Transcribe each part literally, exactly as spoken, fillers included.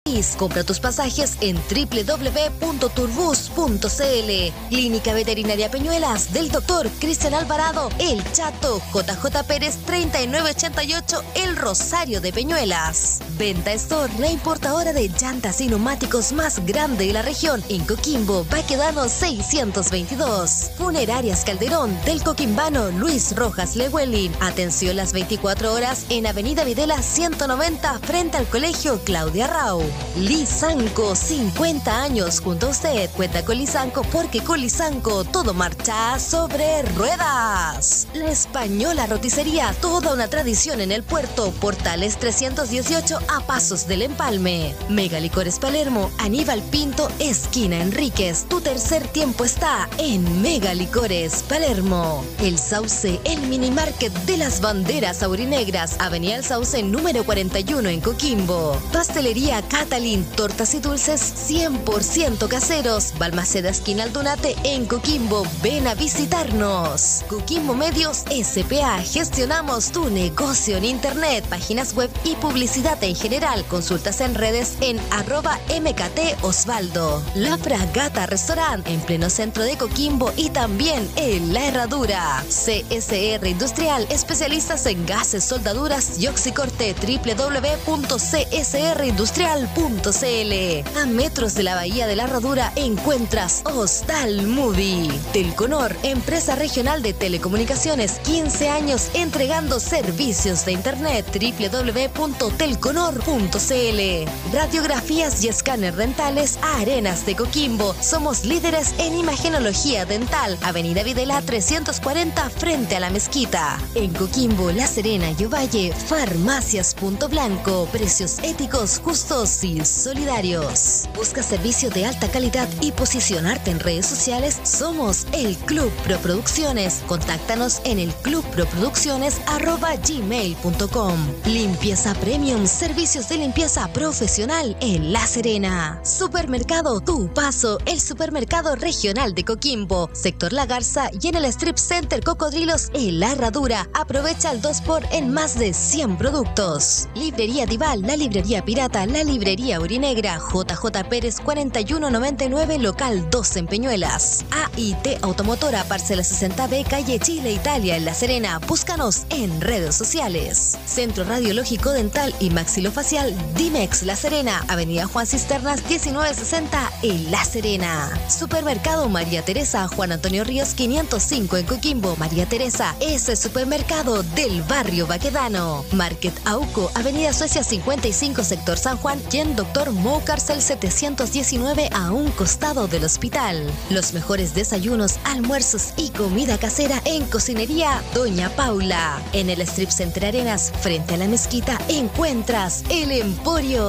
Compra tus pasajes en doble u doble u doble u punto turbus punto c l. Clínica Veterinaria Peñuelas del doctor Cristian Alvarado, El Chato, J J Pérez treinta y nueve ochenta y ocho, El Rosario de Peñuelas. Venta Store, la importadora de llantas y neumáticos más grande de la región, en Coquimbo, Baquedano seiscientos veintidós. Funerarias Calderón del Coquimbano Luis Rojas Lewelin. Atención las veinticuatro horas en Avenida Videla ciento noventa, frente al Colegio Claudia Rau. Lisanco, cincuenta años junto a usted. Cuenta con Lisanco porque con Lisanco todo marcha sobre ruedas. La Española Roticería, toda una tradición en el puerto. Portales trescientos dieciocho a pasos del Empalme. Mega Licores Palermo, Aníbal Pinto, esquina Enríquez. Tu tercer tiempo está en Mega Licores Palermo. El Sauce, el mini market de las banderas aurinegras. Avenida El Sauce número cuarenta y uno en Coquimbo. Pastelería Catalín, tortas y dulces cien por ciento caseros. Balmaceda esquina Aldunate en Coquimbo. Ven a visitarnos. Coquimbo Medios S P A. Gestionamos tu negocio en internet, páginas web y publicidad en general. Consultas en redes en arroba M K T Osvaldo. La Fragata Restaurant en pleno centro de Coquimbo y también en La Herradura. C S R Industrial, especialistas en gases, soldaduras y oxicorte. doble u doble u doble u punto c s r industrial punto c l. A metros de la Bahía de la Herradura encuentras Hostal Movie. Telconor, empresa regional de telecomunicaciones, quince años entregando servicios de internet. doble u doble u doble u punto telconor punto c l. Radiografías y escáner dentales Arenas de Coquimbo. Somos líderes en imagenología dental. Avenida Videla trescientos cuarenta, frente a la mezquita. En Coquimbo, La Serena y Ovalle, Farmacias Punto Blanco. Precios éticos, justos y solidarios. ¿Busca servicio de alta calidad y posicionarte en redes sociales? Somos el Club Pro Producciones. Contáctanos en el club pro producciones arroba gmail punto com. Limpieza Premium, servicios de limpieza profesional en La Serena. Supermercado Tu Paso, el supermercado regional de Coquimbo, sector La Garza y en el Strip Center Cocodrilos en La Herradura. Aprovecha el dos por en más de cien productos. Librería Dival, la librería pirata, la librería Urinegra, J J Pérez cuarenta y uno noventa y nueve, local dos en Peñuelas. A I T Automotora, parcela sesenta B, calle Chile, Italia, en La Serena. Búscanos en redes sociales. Centro Radiológico Dental y Maxilofacial Dimex La Serena, avenida Juan Cisternas diecinueve sesenta en La Serena. Supermercado María Teresa, Juan Antonio Ríos quinientos cinco en Coquimbo. María Teresa es el supermercado del barrio Baquedano. Market Auco, avenida Suecia cincuenta y cinco, sector San Juan, y en Doctor Mo Cárcel setecientos diecinueve, a un costado del hospital. Los mejores desayunos, almuerzos y comida casera en Cocinería Doña Paula. En el Strip Center Arenas, frente a la mezquita, encuentras El Emporio.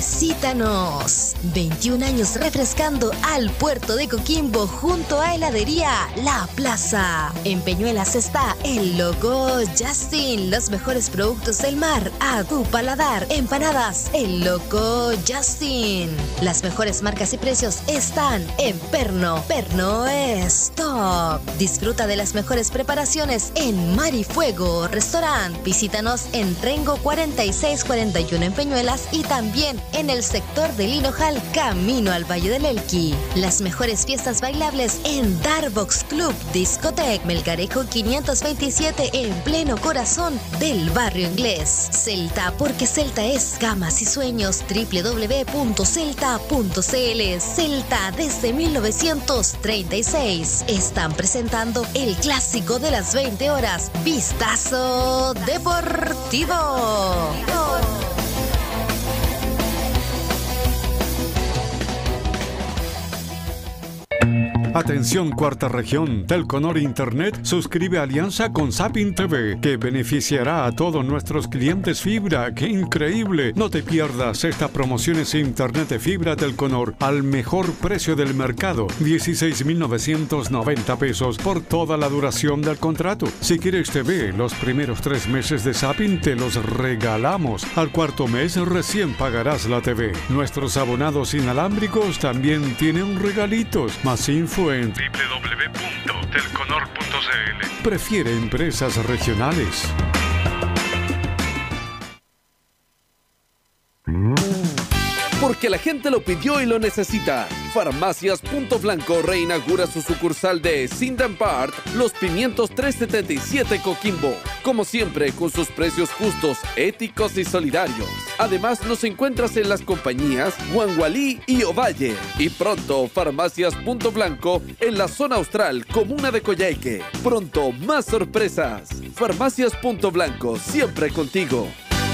Visítanos. veintiún años refrescando al puerto de Coquimbo junto a Heladería La Plaza. En Peñuelas está El Loco Justin. Los mejores productos del mar a tu paladar. Empanadas El Loco Justin. Las mejores marcas y precios están en Perno. Perno es top. Disfruta de las mejores preparaciones en Mar y Fuego Restaurant. Visítanos en Rengo cuarenta y seis cuarenta y uno en Peñuelas y también en el sector del Hinojal, camino al Valle del Elqui. Las mejores fiestas bailables en Darbox Club Discotec, Melgarejo quinientos veintisiete, en pleno corazón del barrio inglés. Celta, porque Celta es camas y sueños. doble u doble u doble u punto celta punto c l. Celta desde mil novecientos treinta y seis. Están presentando el clásico de las veinte horas, Vistazo Deportivo. Atención Cuarta Región, Telconor Internet suscribe alianza con Sapin T V, que beneficiará a todos nuestros clientes fibra. ¡Qué increíble! No te pierdas estas promociones Internet de fibra Telconor al mejor precio del mercado, dieciséis mil novecientos noventa pesos por toda la duración del contrato. Si quieres T V, los primeros tres meses de Sapin te los regalamos. Al cuarto mes recién pagarás la T V. Nuestros abonados inalámbricos también tienen regalitos. Más info en doble u doble u doble u punto telconor punto c l. Prefiere empresas regionales. Porque porque la gente lo pidió y lo necesita. Farmacias Punto Blanco reinaugura su sucursal de Cindan Park, Los Pimientos trescientos setenta y siete Coquimbo. Como siempre, con sus precios justos, éticos y solidarios. Además, nos encuentras en las compañías Guangualí y Ovalle. Y pronto, Farmacias Punto Blanco en la zona austral, comuna de Coyhaique. Pronto, más sorpresas. Farmacias Punto Blanco, siempre contigo.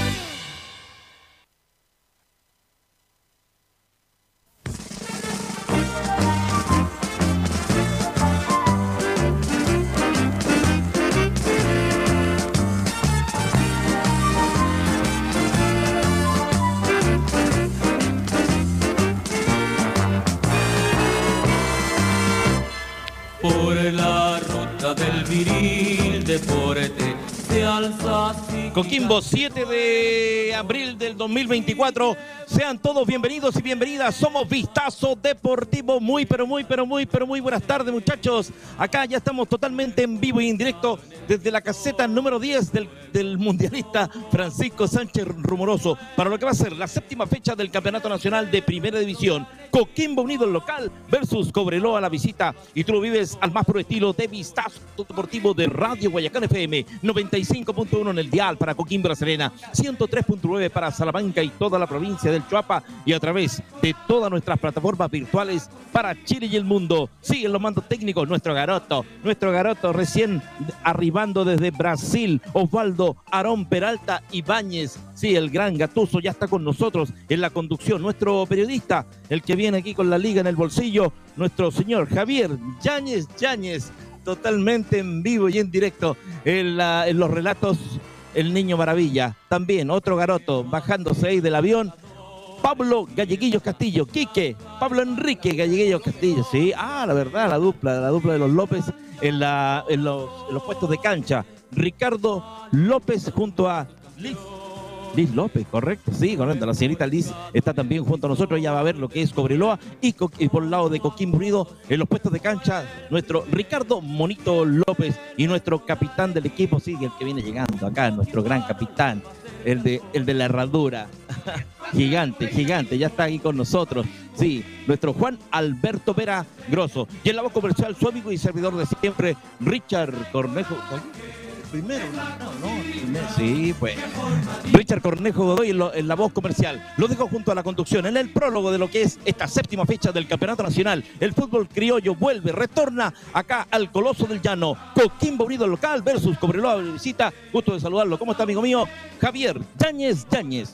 Por la ruta del viril deporte se alza. Coquimbo, siete de abril del dos mil veinticuatro. Sean todos bienvenidos y bienvenidas. Somos Vistazo Deportivo. Muy, pero muy, pero muy, pero muy buenas tardes, muchachos. Acá ya estamos totalmente en vivo y en directo desde la caseta número diez del, del mundialista Francisco Sánchez Rumoroso para lo que va a ser la séptima fecha del Campeonato Nacional de Primera División. Coquimbo Unido el local versus Cobreloa a la visita. Y tú lo vives al más puro estilo de Vistazo Deportivo de Radio Guayacán F M. noventa y cinco punto uno en el dial para Coquimbo La Serena. ciento tres punto nueve para Salamanca y toda la provincia del Chuapa. Y a través de todas nuestras plataformas virtuales para Chile y el mundo. Siguen los mandos técnicos nuestro garoto. Nuestro garoto recién arribando desde Brasil. Osvaldo Aarón Peralta Ibáñez. Sí, el gran Gatuso ya está con nosotros en la conducción. Nuestro periodista, el que viene aquí con la liga en el bolsillo, nuestro señor Javier Yáñez Yáñez, totalmente en vivo y en directo en, la, en los relatos El Niño Maravilla. También otro garoto bajándose ahí del avión, Pablo Galleguillos Castillo. Quique, Pablo Enrique Galleguillos Castillo. Sí, ah, la verdad, la dupla, la dupla de los López en, la, en, los, en los puestos de cancha. Ricardo López junto a Liz. Liz López, correcto, sí, correcto. La señorita Liz está también junto a nosotros. Ella va a ver lo que es Cobreloa y, Co y por el lado de Coquimbo Unido, en los puestos de cancha, nuestro Ricardo Monito López y nuestro capitán del equipo, sí, el que viene llegando acá, nuestro gran capitán, el de, el de la herradura. Gigante, gigante, ya está aquí con nosotros. Sí, nuestro Juan Alberto Vera Grosso. Y en la voz comercial, su amigo y servidor de siempre, Richard Cornejo. Primero, no, no, primero, sí, pues. Richard Cornejo Godoy en, lo, en la voz comercial. Lo dejo junto a la conducción en el prólogo de lo que es esta séptima fecha del Campeonato Nacional. El fútbol criollo vuelve, retorna acá al Coloso del Llano. Coquimbo Unido local versus Cobreloa de visita. Gusto de saludarlo. ¿Cómo está, amigo mío? Javier Yáñez Yáñez.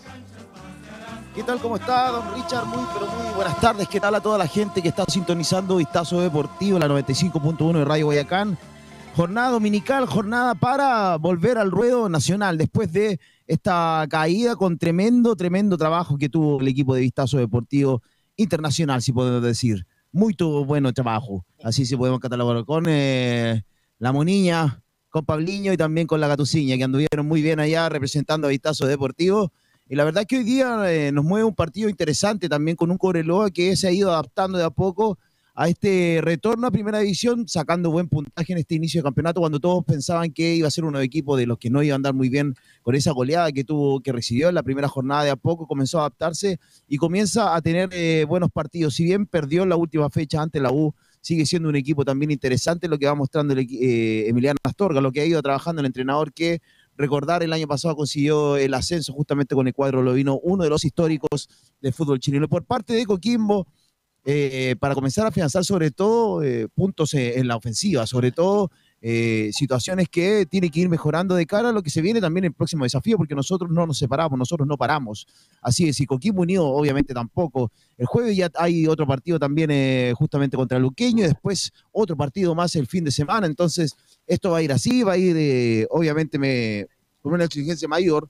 ¿Qué tal? ¿Cómo está, don Richard? Muy, pero muy buenas tardes. ¿Qué tal a toda la gente que está sintonizando Vistazo Deportivo, la noventa y cinco punto uno de Radio Guayacán? Jornada dominical, jornada para volver al ruedo nacional después de esta caída con tremendo, tremendo trabajo que tuvo el equipo de Vistazo Deportivo Internacional, si podemos decir. Muy tuvo bueno trabajo, así se podemos catalogar, con eh, la Moniña, con Pabliño y también con la Gatuciña, que anduvieron muy bien allá representando a Vistazo Deportivo. Y la verdad es que hoy día eh, nos mueve un partido interesante también con un Cobreloa que se ha ido adaptando de a poco a este retorno a Primera División, sacando buen puntaje en este inicio de campeonato, cuando todos pensaban que iba a ser uno de equipos de los que no iba a andar muy bien con esa goleada que tuvo, que recibió en la primera jornada. De a poco comenzó a adaptarse y comienza a tener eh, buenos partidos. Si bien perdió en la última fecha ante la U, sigue siendo un equipo también interesante, lo que va mostrando el, eh, Emiliano Astorga, lo que ha ido trabajando el entrenador, que recordar, el año pasado consiguió el ascenso justamente con el cuadro Lovino, uno de los históricos del fútbol chileno. Por parte de Coquimbo, Eh, para comenzar a afianzar sobre todo eh, puntos eh, en la ofensiva, sobre todo eh, situaciones que tiene que ir mejorando de cara a lo que se viene también el próximo desafío, porque nosotros no nos separamos, nosotros no paramos. Así es, y Coquimbo Unido obviamente tampoco. El jueves ya hay otro partido también eh, justamente contra Luqueño, y después otro partido más el fin de semana. Entonces esto va a ir así, va a ir eh, obviamente me, con una exigencia mayor,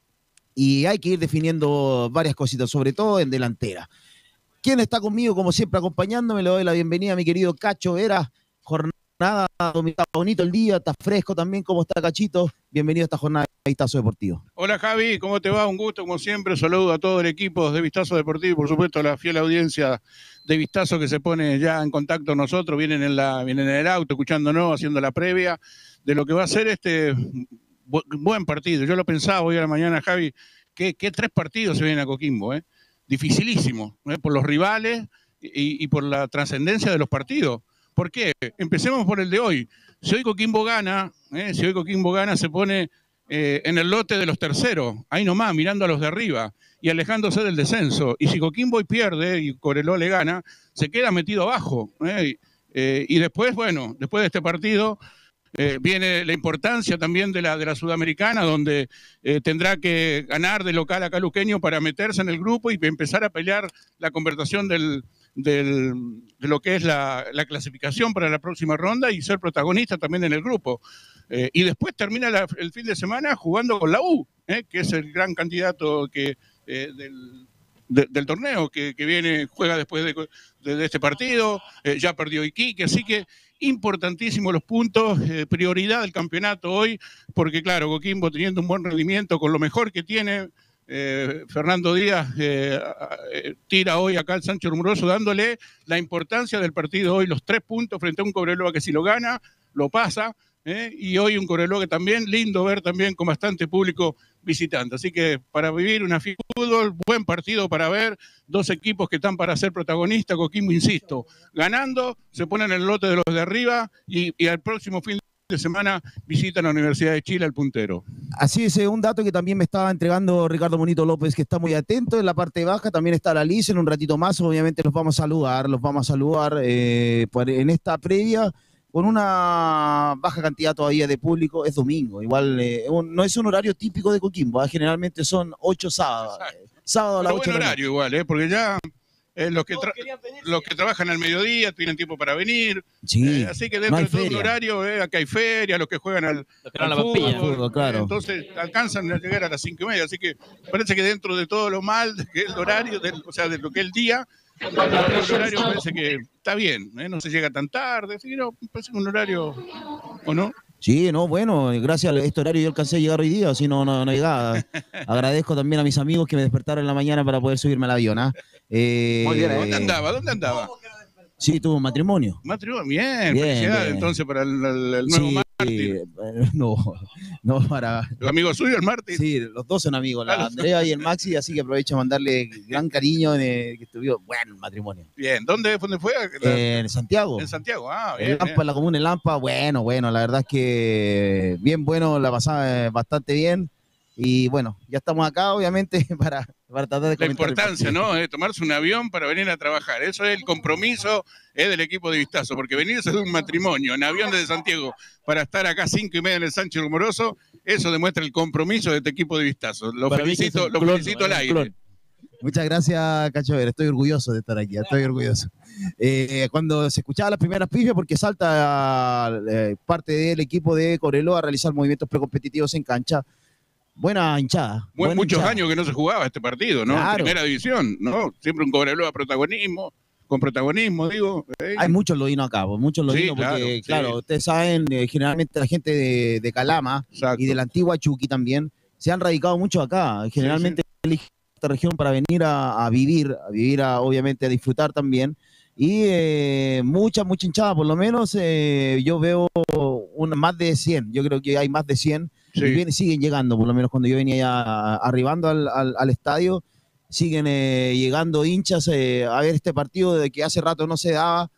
y hay que ir definiendo varias cositas, sobre todo en delantera. ¿Quién está conmigo? Como siempre, acompañándome, le doy la bienvenida a mi querido Cacho Vera. Jornada, está bonito el día, está fresco también. ¿Cómo está, Cachito? Bienvenido a esta jornada de Vistazo Deportivo. Hola, Javi, ¿cómo te va? Un gusto, como siempre. Saludo a todo el equipo de Vistazo Deportivo y, por supuesto, a la fiel audiencia de Vistazo que se pone ya en contacto con nosotros. Vienen en, la, vienen en el auto, escuchándonos, haciendo la previa de lo que va a ser este bu buen partido. Yo lo pensaba hoy a la mañana, Javi, que, que tres partidos se vienen a Coquimbo, ¿eh? dificilísimo, ¿eh? Por los rivales y, y por la trascendencia de los partidos. ¿Por qué? Empecemos por el de hoy. Si hoy Coquimbo gana, ¿eh? si hoy Coquimbo gana, se pone eh, en el lote de los terceros, ahí nomás, mirando a los de arriba y alejándose del descenso. Y si Coquimbo hoy pierde y Cobreloa le gana, se queda metido abajo. ¿eh? Eh, y después, bueno, después de este partido, eh, viene la importancia también de la, de la Sudamericana, donde eh, tendrá que ganar de local a Caluqueño para meterse en el grupo y empezar a pelear la conversación del, del, de lo que es la, la clasificación para la próxima ronda y ser protagonista también en el grupo. Eh, y después termina la, el fin de semana jugando con la U, eh, que es el gran candidato que, eh, del... De, del torneo que, que viene, juega después de, de, de este partido, eh, ya perdió Iquique, así que importantísimos los puntos, eh, prioridad del campeonato hoy, porque claro, Coquimbo teniendo un buen rendimiento con lo mejor que tiene, eh, Fernando Díaz eh, eh, tira hoy acá al Sancho Rumoroso dándole la importancia del partido hoy, los tres puntos frente a un Cobreloa que si lo gana, lo pasa, eh, y hoy un Cobreloa que también, lindo ver también con bastante público visitante. Así que para vivir una fútbol, buen partido para ver, dos equipos que están para ser protagonistas, Coquimbo, insisto, ganando, se ponen en el lote de los de arriba y, y al próximo fin de semana visitan la Universidad de Chile al puntero. Así es, un dato que también me estaba entregando Ricardo Monito López, que está muy atento en la parte baja, también está la Liz en un ratito más, obviamente los vamos a saludar, los vamos a saludar eh, en esta previa, con una baja cantidad todavía de público, es domingo, igual eh, un, no es un horario típico de Coquimbo, ¿eh? Generalmente son ocho sábados, sábado a las ocho. Buen horario igual, ¿eh? Porque ya eh, los, que los que trabajan al mediodía tienen tiempo para venir, sí, eh, así que dentro no de todo un horario, eh, acá hay feria, los que juegan al, al la fútbol, fútbol, claro. eh, entonces alcanzan a llegar a las cinco y media, así que parece que dentro de todo lo mal, que es el horario, del, o sea, de lo que es el día, el horario parece que está bien, ¿eh? No se llega tan tarde, así que no, parece un horario, ¿o no? Sí, no, bueno, gracias a este horario yo alcancé a llegar hoy día, si no, no, no llegaba. Agradezco también a mis amigos que me despertaron en la mañana para poder subirme al avión. ¿eh? Eh, Muy bien, ¿dónde andaba? ¿Dónde andaba? Sí, tuvo un matrimonio. Matrimonio, bien, bien felicidades bien. Entonces para el, el, el nuevo sí, mártir. No, no para... ¿Los amigos suyos, el mártir? Sí, los dos son amigos, la Andrea y el Maxi, así que aprovecho a mandarle gran cariño de que estuvieron buen matrimonio. Bien, ¿dónde, dónde fue? Eh, en Santiago. En Santiago, ah, bien. En Lampa, en la comuna de Lampa, bueno, bueno, la verdad es que bien bueno, la pasaba bastante bien. Y bueno, ya estamos acá, obviamente, para, para tratar de la importancia, ¿no? De tomarse un avión para venir a trabajar. Eso es el compromiso es del equipo de Vistazo, porque venirse de un matrimonio en avión desde Santiago para estar acá cinco y media en el Sánchez Rumoroso, eso demuestra el compromiso de este equipo de Vistazo. Lo para felicito, lo clon, felicito al aire. Clon. Muchas gracias, Cachover. Estoy orgulloso de estar aquí, estoy orgulloso. Eh, cuando se escuchaba las primeras pifias, porque salta eh, parte del equipo de Cobreloa a realizar movimientos precompetitivos en cancha, buena hinchada. Buena muchos hinchada. años que no se jugaba este partido, ¿no? Claro. En primera división, ¿no? Siempre un Cobreloa protagonismo, con protagonismo, digo. ¿eh? Hay muchos lodinos acá, muchos lodinos, sí, porque, claro, claro sí. ustedes saben, eh, generalmente la gente de, de Calama Exacto. y de la antigua Chuqui también se han radicado mucho acá. Generalmente sí, sí. eligen esta región para venir a, a vivir, a vivir, a, obviamente a disfrutar también. Y eh, mucha, mucha hinchada, por lo menos eh, yo veo una, más de cien, yo creo que hay más de cien. Sí. Y viene, siguen llegando, por lo menos cuando yo venía ya arribando al, al, al estadio, siguen eh, llegando hinchas eh, a ver este partido de que hace rato no se daba.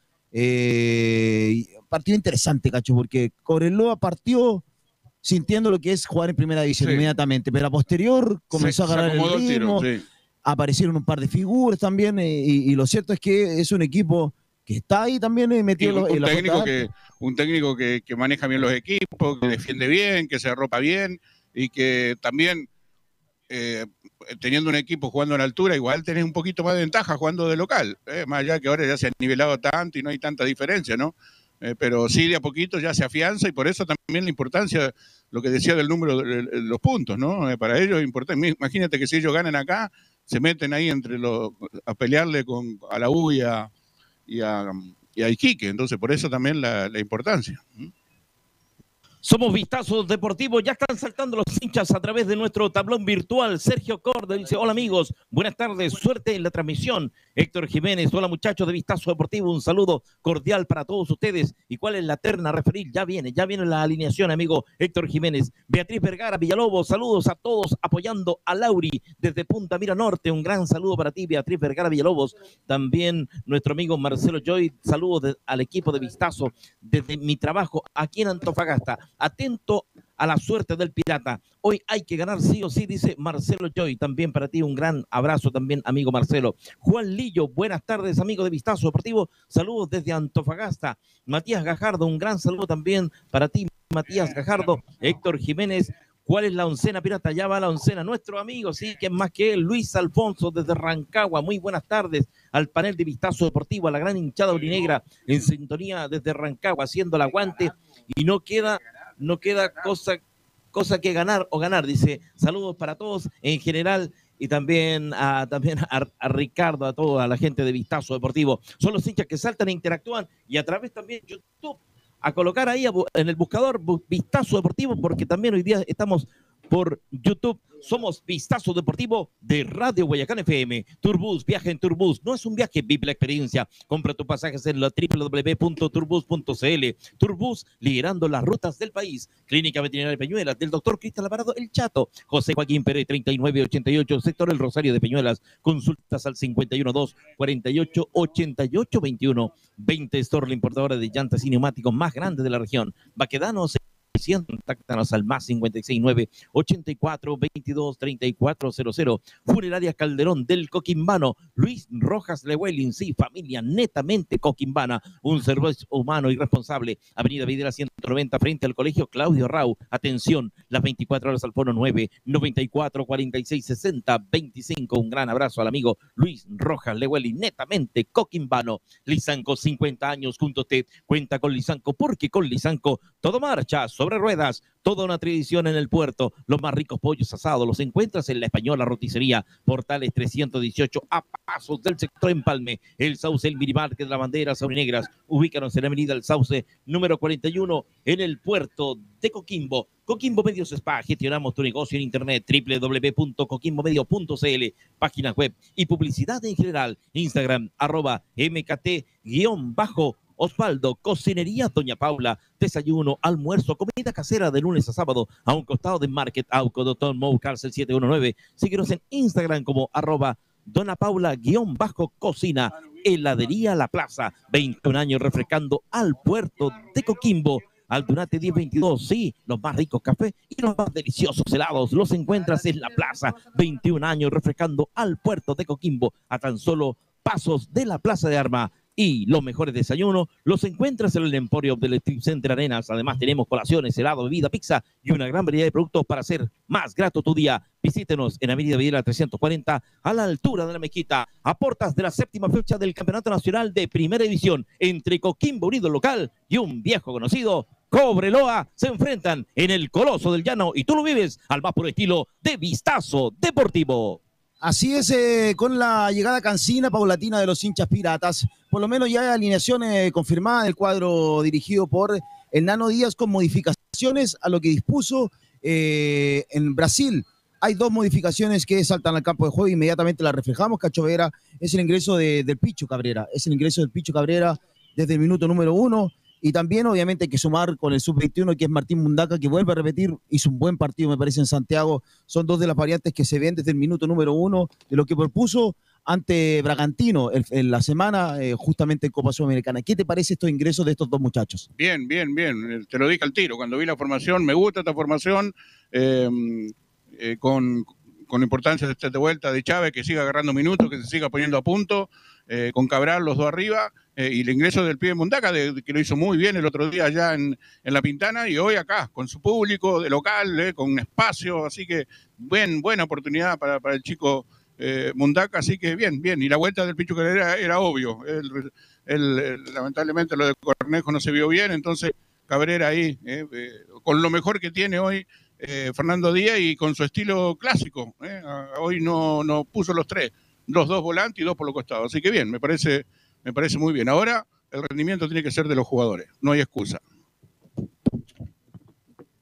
Eh, partido interesante, Cacho, porque Cobreloa partió sintiendo lo que es jugar en primera división sí. inmediatamente, pero a posterior comenzó se, a ganar el ritmo, el tiro, sí. aparecieron un par de figuras también, eh, y, y lo cierto es que es un equipo que está ahí también eh, metido un, en un la técnico que un técnico que, que maneja bien los equipos, que defiende bien, que se arropa bien y que también eh, teniendo un equipo jugando a la altura igual tenés un poquito más de ventaja jugando de local, eh, más allá que ahora ya se ha nivelado tanto y no hay tanta diferencia, ¿no? Eh, pero sí de a poquito ya se afianza y por eso también la importancia, lo que decía del número de, de los puntos, ¿no? Eh, para ellos es importante. Imagínate que si ellos ganan acá, se meten ahí entre los a pelearle con a la U y a Y a, y a Iquique, entonces por eso también la, la importancia. Somos Vistazo Deportivo, ya están saltando los hinchas a través de nuestro tablón virtual. Sergio Corda dice, hola amigos, buenas tardes, suerte en la transmisión. Héctor Jiménez, hola muchachos de Vistazo Deportivo, un saludo cordial para todos ustedes. ¿Y cuál es la terna a referir? Ya viene, ya viene la alineación, amigo Héctor Jiménez. Beatriz Vergara Villalobos, saludos a todos apoyando a Lauri desde Punta Mira Norte. Un gran saludo para ti, Beatriz Vergara Villalobos. También nuestro amigo Marcelo Joy, saludos de, al equipo de Vistazo desde mi trabajo aquí en Antofagasta. Atento a la suerte del Pirata. Hoy hay que ganar sí o sí, dice Marcelo Joy. También para ti un gran abrazo también, amigo Marcelo. Juan Lillo, buenas tardes, amigo de Vistazo Deportivo. Saludos desde Antofagasta. Matías Gajardo, un gran saludo también para ti, Matías Gajardo. Héctor Jiménez, ¿cuál es la oncena, Pirata? Ya va la oncena. Nuestro amigo, sí, que es más que él, Luis Alfonso desde Rancagua. Muy buenas tardes al panel de Vistazo Deportivo, a la gran hinchada orinegra en sintonía desde Rancagua, haciendo el aguante. Y no queda, no queda cosa, cosa que ganar o ganar, dice. Saludos para todos en general y también a, también a, a Ricardo, a toda la gente de Vistazo Deportivo. Son los hinchas que saltan e interactúan y a través también de YouTube, a colocar ahí en el buscador Vistazo Deportivo, porque también hoy día estamos por YouTube. Somos Vistazo Deportivo de Radio Guayacán F M. Turbus, viaje en Turbus. No es un viaje, vive la experiencia. Compra tus pasajes en la doble u doble u doble u punto turbus punto c l. Turbus, liderando las rutas del país. Clínica Veterinaria Peñuelas, del doctor Cristian Alvarado, El Chato. José Joaquín Pérez, treinta y nueve ochenta y ocho, sector El Rosario de Peñuelas. Consultas al cincuenta y uno dos, cuarenta y ocho, ochenta y ocho veintiuno. veinte Store, la importadora de llantas y neumáticos más grande de la región. Baquedanos, contáctanos al más cincuenta y seis nueve, ochenta y cuatro, veintidós, treinta y cuatro cero cero. Funeraria Calderón del Coquimbano, Luis Rojas Lewellyn, sí, familia netamente coquimbana, un servicio humano y responsable. Avenida Videla ciento noventa frente al Colegio Claudio Rau. Atención, las veinticuatro horas al fono nueve, noventa y cuatro, cuarenta y seis, sesenta, veinticinco. Un gran abrazo al amigo Luis Rojas Lewellyn, netamente coquimbano. Lisanco, cincuenta años junto a usted. Cuenta con Lisanco, porque con Lisanco todo marcha sobre ruedas, toda una tradición en el puerto. Los más ricos pollos asados los encuentras en La Española Roticería, Portales trescientos dieciocho, a pasos del sector Empalme. El Sauce, el Minimarket de la Bandera Saurinegras. Ubícanos en la avenida El Sauce, número cuarenta y uno, en el puerto de Coquimbo. Coquimbo Medios Spa, gestionamos tu negocio en internet, doble u doble u doble u punto coquimbo medio punto c l, página web y publicidad en general, Instagram, arroba mkt guión bajo Osvaldo, Cocinería Doña Paula, desayuno, almuerzo, comida casera de lunes a sábado, a un costado de Market Auco, Doctor Mou, Cárcel siete uno nueve. Síguenos en Instagram como arroba Dona Paula guión bajo cocina. Heladería La Plaza, veintiún años refrescando al puerto de Coquimbo. Aldunate diez veintidós, sí, los más ricos cafés y los más deliciosos helados los encuentras en La Plaza, veintiún años refrescando al puerto de Coquimbo, a tan solo pasos de la Plaza de Armas. Y los mejores desayunos los encuentras en el Emporio del Strip Center Arenas. Además tenemos colaciones, helado, bebida, pizza y una gran variedad de productos para hacer más grato tu día. Visítenos en Avenida Videla trescientos cuarenta, a la altura de la Mezquita, a portas de la séptima fecha del Campeonato Nacional de Primera División, entre Coquimbo Unido local y un viejo conocido, Cobreloa, se enfrentan en el Coloso del Llano y tú lo vives al más puro estilo de Vistazo Deportivo. Así es, eh, con la llegada cansina paulatina de los hinchas piratas, por lo menos ya hay alineación eh, confirmada del cuadro dirigido por el Nano Díaz, con modificaciones a lo que dispuso eh, en Brasil. Hay dos modificaciones que saltan al campo de juego, inmediatamente las reflejamos. Cacho Vera, es el ingreso de, del Picho Cabrera, es el ingreso del Picho Cabrera desde el minuto número uno. Y también, obviamente, hay que sumar con el sub veintiuno, que es Martín Mundaca, que vuelve a repetir, hizo un buen partido, me parece, en Santiago. Son dos de las variantes que se ven desde el minuto número uno de lo que propuso ante Bragantino en, en la semana, eh, justamente en Copa Sudamericana. ¿Qué te parece estos ingresos de estos dos muchachos? Bien, bien, bien. Te lo dije al tiro. Cuando vi la formación, me gusta esta formación, eh, eh, con, con importancia de esta vuelta de Chávez, que siga agarrando minutos, que se siga poniendo a punto, eh, con Cabral, los dos arriba. Eh, y el ingreso del pibe Mundaca, de, de, que lo hizo muy bien el otro día allá en, en La Pintana, y hoy acá, con su público de local, eh, con un espacio, así que buen, buena oportunidad para, para el chico eh, Mundaca, así que bien, bien. Y la vuelta del Picho Cabrera era, era obvio, el, el, el, lamentablemente lo de Cornejo no se vio bien, entonces Cabrera ahí, eh, eh, con lo mejor que tiene hoy eh, Fernando Díaz y con su estilo clásico, eh, hoy no, no puso los tres, los dos volantes y dos por los costados, así que bien, me parece... Me parece muy bien. Ahora el rendimiento tiene que ser de los jugadores, no hay excusa.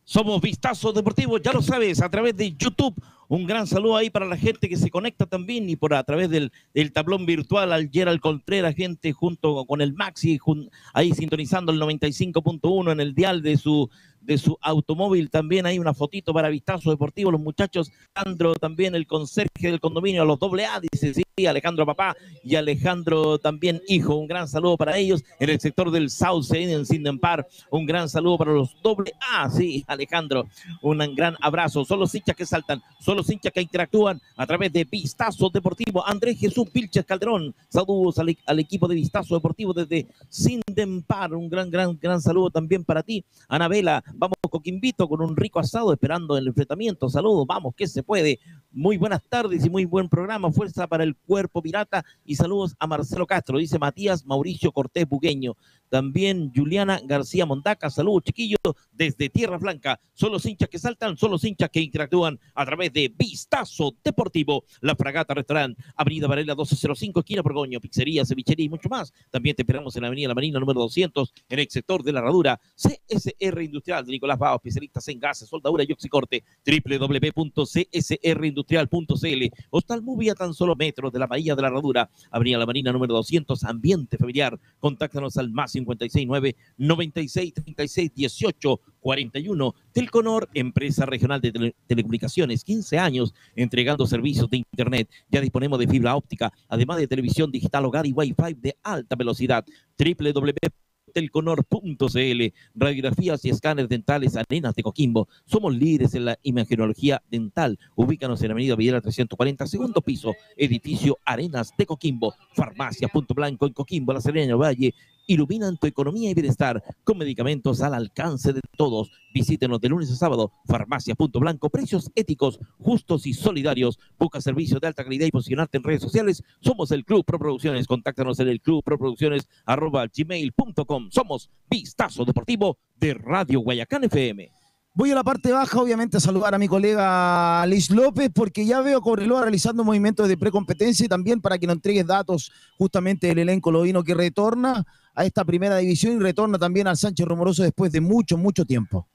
Somos Vistazo Deportivo, ya lo sabes, a través de YouTube. Un gran saludo ahí para la gente que se conecta también y por a través del, del tablón virtual al Gerald Contreras, gente junto con el Maxi, jun, ahí sintonizando el noventa y cinco punto uno en el dial de su, de su automóvil. También hay una fotito para Vistazo Deportivo, los muchachos, Alejandro también, el conserje del condominio, a los doble A, dice sí, Alejandro papá y Alejandro también hijo. Un gran saludo para ellos en el sector del Sauce, en Sindempar. Un gran saludo para los doble A, sí, Alejandro. Un gran abrazo. Son los hinchas que saltan, son los hinchas que interactúan a través de Vistazo Deportivo. Andrés Jesús Vilches Calderón, saludos al, al equipo de Vistazo Deportivo desde Sindempar. Un gran, gran, gran saludo también para ti, Anabela. Vamos Coquimbito con un rico asado esperando el enfrentamiento. Saludos, vamos, que se puede. Muy buenas tardes y muy buen programa. Fuerza para el cuerpo pirata y saludos a Marcelo Castro, dice Matías Mauricio Cortés Bugueño. También Juliana García Mondaca, saludos chiquillos desde Tierra Blanca. Son los hinchas que saltan, son los hinchas que interactúan a través de Vistazo Deportivo. La Fragata Restaurant, Avenida Varela doce cero cinco, esquina Borgoño, pizzería, cevichería y mucho más. También te esperamos en la Avenida La Marina número doscientos, en el sector de la Herradura. C S R Industrial de Nicolás Bao, especialistas en gases, soldadura y oxicorte. w w w punto c s r industrial punto c l. Hostal Movie a tan solo metros de la Bahía de la Herradura, Avenida La Marina número doscientos, ambiente familiar. Contáctanos al más cincuenta y seis nueve, noventa y seis, treinta y seis, dieciocho, cuarenta y uno. Telconor, empresa regional de tele telecomunicaciones, quince años entregando servicios de internet. Ya disponemos de fibra óptica, además de televisión digital, hogar y wifi de alta velocidad. w w w punto telconor punto c l. Radiografías y escáneres dentales Arenas de Coquimbo. Somos líderes en la imagenología dental. Ubícanos en Avenida Villela trescientos cuarenta, segundo piso, edificio Arenas de Coquimbo. Farmacia Punto Blanco en Coquimbo, La Serena, Valle. Iluminan tu economía y bienestar con medicamentos al alcance de todos. Visítenos de lunes a sábado. Farmacia Punto Blanco, precios éticos, justos y solidarios. Busca servicios de alta calidad y posicionarte en redes sociales. Somos el Club Pro Producciones. Contáctanos en el club pro producciones arroba gmail punto com. Somos Vistazo Deportivo de Radio Guayacán F M. Voy a la parte baja, obviamente, a saludar a mi colega Liz López, porque ya veo a Cobreloa realizando movimientos de precompetencia y también para que nos entregues datos justamente del elenco loíno que retorna a esta primera división y retorna también al Sánchez Rumoroso después de mucho, mucho tiempo.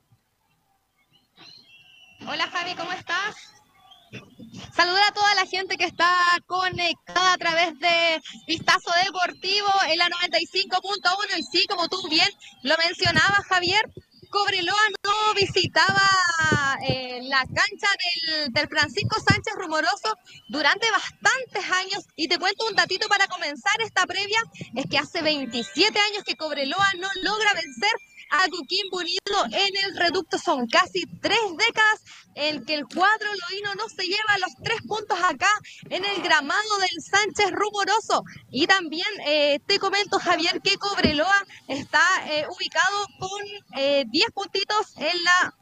Hola Javi, ¿cómo estás? Saludar a toda la gente que está conectada a través de Vistazo Deportivo en la noventa y cinco punto uno y sí, como tú bien lo mencionabas, Javier, Cobreloa no visitaba eh, la cancha del, del Francisco Sánchez Rumoroso durante bastantes años y te cuento un datito para comenzar esta previa, es que hace veintisiete años que Cobreloa no logra vencer a Coquimbo Unido en el reducto. Son casi tres décadas en que el cuadro loíno no se lleva los tres puntos acá en el gramado del Sánchez Rumoroso. Y también eh, te comento, Javier, que Cobreloa está eh, ubicado con eh, diez puntitos en la,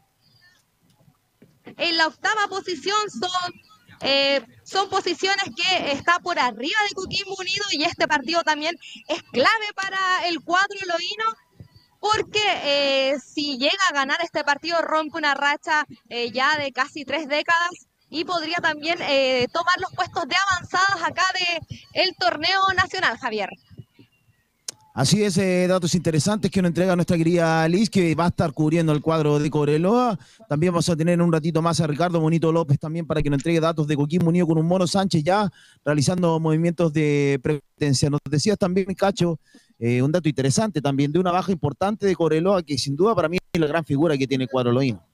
en la octava posición. Son Eh, son posiciones que está por arriba de Coquimbo Unido y este partido también es clave para el cuadro loíno porque eh, si llega a ganar este partido rompe una racha eh, ya de casi tres décadas y podría también eh, tomar los puestos de avanzados acá del torneo nacional, Javier. Así es, eh, datos interesantes que nos entrega nuestra querida Liz, que va a estar cubriendo el cuadro de Cobreloa. También vamos a tener un ratito más a Ricardo Bonito López también para que nos entregue datos de Coquimbo Unido con un Mono Sánchez ya realizando movimientos de presencia. Nos decías también, Cacho, eh, un dato interesante también de una baja importante de Cobreloa que sin duda para mí es la gran figura que tiene el cuadro loíno.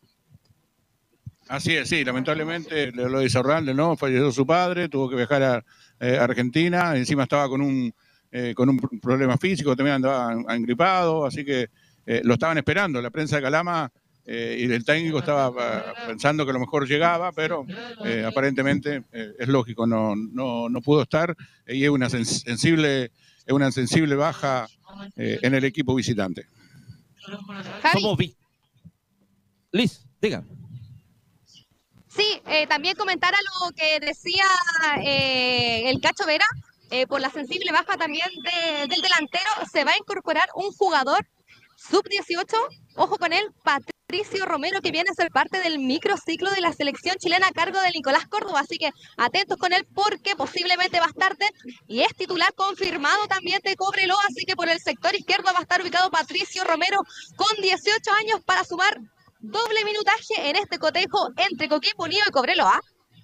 Así es, sí, lamentablemente lo dice Orlando, ¿no? Falleció su padre, tuvo que viajar a eh, Argentina, encima estaba con un Eh, con un problema físico, también andaba engripado, así que eh, lo estaban esperando. La prensa de Calama eh, y el técnico estaba uh, pensando que a lo mejor llegaba, pero eh, aparentemente eh, es lógico, no, no, no pudo estar y es una sensible, es una sensible baja eh, en el equipo visitante. Somos vi Liz, diga. Sí, eh, también comentar a lo que decía eh, el Cacho Vera. Eh, por la sensible baja también de, del delantero, se va a incorporar un jugador sub dieciocho, ojo con él, Patricio Romero, que viene a ser parte del microciclo de la selección chilena a cargo de Nicolás Córdoba, así que atentos con él porque posiblemente va a estar de, y es titular confirmado también de Cobreloa, así que por el sector izquierdo va a estar ubicado Patricio Romero con dieciocho años para sumar doble minutaje en este cotejo entre Coquimbo Unido y Cobreloa.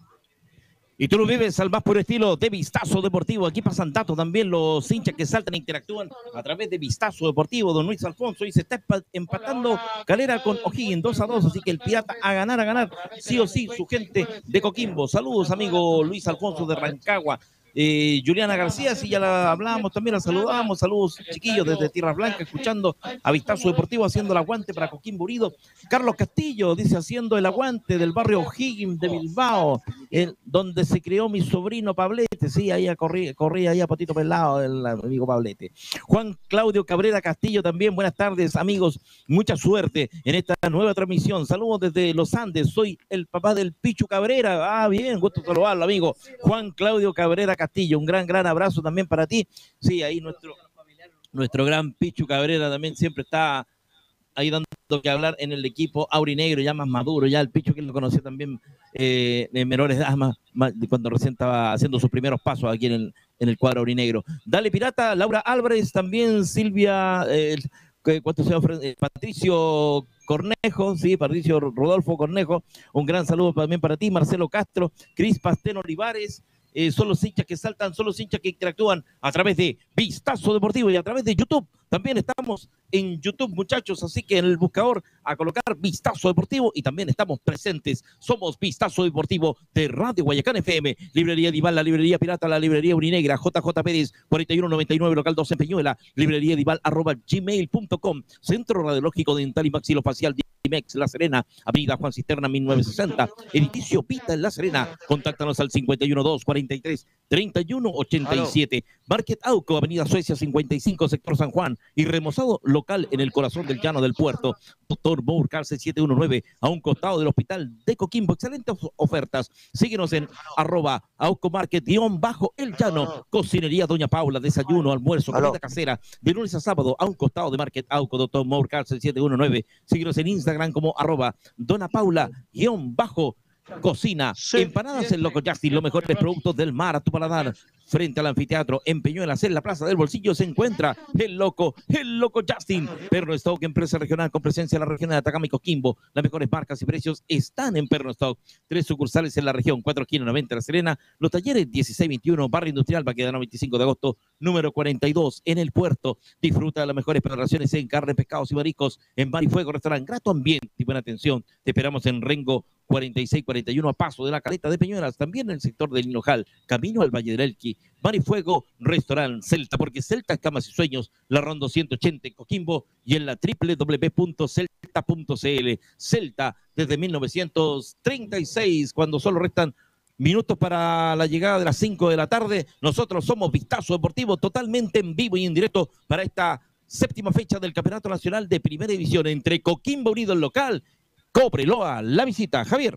Y tú lo vives al más puro estilo de Vistazo Deportivo. Aquí pasan datos también los hinchas que saltan e interactúan a través de Vistazo Deportivo. Don Luis Alfonso, y se está empatando Calera con O'Higgins dos a dos, así que el Pirata a ganar, a ganar, sí o sí, su gente de Coquimbo. Saludos, amigo Luis Alfonso de Rancagua. Eh, Juliana García, si ya la hablábamos, también la saludamos. Saludos, chiquillos, desde Tierra Blanca, escuchando a Vistazo Deportivo, haciendo el aguante para Coquimbo Unido. Carlos Castillo dice, haciendo el aguante del barrio O'Higgins de Bilbao, el, donde se crió mi sobrino Pablete. Sí, ahí corría, corría ahí a potito pelado el amigo Pablete. Juan Claudio Cabrera Castillo también, buenas tardes, amigos, mucha suerte en esta nueva transmisión. Saludos desde Los Andes, soy el papá del Pichu Cabrera. Ah, bien, gusto saludarlo, amigo Juan Claudio Cabrera Castillo, un gran, gran abrazo también para ti. Sí, ahí nuestro, nuestro gran Pichu Cabrera también siempre está ahí dando que hablar en el equipo aurinegro, ya más maduro, ya el Pichu que lo conocía también eh, en menores edad, más, más, cuando recién estaba haciendo sus primeros pasos aquí en el, en el cuadro aurinegro. Dale Pirata, Laura Álvarez, también Silvia, eh, ¿cuánto se ofrece? Eh, Patricio Cornejo, sí, Patricio Rodolfo Cornejo, un gran saludo también para ti, Marcelo Castro, Cris Pastén Olivares. Eh, son los hinchas que saltan, son los hinchas que interactúan a través de Vistazo Deportivo y a través de YouTube. También estamos en YouTube, muchachos, así que en el buscador a colocar Vistazo Deportivo y también estamos presentes. Somos Vistazo Deportivo de Radio Guayacán F M, Librería Dival, la Librería Pirata, la Librería Urinegra, J J Pérez, cuarenta y uno noventa y nueve, local doce en Peñuela, Librería Dival, arroba gmail punto com, Centro Radiológico Dental y Maxilofacial Dimex La Serena, Avenida Juan Cisterna mil novecientos sesenta, Edificio Pita en La Serena. Contáctanos al cincuenta y uno dos, cuarenta y tres, treinta y uno ochenta y siete. Market Auco, Avenida Suecia cincuenta y cinco, sector San Juan, y remozado local en el corazón del llano del puerto. Doctor Moore, cárcel siete uno nueve, a un costado del hospital de Coquimbo. Excelentes ofertas. Síguenos en arroba Auco Market, guión bajo el llano. Cocinería Doña Paula, desayuno, almuerzo, comida casera, de lunes a sábado, a un costado de Market Auco. Doctor Moore, cárcel siete uno nueve. Síguenos en Instagram como arroba Dona Paula, guión bajo cocina. Sí. Empanadas El Loco Justin, los mejores productos del mar a tu paladar. Frente al anfiteatro en Peñuelas, en la Plaza del Bolsillo, se encuentra El Loco, El Loco Justin. Perno Stock, empresa regional con presencia en la región de Atacama y Coquimbo. Las mejores marcas y precios están en Perno Stock. Tres sucursales en la región, cuatro esquina noventa La Serena. Los talleres dieciséis veintiuno, Barrio Industrial, Baquedano veinticinco de agosto, número cuarenta y dos, en el puerto. Disfruta de las mejores preparaciones en carne, pescados y mariscos en Bar y Fuego Restaurante. Grato ambiente y buena atención. Te esperamos en Rengo cuarenta y seis cuarenta y uno, a paso de la Caleta de Peñuelas, también en el sector del Hinojal, camino al Valle del Elqui. Bar y Fuego, Restaurante Celta, porque Celta, camas y sueños, la Ronda ciento ochenta en Coquimbo y en la doble u doble u doble u punto celta punto c l. Celta desde mil novecientos treinta y seis, cuando solo restan minutos para la llegada de las cinco de la tarde. Nosotros somos Vistazo Deportivo, totalmente en vivo y en directo para esta séptima fecha del Campeonato Nacional de Primera División entre Coquimbo Unido, el local, Cobreloa, la visita. Javier.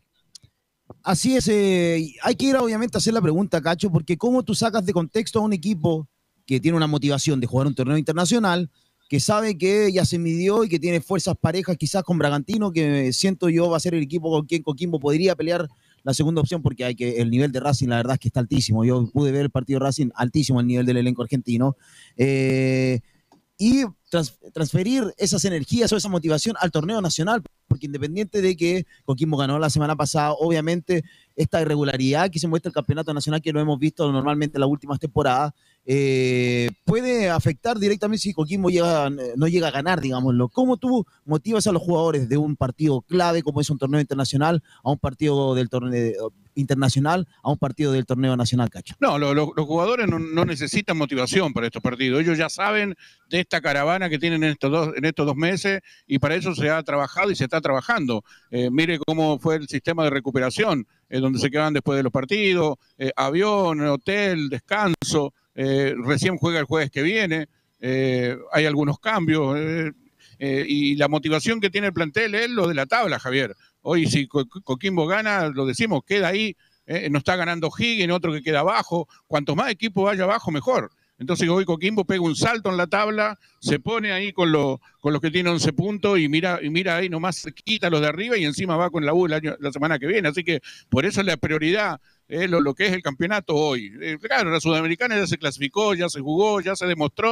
Así es, eh, hay que ir obviamente a hacer la pregunta, Cacho, porque cómo tú sacas de contexto a un equipo que tiene una motivación de jugar un torneo internacional, que sabe que ya se midió y que tiene fuerzas parejas quizás con Bragantino, que siento yo va a ser el equipo con quien Coquimbo podría pelear la segunda opción, porque hay que el nivel de Racing la verdad es que está altísimo. Yo pude ver el partido de Racing, altísimo el nivel del elenco argentino. Eh, y trans, transferir esas energías o esa motivación al torneo nacional, porque independiente de que Coquimbo ganó la semana pasada, obviamente esta irregularidad que se muestra el campeonato nacional, que lo hemos visto normalmente en las últimas temporadas, eh, puede afectar directamente si Coquimbo llega, no llega a ganar, digámoslo. ¿Cómo tú motivas a los jugadores de un partido clave como es un torneo internacional a un partido del torneo internacional a un partido del torneo nacional, Cacho? No, lo, lo, los jugadores no, no necesitan motivación para estos partidos. Ellos ya saben de esta caravana que tienen en estos dos, en estos dos meses, y para eso se ha trabajado y se está trabajando. Eh, mire cómo fue el sistema de recuperación, eh, donde se quedan después de los partidos, eh, avión, hotel, descanso, eh, recién juega el jueves que viene, eh, hay algunos cambios, eh, eh, y la motivación que tiene el plantel es lo de la tabla, Javier. Hoy si Co Coquimbo gana, lo decimos, queda ahí, eh, no está ganando Higgins, otro que queda abajo. Cuantos más equipos vaya abajo, mejor. Entonces hoy Coquimbo pega un salto en la tabla, se pone ahí con, lo, con los que tienen once puntos y mira, y mira ahí nomás, quita los de arriba y encima va con la U el año, la semana que viene. Así que por eso es la prioridad, eh, lo, lo que es el campeonato hoy. Eh, claro, la Sudamericana ya se clasificó, ya se jugó, ya se demostró.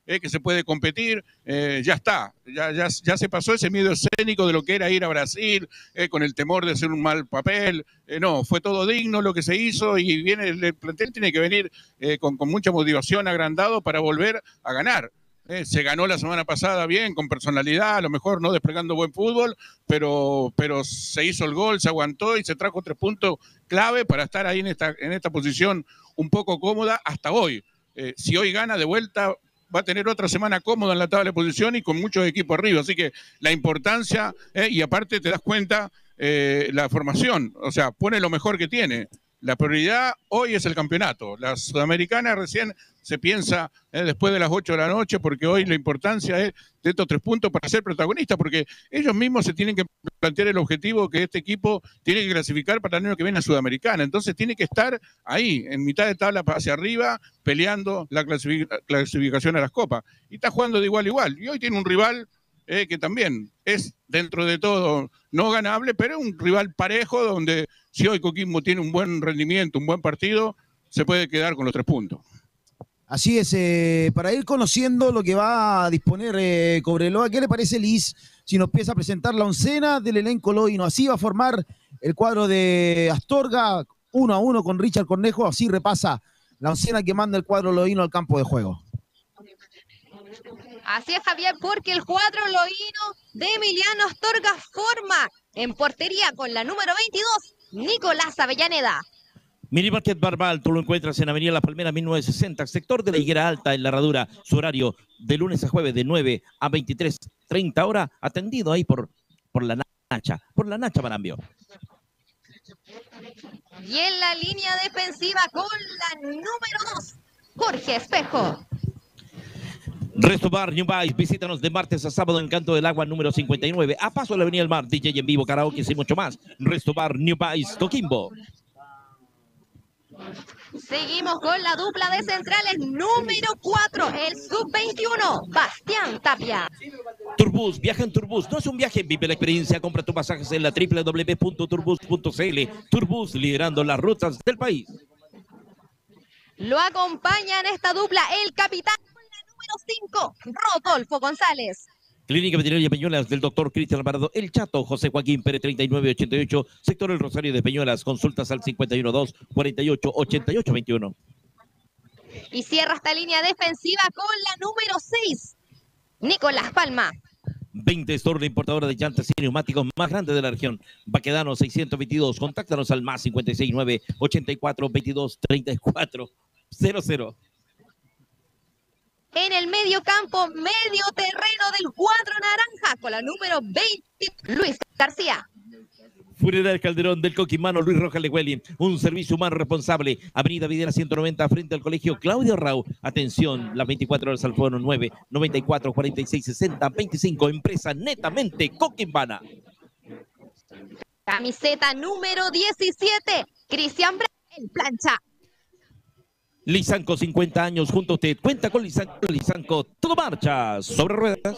eh, que se puede competir, eh, ya está, ya, ya, ya se pasó ese miedo escénico de lo que era ir a Brasil, eh, con el temor de hacer un mal papel, eh, no, fue todo digno lo que se hizo y viene el, el plantel tiene que venir eh, con, con mucha motivación, agrandado para volver a ganar. Eh, se ganó la semana pasada bien, con personalidad, a lo mejor no desplegando buen fútbol, pero, pero se hizo el gol, se aguantó y se trajo tres puntos clave para estar ahí en esta, en esta posición un poco cómoda hasta hoy. Eh, si hoy gana de vuelta, va a tener otra semana cómoda en la tabla de posición y con muchos equipos arriba. Así que la importancia, eh, y aparte te das cuenta, eh, la formación, o sea, pone lo mejor que tiene. La prioridad hoy es el campeonato. La Sudamericana recién se piensa eh, después de las ocho de la noche, porque hoy la importancia es de estos tres puntos para ser protagonista, porque ellos mismos se tienen que plantear el objetivo que este equipo tiene que clasificar para el año que viene a Sudamericana. Entonces tiene que estar ahí, en mitad de tabla hacia arriba, peleando la clasificación a las copas. Y está jugando de igual a igual. Y hoy tiene un rival Eh, que también es, dentro de todo, no ganable, pero es un rival parejo, donde si hoy Coquimbo tiene un buen rendimiento, un buen partido, se puede quedar con los tres puntos. Así es, eh, para ir conociendo lo que va a disponer eh, Cobreloa, ¿qué le parece, Liz, si nos empieza a presentar la oncena del elenco loíno? Así va a formar el cuadro de Astorga, uno a uno con Richard Cornejo, así repasa la oncena que manda el cuadro loíno al campo de juego. Así es, Javier, porque el cuadro loíno de Emiliano Astorga forma en portería con la número veintidós, Nicolás Avellaneda. Mini Market Barbal, tú lo encuentras en Avenida Las Palmeras mil novecientos sesenta, sector de la Higuera Alta, en La Herradura. Su horario de lunes a jueves de nueve a veintitrés treinta horas, atendido ahí por, por la Nacha, por la Nacha Marambio. Y en la línea defensiva con la número dos, Jorge Espejo. Resto Bar New Vice, visítanos de martes a sábado en Canto del Agua número cincuenta y nueve, a paso de la Avenida del Mar, D J en vivo, karaoke y mucho más. Resto Bar New Vice, Coquimbo. Seguimos con la dupla de centrales número cuatro, el sub veintiuno, Bastián Tapia. Turbus, viaja en Turbus, no es un viaje, vive la experiencia, compra tus pasajes en la doble u doble u doble u punto turbus punto c l. Turbus, liderando las rutas del país. Lo acompaña en esta dupla el capitán número cinco, Rodolfo González. Clínica Veterinaria Peñuelas del doctor Cristian Alvarado, El Chato, José Joaquín Pérez, treinta y nueve ochenta y ocho, sector El Rosario de Peñuelas, consultas al cincuenta y uno dos, cuarenta y ocho, ochenta y ocho veintiuno. Y cierra esta línea defensiva con la número seis, Nicolás Palma. veinte Store, la importadora de llantas y neumáticos más grande de la región. Baquedano seiscientos veintidós, contáctanos al más cincuenta y seis nueve, ochenta y cuatro, veintidós, treinta y cuatro, cero cero. En el medio campo, medio terreno del cuadro naranja, con la número veinte, Luis García. Funeraria Calderón del Coquimano, Luis Rojas Legueli, un servicio humano responsable. Avenida Videla ciento noventa, frente al Colegio Claudio Rau. Atención, las veinticuatro horas al fono nueve, noventa y cuatro, cuarenta y seis, sesenta, veinticinco. Empresa netamente coquimbana. Camiseta número diecisiete, Cristian Bra en plancha. Lisanco, cincuenta años junto a usted. Cuenta con Lisanco, Lisanco, todo marcha sobre ruedas.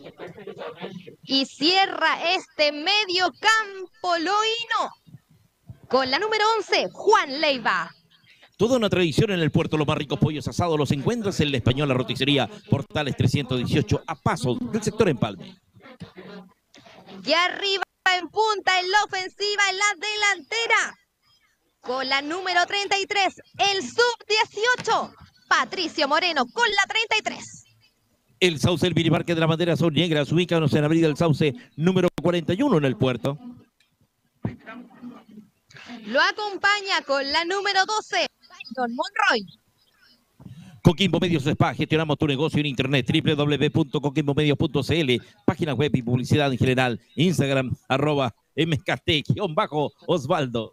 Y cierra este medio campo loíno con la número once, Juan Leiva. Toda una tradición en el puerto, los más ricos pollos asados los encuentras en la Española Roticería, Portales trescientos dieciocho, a pasos del sector Empalme. Y arriba en punta, en la ofensiva, en la delantera, con la número treinta y tres, el sub dieciocho, Patricio Moreno, con la treinta y tres. El Sauce, el minimarket de la bandera azul negra, ubícanos en Avenida del Sauce, número cuarenta y uno en el puerto. Lo acompaña con la número doce, Byron Monroy. Coquimbo Medios Spa, gestionamos tu negocio en internet, doble u doble u doble u punto coquimbo medios punto c l, página web y publicidad en general, Instagram, arroba mkt-osvaldo.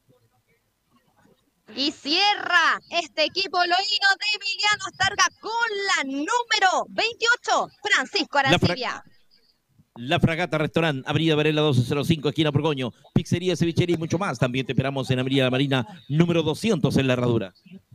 Y cierra este equipo loíno de Emiliano Astorga con la número veintiocho, Francisco Arancibia. La Fragata Restaurant, Avenida Varela doce cero cinco, esquina Borgoño, pizzería, cevichería y mucho más. También te esperamos en Avenida Marina, número doscientos en La Herradura.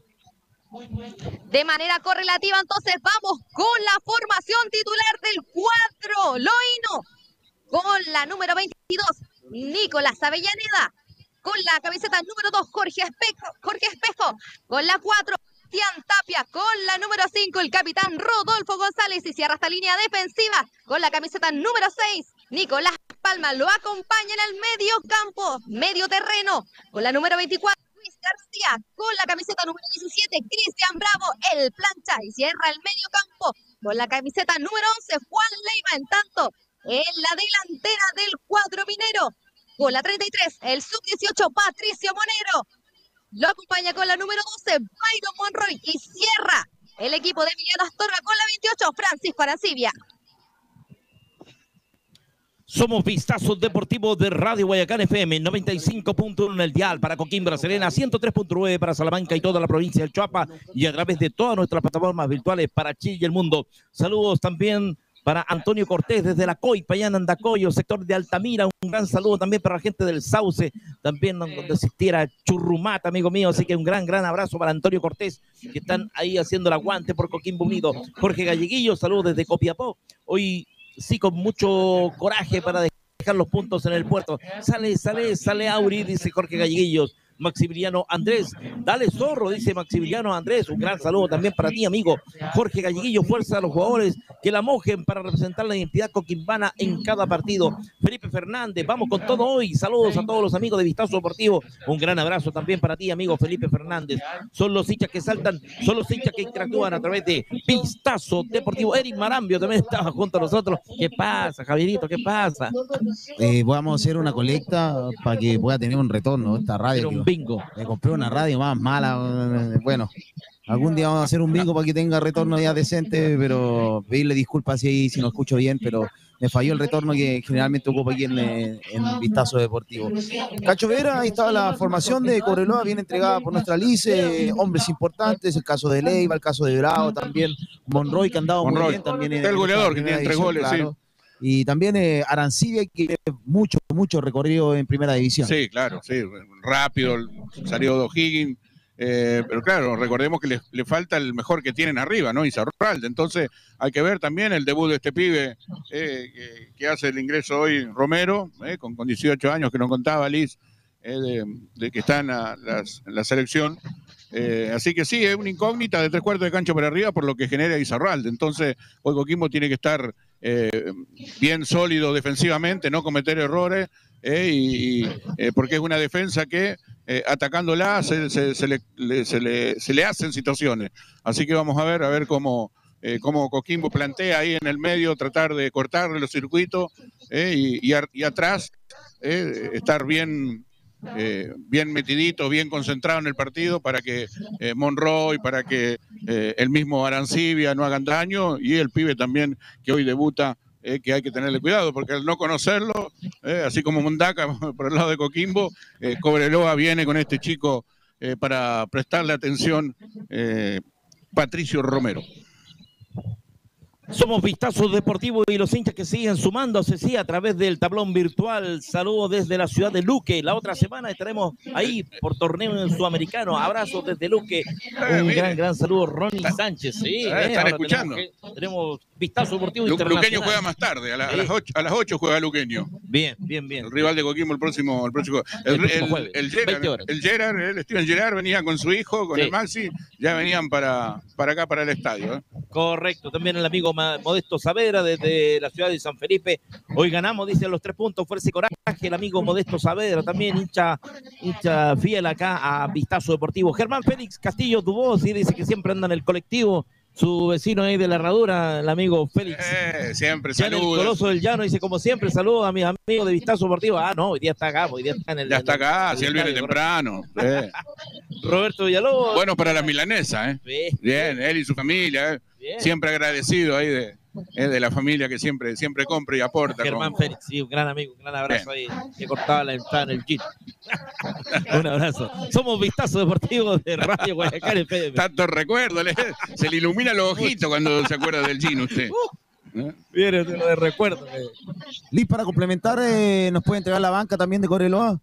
De manera correlativa, entonces vamos con la formación titular del cuadro loíno. Con la número veintidós, Nicolás Avellaneda. Con la camiseta número dos, Jorge Espejo. Jorge Espejo. Con la cuatro, Cristian Tapia. Con la número cinco, el capitán Rodolfo González. Y cierra esta línea defensiva con la camiseta número seis, Nicolás Palma. Lo acompaña en el medio campo, medio terreno, con la número veinticuatro, Luis García. Con la camiseta número diecisiete, Cristian Bravo, el plancha. Y cierra el medio campo con la camiseta número once, Juan Leiva. En tanto, en la delantera del cuadro minero, con la treinta y tres, el sub dieciocho, Patricio Monero. Lo acompaña con la número doce, Byron Monroy. Y cierra el equipo de Emiliano Astorga con la veintiocho, Francisco Arancibia. Somos Vistazos Deportivos de Radio Guayacán F M, noventa y cinco punto uno en el dial para Coquimbo, La Serena, ciento tres punto nueve para Salamanca y toda la provincia del Choapa, y a través de todas nuestras plataformas virtuales para Chile y el mundo. Saludos también para Antonio Cortés desde la Coipa, allá en Andacoyo, sector de Altamira. Un gran saludo también para la gente del Sauce, también donde existiera Churrumata, amigo mío. Así que un gran, gran abrazo para Antonio Cortés, que están ahí haciendo el aguante por Coquimbo Unido. Jorge Galleguillo, saludos desde Copiapó. Hoy sí, con mucho coraje para dejar los puntos en el puerto. Sale, sale, sale Auri, dice Jorge Galleguillos. Maximiliano Andrés, dale zorro, dice Maximiliano Andrés. Un gran saludo también para ti, amigo Jorge Galleguillo. Fuerza a los jugadores que la mojen para representar la identidad coquimbana en cada partido. Felipe Fernández, vamos con todo hoy. Saludos a todos los amigos de Vistazo Deportivo. Un gran abrazo también para ti, amigo Felipe Fernández. Son los hinchas que saltan, son los hinchas que interactúan a través de Vistazo Deportivo. Eric Marambio también estaba junto a nosotros. ¿Qué pasa, Javierito? ¿Qué pasa? Eh, vamos a hacer una colecta para que pueda tener un retorno esta radio. Un bingo. Me compré una radio más mala. Bueno, algún día vamos a hacer un bingo para que tenga retorno ya decente, pero pedirle disculpas si, si no escucho bien, pero me falló el retorno que generalmente ocupo aquí en, en Vistazo Deportivo. Cacho Vera, ahí estaba la formación de Cobreloa, bien entregada por nuestra Lice, hombres importantes, el caso de Leiva, el caso de Bravo, también Monroy, que ha andado muy bien. También en, el goleador, que tiene tres goles, claro. Sí. Y también eh, Arancibia, que tiene mucho, mucho recorrido en primera división. Sí, claro, sí, rápido, salió de O'Higgins, eh, pero claro, recordemos que le, le falta el mejor que tienen arriba, ¿no? Izarralde. Entonces hay que ver también el debut de este pibe eh, que, que hace el ingreso hoy, Romero, eh, con, con dieciocho años, que nos contaba Liz, eh, de, de que está en la, las, en la selección. Eh, así que sí, es una incógnita de tres cuartos de cancha para arriba por lo que genera Izarralde. Entonces, hoy Coquimbo tiene que estar eh, bien sólido defensivamente, no cometer errores, eh, y, eh, porque es una defensa que eh, atacándola se, se, se, le, le, se, le, se le hacen situaciones. Así que vamos a ver, a ver cómo, eh, cómo Coquimbo plantea ahí en el medio, tratar de cortarle los circuitos, eh, y, y, a, y atrás eh, estar bien... Eh, bien metidito, bien concentrado en el partido para que eh, Monroy, para que eh, el mismo Arancibia no hagan daño, y el pibe también que hoy debuta, eh, que hay que tenerle cuidado, porque al no conocerlo, eh, así como Mondaca por el lado de Coquimbo, eh, Cobreloa viene con este chico eh, para prestarle atención, eh, Patricio Romero. Somos Vistazos Deportivos y los hinchas que siguen sumándose, sí, a través del tablón virtual. Saludos desde la ciudad de Luque. La otra semana estaremos ahí por torneo sudamericano. Abrazos desde Luque. Un eh, gran, gran saludo, Ronnie Sánchez. Sí, eh, eh, están escuchando. Tenemos, que, tenemos Vistazo Deportivo Lu Internacional. Luqueño juega más tarde, a, la, a, las ocho, a las ocho juega Luqueño. Bien, bien, bien. El rival de Coquimbo el próximo, el próximo, el, el, el, jueves, el Gerard, el Gerard, el Steven Gerard venía con su hijo, con sí. el Maxi, ya venían para, para acá, para el estadio. ¿eh? Correcto, también el amigo Modesto Saavedra desde la ciudad de San Felipe. Hoy ganamos, dice, los tres puntos, fuerza y coraje. El amigo Modesto Saavedra, también hincha, hincha fiel acá a Vistazo Deportivo. Germán Félix Castillo Dubó, sí, dice que siempre anda en el colectivo. Su vecino ahí de la herradura, el amigo Félix. Eh, siempre, saludos. El Coloso del Llano dice, como siempre, saludos a mis amigos de Vistazo Deportivo. Ah, no, hoy día está acá, hoy día está en el... Ya está acá, si él viene temprano. Eh. Roberto Villalobos. Bueno, para la milanesa, ¿eh? Bien, bien, él y su familia, ¿eh? Siempre agradecido ahí de, eh, de la familia que siempre, siempre compra y aporta. Germán con... Félix, sí, un gran amigo, un gran abrazo bien. Ahí, que cortaba la entrada en el jeep. Un abrazo. Somos Vistazo Deportivo de Radio Guayacán F M. Tantos recuerdos, le, se le ilumina los ojitos cuando se acuerda del jean usted. Uh. Viene de lo de recuerdo. Eh. Liz, para complementar, eh, ¿nos puede entregar la banca también de Cobreloa?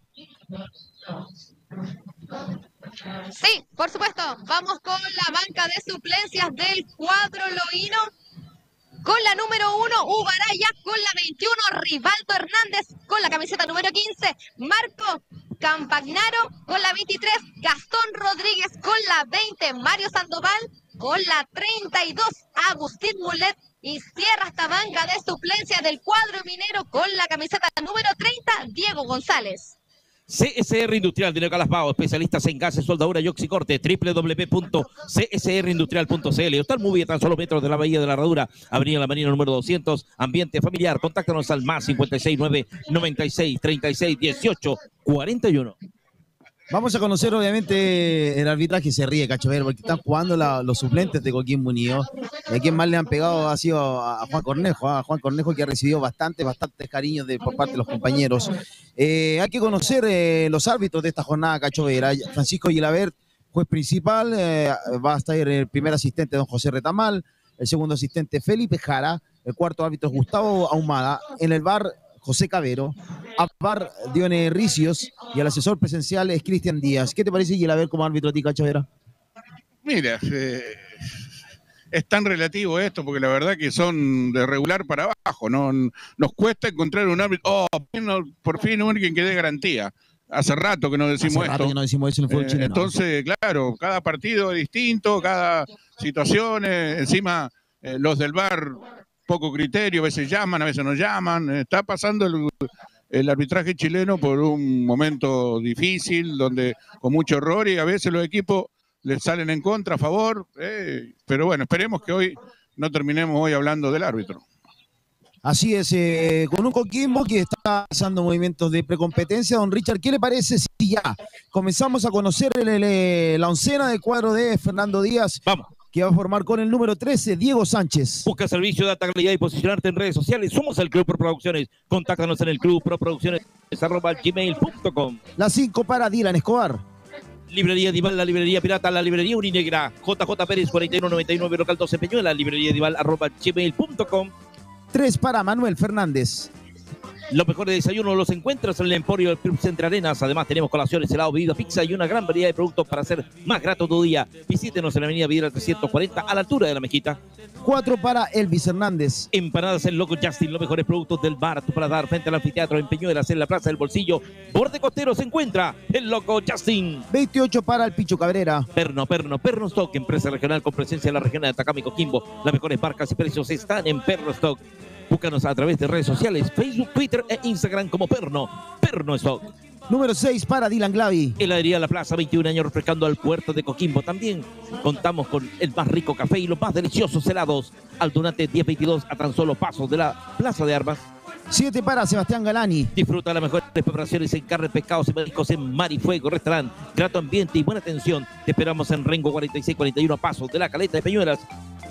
Sí, por supuesto. Vamos con la banca de suplencias del cuadro loíno. Con la número uno, Ubaraya. Con la veintiuno, Rivaldo Hernández. Con la camiseta número quince, Marco Campagnaro. Con la veintitrés, Gastón Rodríguez. Con la veinte, Mario Sandoval. Con la treinta y dos, Agustín Mulet. Y cierra esta banca de suplencia del cuadro minero con la camiseta número treinta, Diego González. C S R Industrial de Neocalaspao, especialistas en gases, soldadura y oxicorte, doble u doble u doble u punto c s r industrial punto c l. Hostal Movie, tan solo metros de la Bahía de la Herradura, Avenida La Marina número doscientos, ambiente familiar. Contáctanos al más cincuenta y seis nueve, noventa y seis, treinta y seis, dieciocho, cuarenta y uno. Vamos a conocer obviamente el arbitraje. Se ríe Cacho Vera porque están jugando la, los suplentes de Coquimbo Unido. Y a quien más le han pegado ha sido a Juan Cornejo, a Juan Cornejo, que ha recibido bastante, bastantes cariños de, por parte de los compañeros. Eh, hay que conocer eh, los árbitros de esta jornada, Cacho Vera. Francisco Gilabert, juez principal, eh, va a estar el primer asistente don José Retamal, el segundo asistente Felipe Jara, el cuarto árbitro es Gustavo Ahumada, en el V A R José Cabero, a V A R Dione Ricios y el asesor presencial es Cristian Díaz. ¿Qué te parece Gilabert como árbitro a ti, Cacho Vera? Mira, eh, es tan relativo esto porque la verdad que son de regular para abajo, ¿no? Nos cuesta encontrar un árbitro, oh, por fin alguien que dé garantía. Hace rato que no decimos Hace rato esto. que no decimos eso en el fútbol eh, chileno. Entonces, claro, cada partido es distinto, cada situación, eh, encima eh, los del V A R poco criterio, a veces llaman, a veces no llaman. Está pasando el, el arbitraje chileno por un momento difícil, donde con mucho error y a veces los equipos les salen en contra, a favor. Eh, pero bueno, esperemos que hoy no terminemos hoy hablando del árbitro. Así es, eh, con un Coquimbo que está pasando movimientos de precompetencia. Don Richard, ¿qué le parece si ya comenzamos a conocer el, el, la oncena del cuadro de Fernando Díaz? Vamos. Que va a formar con el número trece, Diego Sánchez. Busca servicio de alta calidad y posicionarte en redes sociales. Somos el Club Pro Producciones. Contáctanos en el club pro producciones arroba gmail punto com. La cinco para Dylan Escobar. Librería Dival, la librería pirata, la librería Uninegra. J J Pérez cuarenta y uno noventa y nueve, local doce Peñuela, librería Dival arroba gmail punto com. tres para Manuel Fernández. Los mejores desayunos los encuentras en el Emporio del Club Centro Arenas. Además tenemos colaciones, helado, bebida, pizza y una gran variedad de productos para hacer más grato tu día. Visítenos en la avenida Vidra trescientos cuarenta a la altura de la Mezquita. cuatro para Elvis Hernández. Empanadas El Loco Justin, los mejores productos del bar para dar frente al anfiteatro en Peñuelas, en la Plaza del Bolsillo. Borde costero se encuentra El Loco Justin. veintiocho para el Picho Cabrera. Perno, Perno, Perno Stock, empresa regional con presencia en la región de Atacama y Coquimbo. Las mejores marcas y precios están en Perno Stock. Búscanos a través de redes sociales, Facebook, Twitter e Instagram como Perno, Perno Stock. Número seis para Dylan Glavi. Heladería La Plaza, veintiún años refrescando al puerto de Coquimbo. También contamos con el más rico café y los más deliciosos helados. Aldunate diez veintidós a tan solo pasos de la Plaza de Armas. siete para Sebastián Galani. Disfruta las mejores preparaciones en carne, pescados y mariscos en Mar y Fuego Restaurant. Grato ambiente y buena atención. Te esperamos en Rengo cuarenta y seis cuarenta y uno a pasos de la Caleta de Peñuelas.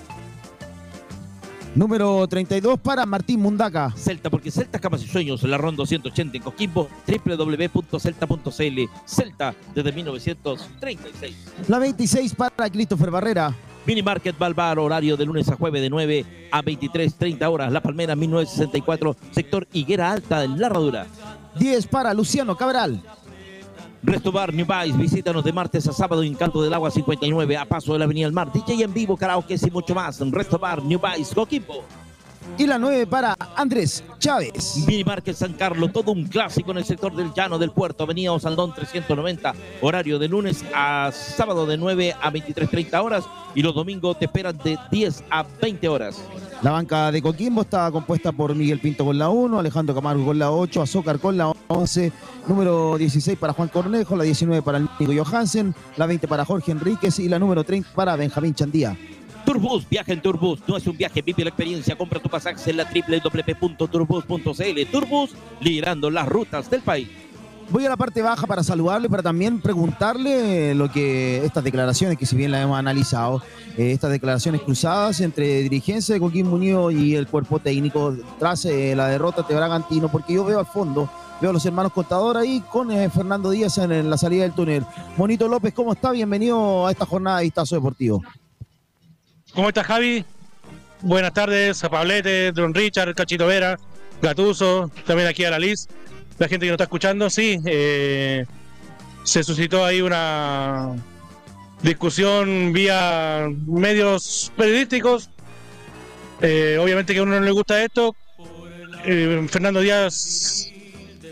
Número treinta y dos para Martín Mundaca. Celta, porque Celta Camas y Sueños, la Ronda doscientos ochenta en Coquimbo, doble u doble u doble u punto celta punto c l. Celta desde mil novecientos treinta y seis. La veintiséis para Christopher Barrera. Mini Market Balbar, horario de lunes a jueves de nueve a veintitrés treinta horas. La Palmera mil novecientos sesenta y cuatro, sector Higuera Alta en La Herradura. diez para Luciano Cabral. Resto Bar New Vice, visítanos de martes a sábado en Canto del Agua cincuenta y nueve, a paso de la Avenida del Mar. D J en vivo, karaoke y mucho más. Resto Bar New Vice, Coquimbo. Y la nueve para Andrés Chávez. Mini Market San Carlos, todo un clásico en el sector del Llano del Puerto, Avenida Osaldón trescientos noventa, horario de lunes a sábado de nueve a veintitrés treinta horas y los domingos te esperan de diez a veinte horas. La banca de Coquimbo está compuesta por Miguel Pinto con la uno, Alejandro Camargo con la ocho, Azócar con la once, número dieciséis para Juan Cornejo, la diecinueve para el Nico Johansen, la veinte para Jorge Enríquez y la número treinta para Benjamín Chandía. Turbus, viaja en Turbus, no es un viaje, vive la experiencia, compra tu pasaje en la doble u doble u doble u punto turbus punto c l. Turbus, liderando las rutas del país. Voy a la parte baja para saludarle, para también preguntarle lo que estas declaraciones, que si bien las hemos analizado, eh, estas declaraciones cruzadas entre dirigencia de Coquimbo Unido y el cuerpo técnico tras eh, la derrota de Bragantino, porque yo veo al fondo, veo a los hermanos Contador ahí con eh, Fernando Díaz en, en la salida del túnel. Monito López, ¿cómo está? Bienvenido a esta jornada de Vistazo Deportivo. ¿Cómo estás, Javi? Buenas tardes a Pablete, Don Richard, Cachito Vera, Gatuso, también aquí a la Liz, la gente que nos está escuchando. Sí, eh, se suscitó ahí una discusión vía medios periodísticos. Eh, obviamente que a uno no le gusta esto. Eh, Fernando Díaz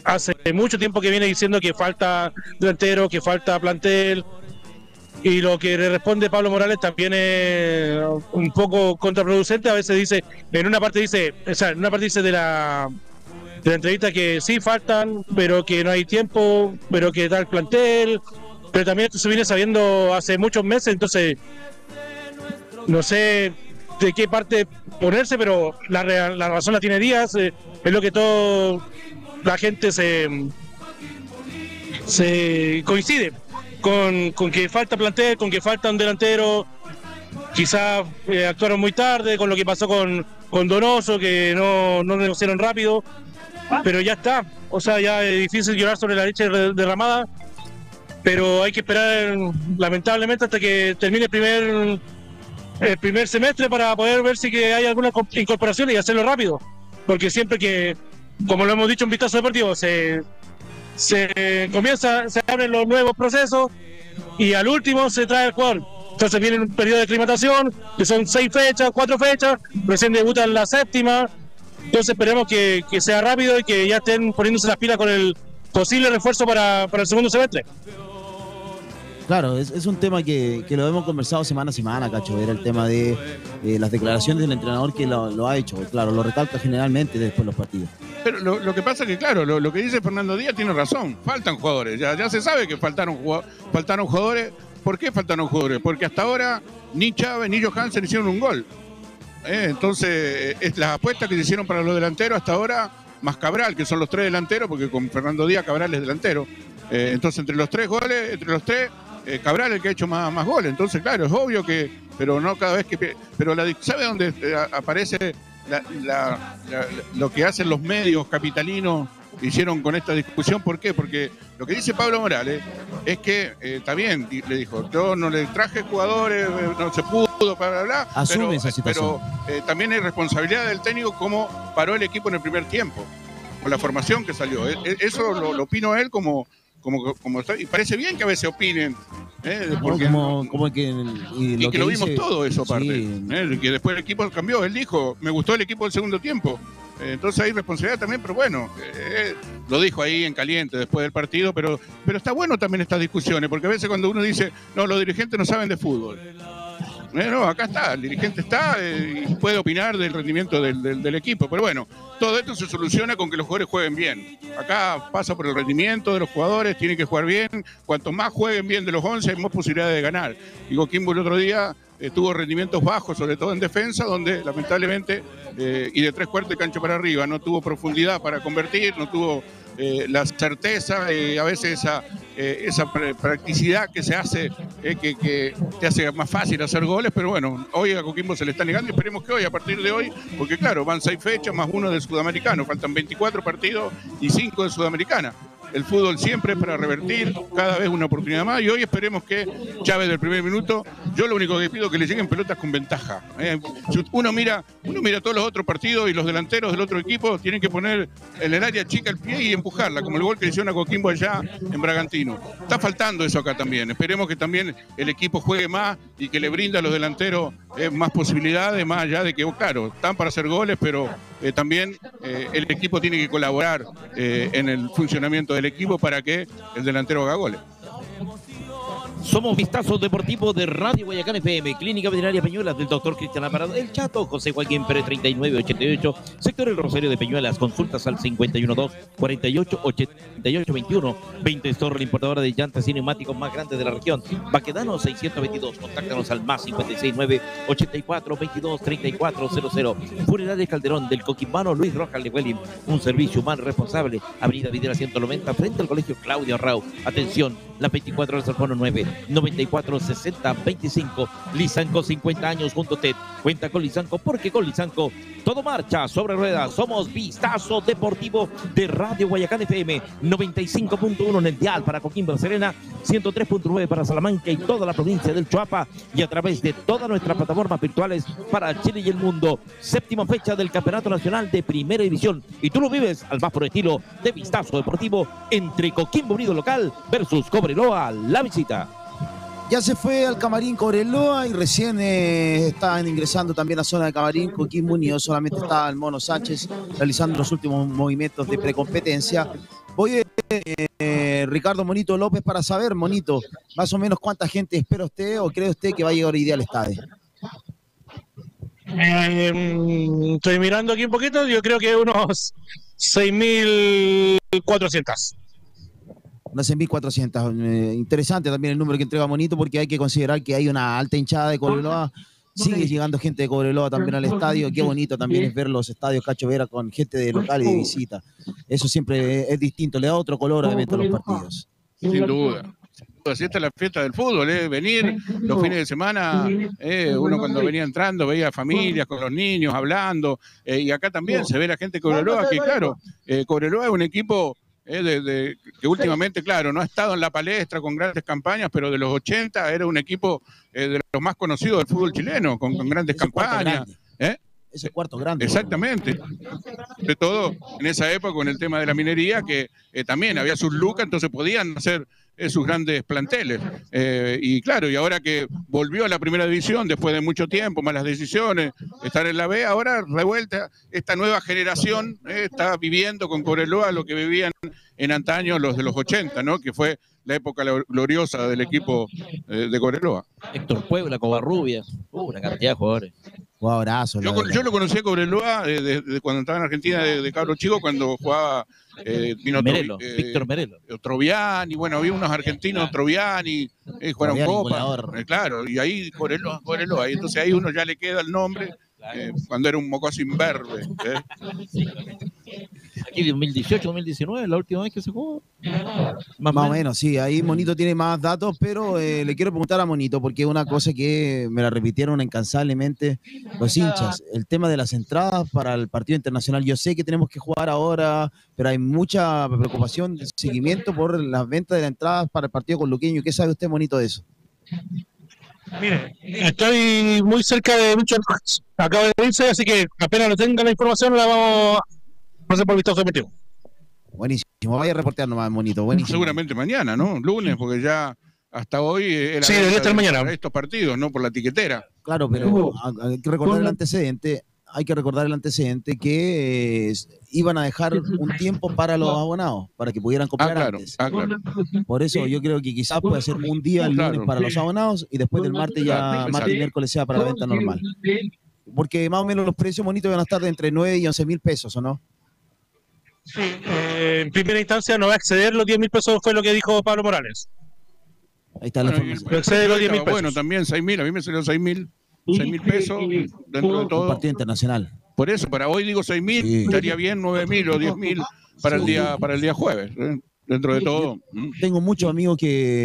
hace mucho tiempo que viene diciendo que falta delantero, que falta plantel, y lo que le responde Pablo Morales también es un poco contraproducente. A veces dice, en una parte dice, o sea, en una parte dice de la, de la entrevista que sí faltan, pero que no hay tiempo, pero que da el plantel, pero también esto se viene sabiendo hace muchos meses, entonces no sé de qué parte ponerse, pero la, la razón la tiene Díaz, eh, es lo que todo la gente se, se coincide con, con que falta plantel, con que falta un delantero. Quizás eh, actuaron muy tarde con lo que pasó con, con Donoso, que no, no negociaron rápido, pero ya está, o sea, ya es difícil llorar sobre la leche derramada, pero hay que esperar lamentablemente hasta que termine el primer el primer semestre para poder ver si que hay alguna incorporación y hacerlo rápido, porque siempre que, como lo hemos dicho en Vistazo Deportivo, se, se comienza, se abren los nuevos procesos y al último se trae el jugador. Entonces viene un periodo de aclimatación, que son seis fechas, cuatro fechas, recién debutan la séptima, entonces esperemos que, que sea rápido y que ya estén poniéndose las pilas con el posible refuerzo para, para el segundo semestre. Claro, es, es un tema que, que lo hemos conversado semana a semana, Cacho. Era el tema de eh, las declaraciones del entrenador que lo, lo ha hecho. Claro, lo recalca generalmente después de los partidos. Pero lo, lo que pasa es que, claro, lo, lo que dice Fernando Díaz tiene razón. Faltan jugadores. Ya, ya se sabe que faltaron, faltaron jugadores. ¿Por qué faltaron jugadores? Porque hasta ahora ni Chávez ni Johansen hicieron un gol. Eh, entonces, es las apuestas que se hicieron para los delanteros hasta ahora, más Cabral, que son los tres delanteros, porque con Fernando Díaz Cabral es delantero. Eh, entonces, entre los tres goles, entre los tres... Eh, Cabral el que ha hecho más, más goles, entonces claro, es obvio que, pero no cada vez que, pero la, ¿sabe dónde eh, aparece la, la, la, lo que hacen los medios capitalinos hicieron con esta discusión? ¿Por qué? Porque lo que dice Pablo Morales es que, eh, está bien, le dijo, yo no le traje jugadores, no se pudo, bla, bla, bla, asume pero, esa situación. pero eh, también hay responsabilidad del técnico cómo paró el equipo en el primer tiempo, con la formación que salió. Eso lo, lo opino él como Como, como está, y parece bien que a veces opinen, ¿eh? Porque, como, como que, y, y lo que, que lo dice, vimos todo eso aparte, sí. ¿eh? Que después el equipo cambió, él dijo, me gustó el equipo del segundo tiempo, eh, entonces hay responsabilidad también, pero bueno, eh, lo dijo ahí en caliente después del partido, pero, pero está bueno también estas discusiones, porque a veces cuando uno dice, no, los dirigentes no saben de fútbol. Eh, no, acá está, el dirigente está eh, y puede opinar del rendimiento del, del, del equipo, pero bueno, todo esto se soluciona con que los jugadores jueguen bien. Acá pasa por el rendimiento de los jugadores, tienen que jugar bien, cuanto más jueguen bien de los once hay más posibilidades de ganar. Y Coquimbo el otro día eh, tuvo rendimientos bajos, sobre todo en defensa, donde lamentablemente, eh, y de tres cuartos de cancha para arriba, no tuvo profundidad para convertir, no tuvo eh, la certeza, eh, a veces esa, eh, esa practicidad que se hace, eh, que, que te hace más fácil hacer goles, pero bueno, hoy a Coquimbo se le está negando y esperemos que hoy, a partir de hoy, porque claro, van seis fechas más uno de Sudamericano, faltan veinticuatro partidos y cinco de Sudamericana. El fútbol siempre es para revertir, cada vez una oportunidad más, y hoy esperemos que Chávez del primer minuto, yo lo único que pido es que le lleguen pelotas con ventaja. Eh, si uno mira, uno mira todos los otros partidos y los delanteros del otro equipo tienen que poner en el área chica el pie y empujarla, como el gol que le hicieron a Coquimbo allá en Bragantino. Está faltando eso acá también, esperemos que también el equipo juegue más y que le brinda a los delanteros eh, más posibilidades, más allá de que, claro, están para hacer goles, pero eh, también eh, el equipo tiene que colaborar eh, en el funcionamiento del equipo para que el delantero haga goles. Somos Vistazo Deportivo de Radio Guayacán F M, Clínica Veterinaria Peñuelas del doctor Cristian Alvarado, El Chato, José Joaquín Pérez treinta y nueve ochenta y ocho, sector El Rosario de Peñuelas, consultas al cincuenta y uno dos, cuarenta y ocho, ochenta y ocho veintiuno, veinte Store, la importadora de llantas y neumáticos más grande de la región, Baquedano seiscientos veintidós, contáctanos al más cincuenta y seis nueve, ochenta y cuatro, veintidós, treinta y cuatro cero cero, Funerales Calderón del Coquimbano Luis Rojas de Huelin, un servicio humano responsable, Avenida Videla ciento noventa, frente al Colegio Claudio Arrau, atención, las veinticuatro horas al fono nueve, noventa y cuatro sesenta veinticinco. Lisanco, cincuenta años junto a usted. Cuenta con Lisanco porque con Lisanco todo marcha sobre ruedas. Somos Vistazo Deportivo de Radio Guayacán F M, noventa y cinco punto uno en el dial para Coquimbo Serena, ciento tres punto nueve para Salamanca y toda la provincia del Choapa, y a través de todas nuestras plataformas virtuales para Chile y el mundo. Séptima fecha del Campeonato Nacional de Primera División, y tú lo vives al más por estilo de Vistazo Deportivo entre Coquimbo Unido local versus Cobreloa la visita. Ya se fue al camarín Cobreloa y recién eh, estaban ingresando también a la zona de camarín Coquimbo Unido. Solamente estaba el Mono Sánchez realizando los últimos movimientos de precompetencia. Oye, eh, Ricardo Monito López, para saber, Monito, más o menos cuánta gente espera usted o cree usted que va a llegar hoy día al estadio. Eh, estoy mirando aquí un poquito, yo creo que unos seis mil cuatrocientos. Unas seis mil cuatrocientas. Eh, interesante también el número que entrega Monito, porque hay que considerar que hay una alta hinchada de Cobreloa. Sigue llegando gente de Cobreloa también al estadio. Qué bonito también es ver los estadios Cacho Vera con gente de local y de visita. Eso siempre es, es distinto, le da otro color obviamente a los partidos. Sin duda. Así está la fiesta del fútbol, ¿eh? Venir los fines de semana, eh, uno cuando venía entrando veía familias con los niños hablando, eh, y acá también se ve la gente de Cobreloa, que claro, eh, Cobreloa es un equipo eh, de, de, que últimamente, claro, no ha estado en la palestra con grandes campañas, pero de los ochenta era un equipo eh, de los más conocidos del fútbol chileno, con, con grandes campañas. ¿Eh? Ese cuarto grande. Exactamente. De todo, en esa época con el tema de la minería, que eh, también había sus lucas, entonces podían hacer eh, sus grandes planteles. Eh, y claro, y ahora que volvió a la primera división, después de mucho tiempo, malas decisiones, estar en la B, ahora revuelta, esta nueva generación eh, está viviendo con Cobreloa lo que vivían en antaño los de los ochenta, ¿no? Que fue la época gloriosa del equipo eh, de Cobreloa. Héctor Puebla, Covarrubias, uh, una cantidad de jugadores. Jugadorazo. Yo, yo lo conocí a Cobreloa eh, de, de cuando estaba en Argentina, de, de cabro chico, cuando jugaba eh, vino Merelo, eh, Víctor Merelo. Troviani, bueno, había unos argentinos, Troviani, eh, jugaron Copa, eh, claro, y ahí Cobreloa, Cobreloa, y entonces ahí uno ya le queda el nombre, eh, cuando era un mocoso imberbe. ¿eh? Aquí dos mil dieciocho, dos mil diecinueve, la última vez que se jugó. Más, más o menos, sí, ahí Monito tiene más datos, pero eh, le quiero preguntar a Monito, porque es una cosa que me la repitieron incansablemente los hinchas, el tema de las entradas para el partido internacional. Yo sé que tenemos que jugar ahora, pero hay mucha preocupación de seguimiento por las ventas de las entradas para el partido con Luqueño. ¿Qué sabe usted, Monito, de eso? Mire, estoy muy cerca de muchos, acabo de irse, así que apenas no tenga la información la vamos a pasar por vistazo deportivo. Buenísimo, vaya a reportear nomás, Monito. Buenísimo. Seguramente mañana, ¿no? Lunes, porque ya hasta hoy era sí, debe estar mañana. Estos partidos, ¿no? Por la tiquetera. Claro, pero hay que recordar el antecedente, hay que recordar el antecedente que eh, iban a dejar un tiempo para los abonados, para que pudieran comprar ah, claro, antes. Ah, claro. Por eso yo creo que quizás puede ser un día el lunes para los abonados y después del martes ya, claro, martes y miércoles sea para la venta normal. Porque más o menos los precios bonitos van a estar de entre nueve y once mil pesos, ¿o no? Sí, eh, en primera instancia no va a exceder los diez mil pesos, fue lo que dijo Pablo Morales. Ahí está la bueno, información. No excede los diez mil pesos. Bueno, también seis mil, a mí me salieron seis mil pesos dentro de todo. Un partido internacional. Por eso, para hoy digo seis mil, sí. Estaría bien nueve mil o diez mil para, sí. el día, para el día jueves. ¿eh? Dentro de todo. Tengo muchos amigos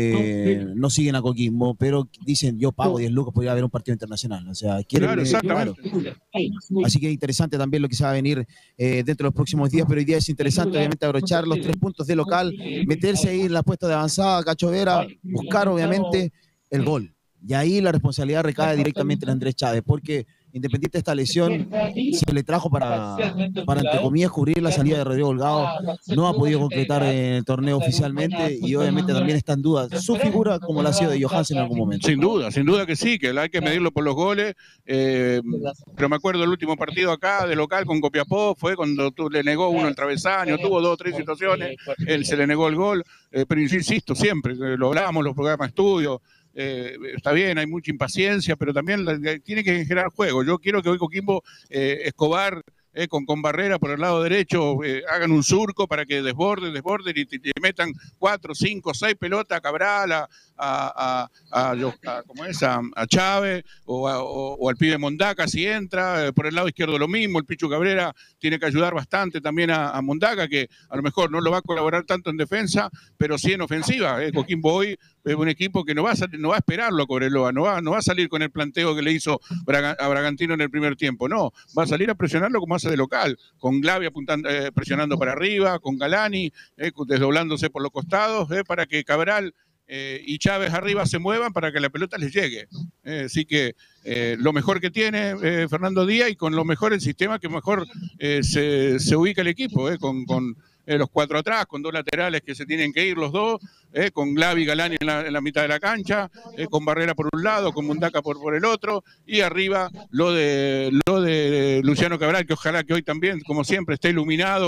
que no siguen a Coquimbo, pero dicen, yo pago diez lucas por ir a ver un partido internacional. O sea, quieren... Claro, exactamente. Claro. Así que es interesante también lo que se va a venir eh, dentro de los próximos días, pero hoy día es interesante, obviamente, abrochar los tres puntos de local, meterse ahí en la puesta de avanzada, Cacho Vera, buscar, obviamente, el gol. Y ahí la responsabilidad recae directamente en Andrés Chávez, porque Independiente de esta lesión se le trajo para, para, entre comillas, cubrir la salida de Rodrigo Holgado. No ha podido concretar en el torneo oficialmente y obviamente también está en duda su figura como la ha sido de Johansen en algún momento. Sin duda, sin duda que sí, que hay que medirlo por los goles. Eh, pero me acuerdo el último partido acá de local con Copiapó, fue cuando tú, le negó uno al travesaño, tuvo dos o tres situaciones, él se le negó el gol. Eh, pero insisto, siempre, eh, lo hablamos, los programas de estudio. Eh, está bien, hay mucha impaciencia, pero también la, tiene que generar juego. Yo quiero que hoy Coquimbo, eh, Escobar, eh, con, con Barrera por el lado derecho, eh, hagan un surco para que desborden, desborden y le metan cuatro, cinco, seis pelotas a Cabral, a, a, a, a, a, ¿cómo es? a, a Chávez o, a, o, o al pibe Mondaca si entra. Eh, por el lado izquierdo lo mismo, el Pichu Cabrera tiene que ayudar bastante también a, a Mondaca, que a lo mejor no lo va a colaborar tanto en defensa, pero sí en ofensiva. Eh. Coquimbo hoy es un equipo que no va a salir, no va a esperarlo a Cobreloa, no va, no va a salir con el planteo que le hizo Braga, a Bragantino en el primer tiempo, no, va a salir a presionarlo como hace de local, con Glavi apuntando, eh, presionando para arriba, con Galani eh, desdoblándose por los costados, eh, para que Cabral eh, y Chávez arriba se muevan para que la pelota les llegue. Eh, así que eh, lo mejor que tiene eh, Fernando Díaz y con lo mejor el sistema que mejor eh, se, se ubica el equipo, eh, con... con Eh, los cuatro atrás, con dos laterales que se tienen que ir los dos, eh, con Glavi y Galani en la, en la mitad de la cancha, eh, con Barrera por un lado, con Mundaca por, por el otro, y arriba lo de, lo de Luciano Cabral, que ojalá que hoy también, como siempre, esté iluminado,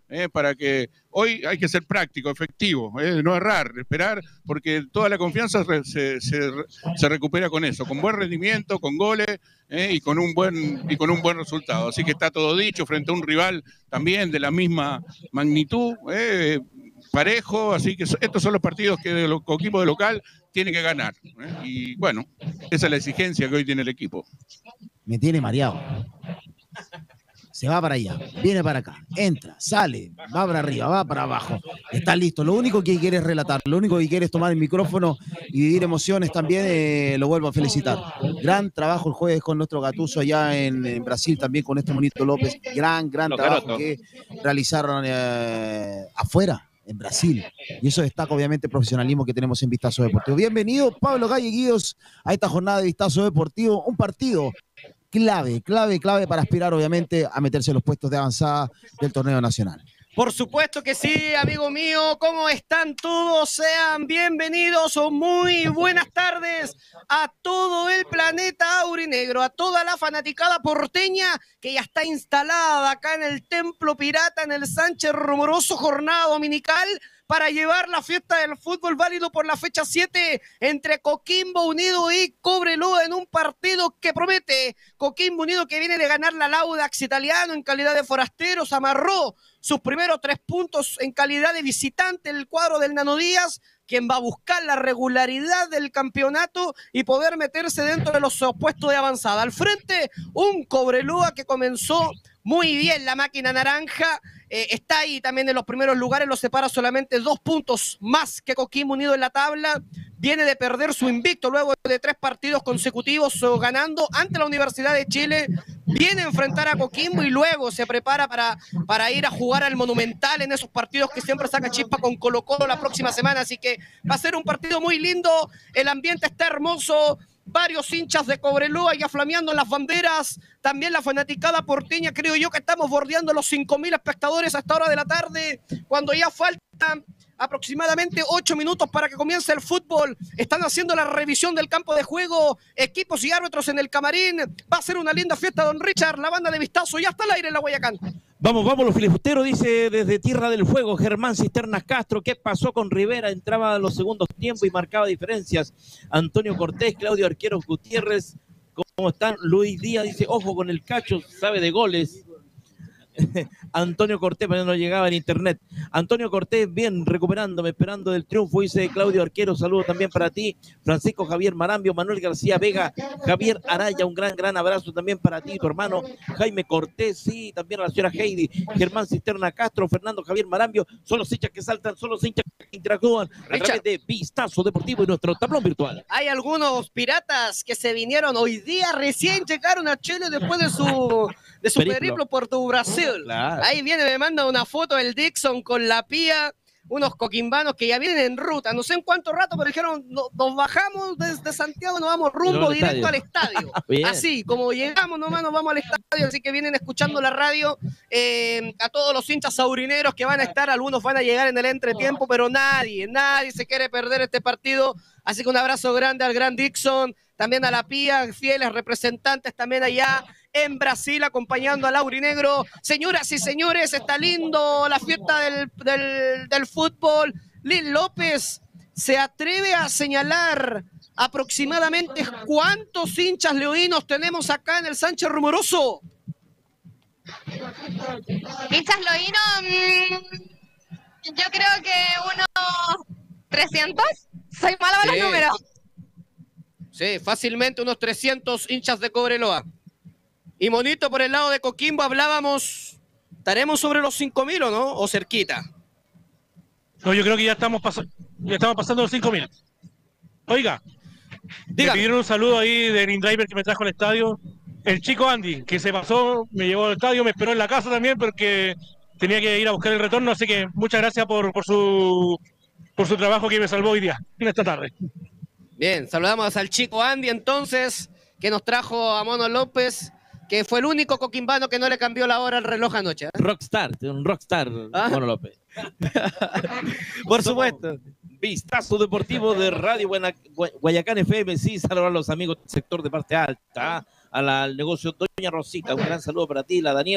eh, para que hoy hay que ser práctico, efectivo, eh, no errar, esperar, porque toda la confianza se, se, se recupera con eso, con buen rendimiento, con goles eh, y, con un buen, y con un buen resultado. Así que está todo dicho frente a un rival también de la misma magnitud, eh, parejo, así que estos son los partidos que el equipo de local tiene que ganar. ¿eh? Y bueno, esa es la exigencia que hoy tiene el equipo. Me tiene mareado. Se va para allá, viene para acá, entra, sale, va para arriba, va para abajo. Está listo. Lo único que quiere es relatar, lo único que quiere es tomar el micrófono y vivir emociones también. Eh, lo vuelvo a felicitar. Gran trabajo el jueves con nuestro Gattuso allá en, en Brasil, también con este Monito López. Gran, gran Lo trabajo caroto. que realizaron eh, afuera, en Brasil. Y eso destaca obviamente el profesionalismo que tenemos en Vistazo Deportivo. Bienvenido, Pablo Galleguillos, a esta jornada de Vistazo Deportivo. Un partido clave, clave, clave para aspirar obviamente a meterse en los puestos de avanzada del torneo nacional. Por supuesto que sí, amigo mío. ¿Cómo están todos? Sean bienvenidos o muy buenas tardes a todo el planeta aurinegro, a toda la fanaticada porteña que ya está instalada acá en el Templo Pirata, en el Sánchez Rumoroso, jornada dominical, para llevar la fiesta del fútbol válido por la fecha siete entre Coquimbo Unido y Cobreloa en un partido que promete. Coquimbo Unido, que viene de ganar la Audax Italiano en calidad de forasteros, amarró sus primeros tres puntos en calidad de visitante el cuadro del Nano Díaz, quien va a buscar la regularidad del campeonato y poder meterse dentro de los puestos de avanzada. Al frente, un Cobreloa que comenzó muy bien la máquina naranja, eh, está ahí también en los primeros lugares, lo separa solamente dos puntos más que Coquimbo Unido en la tabla. Viene de perder su invicto luego de tres partidos consecutivos oh, ganando ante la Universidad de Chile. Viene a enfrentar a Coquimbo y luego se prepara para, para ir a jugar al Monumental en esos partidos que siempre saca chispa con Colo Colo la próxima semana. Así que va a ser un partido muy lindo, el ambiente está hermoso. Varios hinchas de Cobreloa ya flameando las banderas, también la fanaticada porteña. Creo yo que estamos bordeando los cinco mil espectadores a esta hora de la tarde, cuando ya faltan aproximadamente ocho minutos para que comience el fútbol. Están haciendo la revisión del campo de juego, equipos y árbitros en el camarín. Va a ser una linda fiesta, don Richard. La banda de Vistazo ya está al aire en la Guayacán. Vamos, vamos, los filibusteros, dice desde Tierra del Fuego, Germán Cisternas Castro. ¿Qué pasó con Rivera? Entraba a los segundos tiempos y marcaba diferencias. Antonio Cortés, Claudio Arqueros Gutiérrez, ¿cómo están? Luis Díaz dice, ojo con el Cacho, sabe de goles. Antonio Cortés, pero no llegaba en internet. Antonio Cortés, bien, recuperándome, esperando del triunfo, dice Claudio Arquero, saludo también para ti. Francisco Javier Marambio, Manuel García Vega, Javier Araya, un gran, gran abrazo también para ti, tu hermano Jaime Cortés, sí, también a la señora Heidi, Germán Cisterna Castro, Fernando Javier Marambio, son los hinchas que saltan, son los hinchas que interactúan a través de Vistazo Deportivo y nuestro tablón virtual. Hay algunos piratas que se vinieron hoy día, recién llegaron a Chile después de su, de su periplo, periplo por tu Brasil. Claro. Ahí viene, me manda una foto el Dixon con la Pía, unos coquimbanos que ya vienen en ruta, no sé en cuánto rato, pero dijeron, no, nos bajamos desde Santiago, nos vamos rumbo directo al estadio. Así, como llegamos nomás nos vamos al estadio, así que vienen escuchando la radio. Eh, a todos los hinchas saurineros que van a estar, algunos van a llegar en el entretiempo, pero nadie, nadie se quiere perder este partido. Así que un abrazo grande al gran Dixon, también a la Pía, fieles representantes también allá en Brasil acompañando al aurinegro. Señoras y señores, está lindo la fiesta del, del, del fútbol. Lil López se atreve a señalar aproximadamente cuántos hinchas leoninos tenemos acá en el Sánchez Rumoroso. Hinchas leoninos, mmm, yo creo que unos trescientos. Soy mala para sí. los números. Sí, fácilmente unos trescientos hinchas de Cobreloa. Y Monito, por el lado de Coquimbo hablábamos, ¿estaremos sobre los cinco mil o no? ¿O cerquita? No, yo creo que ya estamos, pas ya estamos pasando los cinco mil. Oiga, dígame. Me pidieron un saludo ahí del InDriver que me trajo al estadio. El chico Andy, que se pasó, me llevó al estadio, me esperó en la casa también porque tenía que ir a buscar el retorno, así que muchas gracias por, por, su, por su trabajo que me salvó hoy día, en esta tarde. Bien, saludamos al chico Andy entonces, que nos trajo a Mono López, que fue el único coquimbano que no le cambió la hora al reloj anoche. ¿eh? Rockstar, un rockstar, ¿Ah? Mono López. Por supuesto. Vistazo Deportivo de Radio Buena, Guayacán F M, sí, saludar a los amigos del sector de parte alta, a la, al negocio Doña Rosita, un gran saludo para ti, la Daniela,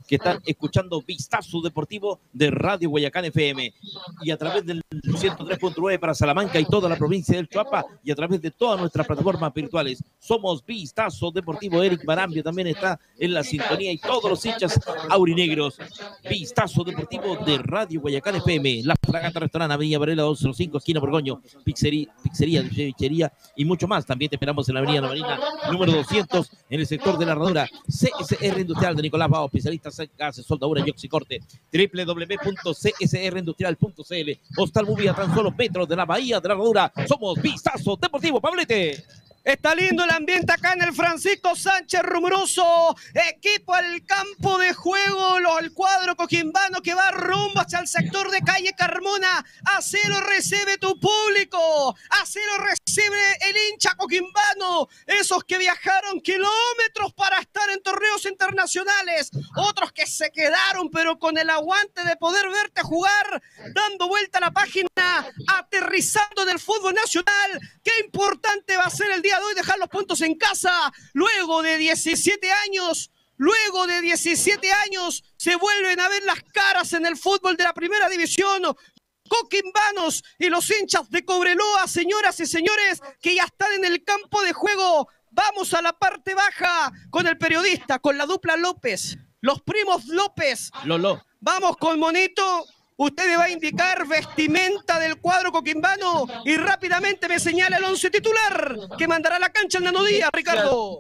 que están escuchando Vistazo Deportivo de Radio Guayacán F M y a través del ciento tres punto nueve para Salamanca y toda la provincia del Choapa y a través de todas nuestras plataformas virtuales. Somos Vistazo Deportivo. Eric Barambio también está en la sintonía y todos los hinchas aurinegros. Vistazo Deportivo de Radio Guayacán F M. La Fragata Restaurante, Avenida Varela doscientos cinco, esquina Borgoño, pizzería, pizzería, cevichería y mucho más. También te esperamos en la Avenida Marina número doscientos en el sector de la herradura. C S R Industrial de Nicolás Bao, especialista en gases, soldadura y oxicorte. doble u doble u doble u punto c s r industrial punto c l. Hostal Movie a tan solo metros de la Bahía de la Herradura. Somos Vistazo Deportivo, Pablete. Está lindo el ambiente acá en el Francisco Sánchez Rumoroso. Equipo al campo de juego, lo, el cuadro coquimbano que va rumbo hacia el sector de calle Carmona. Así lo recibe tu público, así lo recibe el hincha coquimbano. Esos que viajaron kilómetros para estar en torneos internacionales, otros que se quedaron pero con el aguante de poder verte jugar, dando vuelta a la página, aterrizando en el fútbol nacional. Qué importante va a ser el día de hoy dejar los puntos en casa. Luego de diecisiete años, luego de diecisiete años, se vuelven a ver las caras en el fútbol de la primera división. Coquimbanos y los hinchas de Cobreloa, señoras y señores, que ya están en el campo de juego. Vamos a la parte baja con el periodista, con la dupla López, los primos López. Lolo. Vamos con Monito. Usted me va a indicar vestimenta del cuadro coquimbano y rápidamente me señala el once titular que mandará a la cancha el Nano Díaz, Ricardo.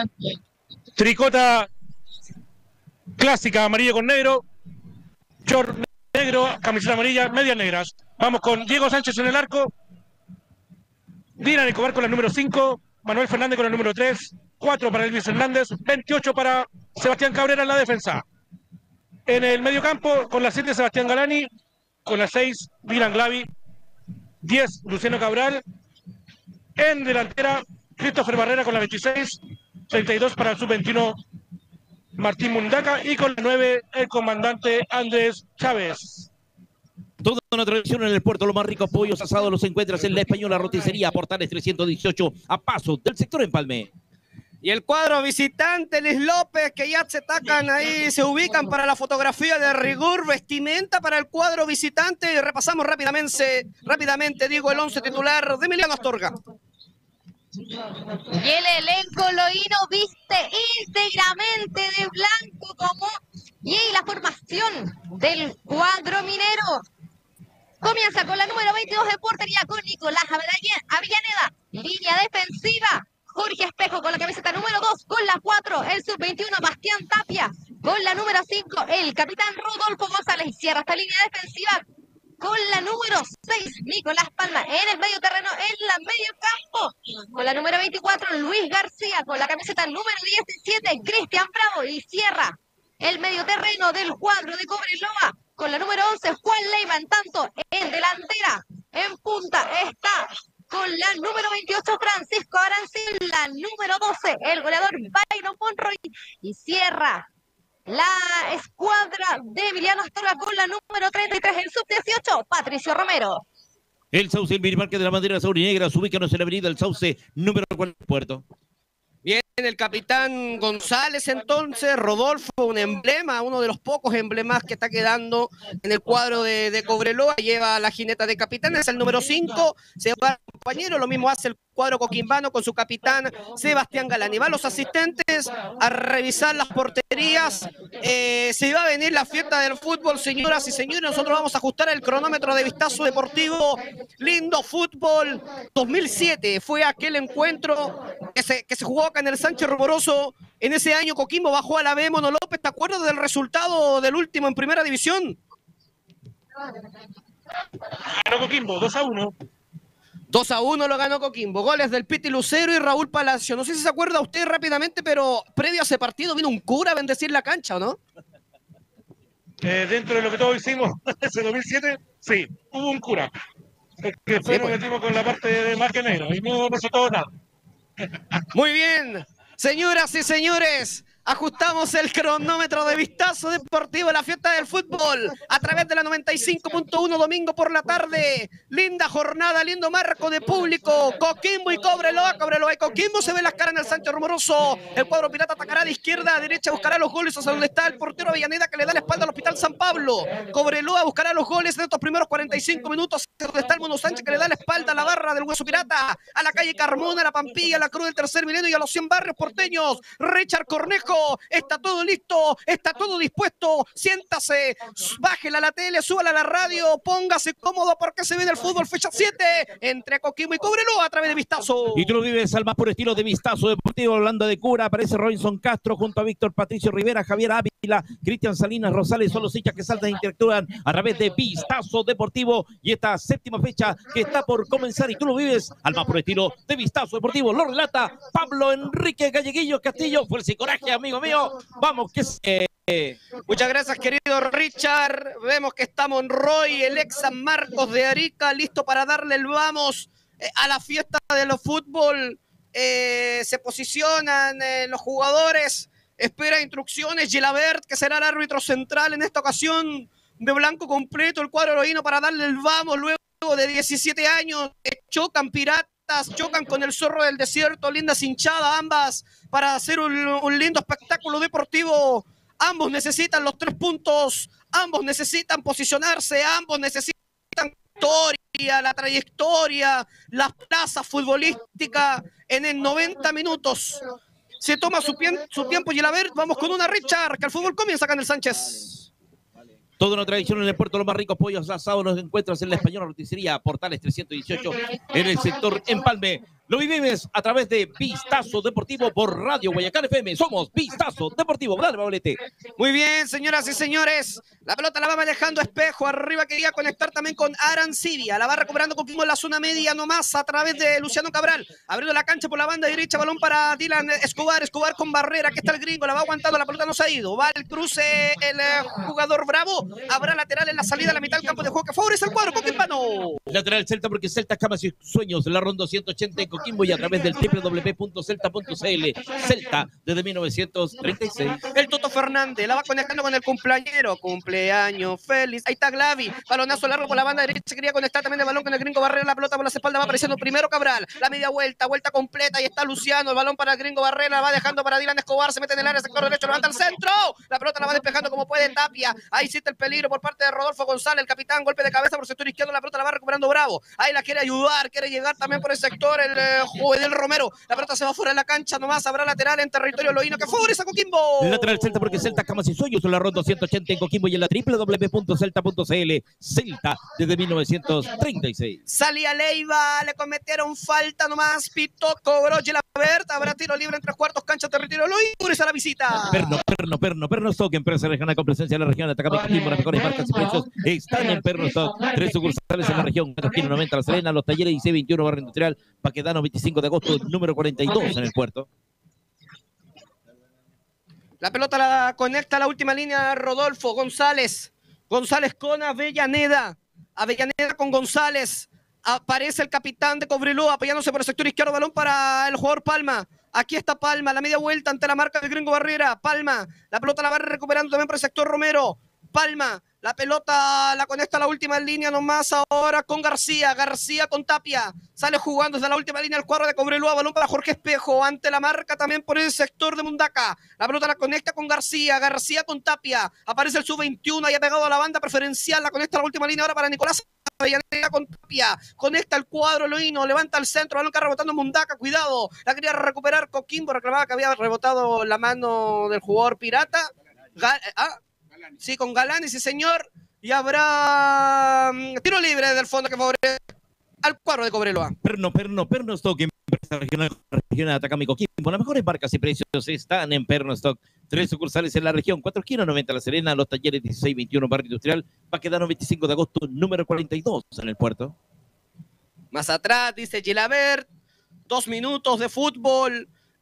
Tricota clásica, amarillo con negro, short negro, camiseta amarilla, medias negras. Vamos con Diego Sánchez en el arco, Dylan Escobar con la número cinco, Manuel Fernández con el número tres, cuatro para Elvis Hernández, veintiocho para Sebastián Cabrera en la defensa. En el medio campo, con la siete, Sebastián Galani, con la seis, Dylan Glavi, diez, Luciano Cabral. En delantera, Christopher Barrera con la veintiséis, treinta y dos para el sub veintiuno, Martín Mundaca, y con la nueve, el comandante Andrés Chávez. Toda una tradición en el puerto, los más ricos pollos asados los encuentras en la Española Roticería, Portales trescientos dieciocho, a paso del sector Empalme. Y el cuadro visitante, Luis López, que ya se tacan ahí, se ubican para la fotografía de rigor, vestimenta para el cuadro visitante. Y repasamos rápidamente, rápidamente, digo, el once titular de Emiliano Astorga. Y el elenco loíno viste íntegramente de blanco como... Y la formación del cuadro minero comienza con la número veintidós de portería con Nicolás Avellaneda. Línea defensiva, Jorge Espejo con la camiseta número dos, con la cuatro, el sub veintiuno, Bastián Tapia, con la número cinco, el capitán Rodolfo González. Cierra esta línea defensiva con la número seis, Nicolás Palma, en el medio terreno, en la medio campo, con la número veinticuatro, Luis García, con la camiseta número diecisiete, Cristian Bravo, y cierra el medio terreno del cuadro de Cobreloa, con la número once, Juan Leiva. En tanto, en delantera, en punta, está con la número veintiocho, Francisco Arancil, la número doce, el goleador Byron Monroy, y cierra la escuadra de Emiliano Astorga con la número treinta y tres, el sub dieciocho, Patricio Romero. El Sauce, el minimarket de la bandera saurinegra, se ubica en la avenida del Sauce, número cuatro, Puerto. Bien, el capitán González entonces, Rodolfo, un emblema, uno de los pocos emblemas que está quedando en el cuadro de, de Cobreloa, lleva la jineta de capitán, es el número cinco, se va el compañero, lo mismo hace el cuadro coquimbano con su capitán Sebastián Galani. Van los asistentes a revisar las porterías, eh, se va a venir la fiesta del fútbol, señoras y señores, nosotros vamos a ajustar el cronómetro de Vistazo Deportivo. Lindo fútbol, dos mil siete fue aquel encuentro que se, que se jugó acá en el Sánchez Rumoroso. En ese año Coquimbo bajó a la B. Mono López, ¿te acuerdas del resultado del último en primera división? Ganó Coquimbo, dos a uno. dos a uno lo ganó Coquimbo. Goles del Piti Lucero y Raúl Palacio. No sé si se acuerda usted rápidamente, pero previo a ese partido vino un cura a bendecir la cancha, ¿o no? Eh, dentro de lo que todos hicimos ese dos mil siete, sí, hubo un cura. Que después sí, pues nos metimos con la parte de más que negro y no resultó nada. Muy bien, señoras y señores, Ajustamos el cronómetro de Vistazo Deportivo, la fiesta del fútbol, a través de la noventa y cinco punto uno, domingo por la tarde. Linda jornada, lindo marco de público. Coquimbo y Cobreloa, Cobreloa y Coquimbo. Se ven las caras en el Sánchez Rumoroso. El cuadro pirata atacará de izquierda a derecha, buscará los goles hacia donde está el portero Avellaneda, que le da la espalda al Hospital San Pablo. Cobreloa buscará los goles en estos primeros cuarenta y cinco minutos, donde está el Mono Sánchez, que le da la espalda a la barra del Hueso Pirata, a la calle Carmona, a la Pampilla, a la Cruz del Tercer Milenio y a los cien barrios porteños. Richard Cornejo, está todo listo, está todo dispuesto. Siéntase, bájela a la tele, súbala a la radio, póngase cómodo porque se viene el fútbol fecha siete entre Coquimbo y Cobreloa a través de Vistazo. Y tú lo vives al más puro estilo de Vistazo Deportivo. Hablando de cura, aparece Robinson Castro junto a Víctor Patricio Rivera, Javier Ávila, Cristian Salinas Rosales. Son los hinchas que saltan e interactúan a través de Vistazo Deportivo y esta séptima fecha que está por comenzar. Y tú lo vives al más puro estilo de Vistazo Deportivo. Lo relata Pablo Enrique Galleguillo Castillo. Fuerza y coraje, amigo mío. Vamos, que se... Muchas gracias, querido Richard. Vemos que está Monroy, el ex San Marcos de Arica, listo para darle el vamos eh, a la fiesta de los fútbol. Eh, se posicionan eh, los jugadores, espera instrucciones. Gilabert, que será el árbitro central en esta ocasión, de blanco completo, el cuadro heroíno para darle el vamos luego de diecisiete años. Eh, chocan piratas. Chocan con el Zorro del Desierto, lindas hinchadas ambas para hacer un, un lindo espectáculo deportivo. Ambos necesitan los tres puntos, ambos necesitan posicionarse, ambos necesitan la historia, la trayectoria, la plaza futbolística en el noventa minutos. Se toma su, su tiempo y a ver, vamos con una Richard, que el fútbol comienza acá en el Sánchez. Toda una tradición en el puerto, los más ricos pollos asados los encuentras en la Española Roticería, Portales trescientos dieciocho, en el sector Empalme. Lo vives a través de Vistazo Deportivo por Radio Guayacán F M. Somos Vistazo Deportivo. Dale, Pablete. Muy bien, señoras y señores. La pelota la va manejando Espejo. Arriba quería conectar también con Arancibia. La va recuperando Coquimbo en la zona media nomás a través de Luciano Cabral. Abriendo la cancha por la banda derecha. Balón para Dylan Escobar. Escobar con barrera. Aquí está el gringo. La va aguantando. La pelota no se ha ido. Va el cruce el jugador Bravo. Habrá lateral en la salida a la mitad del campo de juego que favorece el cuadro coquimbano. Lateral Celta porque Celta Camas y Sueños. La ronda ciento ochenta en Coquimbo y a través del doble u doble u doble u punto celta punto c l. Celta desde mil novecientos treinta y seis. El Toto Fernández la va conectando con el cumpleañero. Cumpleaños feliz. Ahí está Glavi. Balonazo largo por la banda derecha. Quería conectar también el balón con el gringo Barrera. La pelota por las espaldas va apareciendo primero Cabral. La media vuelta, vuelta completa. Ahí está Luciano. El balón para el gringo Barrera. Va dejando para Dylan Escobar. Se mete en el área, sector derecho. Levanta el centro. La pelota la va despejando como puede Tapia. Ahí existe el peligro por parte de Rodolfo González. El capitán. Golpe de cabeza por el sector izquierdo. La pelota la va recuperando Bravo. Ahí la quiere ayudar. Quiere llegar también por el sector el eh, Juvenil Romero. La pelota se va fuera de la cancha. Nomás habrá lateral en territorio loíno que favorece a Coquimbo. Lateral Celta porque Celta Camas y Sueños en la ronda ciento ochenta en Coquimbo y en la doble u doble u doble u punto celta punto c l. Celta desde mil novecientos treinta y seis. Salía Leiva, le cometieron falta nomás, pitó, cobró Gilabert, habrá tiro libre en tres cuartos, cancha, territorio loíno, a la visita. Perno, Perno, Perno, Perno Stock, empresa regional con presencia en la región de Atacama y Coquimbo. Las mejores marcas y precios están en Perno Stock. Tres sucursales en la región, esquina noventa La Serena, Los Talleres dieciséis veintiuno Barrio Industrial, Paquedano veinticinco de agosto, número cuarenta y dos en el puerto. La pelota la conecta a la última línea Rodolfo González. González con Avellaneda. Avellaneda con González. Aparece el capitán de Cobreloa apoyándose por el sector izquierdo. Balón para el jugador Palma. Aquí está Palma. La media vuelta ante la marca del gringo Barrera. Palma. La pelota la va recuperando también por el sector Romero. Palma. La pelota la conecta a la última línea nomás ahora con García. García con Tapia. Sale jugando desde la última línea el cuadro de Cobreloa. Balón para Jorge Espejo. Ante la marca también por el sector de Mundaca. La pelota la conecta con García. García con Tapia. Aparece el sub veintiuno. Ahí ha pegado a la banda preferencial. La conecta a la última línea ahora para Nicolás Avellaneda con Tapia. Conecta el cuadro Loíno. Levanta el centro. Balón que ha rebotando Mundaca. Cuidado. La quería recuperar Coquimbo. Reclamaba que había rebotado la mano del jugador pirata. Gal ah. Sí, con Galán, sí señor. Y habrá um, tiro libre del fondo que favorece al cuadro de Cobreloa. Perno, Perno, Perno Stock, empresa regional, regional de Atacama y Coquimbo. Las mejores marcas y precios están en Perno Stock. Tres sucursales en la región, cuatro esquinas, noventa La Serena, Los Talleres dieciséis veintiuno Barrio Industrial, Paquedano veinticinco de agosto, número cuarenta y dos en el puerto. Más atrás, dice Gilabert, dos minutos de fútbol.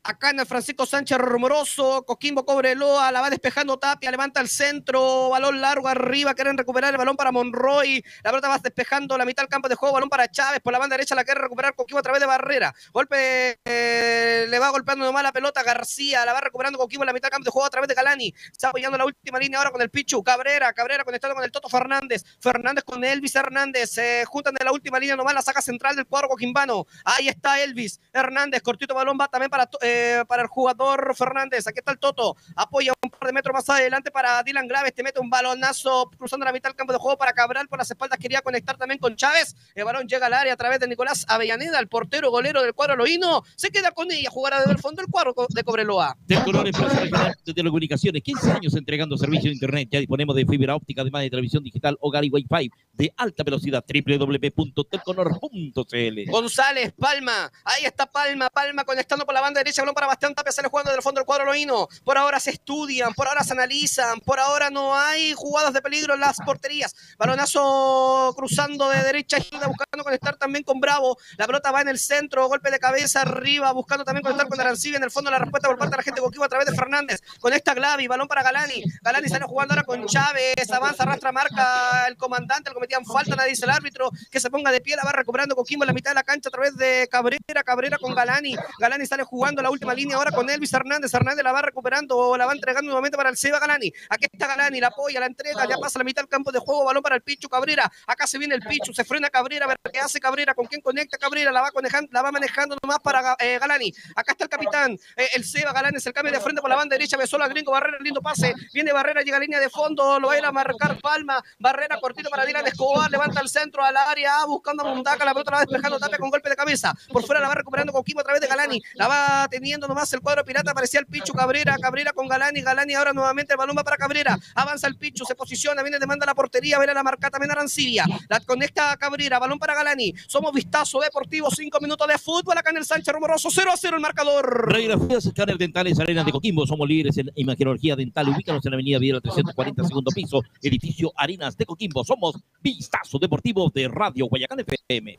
Acá en el Francisco Sánchez Rumoroso, Coquimbo Cobreloa, la va despejando Tapia, levanta el centro, balón largo arriba, quieren recuperar el balón para Monroy, la pelota va despejando la mitad del campo de juego, balón para Chávez, por la banda derecha la quiere recuperar Coquimbo a través de Barrera, golpe, eh, le va golpeando nomás la pelota García, la va recuperando Coquimbo en la mitad del campo de juego a través de Galani, está apoyando la última línea ahora con el Pichu, Cabrera, Cabrera conectado con el Toto Fernández, Fernández con Elvis Hernández, se eh, juntan en la última línea nomás la saca central del cuadro coquimbano, ahí está Elvis Hernández, cortito balón va también para... Eh, para el jugador Fernández, aquí está el Toto, apoya un par de metros más adelante para Dylan Graves, te mete un balonazo cruzando la mitad del campo de juego para Cabral, por las espaldas quería conectar también con Chávez, el balón llega al área a través de Nicolás Avellaneda, el portero golero del cuadro loíno, se queda con ella, jugará desde el fondo del cuadro de Cobreloa. Del color empresa regional de telecomunicaciones, quince años entregando servicio de internet, ya disponemos de fibra óptica, además de televisión digital, hogar y wifi de alta velocidad, doble u doble u doble u punto telconor punto c l. González, Palma, ahí está Palma, Palma conectando por la banda derecha, balón para Bastián Tapia, sale jugando del fondo del cuadro loíno. Por ahora se estudian, por ahora se analizan, por ahora no hay jugadas de peligro en las porterías. Balonazo cruzando de derecha a izquierda, buscando conectar también con Bravo. La pelota va en el centro, golpe de cabeza arriba, buscando también conectar con Arancibia. En el fondo la respuesta por parte de la gente de Coquimbo a través de Fernández. Conecta Glavi, balón para Galani. Galani sale jugando ahora con Chávez, avanza, arrastra, marca el comandante, le cometían falta, nadie dice el árbitro, que se ponga de pie, la va recuperando Coquimbo en la mitad de la cancha a través de Cabrera, Cabrera con Galani. Galani sale jugando la última línea ahora con Elvis Hernández, Hernández la va recuperando, la va entregando nuevamente para el Seba Galani, aquí está Galani, la apoya, la entrega, ya pasa la mitad del campo de juego, balón para el Pichu Cabrera, acá se viene el Pichu, se frena Cabrera, a ver qué hace Cabrera, con quién conecta Cabrera, la va manejando, la va manejando nomás para eh, Galani, acá está el capitán, eh, el Seba Galani, es el cambio de frente por la banda derecha, besó la Gringo, Barrera, lindo pase, viene Barrera, llega a línea de fondo, lo va a ir a marcar Palma, Barrera cortito para Dylan Escobar, levanta el centro al área, buscando a Mundaca, la pelota la va despejando Tapia con golpe de cabeza, por fuera la va recuperando Coquimbo a través de Galani, la va teniendo nomás el cuadro pirata, aparecía el Pichu Cabrera, Cabrera con Galani, Galani ahora nuevamente el balón va para Cabrera, avanza el Pichu, se posiciona, viene, demanda la portería, viene la marca también Arancibia, la conecta a Cabrera, balón para Galani, somos Vistazo Deportivo, cinco minutos de fútbol acá en el Sánchez Rumoroso, cero a cero el marcador. Radiografías, escáner dentales, Arenas de Coquimbo, somos líderes en imagenología dental, ubícanos en la avenida Videla trescientos cuarenta, segundo piso, edificio Arenas de Coquimbo, somos Vistazo Deportivo de Radio Guayacán F M.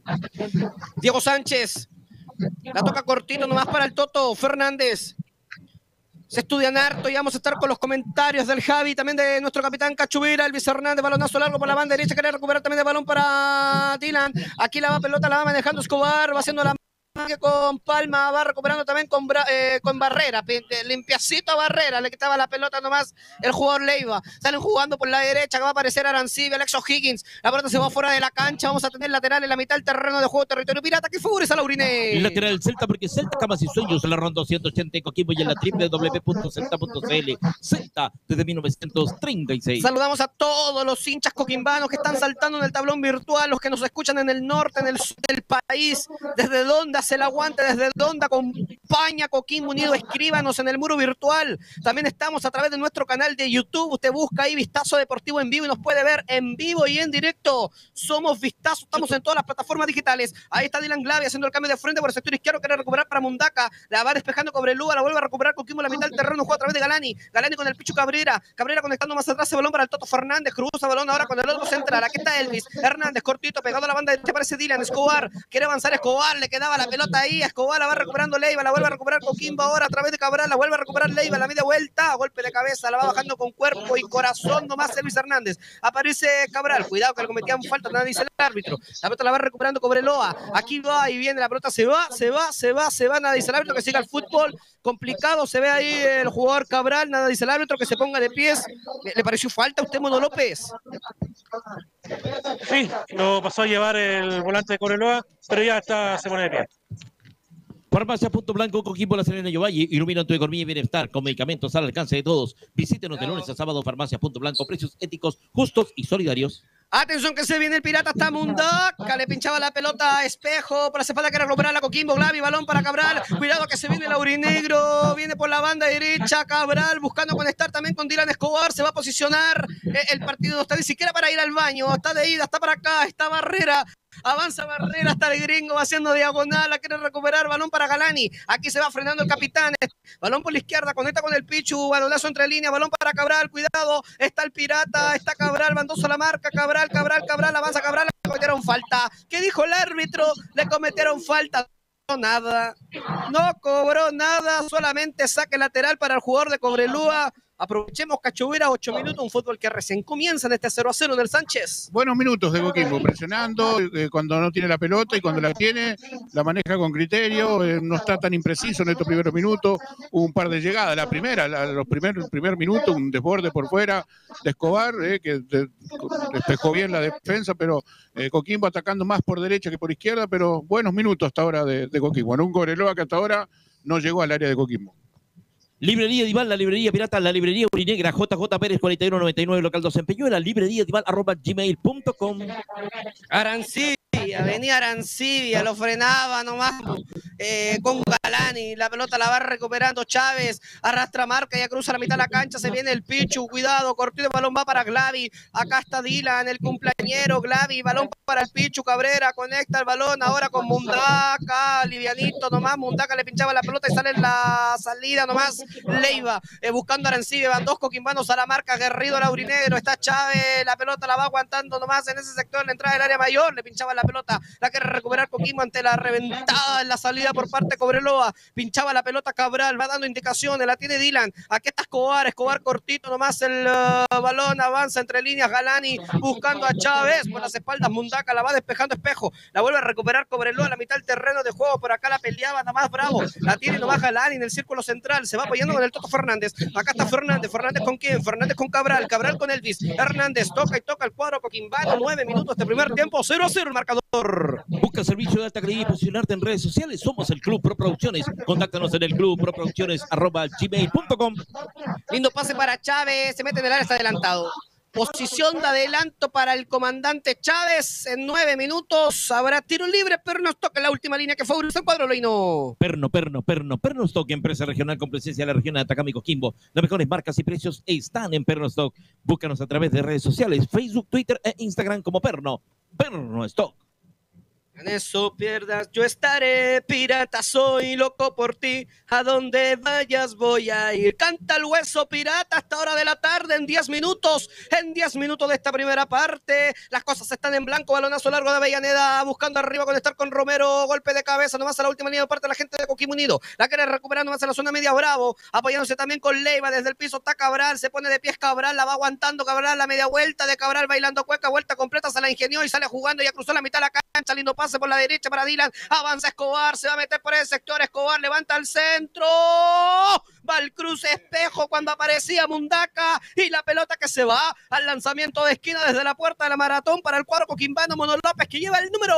Diego Sánchez, la toca cortito nomás para el Toto Fernández. Se estudian harto y vamos a estar con los comentarios del Javi, también de nuestro capitán Cachuvira, Elvis Hernández, balonazo largo por la banda derecha, quiere recuperar también el balón para Dylan. Aquí la va pelota, la va manejando Escobar, va haciendo la con Palma, va recuperando también con, eh, con Barrera, limpiacito a Barrera, le quitaba la pelota nomás el jugador Leiva, salen jugando por la derecha, que va a aparecer Arancibia, Alex O'Higgins, la pelota se va fuera de la cancha, vamos a tener lateral en la mitad del terreno de juego, territorio pirata, que favorece a Lauriné. El lateral Celta, porque Celta, camas y sueños, en la ronda doscientos ochenta en Coquimbo y en la doble u doble u doble u punto celta punto c l. Celta desde mil novecientos treinta y seis. Saludamos a todos los hinchas coquimbanos que están saltando en el tablón virtual, los que nos escuchan en el norte, en el sur del país, desde donde hace el aguante, desde donde acompaña Coquimbo Unido, escríbanos en el muro virtual. También estamos a través de nuestro canal de YouTube, usted busca ahí Vistazo Deportivo en vivo y nos puede ver en vivo y en directo. Somos Vistazo, estamos en todas las plataformas digitales. Ahí está Dylan Glavi haciendo el cambio de frente por el sector izquierdo, quiere recuperar para Mundaca, la va despejando Cobreloa, la vuelve a recuperar Coquimbo en la mitad del terreno, juega a través de Galani, Galani con el Pichu Cabrera, Cabrera conectando más atrás, el balón para el Toto Fernández, cruza balón ahora con el otro central, aquí está Elvis Hernández, cortito, pegado a la banda derecha, parece Dylan Escobar, quiere avanzar Escobar, le quedaba la pelota ahí, Escobar la va recuperando Leiva, la vuelve a recuperar Coquimbo ahora a través de Cabral, la vuelve a recuperar Leiva, la media vuelta, golpe de cabeza, la va bajando con cuerpo y corazón nomás Elvis Hernández, aparece Cabral, cuidado que le cometían falta, nada dice el árbitro, la pelota la va recuperando Cobreloa, aquí va y viene, la pelota se va, se va, se va, se va, nada dice el árbitro, que siga el fútbol, complicado, se ve ahí el jugador Cabral, nada dice el árbitro, que se ponga de pies, ¿le pareció falta a usted, Mono López? Sí, lo pasó a llevar el volante de Cobreloa, pero ya está, se pone de pie. Farmacia Punto Blanco, Coquimbo, La Serena y Ovalle, ilumina tu economía y bienestar con medicamentos al alcance de todos. Visítenos de lunes a sábado, Farmacia Punto Blanco, precios éticos, justos y solidarios. Atención que se viene el pirata hasta Mundaca, le pinchaba la pelota a Espejo, por la espalda que recuperar la Coquimbo, Glavi, balón para Cabral, cuidado que se viene el aurinegro, viene por la banda derecha, Cabral buscando conectar también con Dylan Escobar, se va a posicionar, el partido no está ni siquiera para ir al baño, está de ida, está para acá, está Barrera, avanza Barrera hasta el gringo, va haciendo diagonal, la quiere recuperar, balón para Galani, aquí se va frenando el capitán, balón por la izquierda, conecta con el Pichu, balonazo entre líneas, balón para Cabral, cuidado, está el pirata, está Cabral, bandoso a la marca, Cabral, Cabral, Cabral, avanza Cabral, le cometieron falta, ¿qué dijo el árbitro? Le cometieron falta, nada, no cobró nada, solamente saque lateral para el jugador de Cobreloa. Aprovechemos Cachovera, ocho minutos, un fútbol que recién comienza en este cero a cero en el Sánchez. Buenos minutos de Coquimbo, presionando eh, cuando no tiene la pelota y cuando la tiene, la maneja con criterio, eh, no está tan impreciso en estos primeros minutos. Hubo un par de llegadas, la primera, la, los primeros primer minutos, un desborde por fuera de Escobar, eh, que de, despejó bien la defensa, pero eh, Coquimbo atacando más por derecha que por izquierda, pero buenos minutos hasta ahora de, de Coquimbo. En un Cobreloa que hasta ahora no llegó al área de Coquimbo. Librería Dival, la librería pirata, la librería Urinegra, J J Pérez cuarenta y uno noventa y nueve, local dos en Peñuela, librería Dival, arroba gmail punto com. Arancibia, venía Arancibia, lo frenaba nomás eh, con Galani, la pelota la va recuperando Chávez, arrastra marca, ya cruza la mitad de la cancha, se viene el Pichu, cuidado, cortito de balón va para Glavi, acá está Dylan, el cumpleañero, Glavi, balón para el Pichu, Cabrera, conecta el balón ahora con Mundaca, livianito nomás, Mundaca le pinchaba la pelota y sale en la salida nomás, Leiva, eh, buscando a Arancibia, van dos coquimbanos a la marca, Guerrido, Laurinegro, está Chávez, la pelota la va aguantando nomás en ese sector, en la entrada del área mayor, le pinchaba la pelota, la quiere recuperar Coquimbo ante la reventada en la salida por parte de Cobreloa, pinchaba la pelota Cabral, va dando indicaciones, la tiene Dylan, aquí está Escobar, Escobar cortito nomás el uh, balón, avanza entre líneas Galani, buscando a Chávez, por las espaldas Mundaca, la va despejando Espejo, la vuelve a recuperar Cobreloa, a la mitad del terreno de juego, por acá la peleaba nomás Bravo, la tiene nomás Galani en el círculo central, se va apoyando con el Toto Fernández, acá está Fernández, Fernández con quién, Fernández con Cabral, Cabral con Elvis, Hernández, toca y toca el cuadro coquimbano, nueve minutos de primer tiempo, cero a cero el marcador. Busca servicio de alta calidad y posicionarte en redes sociales, somos el Club Pro Producciones, contáctanos en el club pro producciones arroba gmail punto com. Lindo pase para Chávez, se mete en el área, está adelantado. Posición de adelanto para el comandante Chávez. En nueve minutos habrá tiro libre, pero nos toca la última línea que favorece el cuadro leino. Perno, Perno, Perno, Perno Stock, empresa regional con presencia en la región de Atacama y Coquimbo. Las mejores marcas y precios están en Perno Stock. Búscanos a través de redes sociales, Facebook, Twitter e Instagram como Perno. Perno Stock. En eso pierdas, yo estaré, pirata, soy loco por ti, a donde vayas voy a ir. Canta el Hueso Pirata hasta hora de la tarde, en diez minutos, en diez minutos de esta primera parte. Las cosas están en blanco, balonazo largo de Avellaneda, buscando arriba conectar con Romero, golpe de cabeza, nomás a la última línea de parte de la gente de Coquimbo Unido. La quiere recuperar nomás en la zona media Bravo, apoyándose también con Leiva, desde el piso está Cabral, se pone de pies Cabral, la va aguantando Cabral, la media vuelta de Cabral bailando cueca, vuelta completa, se la ingenió y sale jugando, ya cruzó la mitad de la cancha, lindo pase por la derecha para Dylan, avanza Escobar, se va a meter por el sector, Escobar levanta el centro, va el cruce Espejo cuando aparecía Mundaca y la pelota que se va al lanzamiento de esquina desde la puerta de la maratón para el cuadro coquimbano, Mono López que lleva el número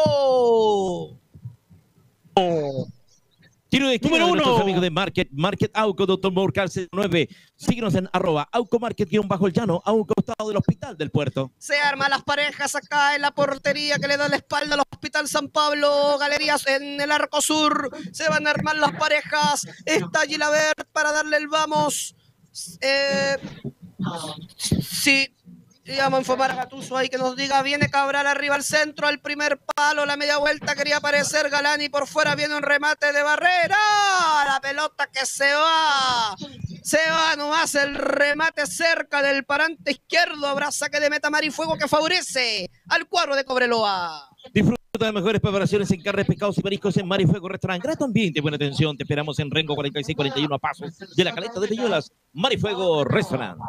oh. Tiro de esquina número de uno. nuestros amigos de Market, Market Auco, Doctor Morcal nueve. Síguenos en arroba Auco Market guión bajo el llano, a un costado del Hospital del Puerto. Se arman las parejas acá en la portería que le da la espalda al Hospital San Pablo, Galerías en el Arco Sur. Se van a armar las parejas. Está Gilabert para darle el vamos. Eh, sí. Y vamos a informar a Gattuso ahí que nos diga, viene Cabral arriba al centro, al primer palo, la media vuelta, quería aparecer Galani por fuera, viene un remate de Barrera, la pelota que se va, se va nomás el remate cerca del parante izquierdo, habrá saque de meta Marifuego que favorece al cuadro de Cobreloa. Disfruta de las mejores preparaciones en carnes, pescados y mariscos en Marifuego Restaurant. Grato ambiente, buena atención. Te esperamos en Rengo cuarenta y seis cuarenta y uno a pasos de la Caleta de Peñuelas. Marifuego Restaurant.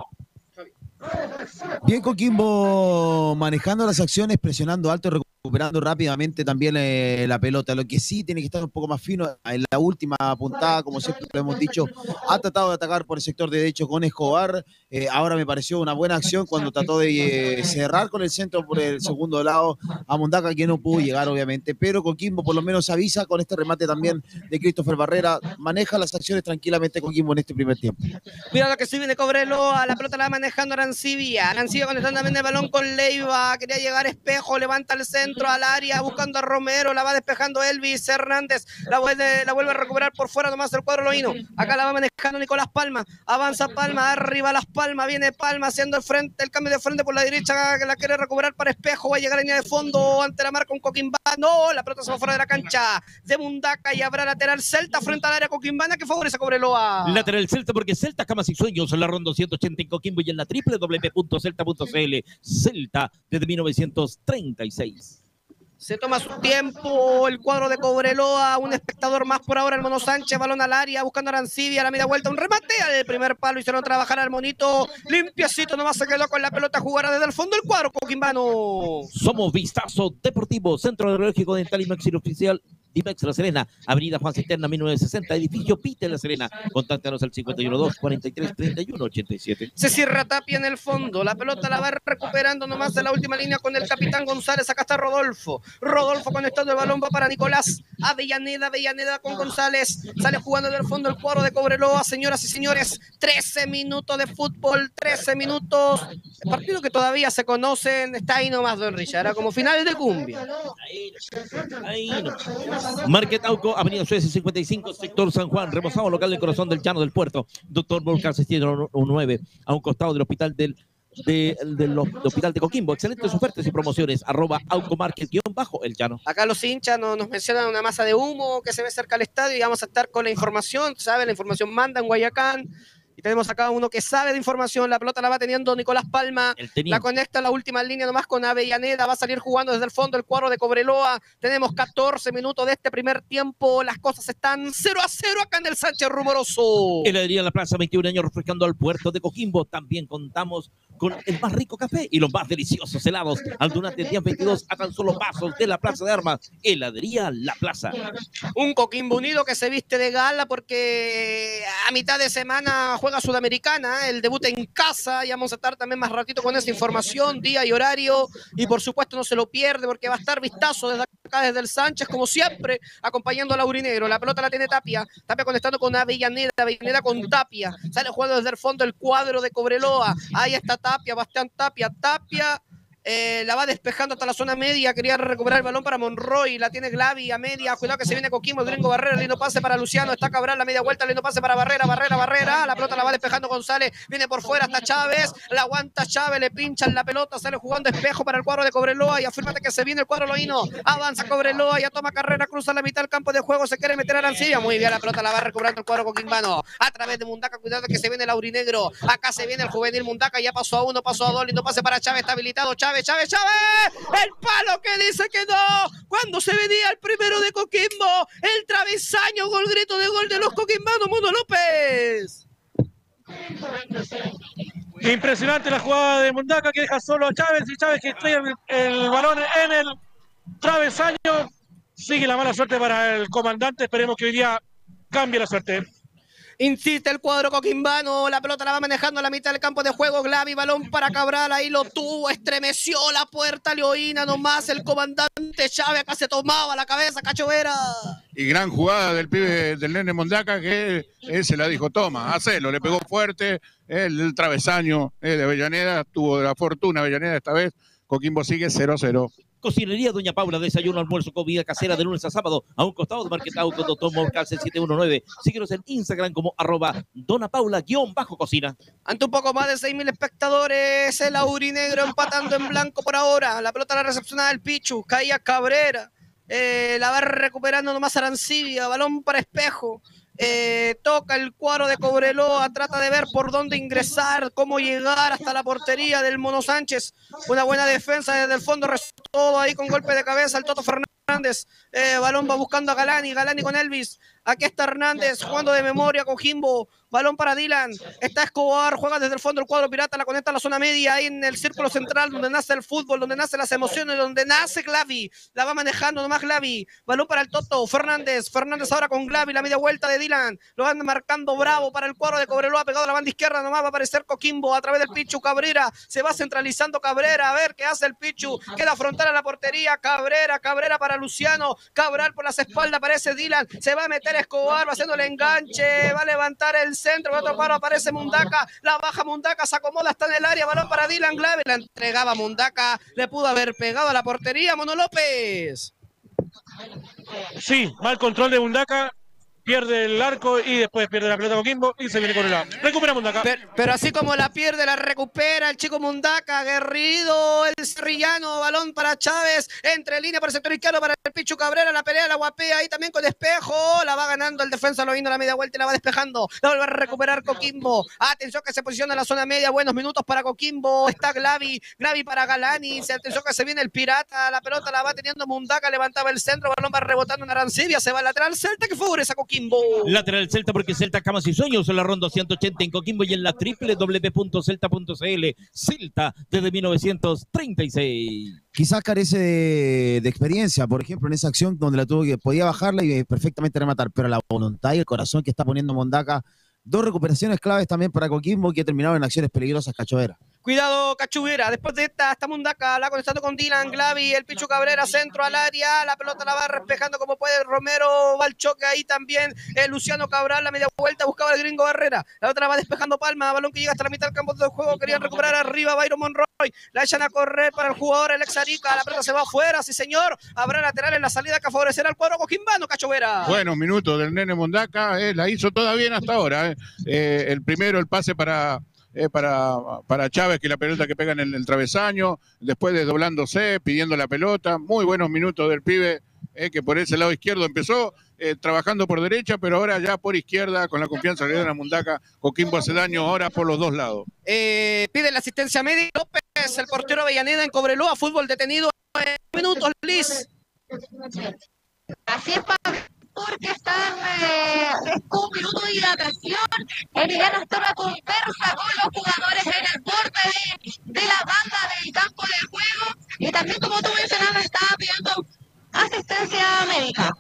Bien Coquimbo manejando las acciones, presionando alto, recuperando rápidamente también eh, la pelota. Lo que sí tiene que estar un poco más fino en la última puntada, como siempre lo hemos dicho, ha tratado de atacar por el sector de derecho con Escobar. Eh, ahora me pareció una buena acción cuando trató de eh, cerrar con el centro por el segundo lado a Mundaca, que no pudo llegar obviamente, pero Coquimbo por lo menos avisa con este remate también de Christopher Barrera, maneja las acciones tranquilamente Coquimbo en este primer tiempo. Mira lo que sí viene Cobreloa, la pelota la va manejando Arancibia, Arancibia conectando también el balón con Leiva, quería llegar Espejo, levanta el centro al área, buscando a Romero, la va despejando Elvis Hernández, la vuelve, la vuelve a recuperar por fuera nomás el cuadro loíno, acá la va manejando Nicolás Palma, avanza Palma, arriba Las Palmas, viene Palma haciendo el frente, el cambio de frente por la derecha, que la quiere recuperar para Espejo, va a llegar a línea de fondo, ante la marca un Coquimbano, no, la pelota se va fuera de la cancha, de Mundaca y habrá lateral Celta frente al área Coquimbana que favorece a Cobreloa. Lateral Celta porque Celta, camas y sueños, en la ronda ciento ochenta en Coquimbo y en la doble u doble u doble u punto celta punto c l. Celta desde mil novecientos treinta y seis. Se toma su tiempo el cuadro de Cobreloa, un espectador más por ahora, el Mono Sánchez, balón al área, buscando a Arancibia, a la media vuelta, un remate al primer palo, hicieron trabajar al monito, limpiecito, nomás se quedó con la pelota, jugará desde el fondo el cuadro coquimbano. Somos Vistazo Deportivo, Centro Neurológico Dental y Maxilofacial Dimex La Serena, Avenida Juan Cisterna mil novecientos sesenta, edificio Pite La Serena. Contáctanos al cincuenta y uno dos, cuarenta y tres, treinta y uno, ochenta y siete. Se cierra Tapia en el fondo, la pelota la va recuperando nomás en la última línea con el capitán González. Acá está Rodolfo, Rodolfo conectando el balón, va para Nicolás Avellaneda, Avellaneda con González, sale jugando del fondo el cuadro de Cobreloa. Señoras y señores, trece minutos de fútbol, trece minutos, el partido que todavía se conocen, está ahí nomás, don Richard, como final de cumbia. Ahí, ahí no. Market Auco, Avenida Suecia cincuenta y cinco, sector San Juan, remozado local del corazón del llano del puerto. Doctor Volcán Sestiero nueve, a un costado del hospital del, de, del, del hospital de Coquimbo. Excelentes ofertas y promociones. Arroba Auco Market guión bajo el llano. Acá los hinchas nos, nos mencionan una masa de humo que se ve cerca del estadio y vamos a estar con la información, ¿sabe? La información manda en Guayacán. Y tenemos acá uno que sabe de información, la pelota la va teniendo Nicolás Palma, la conecta en la última línea nomás con Avellaneda, va a salir jugando desde el fondo el cuadro de Cobreloa. Tenemos catorce minutos de este primer tiempo, las cosas están cero a cero acá en el Sánchez Rumoroso. Heladería La Plaza, veintiún años refrescando al puerto de Coquimbo. También contamos con el más rico café y los más deliciosos helados. Al durante el día veintidós a tan solo pasos de la Plaza de Armas. Heladería La Plaza. Un Coquimbo Unido que se viste de gala porque a mitad de semana juega Sudamericana, el debut en casa, y vamos a estar también más ratito con esa información, día y horario, y por supuesto no se lo pierde porque va a estar Vistazo desde acá, desde el Sánchez, como siempre, acompañando al aurinegro. La pelota la tiene Tapia, Tapia conectando con Avellaneda, Avellaneda con Tapia, sale jugando desde el fondo el cuadro de Cobreloa, ahí está Tapia, Bastián Tapia, Tapia, Eh, la va despejando hasta la zona media, quería recuperar el balón para Monroy, la tiene Glavi a media, cuidado que se viene Coquimbo, el gringo Barrera, lindo pase para Luciano, está Cabral, la media vuelta, lindo pase para Barrera, Barrera, Barrera, la pelota la va despejando González, viene por fuera hasta Chávez, la aguanta Chávez, le pinchan la pelota, sale jugando espejo para el cuadro de Cobreloa y afírmate que se viene el cuadro loíno, avanza Cobreloa, ya toma carrera, cruza la mitad del campo de juego, se quiere meter a Arancibia, muy bien, la pelota la va recuperando el cuadro coquimbano, a través de Mundaca, cuidado que se viene el aurinegro, acá se viene el juvenil Mundaca, ya pasó a uno, pasó a dos, lindo pase para Chávez, está habilitado, Chávez, Chávez, Chávez, el palo que dice que no, cuando se venía el primero de Coquimbo, el travesaño, gol, grito de gol de los coquimbanos, Mono López. Impresionante la jugada de Mundaca que deja solo a Chávez y Chávez que estrella el, el balón en el travesaño. Sigue la mala suerte para el comandante, esperemos que hoy día cambie la suerte. Insiste el cuadro coquimbano, la pelota la va manejando a la mitad del campo de juego, Glavi, balón para Cabral, ahí lo tuvo, estremeció la puerta leoína nomás, el comandante Chávez acá se tomaba la cabeza, Cacho Vera. Y gran jugada del pibe del nene Mondaca que él se la dijo, toma, hacelo, le pegó fuerte, el, el travesaño el de Avellaneda, tuvo la fortuna Avellaneda esta vez, Coquimbo sigue cero a cero. Cocinería Doña Paula, desayuno, almuerzo, comida casera de lunes a sábado, a un costado de Market Auto, Doctor Morcalce siete uno nueve. Síguenos en Instagram como arroba Dona Paula guión bajo cocina. Ante un poco más de seis mil espectadores, el aurinegro empatando en blanco por ahora. La pelota la recepciona el Pichu, caía Cabrera, eh, la va recuperando nomás Arancibia, balón para Espejo. Eh, toca el cuadro de Cobreloa, trata de ver por dónde ingresar, cómo llegar hasta la portería del Mono Sánchez. Una buena defensa desde el fondo, todo ahí con golpe de cabeza el Toto Fernández. Eh, balón va buscando a Galani, Galani con Elvis. Aquí está Hernández jugando de memoria con Jimbo. Balón para Dylan. Está Escobar, juega desde el fondo el cuadro pirata, la conecta a la zona media, ahí en el círculo central, donde nace el fútbol, donde nacen las emociones, donde nace Glavi. La va manejando nomás Glavi. Balón para el Toto Fernández. Fernández ahora con Glavi, la media vuelta de Dylan. Lo van marcando Bravo para el cuadro de Cobreloa, pegado a la banda izquierda, nomás va a aparecer Coquimbo a través del Pichu Cabrera. Se va centralizando Cabrera, a ver qué hace el Pichu. Queda frontal a la portería, Cabrera, Cabrera para Luciano. Cabral por las espaldas, aparece Dylan. Se va a meter Escobar, va haciendo el enganche, va a levantar el centro, va a topar, aparece Mundaca, la baja Mundaca, se acomoda, está en el área, balón para Dylan Glavi, la entregaba Mundaca, le pudo haber pegado a la portería, Mono López. Sí, mal control de Mundaca, pierde el arco y después pierde la pelota Coquimbo y se viene con el A. Recupera Mundaca. Pero, pero así como la pierde, la recupera el chico Mundaca, aguerrido el cerrillano, balón para Chávez, entre línea para el sector izquierdo para el Pichu Cabrera, la pelea, la guapea ahí también con despejo, la va ganando el defensa, lo vino a la media vuelta y la va despejando, la vuelve a recuperar Coquimbo. Atención que se posiciona en la zona media, buenos minutos para Coquimbo, está Glavi, Glavi para Galani, atención que se viene el Pirata, la pelota la va teniendo Mundaca, levantaba el centro, balón va rebotando en Arancibia, se va al lateral Celta que favorece a Coquimbo. Lateral Celta porque Celta Camas y Sueños en la ronda ciento ochenta en Coquimbo y en la doble u doble u doble u punto celta punto c l. Celta desde mil novecientos treinta y seis. Quizás carece de, de experiencia, por ejemplo, en esa acción donde la tuvo que podía bajarla y perfectamente rematar, pero la voluntad y el corazón que está poniendo Mundaca, dos recuperaciones claves también para Coquimbo que terminaron en acciones peligrosas, Cachovera. Cuidado, Cachuvera. Después de esta, está Mundaca, la conectando con Dylan, Glavi, el Pichu Cabrera, centro al área. La pelota la va despejando como puede Romero. Va al choque ahí también. Eh, Luciano Cabral, la media vuelta, buscaba el gringo Barrera. La otra va despejando Palma. Balón que llega hasta la mitad del campo de juego. Querían recuperar arriba Byron Monroy. La echan a correr para el jugador, el Exarica. La pelota se va afuera, sí señor. Habrá lateral en la salida que favorecerá al cuadro coquimbano, Cachovera. Buenos minutos del nene Mundaca. Eh, la hizo toda bien hasta ahora. Eh. Eh, el primero, el pase para. Eh, para, para Chávez, que la pelota que pega en el, el travesaño, después desdoblándose, pidiendo la pelota, muy buenos minutos del pibe, eh, que por ese lado izquierdo empezó eh, trabajando por derecha, pero ahora ya por izquierda, con la confianza que le da a Mundaca, Coquimbo hace daño ahora por los dos lados. Eh, pide la asistencia médica López, el portero Avellaneda en Cobreloa, fútbol detenido en minutos, Liz. Así es, Pablo, porque están eh, con un minuto de hidratación. Emiliano Astorga conversa con los jugadores en el borde de, de la banda del campo de juego. Y también, como tú mencionabas, estaba pidiendo asistencia médica.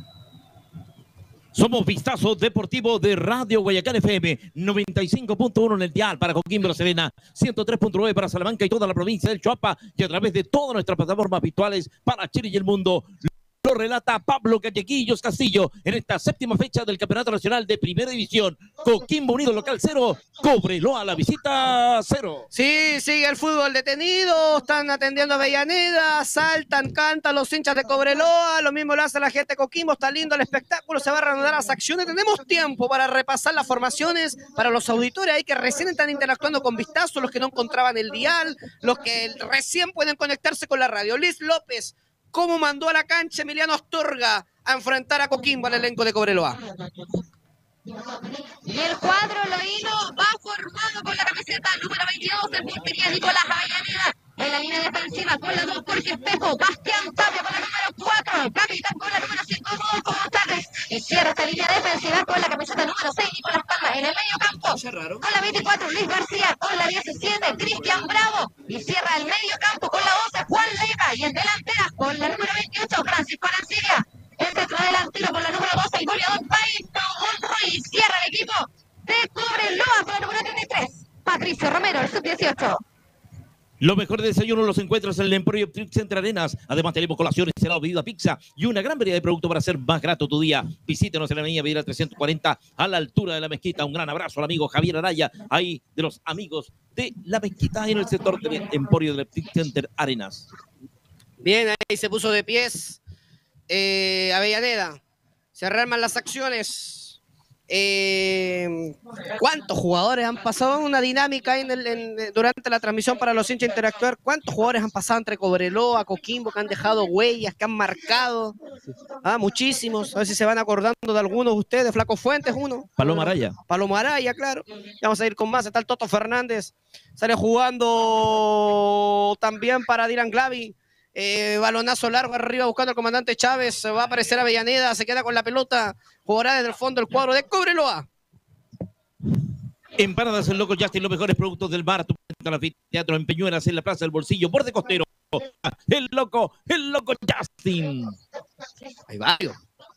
Somos Vistazo Deportivo de Radio Guayacán F M, noventa y cinco punto uno en el dial para Coquimbo La Serena, ciento tres punto nueve para Salamanca y toda la provincia del Choapa, y a través de todas nuestras plataformas habituales para Chile y el mundo. Lo relata Pablo Callequillos Castillo en esta séptima fecha del Campeonato Nacional de Primera División. Coquimbo Unido local cero, Cobreloa la visita cero. Sí, sigue el fútbol detenido, están atendiendo a Avellaneda, saltan, cantan los hinchas de Cobreloa, lo mismo lo hace la gente de Coquimbo, está lindo el espectáculo, se va a reanudar las acciones, tenemos tiempo para repasar las formaciones, para los auditores ahí que recién están interactuando con Vistazo, los que no encontraban el dial, los que recién pueden conectarse con la radio. Liz López, ¿cómo mandó a la cancha Emiliano Astorga a enfrentar a Coquimbo al elenco de Cobreloa? Y el cuadro Loíno va formado con la camiseta número veintidós del portería Nicolás Avellaneda. En la línea defensiva con la dos Jorge Espejo, Bastián Tapia con la número cuatro, capitán con la número cinco, Rodolfo González. Y cierra esta línea defensiva con la camiseta número seis, Nicolás Palma. En el medio campo, con la veinticuatro, Luis García, con la diecisiete, Cristian Bravo. Y cierra el medio campo con la doce, Juan Lega. Y en delantera con la número veintiocho, Francisco Arancibia. El centro delantero con la número doce, el goleador Paito Monroy. Y cierra el equipo de Cobreloa con la número treinta y tres, Patricio Romero, el sub dieciocho. Los mejores desayunos los encuentras en el Emporio Trip Center Arenas. Además tenemos colaciones, helado, bebida, pizza y una gran variedad de productos para hacer más grato tu día. Visítenos en la avenida Videla trescientos cuarenta a la altura de la mezquita. Un gran abrazo al amigo Javier Araya, ahí de los amigos de la mezquita en el sector del Emporio del Trip Center Arenas. Bien, ahí se puso de pies eh, Avellaneda. Se rearman las acciones. Eh, ¿Cuántos jugadores han pasado? Una dinámica en el, en, durante la transmisión para los hinchas interactuar. ¿Cuántos jugadores han pasado entre Cobreloa, Coquimbo, que han dejado huellas, que han marcado? Ah, muchísimos. A ver si se van acordando de algunos de ustedes. Flaco Fuentes, uno. Paloma Araya. Paloma Araya, claro. Vamos a ir con más. Está el Toto Fernández. Sale jugando también para Dylan Glavi. Eh, balonazo largo arriba buscando al comandante Chávez. Va a aparecer Avellaneda, se queda con la pelota. Jugará desde el fondo el cuadro de Cobreloa. Empanadas El Loco Justin, los mejores productos del bar. Tu teatro en Peñuelas, en la Plaza del Bolsillo, borde costero. El Loco, el Loco Justin. Hay varios.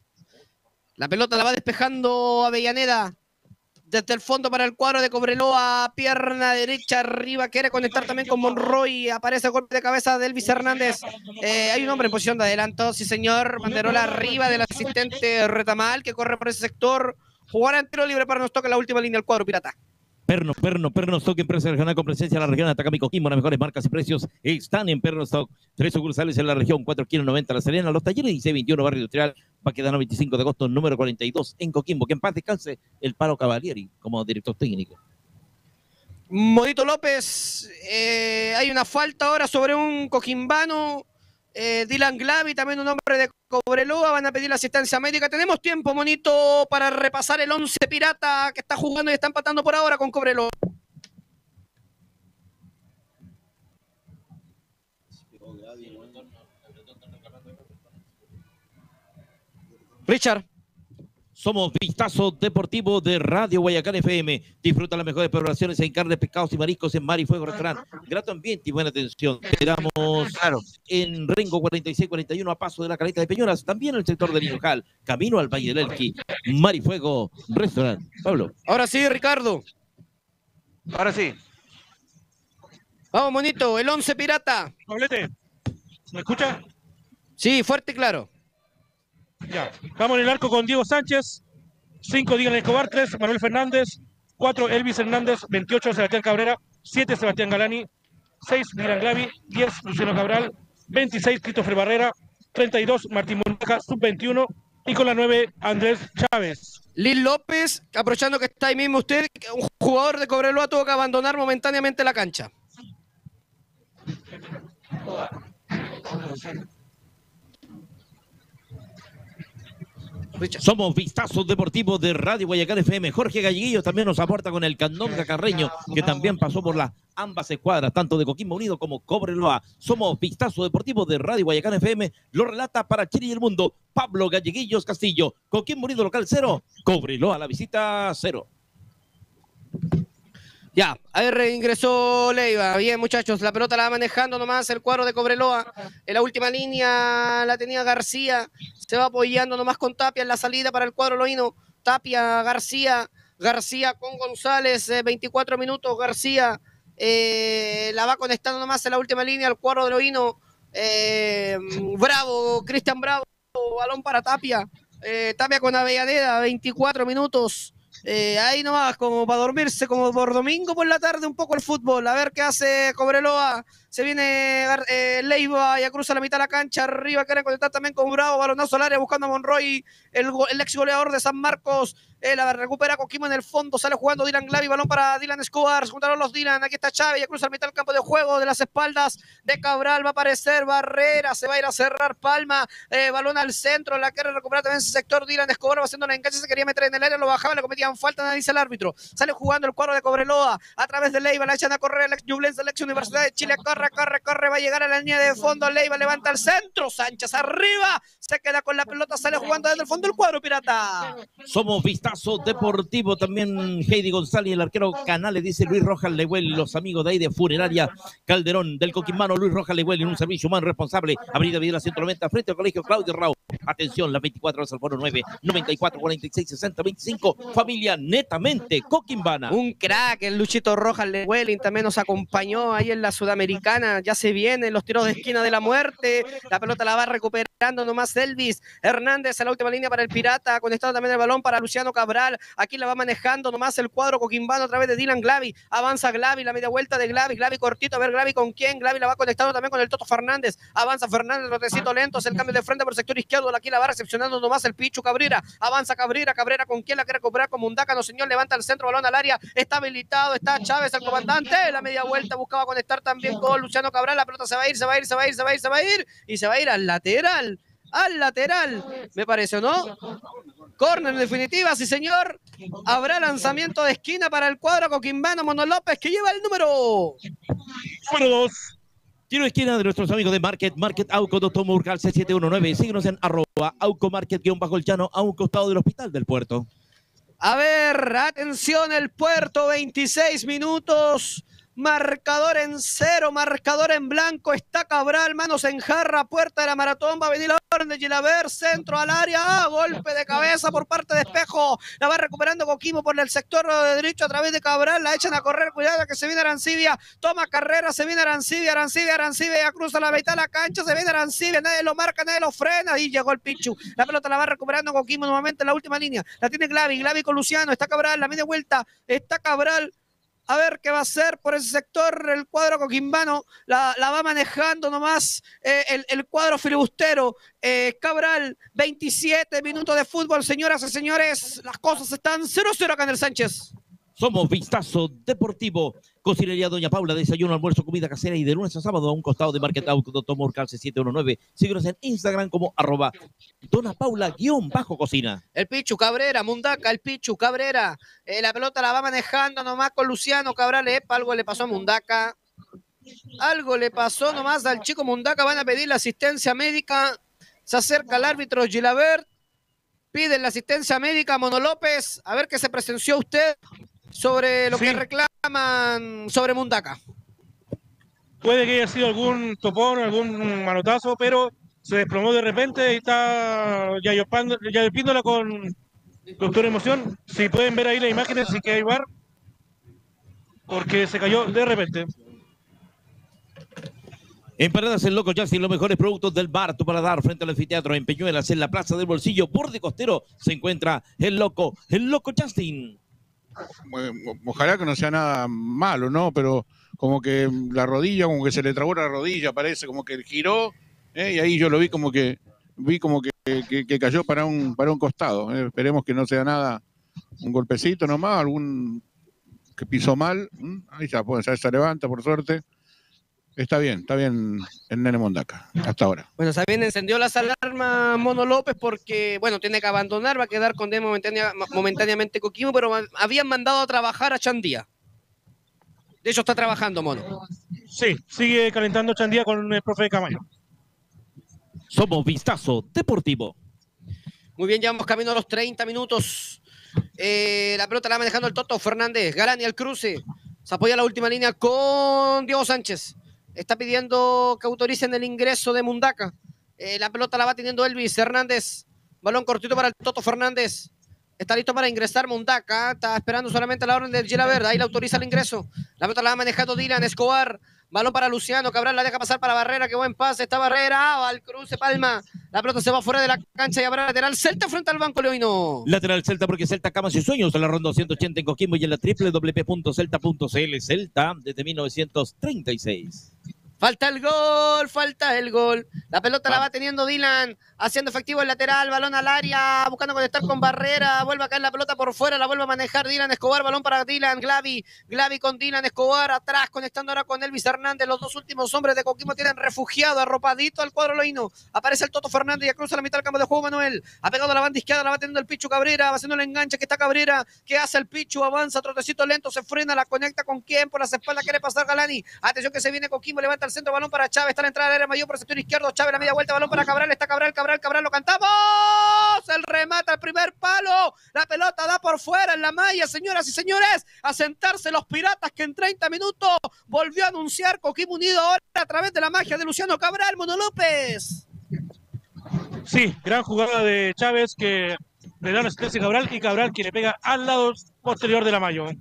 La pelota la va despejando Avellaneda. Desde el fondo para el cuadro de Cobreloa, pierna derecha arriba, quiere conectar también con Monroy, aparece el golpe de cabeza de Elvis Hernández. Eh, hay un hombre en posición de adelanto, sí señor, banderola arriba del asistente Retamal, que corre por ese sector. Jugará en tiro libre para nos toca la última línea el cuadro pirata. Perno, Perno, Perno Stock, empresa regional con presencia en la región Atacama y Coquimbo. Las mejores marcas y precios están en Perno Stock. Tres sucursales en la región, cuatro kilos noventa La Serena, Los Talleres, dieciséis veintiuno Barrio Industrial, Baquedano veinticinco de agosto, número cuarenta y dos en Coquimbo. Que en paz descanse el Paro Cavalieri como director técnico. Monito López, eh, hay una falta ahora sobre un coquimbano. Eh, Dylan Glavi, también un hombre de Cobreloa, van a pedir la asistencia médica. Tenemos tiempo, Monito, para repasar el once pirata que está jugando y está empatando por ahora con Cobreloa. Richard. Somos Vistazo Deportivo de Radio Guayacán F M. Disfruta las mejores preparaciones en carne, pescados y mariscos en Mar y Fuego Restaurante. Grato ambiente y buena atención. Esperamos claro. en Rengo cuarenta y seis cuarenta y uno a paso de la Caleta de Peñoras. También en el sector del Hinojal, camino al Valle del Elqui. Mar y Fuego Restaurante. Pablo. Ahora sí, Ricardo. Ahora sí. Vamos, Monito, el once pirata. Pablete, ¿me escucha? Sí, fuerte y claro. Ya, vamos en el arco con Diego Sánchez, cinco Dylan Escobar, tres Manuel Fernández, cuatro Elvis Hernández, veintiocho Sebastián Cabrera, siete Sebastián Galani, seis Dylan Glavi, diez Luciano Cabral, veintiséis Christopher Barrera, treinta y dos Martín Monaca, sub veintiuno y con la nueve Andrés Chávez. Lil López, aprovechando que está ahí mismo usted, un jugador de Cobreloa tuvo que abandonar momentáneamente la cancha. Somos Vistazo Deportivo de Radio Guayacán F M. Jorge Galleguillo también nos aporta con el Candonga Carreño, que también pasó por las ambas escuadras, tanto de Coquimbo Unido como Cobreloa. Somos Vistazo Deportivo de Radio Guayacán F M. Lo relata para Chile y el mundo Pablo Galleguillos Castillo. Coquimbo Unido local cero, Cobreloa la visita cero. Ya, a ver, ingresó Leiva. Bien, muchachos, la pelota la va manejando nomás el cuadro de Cobreloa. En la última línea la tenía García. Se va apoyando nomás con Tapia en la salida para el cuadro loíno. Tapia, García, García con González, eh, veinticuatro minutos. García eh, la va conectando nomás en la última línea al cuadro de loíno. Eh, Bravo, Cristian Bravo, balón para Tapia. Eh, Tapia con Avellaneda, veinticuatro minutos. Eh, ahí nomás, como para dormirse, como por domingo por la tarde, un poco el fútbol. A ver qué hace Cobreloa. Se viene eh, Leiva, ya cruza la mitad de la cancha. Arriba quieren conectar también con Bravo. Balonazo al área buscando a Monroy, el, el ex goleador de San Marcos. Eh, la recupera Coquimbo en el fondo. Sale jugando Dylan Glavi. Balón para Dylan Escobar. Se juntaron los Dylan. Aquí está Chávez. Ya cruza la mitad del campo de juego. De las espaldas de Cabral va a aparecer Barrera. Se va a ir a cerrar Palma. Eh, balón al centro. La quiere recuperar también ese sector. Dylan Escobar va haciendo la enganche. Se quería meter en el área. Lo bajaba. Le cometían falta. Nadie dice el árbitro. Sale jugando el cuadro de Cobreloa. A través de Leiva. La echan a correr. El ex Ñublense, el ex Universidad de Chile. Corre, corre, corre. Va a llegar a la línea de fondo. Leiva levanta al centro. Sánchez arriba. Se queda con la pelota. Sale jugando desde el fondo el cuadro pirata. Somos Vistazo Deportivo. También Heidi González, el arquero Canales, dice Luis Rojas Lehuel, los amigos de ahí de Funeraria Calderón del Coquimbano. Luis Rojas Lehuel en un servicio humano responsable. Avenida Videla ciento noventa frente al Colegio Claudio Rao. Atención, las veinticuatro horas al foro nueve noventa y cuatro cuarenta y seis sesenta veinticinco. Familia netamente coquimbana. Un crack, el Luchito Rojas Lehuelin también nos acompañó ahí en la Sudamericana. Ya se vienen los tiros de esquina de la muerte. La pelota la va recuperando nomás Elvis Hernández a la última línea para el Pirata. Conectado también el balón para Luciano Cabral. Aquí la va manejando nomás el cuadro coquimbano a través de Dylan Glavi. Avanza Glavi, la media vuelta de Glavi. Glavi cortito, a ver Glavi con quién. Glavi la va conectando también con el Toto Fernández. Avanza Fernández, rotecito lento. Es el cambio de frente por el sector izquierdo. Aquí la va recepcionando nomás el Pichu Cabrera. Avanza Cabrera, Cabrera con quién la quiere recuperar con Mundaca. No señor, levanta el centro, balón al área. Está habilitado, está Chávez, el comandante. La media vuelta buscaba conectar también con Luciano Cabral. La pelota se va a ir, se va a ir, se va a ir, se va a ir, se va a ir. Y se va a ir al lateral. Al lateral, me parece, ¿no? Corner en definitiva, sí señor. Habrá lanzamiento de esquina para el cuadro coquimbano. Mono López que lleva el número número dos. Tiro de esquina de nuestros amigos de Market, Market Auco, Doctor Murcal C siete uno nueve. Síguenos en arroba Auco Market guión bajo el Llano, a un costado del Hospital del Puerto. A ver, atención, el Puerto, veintiséis minutos. Marcador en cero, marcador en blanco. Está Cabral, manos en jarra, puerta de la maratón. Va a venir la orden de Gilaver, centro al área. Ah, golpe de cabeza por parte de Espejo. La va recuperando Coquimbo por el sector de derecho a través de Cabral. La echan a correr, cuidado que se viene Arancibia. Toma carrera, se viene Arancibia, Arancibia, Arancibia. Ya cruza la mitad de la cancha, se viene Arancibia. Nadie lo marca, nadie lo frena. Y llegó el Pichu. La pelota la va recuperando Coquimbo nuevamente en la última línea. La tiene Glavi, Glavi con Luciano. Está Cabral, la media vuelta. Está Cabral. A ver qué va a hacer por ese sector el cuadro coquimbano. La, la va manejando nomás eh, el, el cuadro filibustero. Eh, Cabral, veintisiete minutos de fútbol, señoras y señores. Las cosas están cero cero acá en el Sánchez. Somos Vistazo Deportivo. Cocinería Doña Paula, desayuno, almuerzo, comida casera y de lunes a sábado a un costado de Market Auto Tomor Calce siete uno nueve. Síguenos en Instagram como arroba Dona Paula guión bajo cocina. El Pichu Cabrera, Mundaca, el Pichu Cabrera. Eh, la pelota la va manejando nomás con Luciano Cabral. Epa, algo le pasó a Mundaca. Algo le pasó nomás al chico Mundaca. Van a pedir la asistencia médica. Se acerca el árbitro Gilabert. Piden la asistencia médica a Mono López. A ver qué se presenció usted sobre lo sí. que reclaman sobre Mundaca. Puede que haya sido algún topón, algún manotazo, pero se desplomó de repente y está ya yopíndola con doctor emoción. Si pueden ver ahí las imágenes, sí que hay bar, porque se cayó de repente. En Paradas El Loco Justin, los mejores productos del bar, tu paladar frente al anfiteatro en Peñuelas, en la Plaza del Bolsillo, borde costero, se encuentra El Loco, El Loco Justin. Ojalá que no sea nada malo, ¿no? Pero como que la rodilla, como que se le trabó la rodilla, parece, como que giró, ¿eh? Y ahí yo lo vi como que vi como que, que, que cayó para un, para un costado. ¿eh? Esperemos que no sea nada, un golpecito nomás, algún que pisó mal. ¿eh? Ahí ya, pues, ya se levanta, por suerte. Está bien, está bien el nene Mundaca, hasta ahora. Bueno, también encendió las alarmas Mono López porque, bueno, tiene que abandonar, va a quedar con D momentánea, momentáneamente Coquimbo, pero habían mandado a trabajar a Chandía. De hecho, está trabajando Mono. Sí, sigue calentando Chandía con el profe de Camayo. Somos Vistazo Deportivo. Muy bien, ya vamos camino a los treinta minutos. Eh, la pelota la va manejando el Toto Fernández. Galani al cruce. Se apoya la última línea con Diego Sánchez. Está pidiendo que autoricen el ingreso de Mundaca. Eh, la pelota la va teniendo Elvis Hernández. Balón cortito para el Toto Fernández. Está listo para ingresar Mundaca. Está esperando solamente la orden del Gilabert. Ahí le autoriza el ingreso. La pelota la va manejando Dylan Escobar. Balón para Luciano. Cabral la deja pasar para Barrera. Qué buen pase. Está Barrera. Va al cruce Palma. La pelota se va fuera de la cancha y habrá lateral. Celta frente al banco leoino. Lateral Celta porque Celta camas y sueños en la ronda ciento ochenta en Coquimbo y en la doble u doble u doble u punto celta punto c l. Celta desde mil novecientos treinta y seis. Falta el gol, falta el gol. La pelota la va teniendo Dylan, haciendo efectivo el lateral, balón al área, buscando conectar con Barrera, vuelve a caer la pelota por fuera, la vuelve a manejar Dylan Escobar, balón para Dylan, Glavi, Glavi con Dylan Escobar, atrás, conectando ahora con Elvis Hernández, los dos últimos hombres de Coquimbo tienen refugiado, arropadito al cuadro loíno, aparece el Toto Fernández y cruza la mitad del campo de juego Manuel, ha pegado a la banda izquierda, la va teniendo el Pichu Cabrera, va haciendo el enganche, que está Cabrera, ¿qué hace el Pichu? Avanza, trotecito lento, se frena, la conecta con quién, por las espaldas quiere pasar Galani, atención que se viene Coquimbo, levanta el centro, balón para Chávez, está la entrada del área mayor por el sector izquierdo, Chávez la media vuelta, balón para Cabral, está Cabral, Cabral, Cabral, lo cantamos, el remate al primer palo, la pelota da por fuera en la malla, señoras y señores, a sentarse los piratas que en treinta minutos volvió a anunciar Coquimbo Unido ahora a través de la magia de Luciano Cabral, Mono López. Sí, gran jugada de Chávez que le da una asistencia a Cabral y Cabral que le pega al lado posterior de la malla.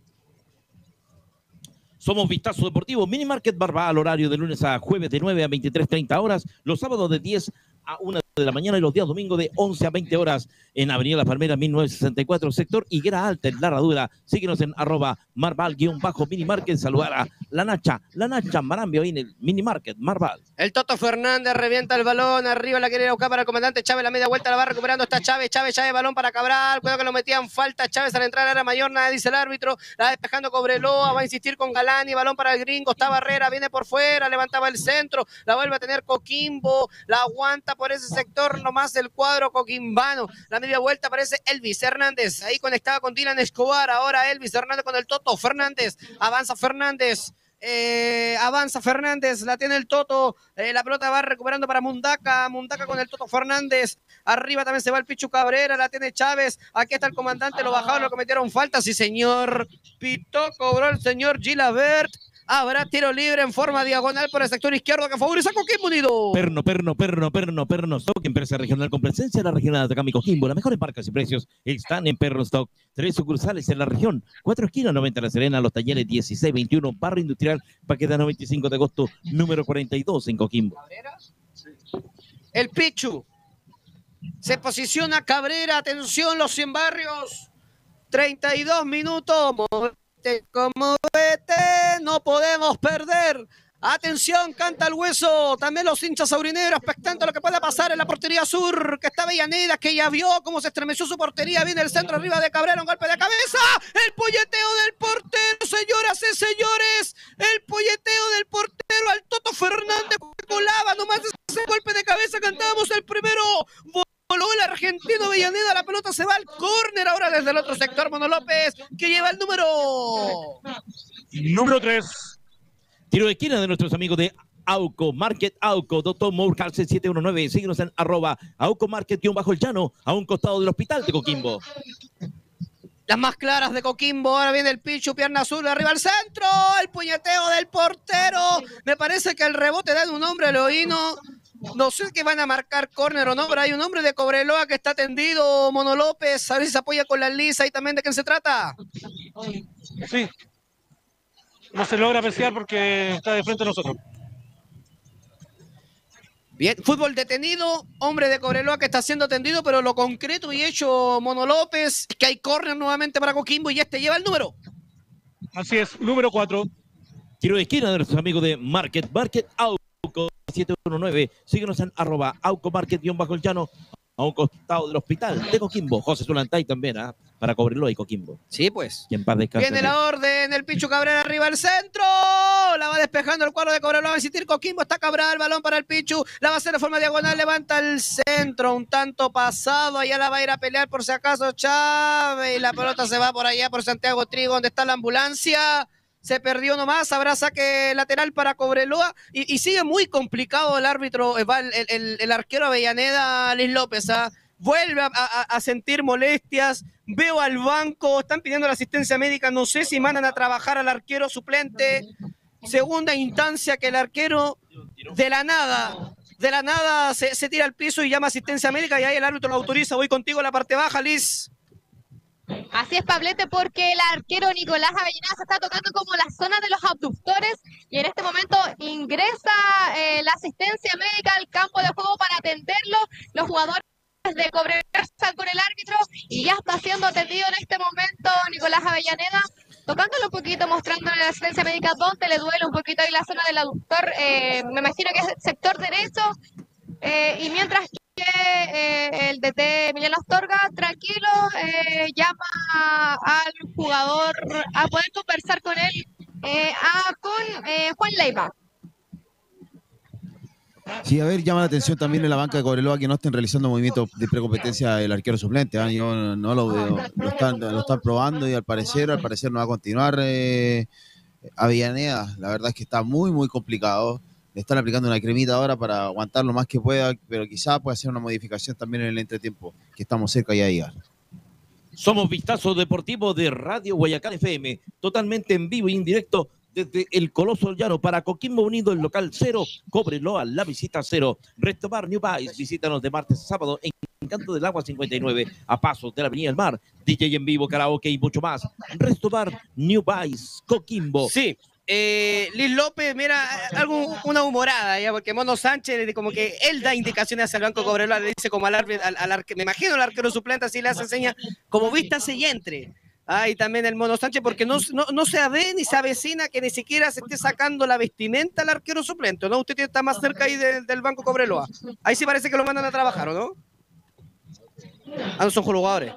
Somos Vistazo Deportivo, Mini Market Barbal, horario de lunes a jueves de nueve a veintitrés treinta horas, los sábados de diez a una de la mañana y los días domingos de once a veinte horas en Avenida La Palmera mil novecientos sesenta y cuatro, sector Higuera Alta, en La Herradura. Síguenos en arroba Marval-Mini Market. Saludar a la Nacha, la Nacha Marambio ahí en el Mini Market Marval. El Toto Fernández revienta el balón, arriba la quiere buscar para el comandante Chávez, la media vuelta la va recuperando, está Chávez, Chávez, Chávez, balón para Cabral, cuidado que lo metían falta, Chávez al entrar a la área mayor, nada dice el árbitro, la despejando Cobreloa, va a insistir con Galani, balón para el gringo, está Barrera, viene por fuera, levantaba el centro, la vuelve a tener Coquimbo, la aguanta por ese sector nomás el cuadro coquimbano, la media vuelta aparece Elvis Hernández, ahí conectaba con Dylan Escobar, ahora Elvis Hernández con el Toto Fernández, avanza Fernández, Eh, avanza Fernández, la tiene el Toto, eh, la pelota va recuperando para Mundaca, Mundaca con el Toto Fernández, arriba también se va el Pichu Cabrera, la tiene Chávez, aquí está el comandante, lo bajaron, lo cometieron falta, sí señor, pitó, cobró el señor Gilabert, habrá tiro libre en forma diagonal por el sector izquierdo que favorece a Coquimbo Unido. Perno, perno, perno, perno, perno Stock, empresa regional con presencia en la regional de Atacama y Coquimbo. Las mejores marcas y precios están en Perno Stock. Tres sucursales en la región, cuatro esquinas, noventa La Serena, Los Talleres dieciséis veintiuno, Barrio Industrial, Paquetano veinticinco de agosto, número cuarenta y dos en Coquimbo. El Pichu se posiciona Cabrera, atención los cien barrios, treinta y dos minutos. vete, como vete, no podemos perder. Atención, canta el hueso. También los hinchas aurinegros expectantes a lo que pueda pasar en la portería sur, que está Avellaneda, que ya vio cómo se estremeció su portería. Viene el centro arriba de Cabrera, un golpe de cabeza. El polleteo del portero, señoras y señores. El polleteo del portero al Toto Fernández. Colaba nomás ese golpe de cabeza. Cantábamos el primero. Voló el argentino Avellaneda. La pelota se va al córner ahora desde el otro sector. Mono López, que lleva el número... Número tres. Tiro de esquina de nuestros amigos de Auco Market, Auco, Doctor Moore, Calce siete uno nueve. Síguenos en arroba Auco Market, guión bajo el llano, a un costado del hospital de Coquimbo. Las más claras de Coquimbo, ahora viene el Pichu, pierna azul, arriba al centro, el puñeteo del portero. Me parece que el rebote da en un hombre Leoíno. No sé qué van a marcar córner o no, pero hay un hombre de Cobreloa que está tendido, Mono López, a ver si se apoya con la lisa y también de quién se trata. Sí. No se logra apreciar porque está de frente a nosotros. Bien, fútbol detenido, hombre de Cobreloa que está siendo atendido, pero lo concreto y hecho Mono López, que hay córner nuevamente para Coquimbo y este lleva el número. Así es, número cuatro. Tiro de esquina de nuestros amigos de Market, Market Auco siete uno nueve. Síguenos en arroba Auco Market, guión bajo el llano, a un costado del hospital de Coquimbo. José Zulantay también, ¿eh? Para Cobreloa y Coquimbo. Sí, pues. Y en paz descanse. Viene la orden, el Pichu Cabrera arriba al centro. La va despejando el cuadro de Cobreloa. Va a insistir Coquimbo. Está Cabral, balón para el Pichu. La va a hacer de forma diagonal. Levanta el centro. Un tanto pasado. Allá la va a ir a pelear por si acaso Chávez. Y la pelota se va por allá por Santiago Trigo, donde está la ambulancia. Se perdió nomás, habrá saque lateral para Cobreloa y, y sigue muy complicado el árbitro, el, el, el arquero Avellaneda, Luis López, ¿ah? Vuelve a, a, a sentir molestias, veo al banco, están pidiendo la asistencia médica, no sé si mandan a trabajar al arquero suplente, segunda instancia que el arquero de la nada, de la nada se, se tira al piso y llama asistencia médica y ahí el árbitro lo autoriza. Voy contigo a la parte baja, Liz. Así es, Pablete, porque el arquero Nicolás Avellaneda se está tocando como la zona de los abductores y en este momento ingresa eh, la asistencia médica al campo de juego para atenderlo. Los jugadores de Cobreloa están con el árbitro y ya está siendo atendido en este momento Nicolás Avellaneda, tocándolo un poquito, mostrándole la asistencia médica donde le duele un poquito ahí la zona del aductor, eh, me imagino que es el sector derecho, eh, y mientras que que eh, el D T Emiliano Astorga, tranquilo, eh, llama al jugador a poder conversar con él, eh, a, con eh, Juan Leiva. Sí, a ver, llama la atención también en la banca de Cobreloa que no estén realizando movimientos de precompetencia del arquero suplente. ¿eh? Yo no lo veo, lo están, lo están probando y al parecer, al parecer no va a continuar eh, Avellaneda. La verdad es que está muy, muy complicado. Le están aplicando una cremita ahora para aguantar lo más que pueda, pero quizá pueda hacer una modificación también en el entretiempo, que estamos cerca ya de llegar. Somos Vistazo Deportivo de Radio Guayacán F M, totalmente en vivo y en directo desde el Coloso del Llano para Coquimbo Unido, el local cero, Cobreloa, la visita cero. Restobar New Vice, visítanos de martes a sábado en Encanto del Agua cincuenta y nueve, a pasos de la Avenida del Mar, D J en vivo, karaoke y mucho más. Restobar New Vice, Coquimbo. Sí. Eh, Luis López, mira, algo, una humorada, ya, porque Mono Sánchez, como que él da indicaciones hacia el banco Cobreloa, le dice como al árbitro, al, al arque, me imagino al arquero suplente, así le hace seña, como vístase y entre. Ah, y también el Mono Sánchez, porque no, no, no se ve ni se avecina que ni siquiera se esté sacando la vestimenta al arquero suplente, ¿no? Usted está más cerca ahí de, del banco Cobreloa. Ahí sí parece que lo mandan a trabajar, ¿o no? Ah, no son jugadores.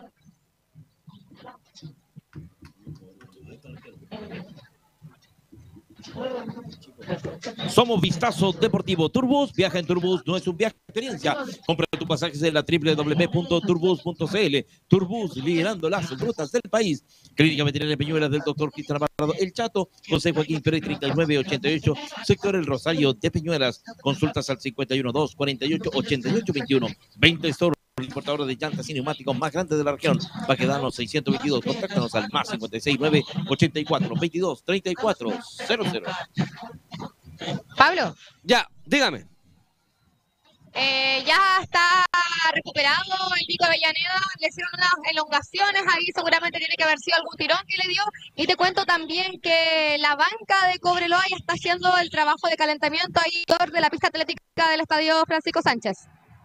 Somos Vistazo Deportivo. Turbus, viaja en Turbus, no es un viaje de experiencia. Compra tu pasaje en la doble u doble u doble u punto turbus punto c l. Turbus, liderando las rutas del país. Clínica Veterinaria Peñuelas del doctor Cristian Alvarado El Chato, José Joaquín Pérez treinta y nueve ochenta y ocho, sector El Rosario de Peñuelas. Consultas al cincuenta y uno dos cuarenta y ocho ochenta y ocho veintiuno. veinte Store, importador de llantas y neumáticos más grande de la región. Baquedano seiscientos veintidós. Contáctanos al más cincuenta y seis nueve ochenta y cuatro veintidós treinta y cuatro cero cero. Pablo. Ya, dígame. Eh, ya está recuperado el Nico Avellaneda, le hicieron unas elongaciones, ahí seguramente tiene que haber sido algún tirón que le dio, y te cuento también que la banca de Cobreloa ya está haciendo el trabajo de calentamiento ahí de la pista atlética del estadio Francisco Sánchez.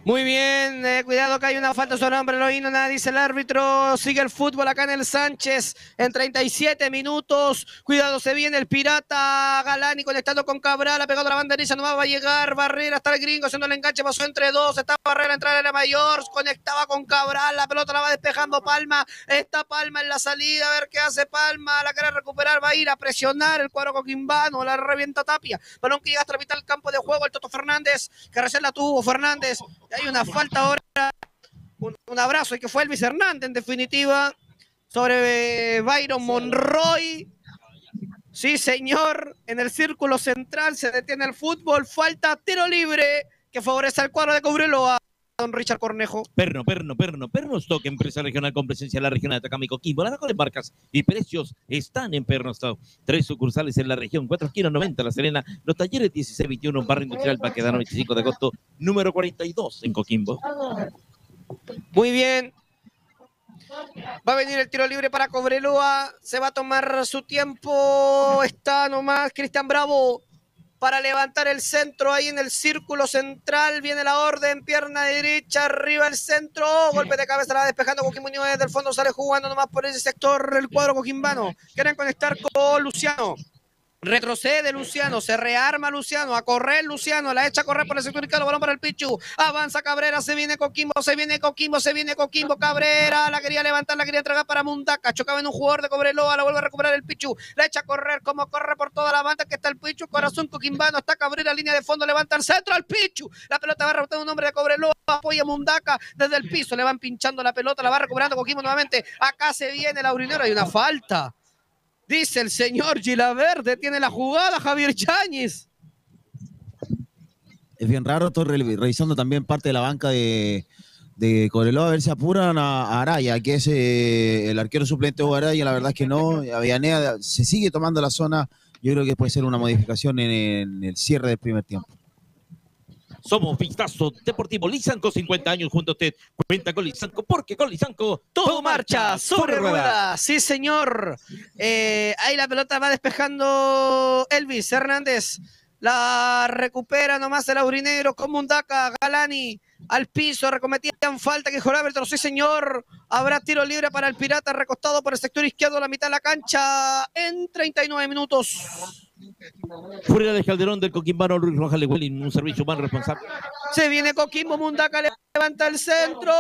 Muy bien, eh, cuidado que hay una falta sobre hombre Loíno, nada dice el árbitro, sigue el fútbol acá en el Sánchez en treinta y siete minutos, cuidado se viene el Pirata, Galani conectando con Cabral, ha pegado la banderilla, no va a llegar, Barrera, está el gringo haciendo el enganche, pasó entre dos, está Barrera, entrada en la mayor, conectaba con Cabral, la pelota la va despejando Palma, está Palma en la salida, a ver qué hace Palma, la quiere recuperar, va a ir a presionar el cuadro coquimbano, la revienta Tapia, balón que llega hasta la mitad del campo de juego, el Toto Fernández, que recién la tuvo, Fernández, hay una falta ahora, un, un abrazo, y que fue Elvis Hernández en definitiva, sobre eh, Byron Monroy. Sí, señor, en el círculo central se detiene el fútbol, falta tiro libre que favorece al cuadro de Cobreloa. Don Richard Cornejo. Perno, perno, perno, perno Stock, empresa regional con presencia en la región de Atacama y Coquimbo. Las mejores marcas y precios están en Perno Stock. Tres sucursales en la región, cuatro esquinas noventa La Serena, los talleres dieciséis veintiuno, Barrio Industrial Baquedano veinticinco de agosto, número cuarenta y dos en Coquimbo. Muy bien. Va a venir el tiro libre para Cobreloa, se va a tomar su tiempo, está nomás Cristian Bravo para levantar el centro ahí en el círculo central, viene la orden, pierna derecha, arriba el centro, golpe de cabeza, la va despejando Coquimbo Unido desde el fondo, sale jugando nomás por ese sector el cuadro coquimbano, quieren conectar con Luciano. Retrocede Luciano, se rearma Luciano, a correr Luciano, la echa a correr por el sector izquierdo, balón para el Pichu, avanza Cabrera, se viene Coquimbo, se viene Coquimbo, se viene Coquimbo, Cabrera, la quería levantar, la quería entregar para Mundaca, chocaba en un jugador de Cobreloa, la vuelve a recuperar el Pichu, la echa a correr, como corre por toda la banda que está el Pichu, corazón coquimbano, está Cabrera, línea de fondo, levanta el centro al Pichu, la pelota va rebotando un hombre de Cobreloa, apoya Mundaca desde el piso, le van pinchando la pelota, la va recuperando Coquimbo nuevamente, acá se viene la Urinero, hay una falta. Dice el señor Gilaverde, tiene la jugada Javier Yáñez. Es bien raro, estoy re revisando también parte de la banca de, de Cobreloa, a ver si apuran a, a Araya, que es eh, el arquero suplente de Araya, la verdad es que no, Avellaneda se sigue tomando la zona, yo creo que puede ser una modificación en, en el cierre del primer tiempo. Somos Vistazo Deportivo Lizanco, cincuenta años junto a usted. Cuenta con Lizanco, porque con Lizanco todo, todo marcha sobre ruedas. Sí, señor. Eh, ahí la pelota va despejando Elvis Hernández. La recupera nomás el aurinegro con Mundaca, Galani al piso, recometían falta que dijo el árbitro, sí señor, habrá tiro libre para el Pirata, recostado por el sector izquierdo, la mitad de la cancha en treinta y nueve minutos. Fuera de Calderón del Coquimbano, Luis Rojas Lewelin, un servicio humano responsable. Se viene Coquimbo, Mundaca levanta el centro,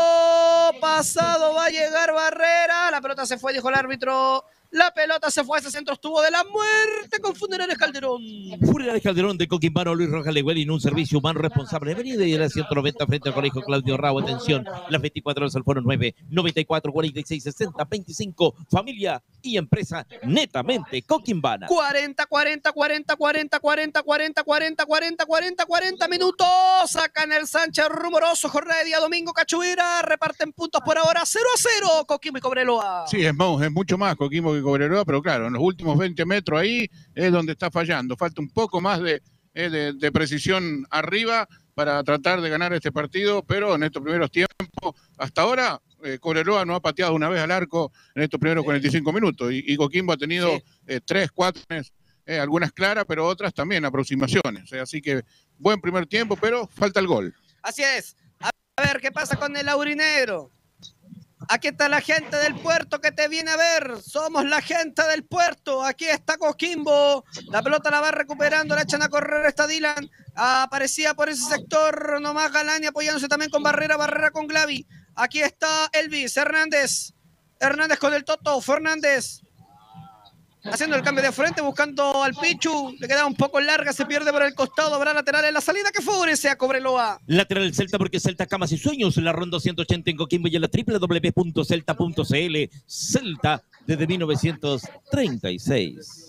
pasado, va a llegar Barrera, la pelota se fue, dijo el árbitro. La pelota se fue, ese centro estuvo de la muerte con Funerales Calderón. Funerales Calderón de Coquimbano, Luis Rojas Lewelin, un servicio humano responsable. Avenida y la ciento noventa frente al Colegio Claudio Rao. Atención, las veinticuatro horas al foro nueve, noventa y cuatro, cuarenta y seis, sesenta, veinticinco. Familia y empresa netamente coquimbana. cuarenta, cuarenta, cuarenta, cuarenta, cuarenta, cuarenta, cuarenta, cuarenta, cuarenta, cuarenta minutos. Sacan el Sánchez rumoroso. Jornada de día domingo, Cachuira. Reparten puntos por ahora cero a cero. Coquimbo y Cobreloa. Sí, es, es mucho más Coquimbo que Cobreloa, pero claro, en los últimos veinte metros ahí es donde está fallando. Falta un poco más de, de, de precisión arriba para tratar de ganar este partido, pero en estos primeros tiempos, hasta ahora, eh, Cobreloa no ha pateado una vez al arco en estos primeros cuarenta y cinco minutos, y, y Coquimbo ha tenido sí. eh, tres, cuatro, eh, algunas claras, pero otras también aproximaciones. Eh, así que buen primer tiempo, pero falta el gol. Así es. A ver qué pasa con el aurinegro. Aquí está la gente del puerto que te viene a ver. Somos la gente del puerto. Aquí está Coquimbo. La pelota la va recuperando. La echan a correr. Está Dylan. Aparecía por ese sector nomás Galani apoyándose también con Barrera. Barrera con Glavi. Aquí está Elvis Hernández. Hernández con el Toto. Fernández. Haciendo el cambio de frente, buscando al Pichu. Le queda un poco larga, se pierde por el costado. Habrá lateral en la salida que favorece a Cobreloa. Lateral el Celta porque Celta Camas y Sueños. La ronda ciento ochenta en Coquimbo y en la doble u doble u doble u punto celta punto c l. Celta desde mil novecientos treinta y seis.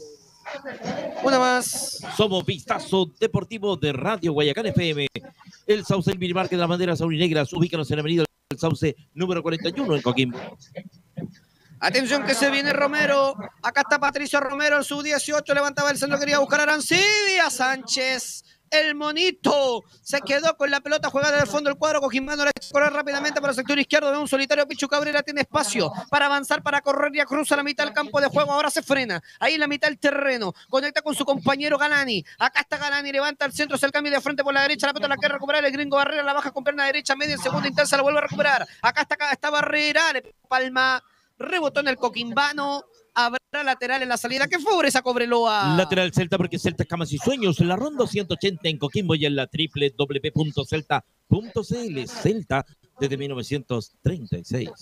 Una más. Somos Vistazo Deportivo de Radio Guayacán F M. El Sauce, el minimarket de las banderas aurinegras. Ubícanos en la avenida del Sauce número cuarenta y uno en Coquimbo. Atención que se viene Romero. Acá está Patricio Romero, el sub dieciocho. Levantaba el centro, quería buscar a Arancibia. Sánchez el Monito se quedó con la pelota jugada del fondo del cuadro. Coquimbano le corre rápidamente para el sector izquierdo de un solitario. Pichu Cabrera tiene espacio para avanzar, para correr, ya cruza la mitad del campo de juego. Ahora se frena ahí en la mitad del terreno, conecta con su compañero Galani. Acá está Galani, levanta el centro, es el cambio de frente por la derecha. La pelota la quiere recuperar el gringo Barrera, la baja con pierna derecha, media, el segundo intensa, la vuelve a recuperar. Acá está, acá está Barrera, le palma, rebotó en el Coquimbano. Habrá lateral en la salida. ¿Qué favorece a Cobreloa? Lateral Celta, porque Celta Camas y Sueños, en la ronda ciento ochenta en Coquimbo y en la doble u doble u doble u punto celta punto c l. Celta desde mil novecientos treinta y seis.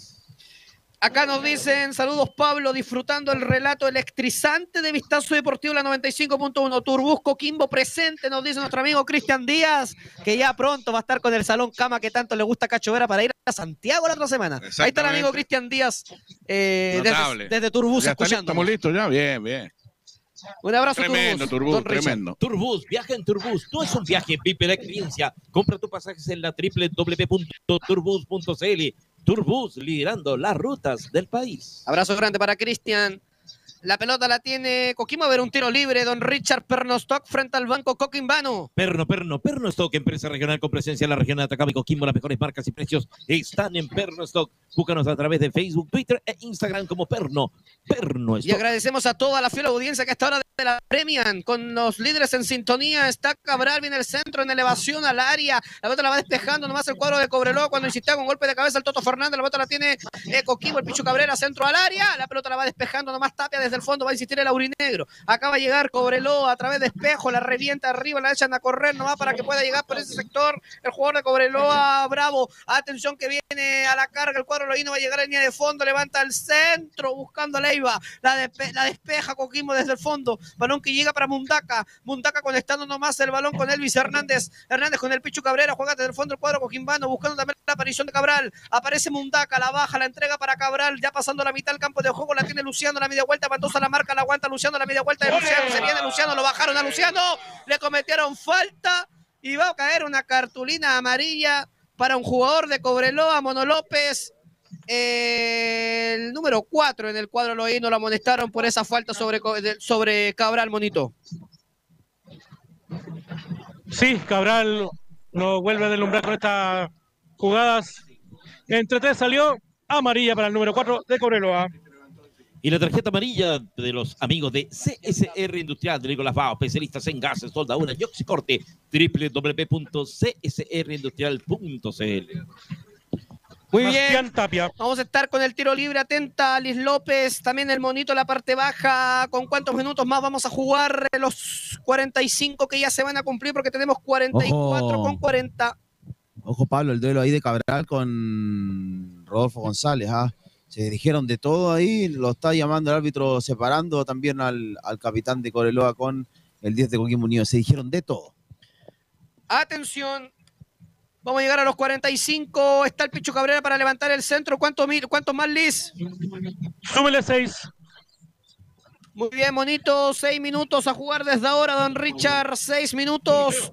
Acá nos dicen, saludos Pablo, disfrutando el relato electrizante de Vistazo Deportivo, la noventa y cinco punto uno. Turbus Coquimbo presente, nos dice nuestro amigo Cristian Díaz, que ya pronto va a estar con el Salón Cama que tanto le gusta a Cacho Vera para ir a Santiago la otra semana. Ahí está el amigo Cristian Díaz, eh, desde, desde Turbus escuchando. Estamos listos ya, bien, bien. Un abrazo, tremendo, Turbus. Turbus, tremendo. Turbus, viaja en Turbus. No es un viaje, vive la experiencia. Compra tus pasajes en la doble u doble u doble u punto turbus punto c l. Turbus, liderando las rutas del país. Abrazo grande para Cristian. La pelota la tiene Coquimbo. A ver, un tiro libre. Don Richard Pernostock frente al banco Coquimbano. Perno, Perno, Pernostock, empresa regional con presencia en la región de Atacama y Coquimbo. Las mejores marcas y precios están en Pernostock. Búscanos a través de Facebook, Twitter e Instagram como Perno. Pernostock. Y agradecemos a toda la fiel audiencia que a esta hora de la premian. Con los líderes en sintonía. Está Cabral, viene el centro en elevación al área. La pelota la va despejando nomás el cuadro de Cobreloa cuando insistía con golpe de cabeza el Toto Fernández. La pelota la tiene eh, Coquimbo, el Pichu Cabrera, centro al área. La pelota la va despejando nomás Tapia desde el fondo. Va a insistir el aurinegro. Acaba de llegar Cobreloa a través de espejo. La revienta arriba, la echan a correr nomás para que pueda llegar por ese sector. El jugador de Cobreloa, Bravo. Atención que viene a la carga. El cuadro loíno va a llegar a línea de fondo. Levanta el centro buscando a Leiva. La, despe la despeja Coquimbo desde el fondo. Balón que llega para Mundaca. Mundaca conectando nomás el balón con Elvis Hernández. Hernández con el Pichu Cabrera. Juega desde el fondo el cuadro coquimbano. Buscando también la aparición de Cabral. Aparece Mundaca. La baja, la entrega para Cabral. Ya pasando la mitad del campo de juego. La tiene Luciano. La media vuelta. Pantosa la marca. La aguanta Luciano. La media vuelta de Luciano. Se viene Luciano. Lo bajaron a Luciano. Le cometieron falta. Y va a caer una cartulina amarilla para un jugador de Cobreloa, Mono López. Eh, el número cuatro en el cuadro loíno lo amonestaron por esa falta sobre, sobre Cabral, Monito. Sí, Cabral nos vuelve a deslumbrar con estas jugadas. Entre tres salió amarilla para el número cuatro de Cobreloa. Y la tarjeta amarilla de los amigos de C S R Industrial de Nicolás Bao, especialistas en gases, soldaduras y oxicorte, doble u doble u doble u punto c s r industrial punto c l. Muy bien, Tapia. Vamos a estar con el tiro libre, atenta Liz López, también el Monito, la parte baja. ¿Con cuántos minutos más vamos a jugar? Los cuarenta y cinco que ya se van a cumplir porque tenemos cuarenta y cuatro Ojo. con cuarenta. Ojo, Pablo, el duelo ahí de Cabral con Rodolfo González. ¿ah? Se dijeron de todo ahí, lo está llamando el árbitro, separando también al, al capitán de Cobreloa con el diez de Coquimbo Unido. Se dijeron de todo. Atención. Vamos a llegar a los cuarenta y cinco. Está el Pichu Cabrera para levantar el centro. ¿Cuánto, cuánto más, Liz? Súmele seis. Muy bien, Monito. Seis minutos a jugar desde ahora, don Richard. Seis minutos.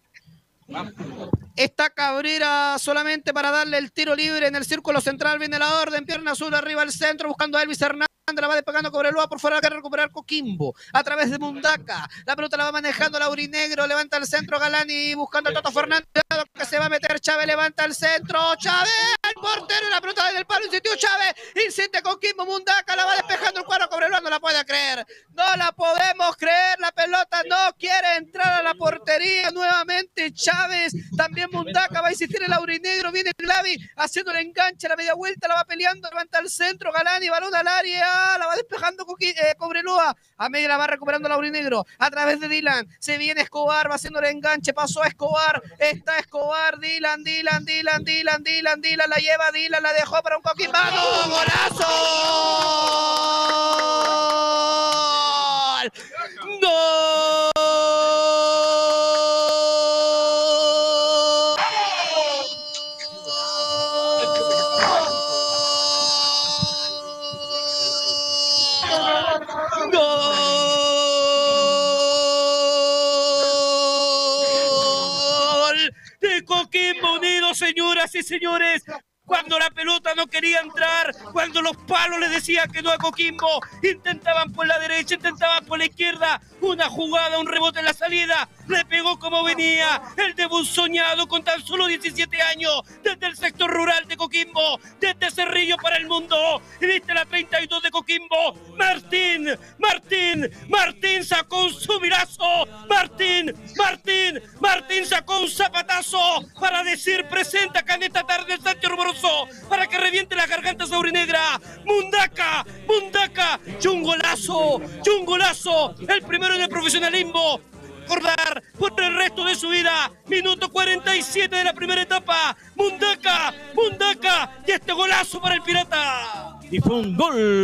Está Cabrera solamente para darle el tiro libre en el círculo central. Viene la orden. Pierna azul arriba al centro buscando a Elvis Hernández. La va despegando Cobreloa por fuera, que recuperar Coquimbo a través de Mundaca. La pelota la va manejando Laurinegro, levanta el centro Galani buscando a Toto Fernández que se va a meter. Chávez levanta el centro, Chávez, el portero, la pelota desde el palo, insistió Chávez, insiste Coquimbo, Mundaca la va despejando el cuadro Cobreloa, no la puede creer, no la podemos creer, la pelota no quiere entrar a la portería nuevamente Chávez, también Mundaca va a insistir el Laurinegro, viene Glavi haciendo el enganche, la media vuelta la va peleando, levanta el centro Galani, balón al área. La va despejando Coqui, eh, Cobreloa. A media la va recuperando Laurinegro. A través de Dylan. Se viene Escobar. Va haciendo el enganche. Pasó a Escobar. Está Escobar. Dylan, Dylan, Dylan, Dylan, Dylan, Dylan. La lleva Dylan. La dejó para un Coquimbano. ¡Golazo! ¡Gol! Coquimbo Unido, señoras y señores, cuando la pelota no quería entrar, cuando los palos les decían que no a Coquimbo, intentaban por la derecha, intentaban por la izquierda, una jugada, un rebote en la salida, le pegó como venía, el debut soñado con tan solo diecisiete años, desde el sector rural de Coquimbo, desde Cerrillo para el mundo, y viste la treinta y dos de Coquimbo, Martín, Martín, Martín sacó un subirazo, Martín, Martín, Martín sacó un zapatazo para decir presente acá en esta tarde el Sánchez Rumoroso, para que reviente la garganta saurinegra, Mundaca, Mundaca, chungolazo, chungolazo, el primero en el profesionalismo, recordar por el resto de su vida, minuto cuarenta y siete de la primera etapa, Mundaca, Mundaca, y este golazo para el Pirata. Y fue un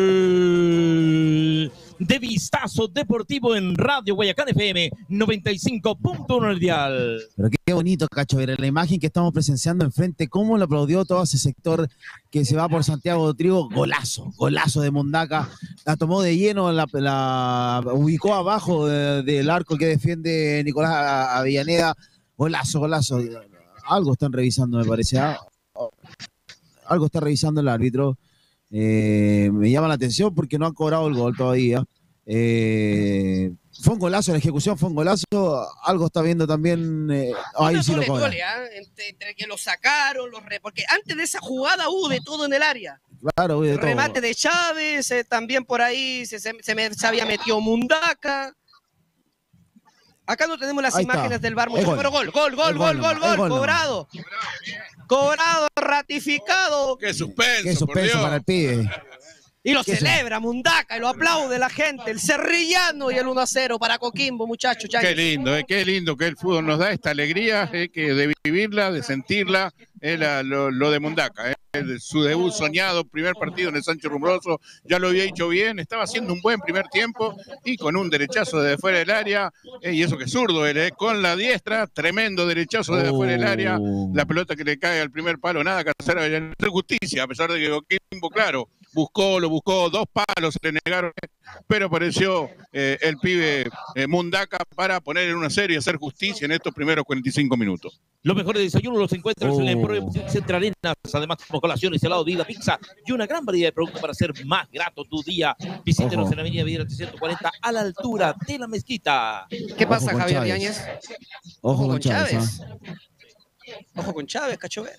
gol de Vistazo Deportivo en Radio Guayacán F M noventa y cinco punto uno el dial. Pero qué bonito, Cacho, ver la imagen que estamos presenciando enfrente, cómo lo aplaudió todo ese sector que se va por Santiago de Trigo. Golazo, golazo de Mundaca. La tomó de lleno, la, la ubicó abajo de, del arco que defiende Nicolás Avellaneda. Golazo, golazo. Algo están revisando, me parece. ¿eh? Algo está revisando el árbitro. Eh, me llama la atención porque no han cobrado el gol todavía. Eh, fue un golazo, la ejecución fue un golazo. Algo está viendo también. Eh, ahí sí lo cobra. Gole, ¿eh? entre, entre que lo sacaron, los re... porque antes de esa jugada hubo de todo en el área. Claro, de todo. Remate de Chávez, eh, también por ahí se, se, se, me, se había metido Mundaca. Acá no tenemos las Ahí imágenes está. del V A R mucho, pero gol, gol, gol, gol, gol, gol, gol, cobrado. Cobrado, ratificado. Qué suspenso, Qué suspenso para el pibe. Y lo celebra Mundaca y lo aplaude la gente, el cerrillano y el uno a cero para Coquimbo, muchachos. Qué lindo, eh, qué lindo que el fútbol nos da esta alegría, eh, que de vivirla, de sentirla, eh, la, lo, lo de Mundaca. Eh, su debut soñado, primer partido en el Sánchez Rumoroso, ya lo había hecho bien, estaba haciendo un buen primer tiempo y con un derechazo desde fuera del área, eh, y eso que es zurdo él, eh, con la diestra, tremendo derechazo desde Oh. fuera del área, la pelota que le cae al primer palo, nada que hacer, hacer justicia, a pesar de que Coquimbo, claro, buscó, lo buscó, dos palos se le negaron, pero apareció eh, el pibe eh, Mundaca para poner en una serie y hacer justicia en estos primeros cuarenta y cinco minutos. Los mejores desayunos los encuentras Oh. en el Emporio Centro Arenas. Además, con colaciones, helado, vida, pizza y una gran variedad de productos para hacer más grato tu día. Visítenos Ojo. en la avenida Videla trescientos cuarenta a la altura de la mezquita. ¿Qué pasa, con Javier Chávez. Yáñez? Ojo, Ojo con con Chávez. Chávez. ¿ah? Ojo con Chávez, Cachovera.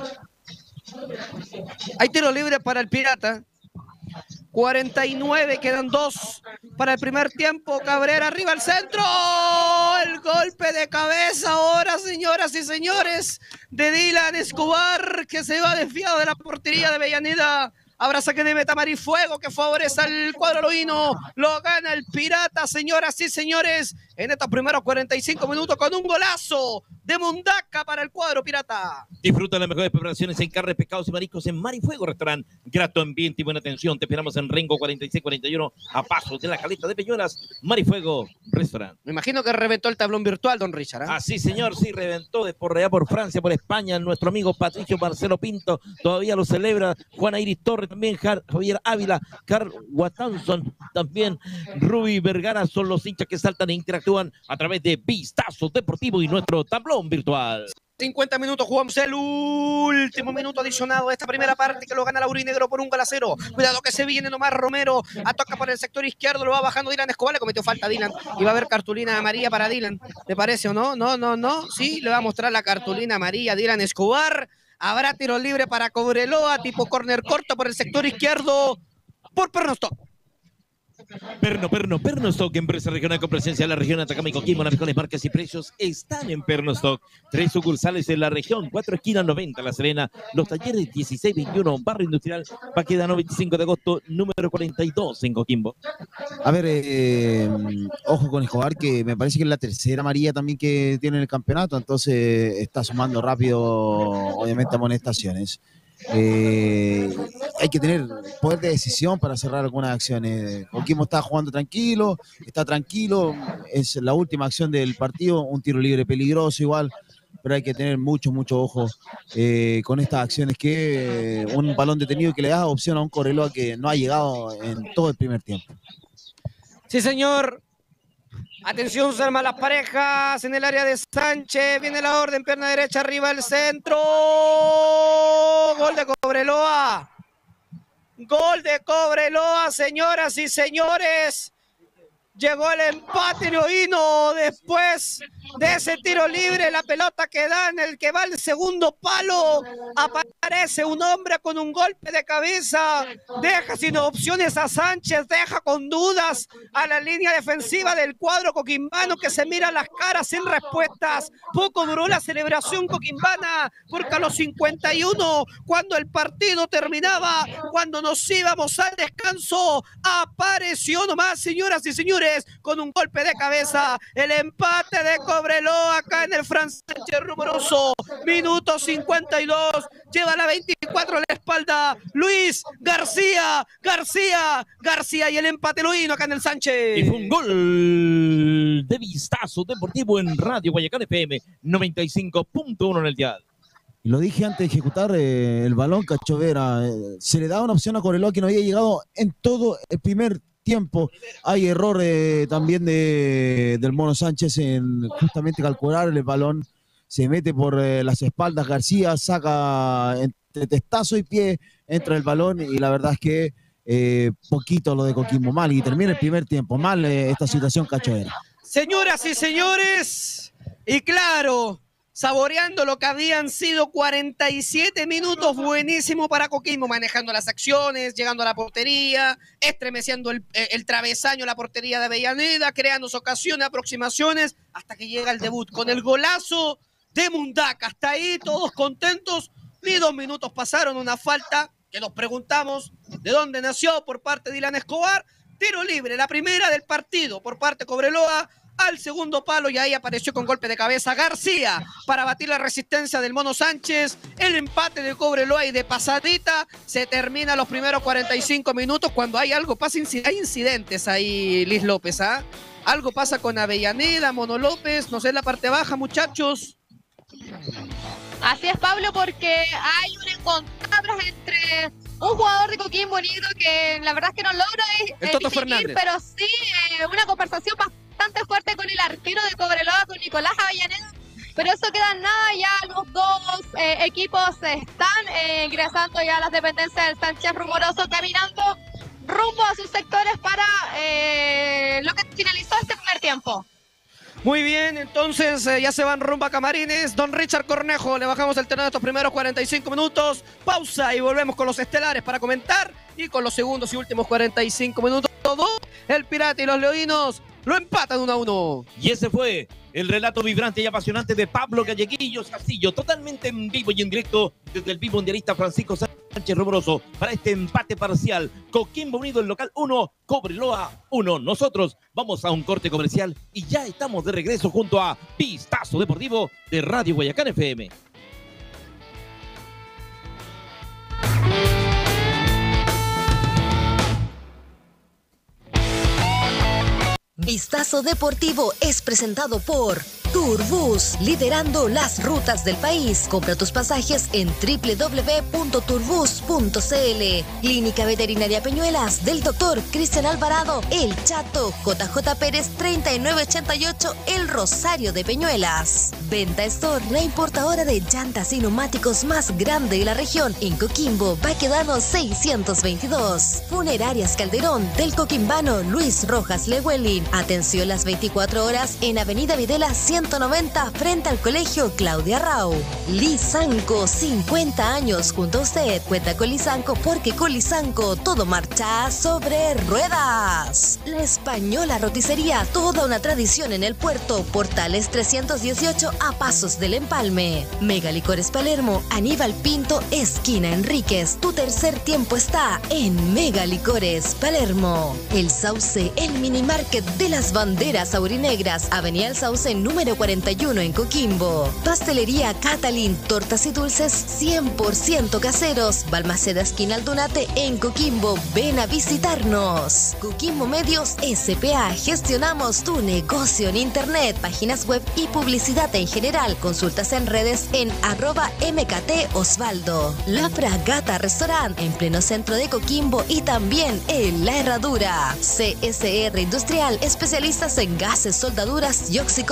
Hay tiro libre para el Pirata. cuarenta y nueve, quedan dos para el primer tiempo. Cabrera arriba al centro. El golpe de cabeza ahora, señoras y señores, de Dylan Escobar, que se va desviado de la portería de Avellaneda. Habrá saque de meta Marifuego que favorece al cuadro loíno. Lo gana el Pirata, señoras y señores, en estos primeros cuarenta y cinco minutos con un golazo de Mundaca para el cuadro Pirata. Disfruta las mejores preparaciones en carne, pescados y mariscos en Marifuego Restaurant. Grato ambiente y buena atención. Te esperamos en Rengo cuarenta y seis cuarenta y uno a pasos de la Caleta de Peñuelas. Marifuego Restaurant. Me imagino que reventó el tablón virtual, don Richard. ¿eh? Así, señor, sí, reventó de por allá, por Francia, por España. Nuestro amigo Patricio Marcelo Pinto todavía lo celebra. Juana Iris Torres también, Javier Ávila, Carl Watanson también, Ruby Vergara son los hinchas que saltan e interactúan a través de Vistazo Deportivo y nuestro tablón virtual. cincuenta minutos, jugamos el último minuto adicionado de esta primera parte que lo gana Laurinegro por un gol a cero. Cuidado que se viene nomás Romero, a toca por el sector izquierdo, lo va bajando Dylan Escobar, le cometió falta a Dylan y va a haber cartulina amarilla para Dylan. ¿Te parece o no? No, no, no. Sí, le va a mostrar la cartulina amarilla a Dylan Escobar. Habrá tiro libre para Cobreloa, tipo córner corto por el sector izquierdo por Pernostop. Perno, Perno, Pernostock, empresa regional con presencia en la región Atacama y Coquimbo. Las mejores marcas y precios están en Pernostock. Tres sucursales en la región, cuatro esquinas noventa, La Serena. Los talleres dieciséis veintiuno, Barrio Industrial, Baquedano veinticinco de agosto, número cuarenta y dos en Coquimbo. A ver, eh, ojo con Escobar, que me parece que es la tercera amarilla también que tiene en el campeonato, entonces está sumando rápido, obviamente, amonestaciones. Eh, hay que tener poder de decisión para cerrar algunas acciones. Coquimbo está jugando tranquilo, está tranquilo, es la última acción del partido, un tiro libre peligroso igual, pero hay que tener mucho, mucho ojo eh, con estas acciones, que eh, un balón detenido que le da opción a un Cobreloa que no ha llegado en todo el primer tiempo. Sí, señor. Atención, se arman las parejas en el área de Sánchez. Viene la orden, pierna derecha, arriba el centro. Gol de Cobreloa. Gol de Cobreloa, señoras y señores. Llegó el empate Leoíno después de ese tiro libre, la pelota que da en el que va el segundo palo. Aparece un hombre con un golpe de cabeza, deja sin opciones a Sánchez, deja con dudas a la línea defensiva del cuadro coquimbano que se mira las caras sin respuestas. Poco duró la celebración coquimbana porque a los cincuenta y uno, cuando el partido terminaba, cuando nos íbamos al descanso, apareció nomás, señoras y señores, con un golpe de cabeza, el empate de Cobreloa acá en el Fran Sánchez Rumoroso. Minuto cincuenta y dos, lleva la veinticuatro a la espalda Luis García, García, García y el empate Leoíno acá en el Sánchez. Y fue un gol de Vistazo Deportivo en Radio Guayacán F M noventa y cinco punto uno en el dial. Y lo dije antes de ejecutar eh, el balón, Cachovera. Eh, se le daba una opción a Cobreloa que no había llegado en todo el primer tiempo. Hay error eh, también de, del Mono Sánchez en justamente calcular el balón. Se mete por eh, las espaldas García, saca entre testazo y pie, entra el balón y la verdad es que eh, poquito lo de Coquimbo mal y termina el primer tiempo mal eh, esta situación, Cachovera. Señoras y señores, y claro, saboreando lo que habían sido cuarenta y siete minutos buenísimo para Coquimbo, manejando las acciones, llegando a la portería, estremeciendo el, el travesaño, la portería de Avellaneda, creando ocasiones, aproximaciones, hasta que llega el debut con el golazo de Mundaca. Hasta ahí todos contentos, ni dos minutos pasaron, una falta que nos preguntamos de dónde nació por parte de Dylan Escobar, tiro libre, la primera del partido por parte de Cobreloa, al segundo palo y ahí apareció con golpe de cabeza García para batir la resistencia del Mono Sánchez. El empate de Cobreloa y de pasadita se termina los primeros cuarenta y cinco minutos cuando hay algo, pasa, hay incidentes ahí, Liz López, ¿ah? ¿eh? Algo pasa con Avellaneda, Mono López, no sé, la parte baja, muchachos. Así es, Pablo, porque hay un encontrabras entre un jugador de Coquimbo Negro que la verdad es que no logra eh, el Toto distinguir, Fernández, pero sí eh, una conversación bastante fuerte con el arquero de Cobreloa, con Nicolás Avellaneda, pero eso queda en nada, ya los dos eh, equipos están eh, ingresando ya a las dependencias del Sánchez Rumoroso, caminando rumbo a sus sectores para eh, lo que finalizó este primer tiempo. Muy bien, entonces eh, ya se van rumbo a Camarines. Don Richard Cornejo, le bajamos el terreno de estos primeros cuarenta y cinco minutos. Pausa y volvemos con los estelares para comentar. Y con los segundos y últimos cuarenta y cinco minutos, todo el Pirata y los Leoínos lo empatan uno a uno. Y ese fue el relato vibrante y apasionante de Pablo Galleguillos Castillo, totalmente en vivo y en directo desde el vivo mundialista Francisco Sánchez Rumoroso para este empate parcial. Coquimbo Unido en local uno, Cobreloa uno. Nosotros vamos a un corte comercial y ya estamos de regreso junto a Vistazo Deportivo de Radio Guayacán F M. Vistazo Deportivo es presentado por Turbus, liderando las rutas del país. Compra tus pasajes en doble u doble u doble u punto turbus punto c l. Clínica Veterinaria Peñuelas del doctor Cristian Alvarado, El Chato, J J Pérez treinta y nueve ochenta y ocho, El Rosario de Peñuelas. Venta Store, la importadora de llantas y neumáticos más grande de la región, en Coquimbo, Baquedano seiscientos veintidós. Funerarias Calderón del coquimbano Luis Rojas Lewelin. Atención las veinticuatro horas en Avenida Videla ciento noventa frente al Colegio Claudia Rau. Lisanco, cincuenta años junto a usted. Cuenta con Lisanco porque con Lisanco todo marcha sobre ruedas. La Española Roticería, toda una tradición en el puerto. Portales trescientos dieciocho a pasos del Empalme. Mega Licores Palermo, Aníbal Pinto, esquina Enríquez. Tu tercer tiempo está en Mega Licores Palermo. El Sauce, el mini market de las banderas aurinegras, Avenida El Sauce número cuarenta y uno en Coquimbo. Pastelería Catalin, tortas y dulces cien por ciento caseros, Balmaceda esquina Aldunate en Coquimbo. Ven a visitarnos. Coquimbo Medios S P A, gestionamos tu negocio en internet, páginas web y publicidad en general. Consultas en redes en arroba M K T Osvaldo. La Fragata Restaurant en pleno centro de Coquimbo y también en La Herradura. C S R Industrial, especialistas en gases, soldaduras y oxicorte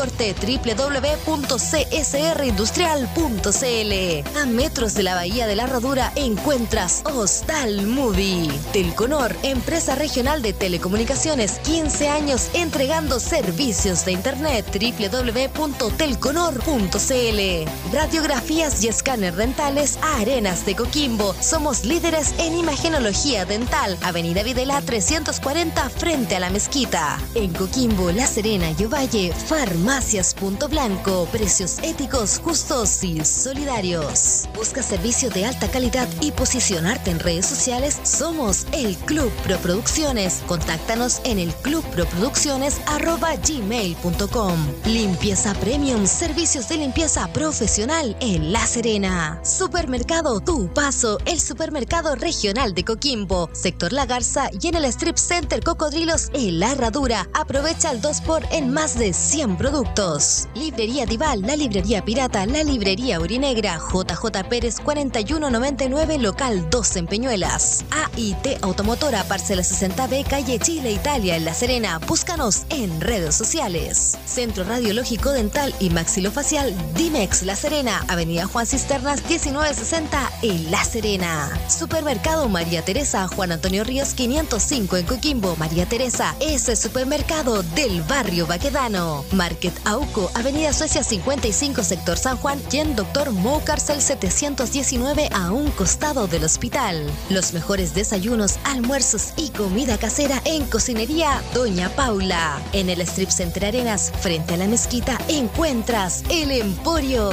doble u doble u doble u punto c s r industrial punto c l. A metros de la Bahía de la Herradura encuentras Hostal Movie. Telconor, empresa regional de telecomunicaciones, quince años entregando servicios de internet. doble u doble u doble u punto telconor punto c l. Radiografías y escáner dentales Arenas de Coquimbo. Somos líderes en imagenología dental. Avenida Videla trescientos cuarenta frente a la mezquita. En Coquimbo, La Serena y Ovalle, Farmacias Punto Blanco. Precios éticos, justos y solidarios. ¿Buscas servicio de alta calidad y posicionarte en redes sociales? Somos el Club Pro Producciones. Contáctanos en el club pro producciones arroba gmail punto com. Limpieza Premium, servicios de limpieza profesional en La Serena. Supermercado Tu Paso, el supermercado regional de Coquimbo, sector La Garza y en el Strip Center Cocodrilos en La Herradura. Aprovecha el dos por en más de cien productos. Librería Dival, la librería pirata, la librería Urinegra, J J Pérez cuarenta y uno noventa y nueve, local dos en Peñuelas. A I T Automotora, parcela sesenta B, calle Chile, Italia, en La Serena. Búscanos en redes sociales. Centro Radiológico Dental y Maxilofacial Dimex La Serena, avenida Juan Cisternas diecinueve sesenta en La Serena. Supermercado María Teresa, Juan Antonio Ríos quinientos cinco en Coquimbo. María Teresa es el supermercado del barrio Baquedano. Market Auco, avenida Suecia cincuenta y cinco, sector San Juan, y en Doctor Mo Carcel setecientos diecinueve a un costado del hospital. Los mejores desayunos, almuerzos y comida casera en Cocinería Doña Paula. En el Strip Center Arenas, frente a la mezquita, encuentras El Emporio.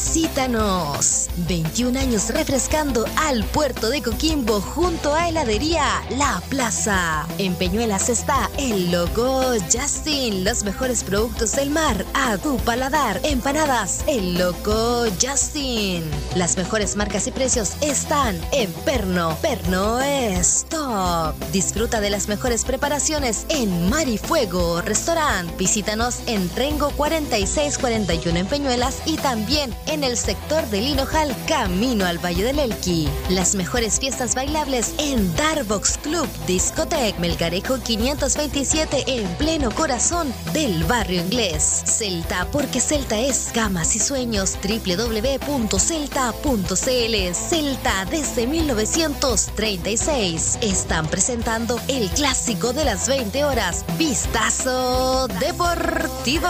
Visítanos. veintiún años refrescando al puerto de Coquimbo junto a heladería La Plaza. En Peñuelas está El Loco Justin. Los mejores productos del mar a tu paladar. Empanadas El Loco Justin. Las mejores marcas y precios están en Perno. Perno es top. Disfruta de las mejores preparaciones en Mar y Fuego Restaurant. Visítanos en Rengo cuarenta y seis cuarenta y uno en Peñuelas y también en el sector del Hinojal, camino al Valle del Elqui. Las mejores fiestas bailables en Darbox Club Discotec, Melgarejo quinientos veintisiete, en pleno corazón del barrio inglés. Celta, porque Celta es gamas y sueños. doble u doble u doble u punto celta punto c l. Celta desde mil novecientos treinta y seis. Están presentando el clásico de las veinte horas, Vistazo Deportivo.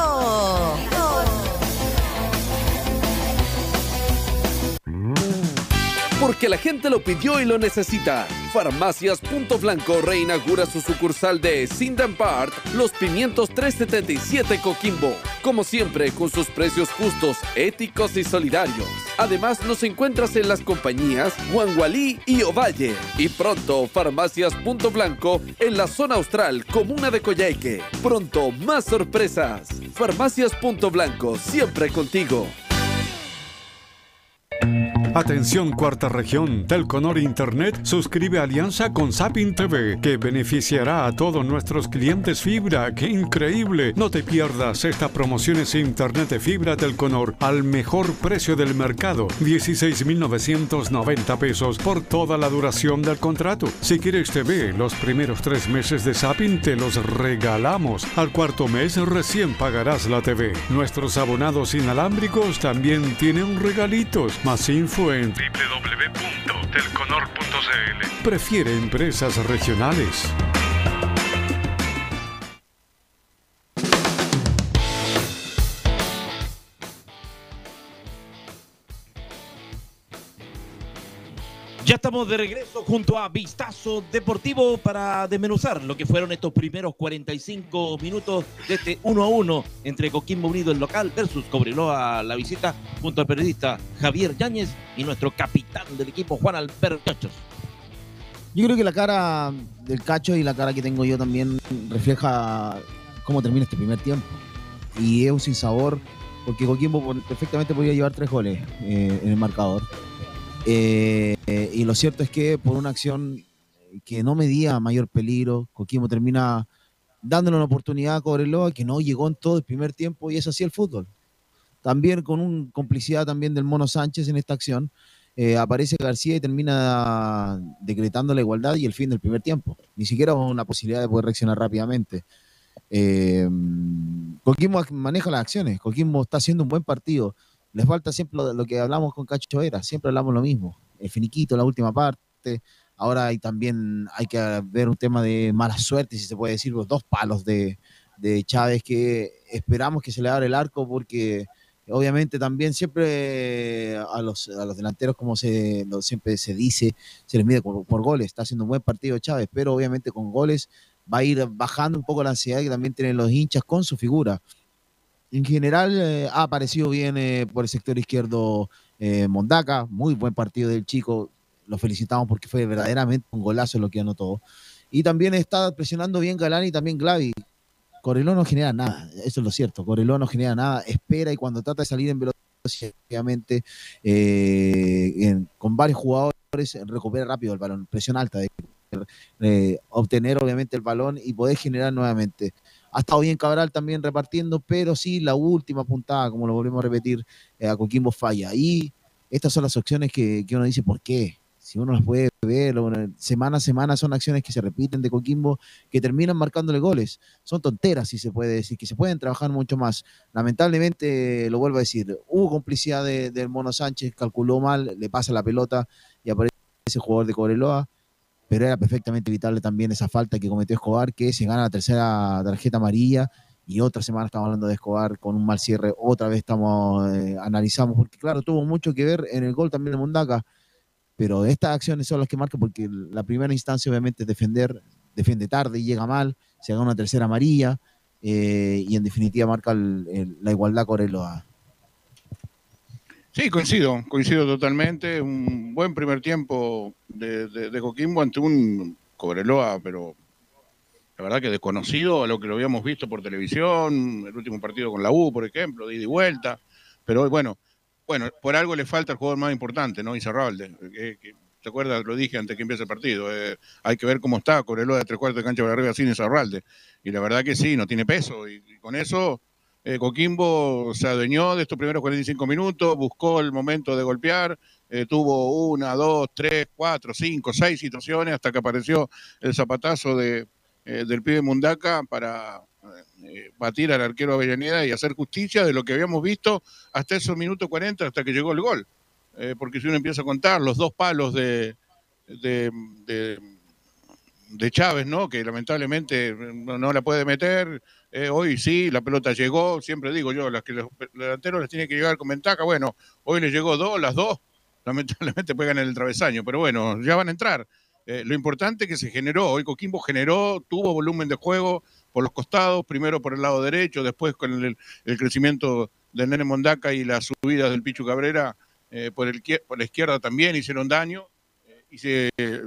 Porque la gente lo pidió y lo necesita. Farmacias Punto Blanco reinaugura su sucursal de Sindan Part, Los Pimientos trescientos setenta y siete Coquimbo. Como siempre, con sus precios justos, éticos y solidarios. Además, nos encuentras en las compañías Guangualí y Ovalle. Y pronto, Farmacias Punto Blanco en la zona austral, comuna de Coyhaique. Pronto, más sorpresas. Farmacias Punto Blanco, siempre contigo. Atención Cuarta Región, Telconor Internet suscribe alianza con Sapin T V, que beneficiará a todos nuestros clientes fibra. ¡Qué increíble! No te pierdas estas promociones Internet de fibra Telconor al mejor precio del mercado, dieciséis mil novecientos noventa pesos por toda la duración del contrato. Si quieres T V, los primeros tres meses de Sapin te los regalamos. Al cuarto mes recién pagarás la T V. Nuestros abonados inalámbricos también tienen regalitos. Más info en doble u doble u doble u punto telconor punto c l. Prefiere empresas regionales. Ya estamos de regreso junto a Vistazo Deportivo para desmenuzar lo que fueron estos primeros cuarenta y cinco minutos de este uno a uno entre Coquimbo Unido, el local, versus Cobreloa, la visita, junto al periodista Javier Yáñez y nuestro capitán del equipo, Juan Alberto Cachos. Yo creo que la cara del Cacho y la cara que tengo yo también refleja cómo termina este primer tiempo. Y es un sinsabor, porque Coquimbo perfectamente podría llevar tres goles eh, en el marcador. Eh, eh, y lo cierto es que por una acción que no medía mayor peligro, Coquimbo termina dándole una oportunidad a Cobreloa que no llegó en todo el primer tiempo, y es así el fútbol. También con una complicidad también del Mono Sánchez en esta acción, eh, aparece García y termina decretando la igualdad y el fin del primer tiempo. Ni siquiera una posibilidad de poder reaccionar rápidamente. Eh, Coquimbo maneja las acciones, Coquimbo está haciendo un buen partido. Les falta siempre lo, lo que hablamos con Cacho Vera, siempre hablamos lo mismo, el finiquito, la última parte. Ahora hay también hay que ver un tema de mala suerte, si se puede decir, los dos palos de, de Chávez, que esperamos que se le abra el arco, porque obviamente también siempre a los, a los delanteros, como se, lo, siempre se dice, se les mide por, por goles. Está haciendo un buen partido Chávez, pero obviamente con goles va a ir bajando un poco la ansiedad que también tienen los hinchas con su figura. En general eh, ha aparecido bien eh, por el sector izquierdo eh, Mondaca, muy buen partido del chico, lo felicitamos porque fue verdaderamente un golazo lo que anotó. Y también está presionando bien Galán y también Glavi. Coreló no genera nada, eso es lo cierto, Coreló no genera nada, espera, y cuando trata de salir en velocidad, obviamente, eh, en, con varios jugadores, recupera rápido el balón, presión alta, de eh, obtener obviamente el balón y poder generar nuevamente. Ha estado bien Cabral también repartiendo, pero sí la última puntada, como lo volvemos a repetir, eh, a Coquimbo falla. Y estas son las opciones que, que uno dice, ¿por qué? Si uno las puede ver, semana a semana son acciones que se repiten de Coquimbo, que terminan marcándole goles. Son tonteras, si se puede decir, que se pueden trabajar mucho más. Lamentablemente, lo vuelvo a decir, hubo complicidad de, del Mono Sánchez, calculó mal, le pasa la pelota y aparece ese jugador de Cobreloa, pero era perfectamente evitable también esa falta que cometió Escobar, que se gana la tercera tarjeta amarilla. Y otra semana estamos hablando de Escobar con un mal cierre, otra vez estamos eh, analizamos, porque claro, tuvo mucho que ver en el gol también de Mondaca, pero estas acciones son las que marcan, porque la primera instancia obviamente es defender, defiende tarde y llega mal, se gana una tercera amarilla, eh, y en definitiva marca el, el, la igualdad Cobreloa. Sí, coincido, coincido totalmente. Un buen primer tiempo de, de, de Coquimbo ante un Cobreloa, pero la verdad que desconocido a lo que lo habíamos visto por televisión, el último partido con la U, por ejemplo, de ida y vuelta, pero bueno, bueno, por algo le falta el jugador más importante, ¿no? Incerralde, que, que, ¿te acuerdas? Lo dije antes que empiece el partido, eh, hay que ver cómo está Cobreloa de tres cuartos de cancha para arriba sin Incerralde, y la verdad que sí, no tiene peso, y, y con eso eh, Coquimbo se adueñó de estos primeros cuarenta y cinco minutos, buscó el momento de golpear, eh, tuvo una, dos, tres, cuatro, cinco, seis situaciones, hasta que apareció el zapatazo de Eh, del pibe Mondaca para eh, batir al arquero Avellaneda y hacer justicia de lo que habíamos visto hasta esos minutos cuarenta, hasta que llegó el gol. Eh, porque si uno empieza a contar los dos palos de, de, de, de Chávez, ¿no? Que lamentablemente no, no la puede meter, eh, hoy sí, la pelota llegó, siempre digo yo, las que los delanteros les tienen que llegar con ventaja, bueno, hoy les llegó dos, las dos, lamentablemente pegan en el travesaño, pero bueno, ya van a entrar. Eh, lo importante que se generó, hoy Coquimbo generó, tuvo volumen de juego por los costados, primero por el lado derecho, después con el, el crecimiento del Nene Mondaca y las subidas del Pichu Cabrera eh, por, el, por la izquierda también hicieron daño, eh, y, se,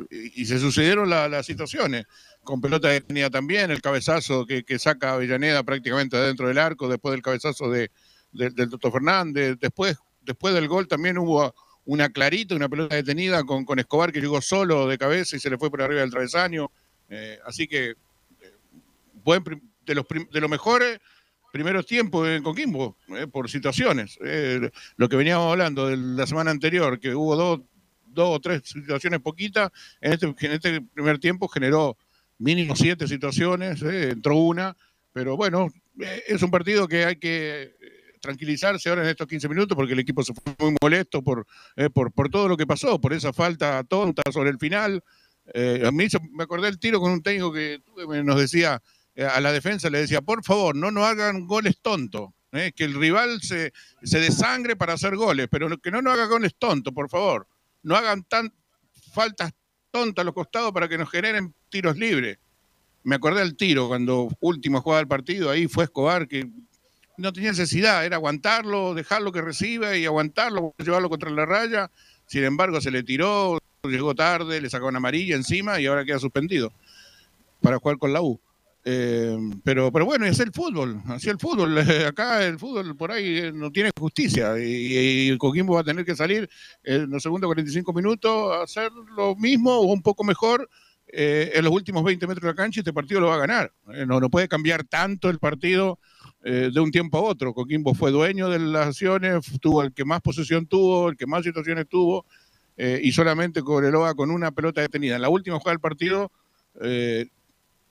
y se sucedieron la, las situaciones, con pelota detenida también, el cabezazo que, que saca Avellaneda prácticamente adentro del arco, después del cabezazo de, de, del Toto Fernández, después, después del gol también hubo una clarita, una pelota detenida con, con Escobar, que llegó solo de cabeza y se le fue por arriba del travesaño. Eh, así que, eh, buen, de los de los mejores primeros tiempos en Coquimbo, eh, por situaciones. Eh, lo que veníamos hablando de la semana anterior, que hubo dos, dos o tres situaciones poquitas, en este, en este primer tiempo generó mínimo siete situaciones, eh, entró una, pero bueno, eh, es un partido que hay que tranquilizarse ahora en estos quince minutos, porque el equipo se fue muy molesto por, eh, por, por todo lo que pasó, por esa falta tonta sobre el final. Eh, a mí me acordé el tiro con un técnico que nos decía, eh, a la defensa le decía, por favor, no nos hagan goles tontos, eh, que el rival se, se desangre para hacer goles, pero que no nos hagan goles tontos, por favor. No hagan tan faltas tontas a los costados para que nos generen tiros libres. Me acordé del tiro cuando último jugaba el partido, ahí fue Escobar, que no tenía necesidad, era aguantarlo, dejarlo que reciba y aguantarlo, llevarlo contra la raya. Sin embargo, se le tiró, llegó tarde, le sacó una amarilla encima y ahora queda suspendido para jugar con la U. Eh, pero, pero bueno, es el fútbol, así el fútbol. Acá el fútbol por ahí no tiene justicia y, y Coquimbo va a tener que salir en los segundos cuarenta y cinco minutos a hacer lo mismo o un poco mejor. Eh, en los últimos veinte metros de la cancha, este partido lo va a ganar. Eh, no, no puede cambiar tanto el partido eh, de un tiempo a otro. Coquimbo fue dueño de las acciones, tuvo el que más posesión tuvo, el que más situaciones tuvo, eh, y solamente Cobreloa con una pelota detenida. En la última jugada del partido, eh,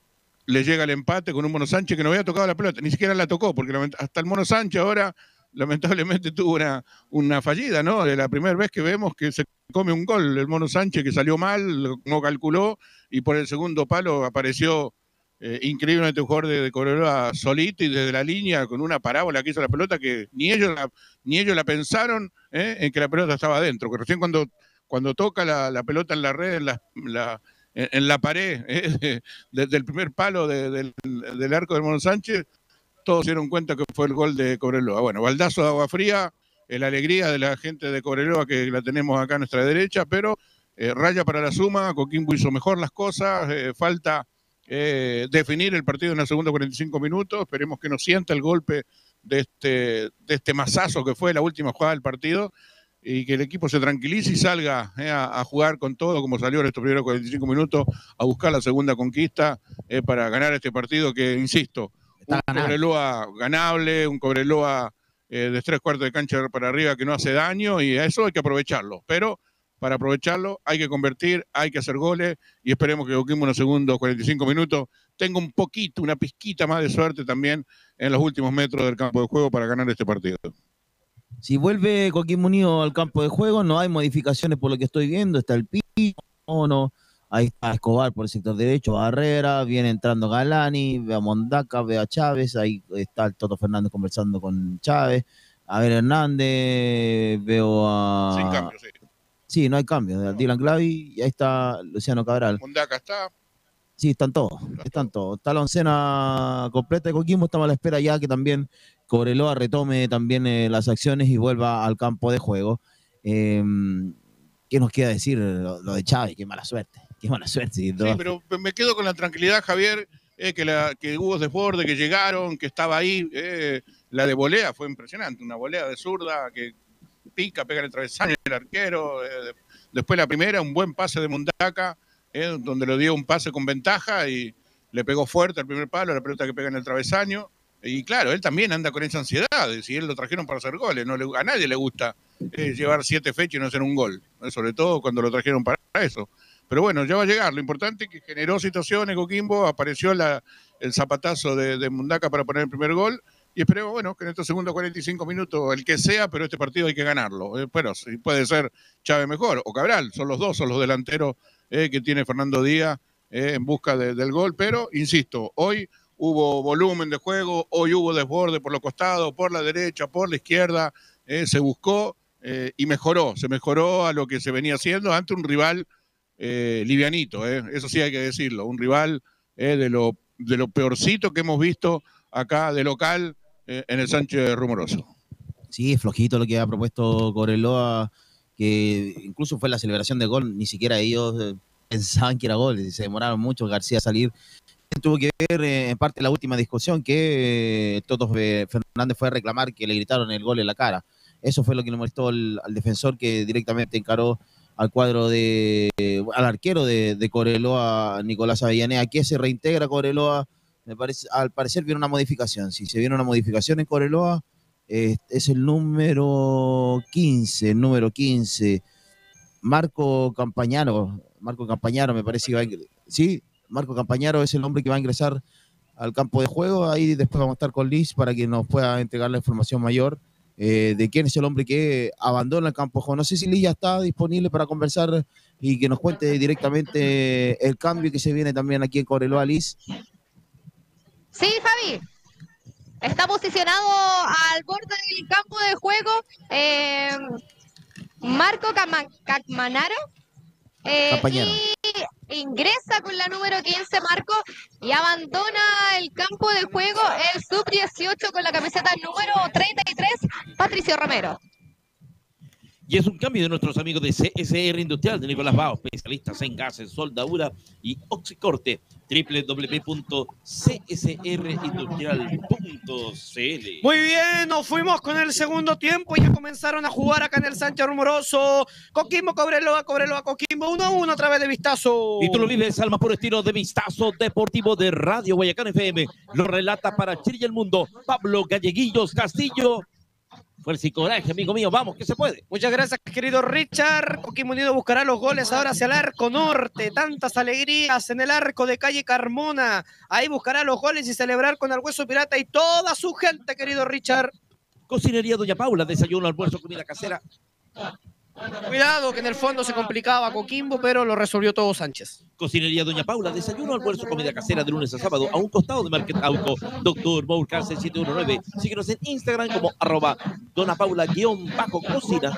le llega el empate con un Mono Sánchez que no había tocado la pelota, ni siquiera la tocó, porque hasta el Mono Sánchez ahora lamentablemente tuvo una, una fallida, ¿no? De la primera vez que vemos que se come un gol el Mono Sánchez, que salió mal, no calculó, y por el segundo palo apareció eh, increíblemente un jugador de, de Cobreloa solito y desde la línea con una parábola que hizo la pelota que ni ellos la, ni ellos la pensaron eh, en que la pelota estaba adentro, que recién cuando, cuando toca la, la pelota en la red, en la, la en la pared, eh, desde el primer palo de, de, del arco del Mono Sánchez, todos se dieron cuenta que fue el gol de Cobreloa. Bueno, baldazo de agua fría, eh, la alegría de la gente de Cobreloa que la tenemos acá a nuestra derecha, pero eh, raya para la suma, Coquimbo hizo mejor las cosas, eh, falta eh, definir el partido en la segunda cuarenta y cinco minutos, esperemos que no sienta el golpe de este, de este mazazo que fue la última jugada del partido, y que el equipo se tranquilice y salga eh, a, a jugar con todo, como salió en estos primeros cuarenta y cinco minutos, a buscar la segunda conquista eh, para ganar este partido que, insisto, un Cobreloa ganable, un Cobreloa eh, de tres cuartos de cancha para arriba que no hace daño, y a eso hay que aprovecharlo. Pero para aprovecharlo hay que convertir, hay que hacer goles, y esperemos que Coquimbo en los segundos cuarenta y cinco minutos tenga un poquito, una pizquita más de suerte también en los últimos metros del campo de juego para ganar este partido. Si vuelve Coquimbo Unido al campo de juego, no hay modificaciones por lo que estoy viendo. Está el Pico, no, ahí está Escobar por el sector derecho, Barrera, viene entrando Galani, ve a Mondaca, ve a Chávez, ahí está el Toto Fernández conversando con Chávez, a ver Hernández, veo a... Sin cambio, sí. Sí, no hay cambio, Dylan Clavi, y ahí está Luciano Cabral. Mondaca está. Sí, están todos, están todos. Está la oncena completa de Coquimbo, estamos a la espera ya que también Cobreloa retome también eh, las acciones y vuelva al campo de juego. Eh, ¿Qué nos queda decir lo, lo de Chávez? Qué mala suerte, qué mala suerte. Sí, pero me quedo con la tranquilidad, Javier, eh, que, la, que hubo desborde, que llegaron, que estaba ahí. Eh, la de volea fue impresionante, una volea de zurda que pica, pega en el travesaño el arquero. Eh, después la primera, un buen pase de Mondaca, eh, donde le dio un pase con ventaja y le pegó fuerte al primer palo, la pelota que pega en el travesaño. Y claro, él también anda con esa ansiedad, de si él lo trajeron para hacer goles. No le, a nadie le gusta eh, llevar siete fechas y no hacer un gol, eh, sobre todo cuando lo trajeron para eso. Pero bueno, ya va a llegar. Lo importante es que generó situaciones Coquimbo, apareció la, el zapatazo de, de Mondaca para poner el primer gol, y esperemos, bueno, que en estos segundos cuarenta y cinco minutos, el que sea, pero este partido hay que ganarlo. Eh, bueno, si puede ser Chávez mejor, o Cabral, son los dos, son los delanteros eh, que tiene Fernando Díaz eh, en busca de, del gol, pero, insisto, hoy hubo volumen de juego, hoy hubo desborde por los costados, por la derecha, por la izquierda, eh, se buscó eh, y mejoró, se mejoró a lo que se venía haciendo ante un rival eh, livianito, eh, eso sí hay que decirlo, un rival eh, de, lo, de lo peorcito que hemos visto acá de local eh, en el Sánchez Rumoroso. Sí, es flojito lo que ha propuesto Cobreloa, que incluso fue la celebración de gol, ni siquiera ellos eh, pensaban que era gol, se demoraron mucho García a salir. Tuvo que ver eh, en parte la última discusión que eh, Toto Fernández fue a reclamar que le gritaron el gol en la cara. Eso fue lo que le molestó al, al defensor, que directamente encaró al cuadro de eh, al arquero de, de Cobreloa, Nicolás Avellaneda, que se reintegra Cobreloa. Me parece, al parecer viene una modificación. Si se viene una modificación en Cobreloa, eh, es el número quince, el número quince, Marco Campañaro. Marco Campañaro me parece que va a ingresar. Sí, Marco Campañaro es el hombre que va a ingresar al campo de juego. Ahí después vamos a estar con Liz para que nos pueda entregar la información mayor eh, de quién es el hombre que abandona el campo de juego. No sé si Liz ya está disponible para conversar y que nos cuente directamente el cambio que se viene también aquí en Cobreloa, Liz. Sí, Javi. Está posicionado al borde del campo de juego eh, Marco Campañaro. Eh, y ingresa con la número quince Marco y abandona el campo de juego el sub dieciocho con la camiseta número treinta y tres, Patricio Romero. Y es un cambio de nuestros amigos de C S R Industrial, de Nicolás Bao, especialistas en gases, soldadura y oxicorte. doble u doble u doble u punto c s r industrial punto c l. Muy bien, nos fuimos con el segundo tiempo. Ya comenzaron a jugar acá en el Sánchez Rumoroso. Coquimbo, Cobreloa, Cobreloa, Coquimbo, uno a uno a través de Vistazo. Y tú lo vives al más puro estilo de Vistazo Deportivo de Radio Guayacán F M. Lo relata para Chile y el mundo Pablo Galleguillos Castillo. fuerza y coraje, amigo mío. Vamos, que se puede. Muchas gracias, querido Richard. Coquimbo Unido buscará los goles ahora hacia el arco norte. Tantas alegrías en el arco de calle Carmona. Ahí buscará los goles y celebrar con el Hueso Pirata y toda su gente, querido Richard. Cocinería Doña Paula, desayuno, almuerzo, comida casera. Cuidado, que en el fondo se complicaba Coquimbo, pero lo resolvió todo Sánchez. Cocinería Doña Paula, desayuno, almuerzo, comida casera de lunes a sábado a un costado de Market Auco. Doctor Mourcase siete uno nueve. Síguenos en Instagram como arroba Dona Paula guión bajo cocina.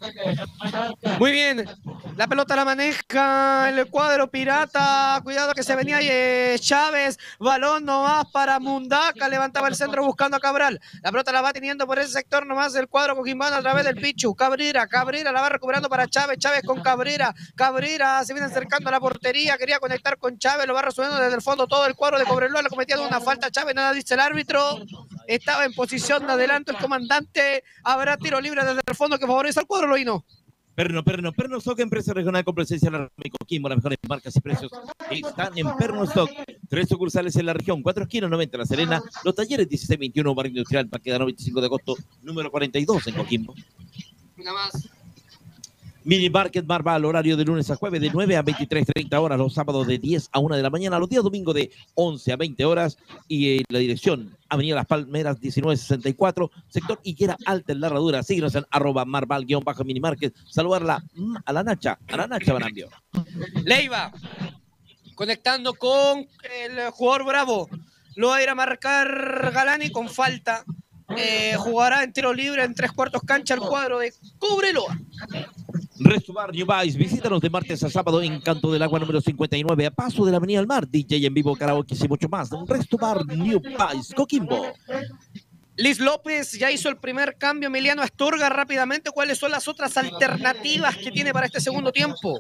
Muy bien. La pelota la maneja el cuadro pirata. Cuidado que se venía eh, Chávez. Balón nomás para Mundaca. Levantaba el centro buscando a Cabral. La pelota la va teniendo por ese sector nomás el cuadro coquimbano a través del Pichu. Cabrera, Cabrera la va recuperando para Chávez. Chávez con Cabrera. Cabrera se viene acercando a la portería. Quería conectar con Chávez. Lo va resolviendo desde el fondo todo el cuadro de Cobreloa. Le cometía una falta a Chávez. Nada dice el árbitro. Estaba en posición de adelanto el comandante. Habrá tiro libre desde el fondo que favorece al cuadro loíno. Perno, Perno, Perno Stock, empresa regional con presencia en la región de Coquimbo. Las mejores marcas y precios están en Perno Stock. Tres sucursales en la región, cuatro esquinas, noventa La Serena. Los talleres dieciséis veintiuno, Barrio Industrial, Parque veinticinco de agosto, número cuarenta y dos en Coquimbo. Una más. Mini Market Marval, horario de lunes a jueves de nueve a veintitrés treinta horas, los sábados de diez a una de la mañana, los días domingos de once a veinte horas y eh, la dirección Avenida Las Palmeras diecinueve sesenta y cuatro, sector Higuera Alta en la Herradura. Síguenos en arroba Marval guión bajo Mini Market. Saludarla a la Nacha, a la Nacha Barambio. Leiva, conectando con el jugador Bravo. Lo va a ir a marcar Galani con falta. Eh, jugará en tiro libre en tres cuartos cancha el cuadro de Cobreloa. Resto Bar New Vice, visítanos de martes a sábado en Canto del Agua número cincuenta y nueve, a paso de la Avenida del Mar. D J en vivo, karaoke y mucho más. Resto Bar New Vice, Coquimbo. Liz López ya hizo el primer cambio. Emiliano Astorga, rápidamente, ¿cuáles son las otras alternativas que tiene para este segundo tiempo?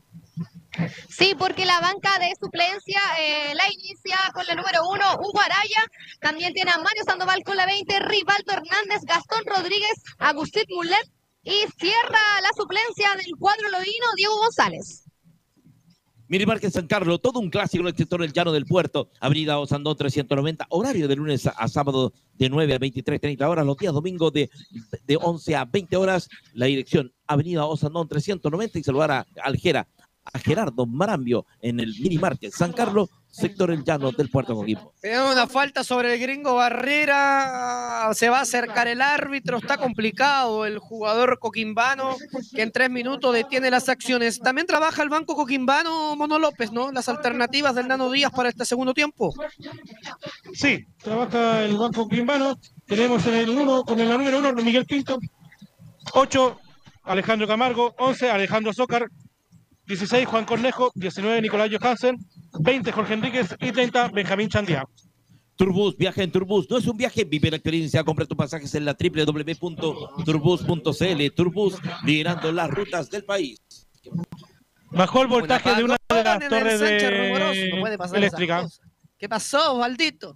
Sí, porque la banca de suplencia eh, la inicia con la número uno, Hugo Araya. También tiene a Mario Sandoval con la veinte, Rivaldo Hernández, Gastón Rodríguez, Agustín Mulet. Y cierra la suplencia del cuadro loíno, Diego González. Mini Market San Carlos, todo un clásico en el sector del Llano del Puerto. Avenida Osandón trescientos noventa, horario de lunes a, a sábado de nueve a veintitrés treinta horas, los días domingos de, de once a veinte horas. La dirección Avenida Osandón trescientos noventa y saludar a Aljera, a Gerardo Marambio en el Mini Market San Carlos, sector El Llano del Puerto Coquimbo. Tiene una falta sobre el gringo Barrera, se va a acercar el árbitro, está complicado el jugador coquimbano que en tres minutos detiene las acciones. También trabaja el banco coquimbano Mono López, ¿no? Las alternativas del Nano Díaz para este segundo tiempo. Sí, trabaja el banco coquimbano. Tenemos en el uno, con el número uno, Miguel Pinto. ocho, Alejandro Camargo. once, Alejandro Zócar. dieciséis, Juan Cornejo. diecinueve, Nicolás Johansen. veinte, Jorge Enríquez. Y treinta, Benjamín Chandía. Turbus, viaja en Turbus. No es un viaje, vive la experiencia. Compra tus pasajes en la doble u doble u doble u punto turbus punto c l. Turbus, liderando las rutas del país. Bajó el voltaje de una de las torres de no puede pasar eléctrica. ¿Qué pasó, Valdito?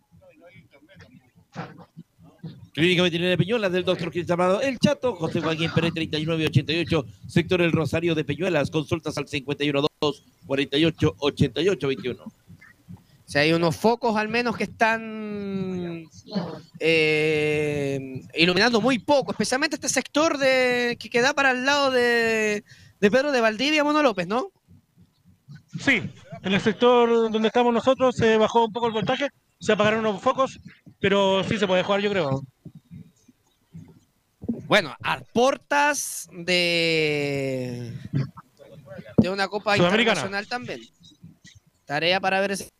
Clínica Veterinaria Peñuelas del doctor Cristian Alvarado, El Chato, José Joaquín Pérez, treinta y nueve ochenta y ocho, sector El Rosario de Peñuelas, consultas al cincuenta y uno dos, cuarenta y ocho, ochenta y ocho, veintiuno. Si hay unos focos al menos que están eh, iluminando muy poco, especialmente este sector de que queda para el lado de, de Pedro de Valdivia, Mono López, ¿no? Sí, en el sector donde estamos nosotros se bajó un poco el voltaje, se apagaron unos focos, pero sí se puede jugar, yo creo. Bueno, a portas de, de una Copa Internacional también. Tarea para ver ese...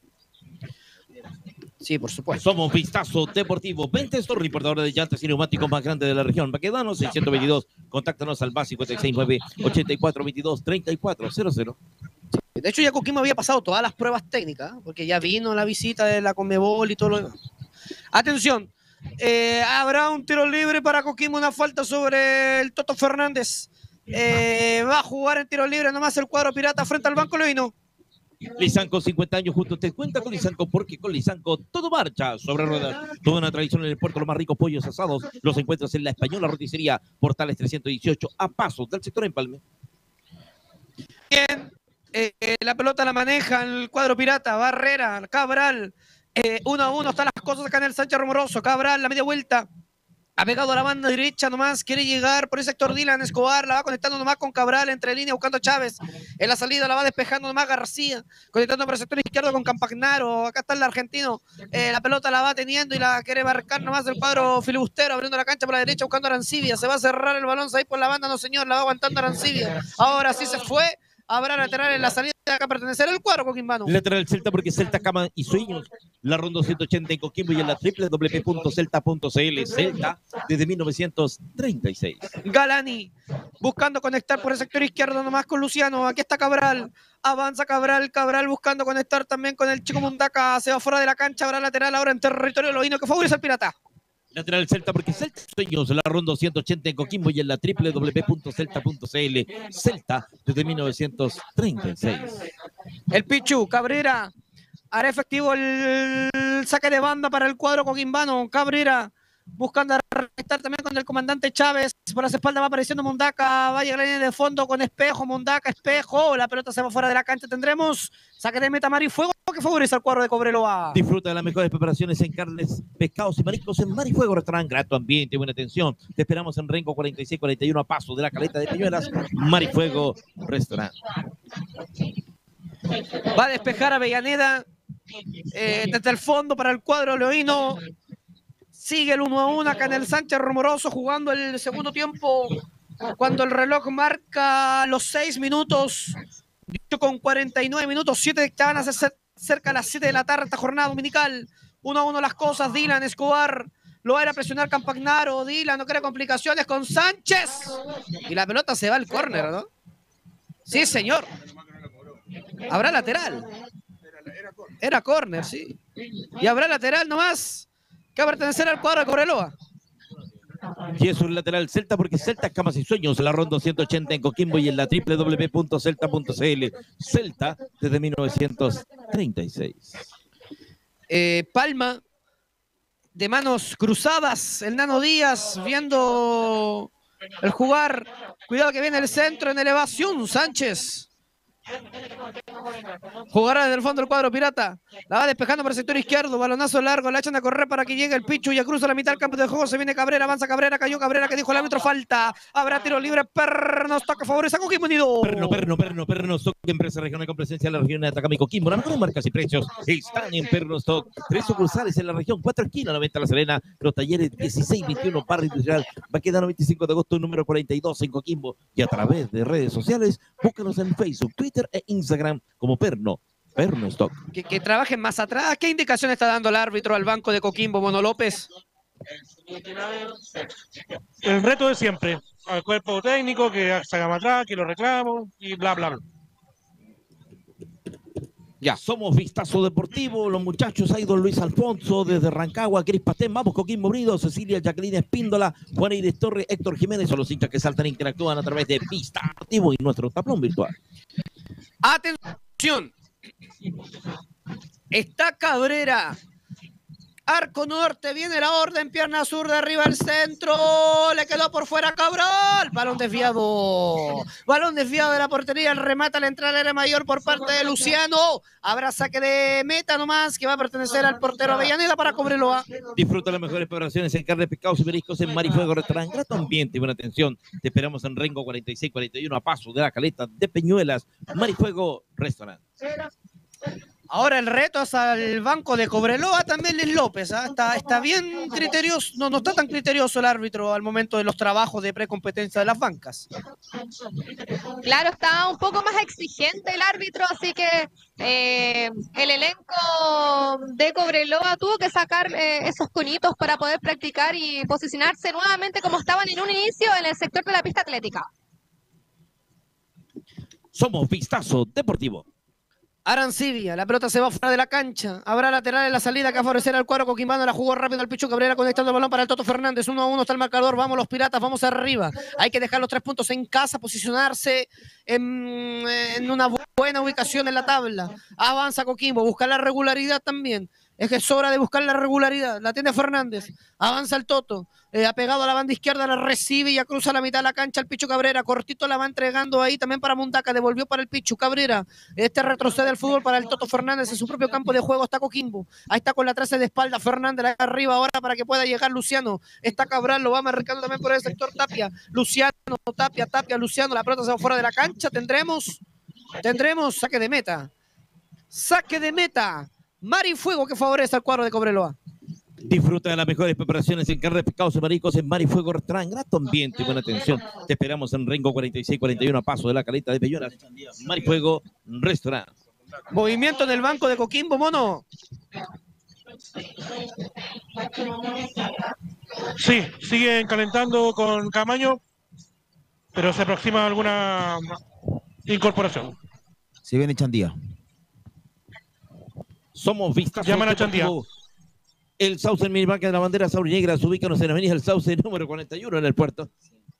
Sí, por supuesto. Somos Vistazo Deportivo. veinte Store, importadora de llantas y neumáticos más grande de la región. Baquedano seiscientos veintidós. Contáctanos al más cincuenta y seis nueve, ochenta y cuatro veintidós, treinta y cuatro cero cero. De hecho, ya Coquimbo había pasado todas las pruebas técnicas, porque ya vino la visita de la Conmebol y todo lo demás. Atención, eh, habrá un tiro libre para Coquimbo, una falta sobre el Toto Fernández. Eh, va a jugar en tiro libre nomás el cuadro pirata frente al Banco Loíno. Lisanco, cincuenta años, justo usted cuenta con Lisanco, porque con Lisanco todo marcha sobre ruedas. Toda una tradición en el puerto, los más ricos pollos asados los encuentras en la Española Roticería, Portales trescientos dieciocho, a pasos del sector Empalme. Bien, eh, la pelota la maneja el cuadro pirata, Barrera, Cabral, eh, uno a uno están las cosas acá en el Sánchez Rumoroso. Cabral, la media vuelta, Ha pegado a la banda derecha nomás, quiere llegar por el sector Dylan Escobar, la va conectando nomás con Cabral, entre línea buscando a Chávez. En la salida la va despejando nomás García, conectando por el sector izquierdo con Campagnaro. Acá está el argentino, eh, la pelota la va teniendo y la quiere marcar nomás el cuadro filibustero, abriendo la cancha por la derecha buscando a Arancibia. Se va a cerrar el balón ahí por la banda, no señor, la va aguantando Arancibia. Ahora sí se fue. Habrá lateral en la salida que va a pertenecer al cuadro coquimbano. Lateral Celta porque Celta, cama y sueños. La ronda ciento ochenta en Coquimbo y en la doble u doble u doble u punto celta punto c l. Celta desde mil novecientos treinta y seis. Galani buscando conectar por el sector izquierdo nomás con Luciano. Aquí está Cabral. Avanza Cabral. Cabral buscando conectar también con el chico Mundaca. Se va fuera de la cancha. Habrá lateral ahora en territorio loíno que favorece al Pirata. Lateral Celta porque Celta sueños, la ronda ciento ochenta en Coquimbo y en la doble u doble u doble u punto celta punto c l. Celta desde mil novecientos treinta y seis. El Pichu Cabrera hará efectivo el saque de banda para el cuadro coquimbano. Cabrera buscando estar también con el comandante Chávez. Por las espaldas va apareciendo Mundaca. Va a llegar la línea de fondo con Espejo. Mundaca, Espejo. La pelota se va fuera de la cancha. Tendremos saque de meta Marifuego que favorece al cuadro de Cobreloa. Disfruta de las mejores preparaciones en carnes, pescados y mariscos en Marifuego Restaurante. Grato ambiente, buena atención. Te esperamos en Rengo cuarenta y seis cuarenta y uno a paso de la Caleta de Peñuelas. Marifuego Restaurante. Va a despejar a Avellaneda eh, desde el fondo para el cuadro leoíno. Sigue el uno a uno acá en el Sánchez Rumoroso jugando el segundo tiempo cuando el reloj marca los seis minutos con cuarenta y nueve minutos, siete que van a ser cerca a las siete de la tarde esta jornada dominical. uno a uno las cosas. Dylan Escobar lo va a ir a presionar Campagnaro. Dylan no quiere complicaciones con Sánchez y la pelota se va al córner, ¿no? Sí, señor. Habrá lateral. Era córner, sí. Y habrá lateral nomás que va a pertenecer al cuadro de Cobreloa. Y es un lateral Celta porque Celta, camas y sueños, la ronda ciento ochenta en Coquimbo y en la doble u doble u doble u punto celta punto c l. Celta desde mil novecientos treinta y seis. Eh, Palma de manos cruzadas, el Nano Díaz viendo el jugar. Cuidado que viene el centro en elevación, Sánchez. Jugará desde el fondo del cuadro pirata. La va despejando por el sector izquierdo. Balonazo largo. La echan a correr para que llegue el Pichu. Ya cruza la mitad del campo de juego. Se viene Cabrera. Avanza Cabrera. Cayó Cabrera. Que dijo el árbitro falta. Habrá tiro libre. Pernos toca favorece a Coquimbo Unido. Perno, Perno, Perno, Pernos Stock, empresa regional con presencia en la región de Atacama y Coquimbo. Las mejores marcas y precios están en Pernos Stock. Tres sucursales en la región. Cuatro esquinas, noventa La Serena. Los talleres dieciséis veintiuno Barrio Industrial. Baquedano veinticinco de agosto, número cuarenta y dos en Coquimbo. Y a través de redes sociales, búscanos en Facebook, Twitter e Instagram como Perno. Perno Stock. Que, que trabajen más atrás. ¿Qué indicación está dando el árbitro al banco de Coquimbo, Mono López? El reto de siempre. Al cuerpo técnico, que salga más atrás, que lo reclamo y bla, bla, bla. Ya, somos Vistazo Deportivo, los muchachos, ahí don Luis Alfonso, desde Rancagua, Cris Patén, vamos Coquimbo Unido, Cecilia Jacqueline Espíndola, Juan Iris Torres, Héctor Jiménez, son los hinchas que saltan e interactúan a través de Vistazo Deportivo y nuestro tablón virtual. Atención. Está Cabrera. Arco norte, viene la orden, pierna sur de arriba al centro, le quedó por fuera Cabral, balón desviado, balón desviado de la portería, el remata la entrada era mayor por parte de Luciano, habrá saque de meta nomás que va a pertenecer al portero Avellaneda para Cobreloa. Disfruta las mejores preparaciones en carne, pescados y mariscos en Marifuego Restaurante, grato ambiente y buena atención, te esperamos en Rengo cuarenta y seis cuarenta y uno a paso de la Caleta de Peñuelas, Marifuego Restaurante. Ahora el reto es al banco de Cobreloa, también Luis López, ¿eh? está, está bien criterioso, no, no está tan criterioso el árbitro al momento de los trabajos de precompetencia de las bancas. Claro, está un poco más exigente el árbitro, así que eh, el elenco de Cobreloa tuvo que sacar eh, esos conitos para poder practicar y posicionarse nuevamente como estaban en un inicio en el sector de la pista atlética. Somos Vistazo Deportivo. Arancibia, la pelota se va fuera de la cancha. Habrá lateral en la salida que va a favorecer al cuadro coquimbano. La jugó rápido el Pichu Cabrera conectando el balón para el Toto Fernández. Uno a uno está el marcador. Vamos los piratas, vamos arriba. Hay que dejar los tres puntos en casa, posicionarse en, en una buena ubicación en la tabla. Avanza Coquimbo, busca la regularidad también. Es que es hora de buscar la regularidad. La tiene Fernández. Avanza el Toto. Eh, ha pegado a la banda izquierda, la recibe y ya cruza la mitad de la cancha el Pichu Cabrera. Cortito la va entregando ahí también para Mundaca. Devolvió para el Pichu Cabrera. Este retrocede el fútbol para el Toto Fernández en su propio campo de juego. Está Coquimbo. Ahí está con la trece de espalda Fernández. La arriba ahora para que pueda llegar Luciano. Está Cabral, lo va marcando también por el sector Tapia. Luciano, Tapia, Tapia, Luciano. La pelota se va fuera de la cancha. Tendremos, tendremos saque de meta. Saque de meta. Mar y Fuego que favorece al cuadro de Cobreloa. Disfruta de las mejores preparaciones en carne de pescados y mariscos en Mar y Fuego Restaurant. Grato ambiente y buena atención. Te esperamos en Rengo cuarenta y seis cuarenta y uno a paso de la Caleta de Peñuelas. Mar y Fuego Restaurant. Movimiento en el banco de Coquimbo, mono. Sí, siguen calentando con Camaño, pero se aproxima alguna incorporación. Se viene Chandía. Somos Vistazo Llaman a Chandía. El Sauce en Minimarca de la Bandera Saurinegra. Ubícanos en la avenida El Sauce número cuarenta y uno en el puerto.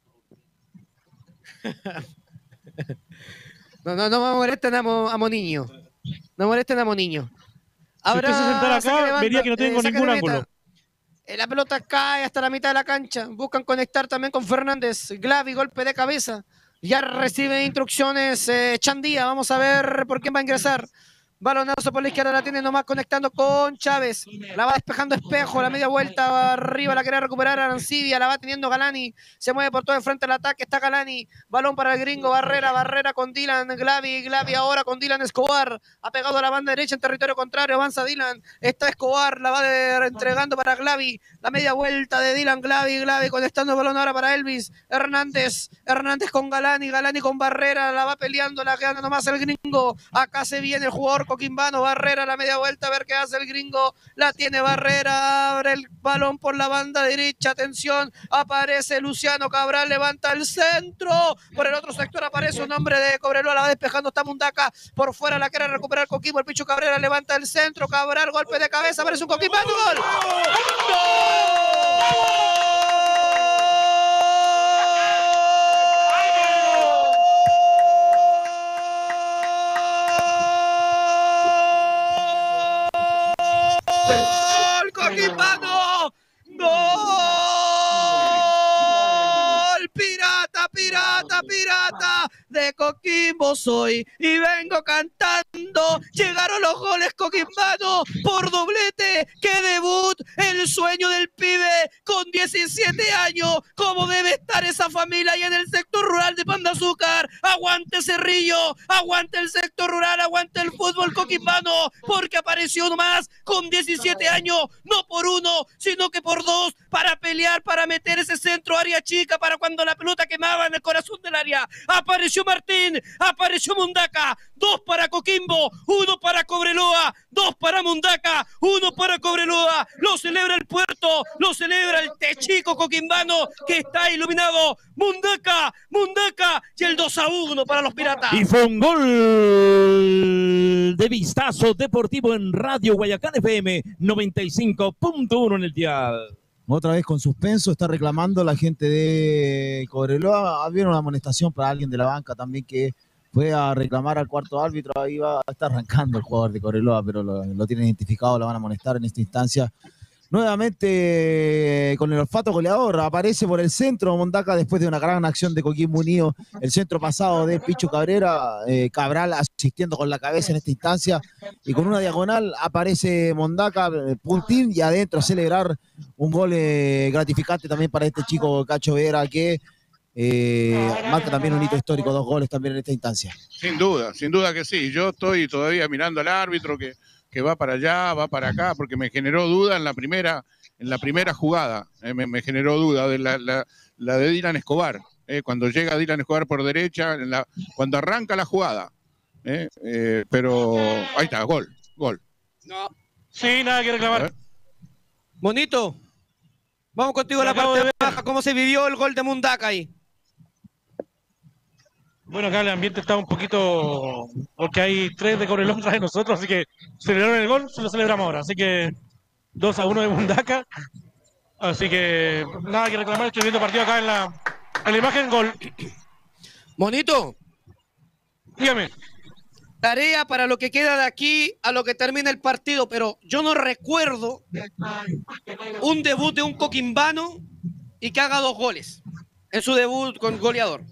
No, no, no me molesten a, mo, a Moniño. No molesten a Moniño. Ahora, si usted se sentara acá, banda, vería que no tengo eh, ningún ángulo. Eh, la pelota cae hasta la mitad de la cancha. Buscan conectar también con Fernández. Glavi, golpe de cabeza. Ya recibe instrucciones eh, Chandía. Vamos a ver por quién va a ingresar. Balonazo por la izquierda, la tiene nomás conectando con Chávez. La va despejando Espejo, la media vuelta arriba, la quiere recuperar Arancibia, la va teniendo Galani. Se mueve por todo el frente del ataque, está Galani. Balón para el gringo, Barrera, Barrera con Dylan, Glavi, Glavi ahora con Dylan Escobar. Ha pegado a la banda derecha en territorio contrario, avanza Dylan. Está Escobar, la va de, entregando para Glavi. La media vuelta de Dylan, Glavi, Glavi conectando el balón ahora para Elvis. Hernández, Hernández con Galani, Galani con Barrera, la va peleando, la queda nomás el gringo. Acá se viene el jugador Coquimbano, Barrera, la media vuelta, a ver qué hace el gringo, la tiene Barrera, abre el balón por la banda derecha, atención, aparece Luciano Cabral, levanta el centro, por el otro sector aparece un hombre de Cobreloa, la va despejando, está Mundaca, por fuera la quiere recuperar Coquimbo, el Pichu Cabrera levanta el centro, Cabral, golpe de cabeza, aparece un Coquimbano, ¡gol! ¡Gol! Coquimano, gol, pirata, pirata, pirata, de Coquimbo soy y vengo cantando, llegaron los goles Coquimbano por doblete, qué debut, el sueño del pibe con diecisiete años, cómo debe estar esa familia ahí en el sector rural de Pan de Azúcar, aguante Cerrillo, aguante el sector rural, aguante el fútbol Coquimbano, porque apareció nomás con diecisiete años, no por uno, sino que por dos, para pelear, para meter ese centro área chica, para cuando la pelota quemaba en el corazón del área, apareció Martín, apareció Mundaca, dos para Coquimbo, uno para Cobreloa, dos para Mundaca, uno para Cobreloa, lo celebra el puerto, lo celebra el Techico Coquimbano, que está iluminado, Mundaca, Mundaca, y el dos a uno para los Piratas. Y fue un gol de Vistazo Deportivo en Radio Guayacán F M noventa y cinco punto uno en el dial. Otra vez con suspenso, está reclamando la gente de Cobreloa. Había una amonestación para alguien de la banca también que fue a reclamar al cuarto árbitro. Ahí va, está arrancando el jugador de Cobreloa, pero lo, lo tienen identificado, lo van a amonestar en esta instancia. Nuevamente con el olfato goleador, aparece por el centro Mundaca después de una gran acción de Coquimbo Unido, el centro pasado de Pichu Cabrera, eh, Cabral asistiendo con la cabeza en esta instancia, y con una diagonal aparece Mundaca, eh, puntín, y adentro a celebrar un gol eh, gratificante también para este chico Cacho Vera, que eh, marca también un hito histórico, dos goles también en esta instancia. Sin duda, sin duda que sí. Yo estoy todavía mirando al árbitro que que va para allá, va para acá, porque me generó duda en la primera, en la primera jugada, eh, me, me generó duda de la, la, la de Dylan Escobar, eh, cuando llega Dylan Escobar por derecha, en la, cuando arranca la jugada, eh, eh, pero ahí está, gol, gol. No. Sí, nada que reclamar. Monito, vamos contigo a la parte baja, ¿cómo se vivió el gol de Mundaca ahí? Bueno, acá el ambiente está un poquito, porque hay tres de Cobreloa atrás de nosotros, así que celebraron el gol, se lo celebramos ahora. Así que dos a uno de Mundaca. Así que nada que reclamar, estoy viendo partido acá en la, en la imagen, gol. Monito. Dígame. tarea para lo que queda de aquí a lo que termina el partido, pero yo no recuerdo un debut de un coquimbano y que haga dos goles en su debut con goleador.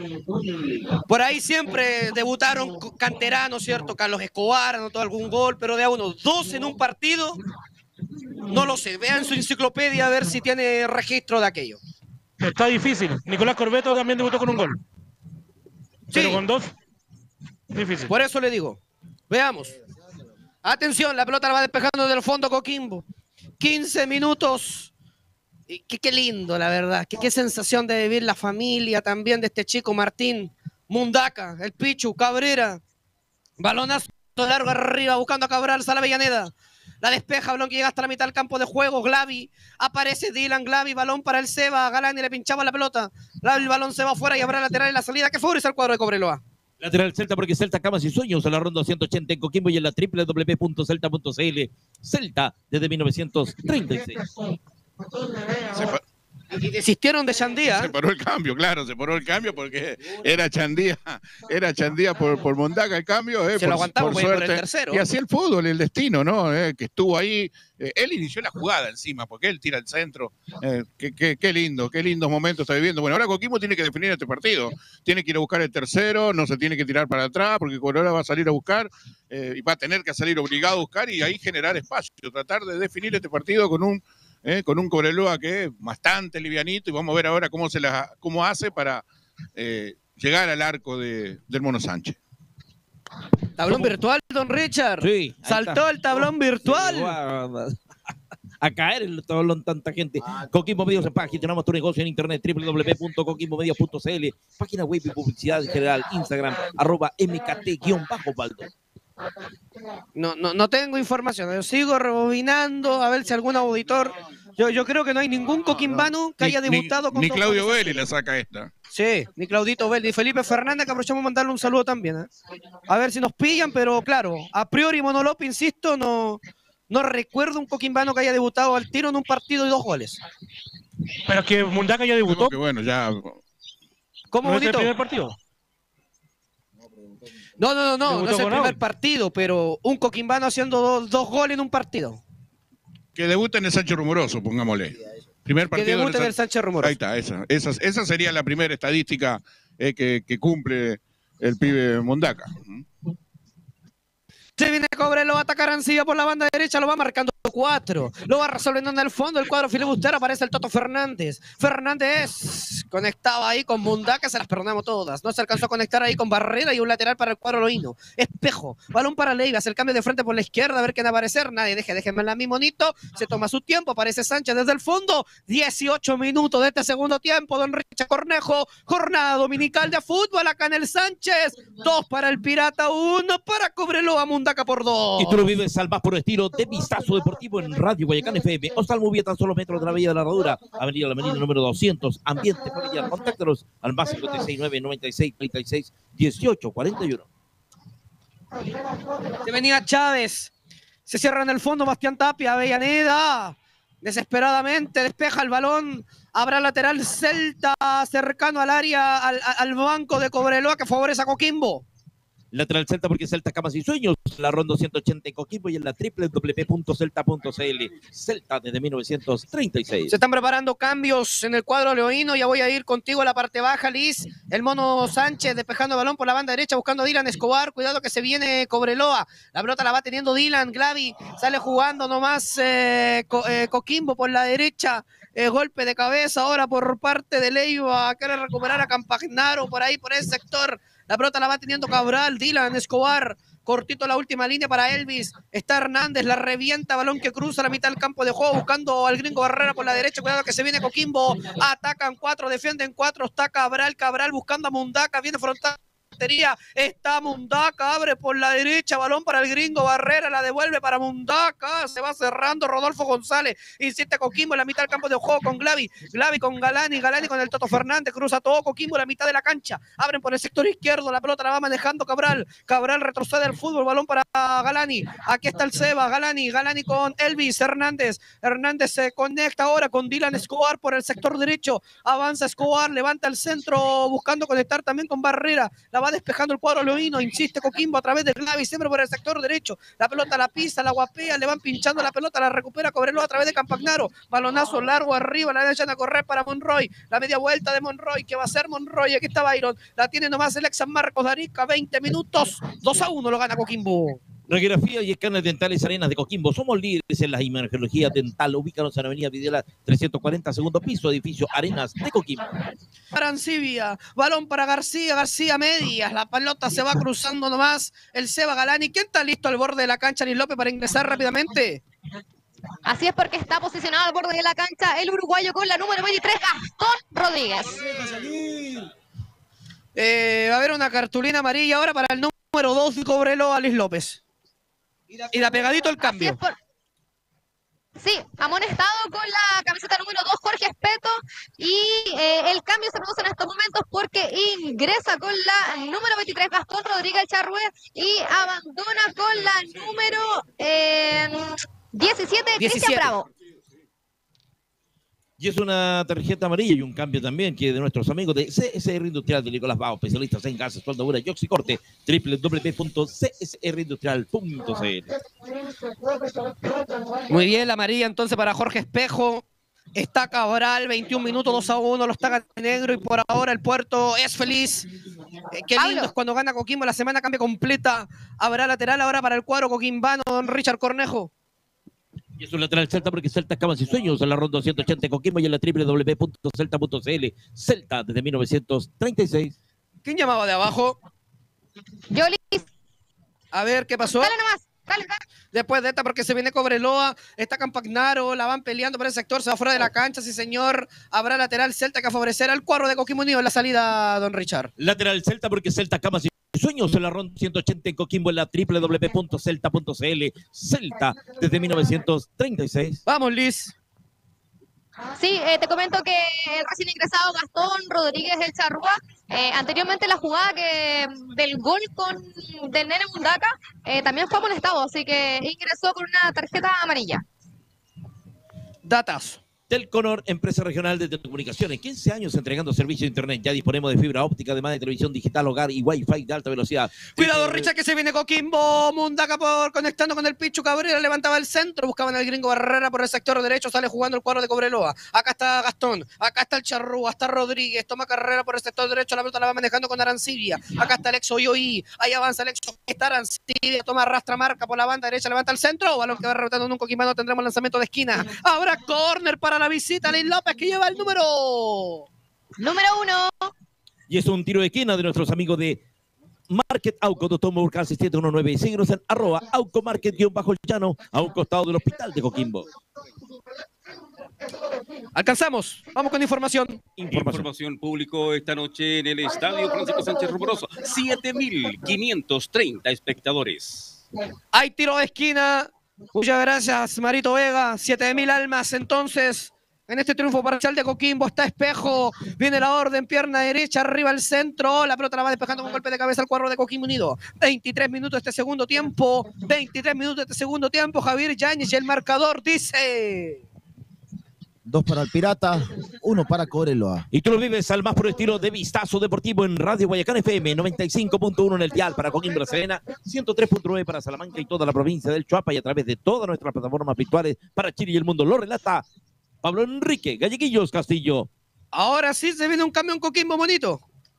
Por ahí siempre debutaron canteranos, ¿cierto? Carlos Escobar anotó algún gol, pero de a uno, dos en un partido, no lo sé. Vean su enciclopedia a ver si tiene registro de aquello. Está difícil. Nicolás Corbeto también debutó con un gol. Pero Sí. con dos, difícil. Por eso le digo. Veamos. Atención, la pelota la va despejando del fondo Coquimbo. quince minutos. Y qué, qué lindo, la verdad. Qué, qué sensación de vivir la familia también de este chico Martín Mundaca, el Pichu, Cabrera. Balonazo largo arriba buscando a Cabral, sale Avellaneda. La despeja, balón que llega hasta la mitad del campo de juego. Glavi, aparece Dylan Glavi, balón para el Seba. Galani le pinchaba la pelota. El balón se va afuera y habrá lateral en la salida. Que favorece al cuadro de Cobreloa. Lateral Celta porque Celta Camas y Sueños en la ronda ciento ochenta en Coquimbo y en la doble u doble u doble u punto celta punto c l. Celta desde mil novecientos treinta y seis. Se, pa- Y desistieron de Chandía. se paró el cambio, claro, se paró el cambio porque era Chandía, era Chandía por, por Mondaca el cambio. Eh, Se por, lo aguantamos por por el suerte. tercero. Y así el fútbol, el destino, ¿no? Eh, que estuvo ahí. Eh, él inició la jugada encima, porque él tira el centro. Eh, qué, qué- qué lindo, qué lindos momentos está viviendo. Bueno, ahora Coquimbo tiene que definir este partido. Tiene que ir a buscar el tercero, no se tiene que tirar para atrás, porque Cobreloa va a salir a buscar eh, y va a tener que salir obligado a buscar y ahí generar espacio. Tratar de definir este partido con un Eh, con un Cobreloa que es bastante livianito y vamos a ver ahora cómo se la, cómo hace para eh, llegar al arco de, del Mono Sánchez. Tablón virtual, don Richard. Sí, ahí Saltó está. el tablón virtual. Sí, a, a caer el tablón tanta gente. Coquimbo Medios en página, gestionamos tu negocio en internet, doble u doble u doble u punto coquimbo medios punto c l, página web y publicidad en general, Instagram, arroba m k t guión bajo baldo. No, no, no tengo información. Yo sigo rebobinando a ver si algún auditor. Yo, yo creo que no hay ningún coquimbano que haya Ni- debutado con Ni dos Claudio goles Belli así. le saca esta. Sí, ni Claudito Belli. Y Felipe Fernández, que aprovechamos de mandarle un saludo también. ¿eh? A ver si nos pillan, pero claro, a priori Monolope, insisto, no, no recuerdo un coquimbano que haya debutado al tiro en un partido y dos goles. Pero es que Mundaca ya debutó. Que bueno, ya. ¿Cómo, ¿No es el bonito? primer partido? No, no, no, no, no Debutó es el con primer Audi. partido, pero un coquimbano haciendo dos, dos goles en un partido. Que debuta en el Sánchez Rumoroso, pongámosle. Primer Que partido debute en el Sánchez- Sánchez Rumoroso. Ahí está, esa, esa, esa sería la primera estadística eh, que, que cumple el pibe Mondaca. Se viene Cobreloa, ataca Arancibia por la banda derecha, lo va marcando cuatro. Lo va resolviendo en el fondo el cuadro filibustero, aparece el Toto Fernández. Fernández conectaba ahí con Mundaca, se las perdonamos todas. No se alcanzó a conectar ahí con Barrera y un lateral para el cuadro loíno. Espejo, balón para Leivas, el cambio de frente por la izquierda, a ver quién va a aparecer. Nadie, deje, déjenme la mi monito. Se toma su tiempo, aparece Sánchez desde el fondo. dieciocho minutos de este segundo tiempo, don Richard Cornejo. Jornada dominical de fútbol acá en el Sánchez. Dos para el Pirata, uno para Cobreloa, Mundaca por dos. Y tú lo vives al más puro estilo de Vistazo Deportivo en Radio Guayacán F M. Oftalmovía tan solo metros de la Villa de la Herradura. Avenida La Marina número doscientos. Ambiente familiar. Contáctanos al más cincuenta y seis nueve noventa y seis treinta y seis dieciocho cuarenta y uno. Se venía Chávez. Se cierra en el fondo Bastián Tapia. Avellaneda. Desesperadamente despeja el balón. Habrá lateral Celta cercano al área, al, al banco de Cobreloa que favorece a Coquimbo. Lateral Celta porque Celta Camas y Sueños. La ronda ciento ochenta en Coquimbo y en la doble u doble u doble u punto celta punto c l. Celta desde mil novecientos treinta y seis. Se están preparando cambios en el cuadro leonino. Ya voy a ir contigo a la parte baja, Liz. El Mono Sánchez despejando el balón por la banda derecha, buscando a Dylan Escobar. Cuidado que se viene Cobreloa. La pelota la va teniendo Dylan. Glavi sale jugando nomás eh, Co- eh, Coquimbo por la derecha. Eh, golpe de cabeza ahora por parte de Leiva. Quiere recuperar a Campagnaro por ahí, por ese sector. La pelota la va teniendo Cabral, Dylan Escobar. Cortito la última línea para Elvis. Está Hernández, la revienta, balón que cruza la mitad del campo de juego, buscando al gringo Barrera por la derecha. Cuidado que se viene Coquimbo. Atacan cuatro, defienden cuatro. Está Cabral, Cabral buscando a Mundaca. Viene frontal. Está Mundaca, abre por la derecha, balón para el gringo Barrera, la devuelve para Mundaca, se va cerrando Rodolfo González, insiste Coquimbo en la mitad del campo de juego con Glavi, Glavi con Galani, Galani con el Toto Fernández, cruza todo Coquimbo en la mitad de la cancha, abren por el sector izquierdo, la pelota la va manejando Cabral, Cabral retrocede el fútbol, balón para Galani, aquí está el Seba, Galani, Galani con Elvis Hernández, Hernández se conecta ahora con Dylan Escobar por el sector derecho, avanza Escobar, levanta el centro buscando conectar también con Barrera, la va despejando el cuadro leonino, insiste Coquimbo a través del Glavi, siempre por el sector derecho, la pelota la pisa, la guapea, le van pinchando la pelota, la recupera Cobreloa a través de Campagnaro, balonazo largo arriba, la echan a correr para Monroy, la media vuelta de Monroy, ¿qué va a hacer Monroy? Aquí está Byron, la tiene nomás el ex San Marcos de Arica, veinte minutos, dos a uno lo gana Coquimbo. Radiografía y escáneres dentales Arenas de Coquimbo. Somos líderes en la imagenología dental. Ubícanos en Avenida Videla trescientos cuarenta, segundo piso, edificio Arenas de Coquimbo. Arancibia, balón para García, García medias, la pelota se va cruzando nomás el Seba Galani. ¿Quién está listo al borde de la cancha, Liz López, para ingresar rápidamente? Así es, porque está posicionado al borde de la cancha el uruguayo con la número veintitrés, Gastón Rodríguez. Eh, va a haber una cartulina amarilla ahora para el número dos de Cobreloa, Liz López. Y la pegadito el cambio. Por... Sí, amonestado con la camiseta número dos, Jorge Espeto. Y eh, el cambio se produce en estos momentos porque ingresa con la número veintitrés, Gastón Rodríguez Charrue, y abandona con la número eh, diecisiete, Cristian Bravo. Y es una tarjeta amarilla y un cambio también que de nuestros amigos de C S R Industrial de Nicolás Bao, especialistas en gases, soldadura y oxicorte, doble u doble u doble u punto c s r industrial punto c l. Muy bien, la amarilla entonces para Jorge Espejo. Está Cabral, veintiún minutos, dos a uno, lo está ganando negro y por ahora el Puerto es feliz. Eh, qué lindo Pablo. Es cuando gana Coquimbo, la semana cambia completa. Habrá lateral ahora para el cuadro coquimbano, don Richard Cornejo. Y es un lateral Celta porque Celta Camas y Sueños en la ronda ciento ochenta de Coquimbo y en la doble u doble u doble u punto celta punto c l. Celta desde mil novecientos treinta y seis. ¿Quién llamaba de abajo? Yo, Liz. A ver, ¿qué pasó? Dale nomás, dale, dale. Después de esta, porque se viene Cobreloa, está Campagnaro, la van peleando por el sector, se va fuera de la cancha, sí señor. Habrá lateral Celta que favorecerá al cuadro de Coquimbo Unido en la salida, don Richard. Lateral Celta porque Celta Camas y Sueños en la ronda ciento ochenta en Coquimbo en la doble u doble u doble u punto celta punto c l. Celta desde mil novecientos treinta y seis. Vamos, Liz. Sí, eh, te comento que el recién ingresado Gastón Rodríguez El Charrúa, eh, anteriormente la jugada que del gol con de Nene Mundaca, eh, también fue amonestado, así que ingresó con una tarjeta amarilla. Datas. Telconor, empresa regional de telecomunicaciones, quince años entregando servicio de internet. Ya disponemos de fibra óptica, además de televisión digital, hogar y wifi de alta velocidad. Cuidado, Richard, que se viene Coquimbo. Mundaca por conectando con el Pichu Cabrera, levantaba el centro, buscaban al gringo Barrera por el sector derecho, sale jugando el cuadro de Cobreloa. Acá está Gastón, acá está el Charrúa, está Rodríguez, toma carrera por el sector derecho, la pelota la va manejando con Arancibia. Acá está Alex Oyoí, ahí avanza Alex, está Arancibia, toma arrastra marca por la banda derecha, levanta el centro, balón que va rebotando en un coquimbano, tendremos lanzamiento de esquina. Habrá córner para la visita, Liz López, que lleva el número número uno. Y es un tiro de esquina de nuestros amigos de Market Auco, doctor Mourcal seis siete uno nueve. Síguenos en arroba Auco Market-Llano, a un costado del hospital de Coquimbo. Alcanzamos, vamos con información. Información. Información público esta noche en el Estadio Francisco Sánchez Rumoroso. siete mil quinientos treinta espectadores. Hay tiro de esquina. Muchas gracias, Marito Vega. siete mil almas entonces. En este triunfo parcial de Coquimbo está Espejo, viene la orden, pierna derecha, arriba al centro, la pelota la va despejando con golpe de cabeza al cuadro de Coquimbo Unido. veintitrés minutos de este segundo tiempo, veintitrés minutos de este segundo tiempo, Javier Yáñez, el marcador dice... Dos para el Pirata, uno para Cobreloa. Y tú lo vives al más puro estilo de Vistazo Deportivo en Radio Guayacán F M, noventa y cinco punto uno en el dial para Coquimbo La Serena, ciento tres punto nueve para Salamanca y toda la provincia del Chuapa y a través de todas nuestras plataformas virtuales para Chile y el mundo. Lo relata Pablo Enrique Galleguillos Castillo. Ahora sí se viene un cambio en Coquimbo, bonito.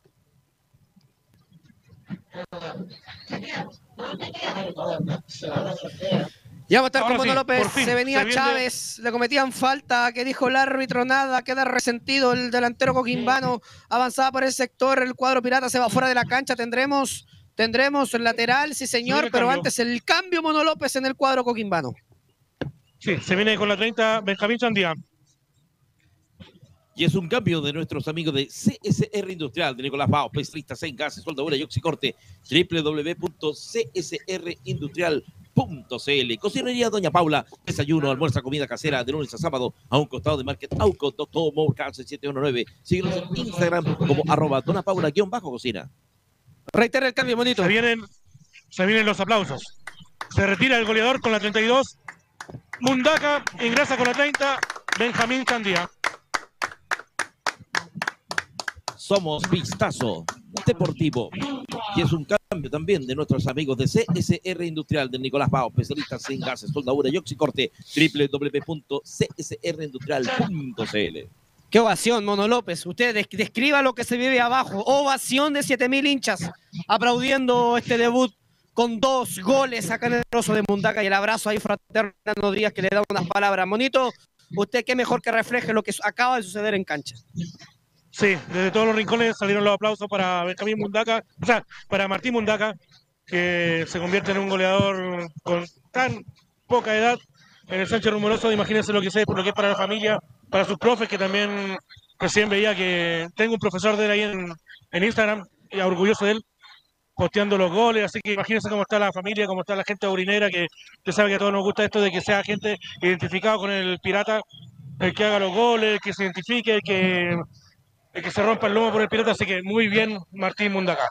Ya va a estar con Mono sí, López, fin, se venía se Chávez, le cometían falta, que dijo el árbitro, nada, queda resentido el delantero coquimbano, avanzaba por el sector, el cuadro pirata se va fuera de la cancha, tendremos, tendremos el lateral, sí señor, sí, pero cambio. Antes el cambio Mono López en el cuadro coquimbano. Sí, se viene con la treinta Benjamín Sandía. Y es un cambio de nuestros amigos de C S R Industrial, de Nicolás Bao, especialistas en gases, soldadura y oxicorte, doble u doble u doble u punto c s r industrial punto c l. Cocinería Doña Paula, desayuno, almuerzo, comida casera de lunes a sábado a un costado de Market Auco, doctor Mourcal seis siete uno nueve. Síguenos en Instagram como arroba Dona Paula guión bajo cocina. Reitera el cambio, bonito. Se vienen, se vienen los aplausos. Se retira el goleador con la treinta y dos. Mundaca ingresa con la treinta. Benjamín Candía. Somos Vistazo Deportivo. que es un cambio también de nuestros amigos de C S R Industrial, de Nicolás Pao, especialistas en gases, soldadura y oxicorte, doble u doble u doble u punto c s r industrial punto c l. Qué ovación, Mono López. Usted describa lo que se vive abajo. Ovación de siete mil hinchas aplaudiendo este debut con dos goles acá en el Rosso de Mundaca, y el abrazo ahí fraterno a Rodríguez, que le da unas palabras. Monito, usted qué mejor que refleje lo que acaba de suceder en cancha. Sí, desde todos los rincones salieron los aplausos para Benjamín Mundaca, o sea, para Martín Mundaca, que se convierte en un goleador con tan poca edad en el Sánchez Rumoroso. Imagínense lo que es, lo que es para la familia, para sus profes, que también recién veía que tengo un profesor de él ahí en, en Instagram, y orgulloso de él, posteando los goles, así que imagínense cómo está la familia, cómo está la gente aurinera, que usted sabe que a todos nos gusta esto de que sea gente identificada con el Pirata, el que haga los goles, el que se identifique, el que, el que se rompa el lomo por el Pirata, así que muy bien Martín Mundaca.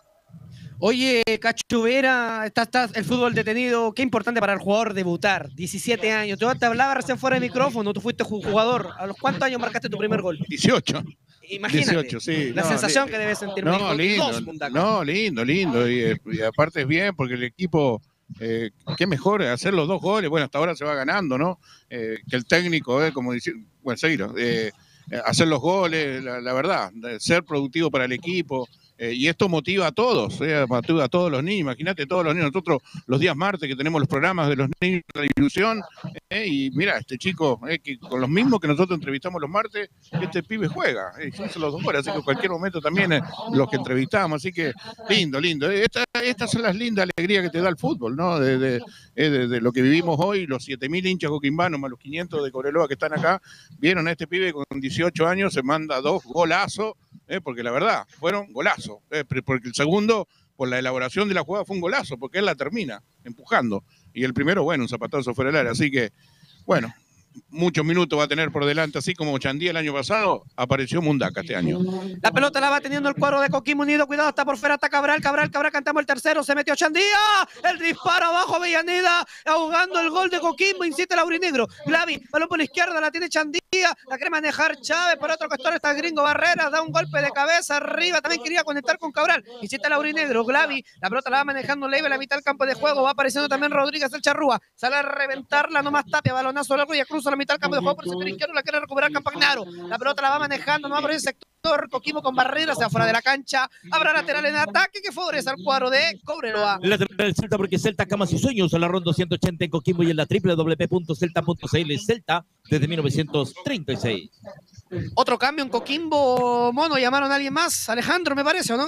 Oye, Cacho Vera, está, está el fútbol detenido, qué importante para el jugador debutar, diecisiete años. Yo te hablaba recién fuera de micrófono, tú fuiste jugador. ¿A los cuántos años marcaste tu primer gol? dieciocho. Imagínate dieciocho, sí. la no, sensación li- que debe sentir. No, lindo, no, lindo, lindo. Y, y aparte es bien porque el equipo, eh, qué mejor hacer los dos goles. Bueno, hasta ahora se va ganando, ¿no? Eh, que el técnico, eh, como decir, bueno, seguiro, eh, hacer los goles, la, la verdad, ser productivo para el equipo. Eh, y esto motiva a todos, eh, motiva a todos los niños. Imagínate, todos los niños, nosotros los días martes que tenemos los programas de los niños de la ilusión, eh, y mira, este chico, eh, que con los mismos que nosotros entrevistamos los martes, este pibe juega, eh, hizo los dos goles, así que en cualquier momento también eh, los que entrevistamos, así que lindo, lindo. Esta, estas son las lindas alegrías que te da el fútbol, ¿no? De, de, de, de, de lo que vivimos hoy, los siete mil hinchas coquimbanos más los quinientos de Cobreloa que están acá, vieron a este pibe con dieciocho años, se manda dos golazos. Eh, porque la verdad, fueron golazos, eh, porque el segundo, por la elaboración de la jugada, fue un golazo, porque él la termina empujando, y el primero, bueno, un zapatazo fuera del área, así que, bueno, muchos minutos va a tener por delante, así como Chandía el año pasado, apareció Mundaca este año. La pelota la va teniendo el cuadro de Coquimbo Unido, cuidado, está por fuera, está Cabral, Cabral, Cabral, cantamos el tercero, se metió Chandía, el disparo abajo, Avellaneda, ahogando el gol de Coquimbo, insiste el aurinegro, Glavi, balón por la izquierda, la tiene Chandía, la quiere manejar Chávez, por otro costado está Gringo Barreras, da un golpe de cabeza arriba, también quería conectar con Cabral, insiste el aurinegro, Glavi, la pelota la va manejando Leiva, la mitad del campo de juego, va apareciendo también Rodríguez el Charrúa, sale a reventarla nomás Tapia, balonazo largo y cruza la mitad del campo de juego por el sector izquierdo, la quiere recuperar Campagnaro, la pelota la va manejando nomás por el sector, Coquimbo con Barreras afuera de la cancha, habrá lateral en ataque que favorece al cuadro de Cobreloa. Lateral del Celta, porque Celta, camas y sueños, en la ronda ciento ochenta en Coquimbo y en la doble u doble u doble u punto celta punto c l. Celta desde mil novecientos treinta y seis. Otro cambio en Coquimbo, Mono, llamaron a alguien más, Alejandro me parece, ¿o no?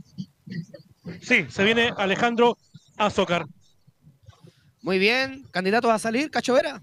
Sí, se viene Alejandro Azócar. Muy bien, candidato a salir, Cacho Vera.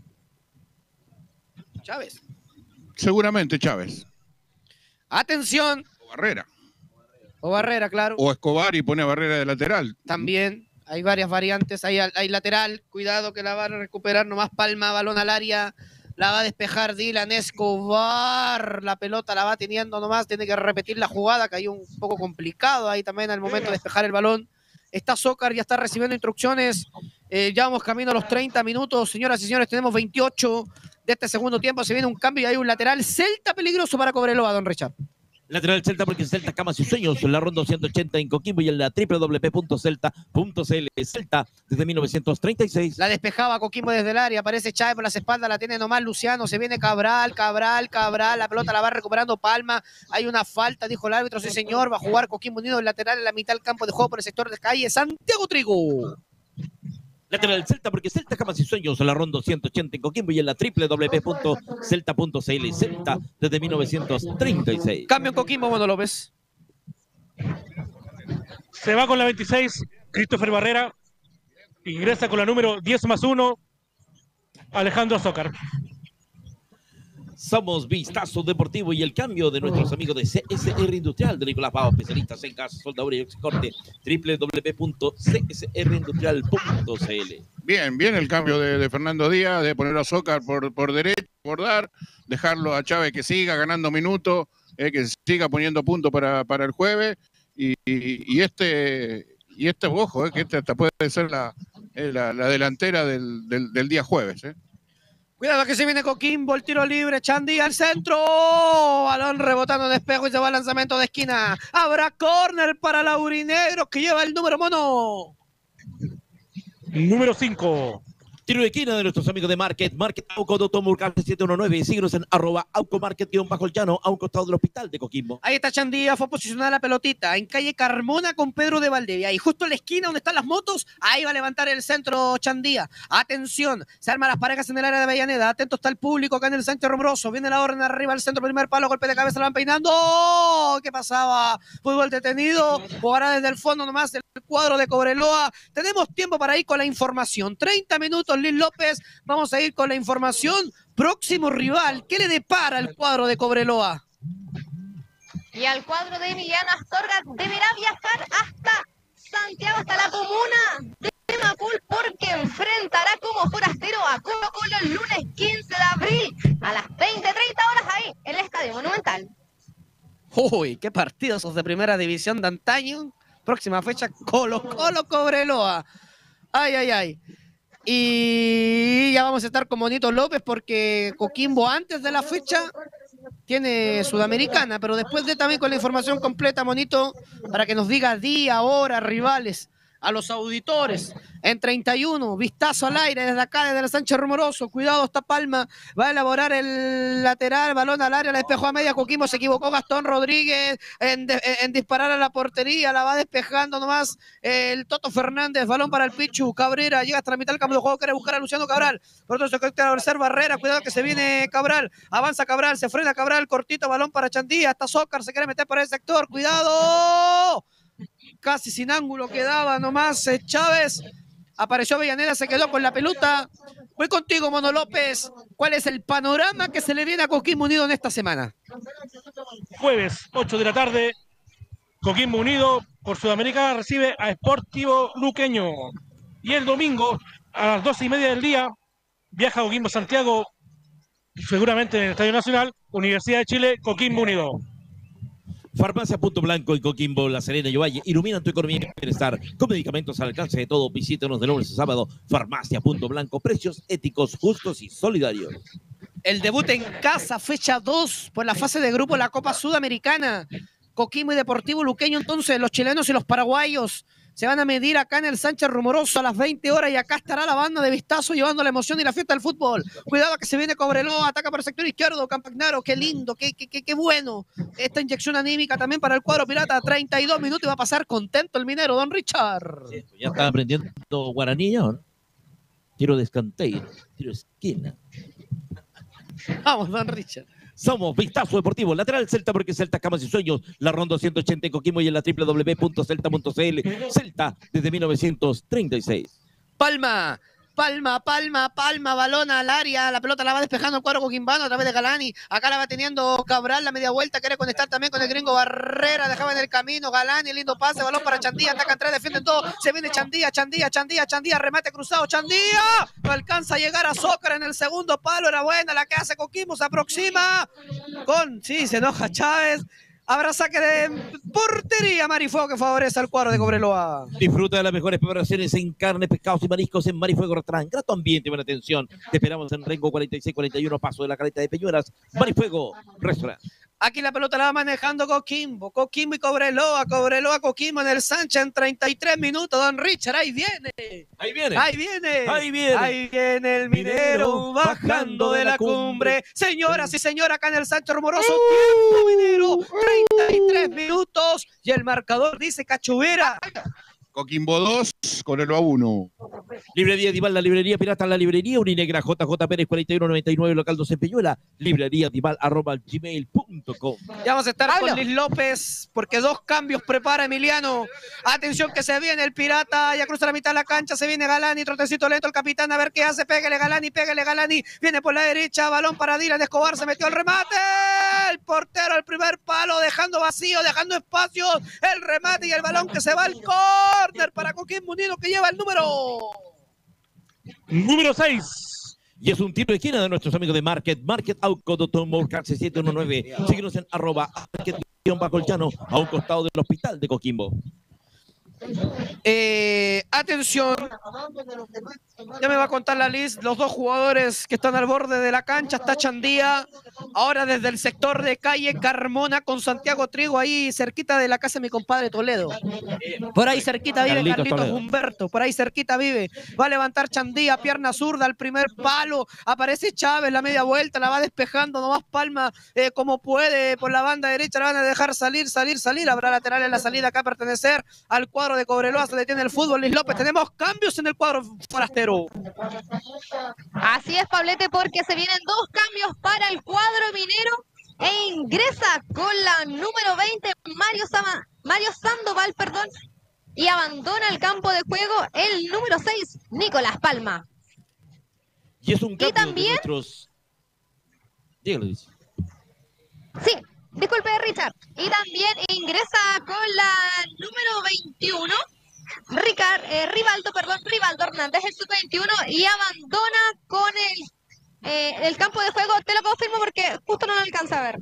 Chávez. Seguramente Chávez. Atención. O Barrera. O Barrera, claro. O Escobar y pone a Barrera de lateral. También hay varias variantes, hay, hay lateral, cuidado que la van a recuperar nomás Palma, balón al área, la va a despejar Dylan Escobar, la pelota la va teniendo nomás, tiene que repetir la jugada, que hay un poco complicado ahí también al momento de despejar el balón. Está Zócar, ya está recibiendo instrucciones, eh, ya vamos camino a los treinta minutos, señoras y señores, tenemos veintiocho de este segundo tiempo, se viene un cambio y hay un lateral Celta peligroso para Cobreloa, don Richard. Lateral Celta, porque Celta, camas y sueños, en la ronda ciento ochenta en Coquimbo y en la doble u doble u doble u punto celta punto c l. Celta desde mil novecientos treinta y seis. La despejaba Coquimbo desde el área, aparece Chávez por las espaldas, la tiene nomás Luciano, se viene Cabral, Cabral, Cabral, la pelota la va recuperando Palma, hay una falta, dijo el árbitro, sí señor, va a jugar Coquimbo Unido, el lateral en la mitad del campo de juego por el sector de calle, Santiago Trigo. Lateral Celta, porque Celta, camas y sueños, en la ronda ciento ochenta en Coquimbo y en la doble u doble u doble u punto celta punto c l. Celta desde mil novecientos treinta y seis. Cambio en Coquimbo, Mono López. Se va con la veintiséis, Christopher Barrera. Ingresa con la número diez más uno, Alejandro Azócar. Somos Vistazo Deportivo y el cambio de nuestros amigos de C S R Industrial, de Nicolás Pao, especialistas en gas, soldadura y oxicorte, doble u doble u doble u punto c s r industrial punto c l. Bien, bien el cambio de, de Fernando Díaz, de poner a Zócar por, por derecha, por dar, dejarlo a Chávez que siga ganando minutos, eh, que siga poniendo puntos para, para el jueves, y, y, y este, y este ojo, eh, que esta puede ser la, eh, la, la delantera del, del, del día jueves. Eh. Cuidado que se viene Coquimbo, el tiro libre, Chandía al centro, balón rebotando en espejo y se va al lanzamiento de esquina. Habrá córner para Laurinegro que lleva el número mono. Número cinco. Tiro de esquina de nuestros amigos de Market, Market Auco, Doctor Murcante siete uno nueve, síguenos en arroba Auco Market guión bajo el llano, a un costado del hospital de Coquimbo. Ahí está Chandía, fue posicionada la pelotita en calle Carmona con Pedro de Valdivia. Y justo en la esquina donde están las motos, ahí va a levantar el centro Chandía. Atención, se arman las parejas en el área de Avellaneda. Atento está el público acá en el Sánchez Rumoroso. Viene la orden arriba al centro, primer palo, golpe de cabeza, la van peinando. ¡Oh! ¿Qué pasaba? Fútbol detenido. Jugará desde el fondo nomás el cuadro de Cobreloa. Tenemos tiempo para ir con la información. treinta minutos, Liz López. Vamos a ir con la información. Próximo rival, ¿qué le depara el cuadro de Cobreloa? Y al cuadro de Emiliano Astorga deberá viajar hasta Santiago, hasta la comuna de Macul, porque enfrentará como forastero a Colo Colo el lunes quince de abril a las veinte treinta horas ahí, en el Estadio Monumental. Uy, qué partidos esos de primera división de antaño. Próxima fecha, Colo Colo Cobreloa. Ay, ay, ay. Y ya vamos a estar con Monito López porque Coquimbo antes de la fecha tiene Sudamericana, pero después de también con la información completa, Monito, para que nos diga día, hora, rivales, a los auditores. En treinta y uno, vistazo al aire desde acá, desde el Sánchez Rumoroso. Cuidado, esta Palma va a elaborar el lateral, balón al área, la despejó a media. Coquimbo se equivocó, Gastón Rodríguez en, de, en disparar a la portería, la va despejando nomás el Toto Fernández, balón para el Pichu. Cabrera llega hasta la mitad del campo de juego, quiere buscar a Luciano Cabral, por otro se conecta a Bercer Barrera. Cuidado que se viene Cabral, avanza Cabral, se frena Cabral, cortito, balón para Chandía, hasta Zócar se quiere meter por ese sector. Cuidado, casi sin ángulo quedaba nomás eh, Chávez. Apareció Avellaneda, se quedó con la pelota. Voy contigo, Mono López. ¿Cuál es el panorama que se le viene a Coquimbo Unido en esta semana? Jueves, ocho de la tarde, Coquimbo Unido por Sudamericana recibe a Sportivo Luqueño. Y el domingo, a las doce y media del día, viaja a Coquimbo Santiago, seguramente en el Estadio Nacional, Universidad de Chile, Coquimbo Unido. Farmacia Punto Blanco y Coquimbo, La Serena y Ovalle iluminan tu economía y bienestar con medicamentos al alcance de todo. Visítanos de lunes a sábado. Farmacia Punto Blanco, precios éticos, justos y solidarios. El debut en casa, fecha dos, por la fase de grupo de la Copa Sudamericana. Coquimbo y Deportivo Luqueño, entonces los chilenos y los paraguayos se van a medir acá en el Sánchez Rumoroso a las veinte horas y acá estará la banda de Vistazo llevando la emoción y la fiesta del fútbol. Cuidado que se viene Cobreloa, ataca por el sector izquierdo, Campagnaro, qué lindo, qué, qué, qué, qué bueno. Esta inyección anímica también para el cuadro pirata, treinta y dos minutos y va a pasar contento el minero, don Richard. Sí, ya está aprendiendo guaraní, ¿no? Tiro de escanteio, tiro de esquina. Vamos, don Richard. Somos Vistazo Deportivo, lateral Celta porque Celta Camas y Sueños, la Ronda ciento ochenta en Coquimbo y en la doble u doble u doble u punto celta punto c l. Celta desde mil novecientos treinta y seis. Palma, Palma, Palma, Palma, balón al área, la pelota la va despejando el cuadro coquimbano a través de Galani, acá la va teniendo Cabral, la media vuelta, quiere conectar también con el gringo Barrera, dejaba en el camino, Galani, lindo pase, balón para Chandía, atacan tres, defienden todo, se viene Chandía, Chandía, Chandía, Chandía, remate cruzado, Chandía, no alcanza a llegar a Zócar en el segundo palo, era buena la que hace Coquimbo, se aproxima con, sí, se enoja Chávez. Habrá saque de portería, Marifuego, que favorece al cuadro de Cobreloa. Disfruta de las mejores preparaciones en carne, pescados y mariscos en Marifuego Restaurant. Grato ambiente y buena atención. Te esperamos en Rengo cuarenta y seis cuarenta y uno, paso de la Caleta de Peñuelas. Marifuego Restaurant. Aquí la pelota la va manejando Coquimbo. Coquimbo y Cobreloa. Cobreloa, Coquimbo en el Sánchez en treinta y tres minutos. Don Richard, ahí viene. Ahí viene. Ahí viene. Ahí viene. Ahí viene el minero, minero bajando de la cumbre. cumbre. Señoras y señores, acá en el Sánchez Rumoroso. Uh, tiempo, minero. treinta y tres minutos. Y el marcador dice Cachuvera. Coquimbo dos, Cobreloa uno. Librería Dival, la librería pirata, la librería Uninegra, J J Pérez cuarenta y uno noventa y nueve, local dos en Peñuela, librería Dival arroba gmail punto com. Ya vamos a estar Habla. con Liz López, porque dos cambios prepara Emiliano. Atención que se viene el pirata, ya cruza la mitad de la cancha, se viene Galani, trotecito lento el capitán, a ver qué hace, pégale Galani, pégale Galani, viene por la derecha, balón para Dylan Escobar, se metió el remate, el portero al primer palo, dejando vacío, dejando espacio, el remate y el balón que se va al córner para Coquimbo Unido que lleva el número número seis. Y es un tiro de esquina de nuestros amigos de Market, Market Auco, Doctor Morcarse siete uno nueve. Síguenos en arroba Market-Bajo el Llano, a un costado del hospital de Coquimbo. Eh, atención, Ya me va a contar la lista, los dos jugadores que están al borde de la cancha, está Chandía, ahora desde el sector de calle Carmona con Santiago Trigo, ahí cerquita de la casa de mi compadre Toledo. Por ahí cerquita vive Carlitos Carlitos Toledo. Humberto, por ahí cerquita vive. Va a levantar Chandía, pierna zurda al primer palo, aparece Chávez, la media vuelta, la va despejando, nomás Palma eh, como puede, por la banda derecha la van a dejar salir, salir, salir, habrá lateral en la salida acá a pertenecer al cuadro de Cobreloa, se detiene el fútbol, Luis López, tenemos cambios en el cuadro forastero. Así es, Pablete, porque se vienen dos cambios para el cuadro minero e ingresa con la número veinte Mario, Sama, Mario Sandoval, perdón, y abandona el campo de juego el número seis Nicolás Palma. Y es un cambio también- de nuestros... Dígalo, dice. Sí, disculpe, Richard. Y también ingresa con la número veintiuno Ricard, eh, Rivaldo, perdón, Rivaldo Hernández, el sub veintiuno, y abandona con el, eh, el campo de juego. Te lo confirmo porque justo no lo alcanza a ver.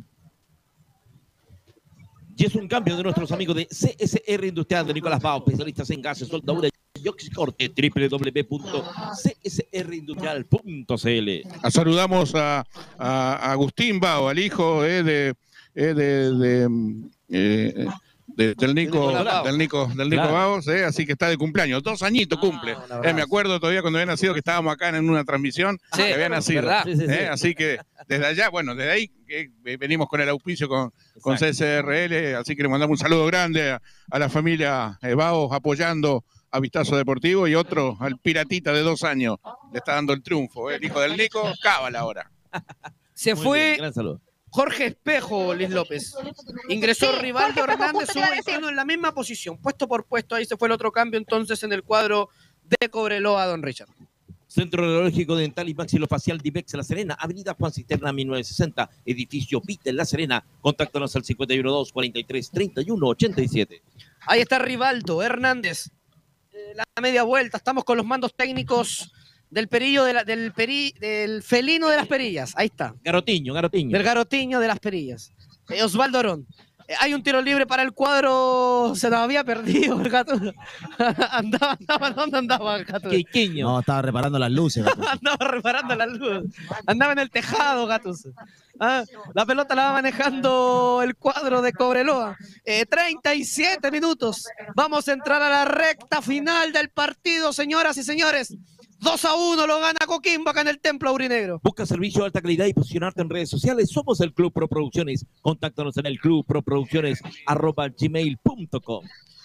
Y es un cambio de nuestros amigos de C S R Industrial de Nicolás Bao, especialistas en gases, soldadura y oxicorte, doble u doble u doble u punto c s r industrial punto c l. Saludamos a, a- a Agustín Bao, al hijo eh, de, eh, de, de, mm, eh, de- del Nico, Nicolás Bao. del Nico, del Nico Claro. Baos, eh, así que está de cumpleaños, dos añitos cumple. Eh, me acuerdo todavía cuando había nacido que estábamos acá en una transmisión Sí, que había nacido. ¿verdad? Sí, sí, sí. Eh, así que desde allá, bueno, desde ahí eh, venimos con el auspicio con, con C S R L, así que le mandamos un saludo grande a, a la familia eh, Baos apoyando a Vistazo Deportivo, y otro al Piratita de dos años, le está dando el triunfo, eh, el hijo del Nico, cábala ahora. Se Muy fue bien, gran saludo. Jorge Espejo, Luis López. Ingresó Sí, Rivaldo Jorge Espejo, Hernández, justo te iba a sub decir. veintiuno en la misma posición, puesto por puesto. Ahí se fue el otro cambio entonces en el cuadro de Cobreloa, don Richard. Centro Neurológico Dental y Maxilofacial Divex La Serena, Avenida Juan Cisterna mil novecientos sesenta, edificio Vita en La Serena. Contáctanos al cincuenta y uno dos, cuarenta y tres, treinta y uno, ochenta y siete. Ahí está Rivaldo Hernández. Eh, La media vuelta, estamos con los mandos técnicos del perillo de la- del, peri- del felino de las perillas. Ahí está. Garotiño, Garotiño. Del garotiño de las perillas. Eh, Osvaldo Arón. Eh, hay un tiro libre para el cuadro. Se nos había perdido el gato. andaba, andaba, ¿dónde andaba el gato? Quiquiño. No, estaba reparando las luces. Gato. Andaba reparando la luz. Andaba en el tejado, gatos. Ah, la pelota la va manejando el cuadro de Cobreloa. Eh, treinta y siete minutos. Vamos a entrar a la recta final del partido, señoras y señores. dos a uno lo gana Coquimbo acá en el Templo Aurinegro. Busca servicio de alta calidad y posicionarte en redes sociales. Somos el Club Pro Producciones. Contáctanos en el club pro producciones arroba gmail punto com.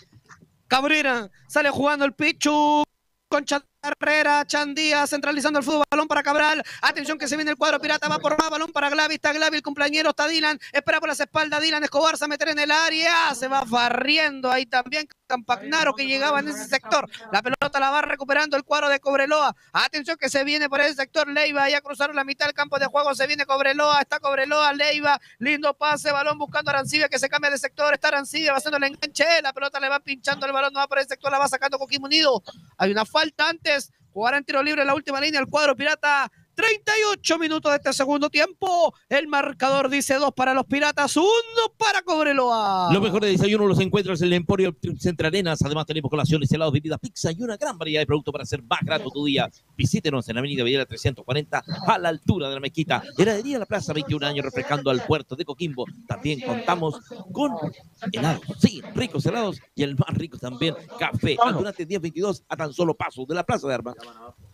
Cabrera sale jugando el Pichu con Herrera, Chandía centralizando el fútbol, balón para Cabral, atención que se viene el cuadro pirata, va por más, balón para Glavi, está Glavi, el cumpleañero, está Dylan, espera por las espaldas, Dylan Escobar se va a meter en el área, se va barriendo ahí también Campagnaro que llegaba en ese sector, la pelota la va recuperando el cuadro de Cobreloa, atención que se viene por ese sector, Leiva, ya cruzaron la mitad del campo de juego, se viene Cobreloa, está Cobreloa, Leiva, lindo pase, balón buscando a Arancibia que se cambia de sector, está Arancibia, va haciendo el enganche, la pelota le va pinchando el balón, no va por ese sector, la va sacando Coquimbo Unido, hay una falta antes, jugará en tiro libre en la última línea el cuadro pirata. treinta y ocho minutos de este segundo tiempo. El marcador dice dos para los piratas, uno para Cobreloa. Lo mejor de desayuno los encuentras en el Emporio Centro Arenas. Además tenemos colaciones, helados, bebidas, pizza y una gran variedad de productos para hacer más grato tu día. Visítenos en la Avenida Villela trescientos cuarenta a la altura de la Mezquita. Heladería La Plaza, veintiún años refrescando al puerto de Coquimbo. También contamos con helados, sí, ricos helados y el más rico también, café. Durante diez veintidós a tan solo paso de la Plaza de Armas.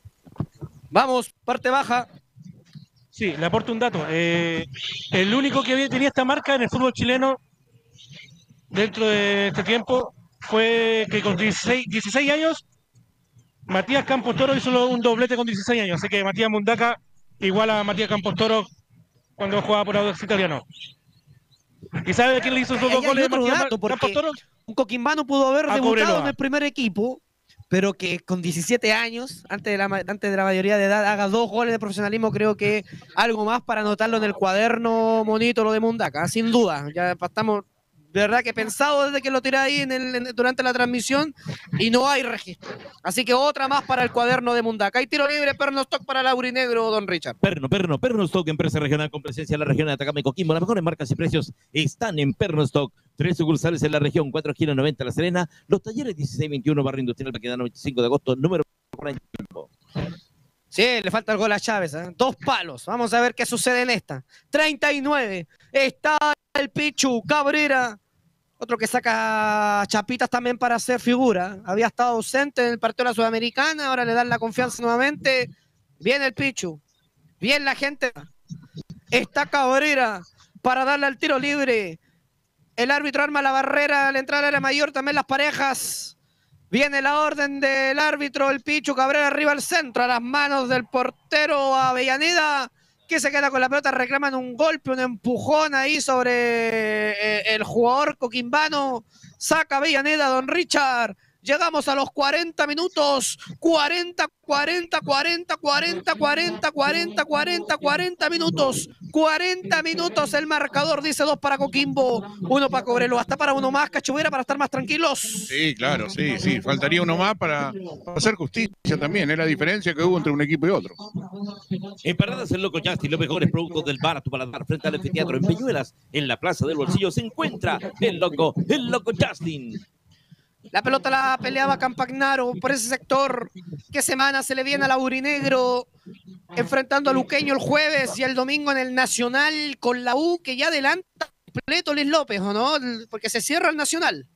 Vamos, parte baja. Sí, le aporto un dato. Eh, el único que había- tenía esta marca en el fútbol chileno dentro de este tiempo fue que con dieciséis, dieciséis años Matías Campos Toro hizo un doblete con dieciséis años. Así que Matías Mundaca igual a Matías Campos Toro cuando jugaba por Audax Italiano. ¿Y sabe quién le hizo esos Ahí dos hay goles de otro Matías dato, Campos porque Toro? un coquimbano pudo haber A debutado Cobreloa. en el primer equipo, pero que con diecisiete años, antes de, la, ma- antes de la mayoría de edad, haga dos goles de profesionalismo, creo que algo más para anotarlo en el cuaderno bonito lo de Mundaca, sin duda. Ya estamos, de verdad que pensado desde que lo tiré ahí en el, en- durante la transmisión y no hay registro. Así que otra más para el cuaderno de Mundaca. Hay tiro libre, perno stock para el aurinegro, don Richard. Perno, Perno, Perno Stock, empresa regional con presencia en la región de Atacama y Coquimbo. Las mejores marcas y precios están en Perno Stock. Tres sucursales en la región, cuatro esquinas noventa La Serena. Los talleres dieciséis veintiuno, barrio industrial, Baquedano veinticinco de agosto, número cuarenta y cinco. Sí, le falta el gol a Chávez, ¿eh? Dos palos. Vamos a ver qué sucede en esta. treinta y nueve. Está el Pichu Cabrera. Otro que saca chapitas también para hacer figura. Había estado ausente en el partido de la Sudamericana. Ahora le dan la confianza nuevamente. Bien el Pichu. Bien la gente. Está Cabrera para darle al tiro libre. El árbitro arma la barrera al entrar al área mayor. También las parejas. Viene la orden del árbitro, el Pichu Cabrera arriba al centro, a las manos del portero Avellaneda, que se queda con la pelota, reclaman un golpe, un empujón ahí sobre eh, el jugador coquimbano, saca Avellaneda, don Richard. Llegamos a los cuarenta minutos, cuarenta, cuarenta, cuarenta, cuarenta, cuarenta, cuarenta, cuarenta, cuarenta minutos, cuarenta minutos el marcador, dice dos para Coquimbo, uno para Cobreloa, hasta para uno más, Cachubera, para estar más tranquilos. Sí, claro, sí, sí, faltaría uno más para, para hacer justicia también, es la diferencia que hubo entre un equipo y otro. En Paradas el Loco Justin, los mejores productos del bar a tu paladar, frente al anfiteatro en Peñuelas, en la Plaza del Bolsillo se encuentra el Loco, el Loco Justin. La pelota la peleaba Campagnaro por ese sector. ¿Qué semana se le viene al Aurinegro? Enfrentando a Luqueño el jueves y el domingo en el Nacional con la U, que ya adelanta completo Luis López, ¿o no? Porque se cierra el Nacional.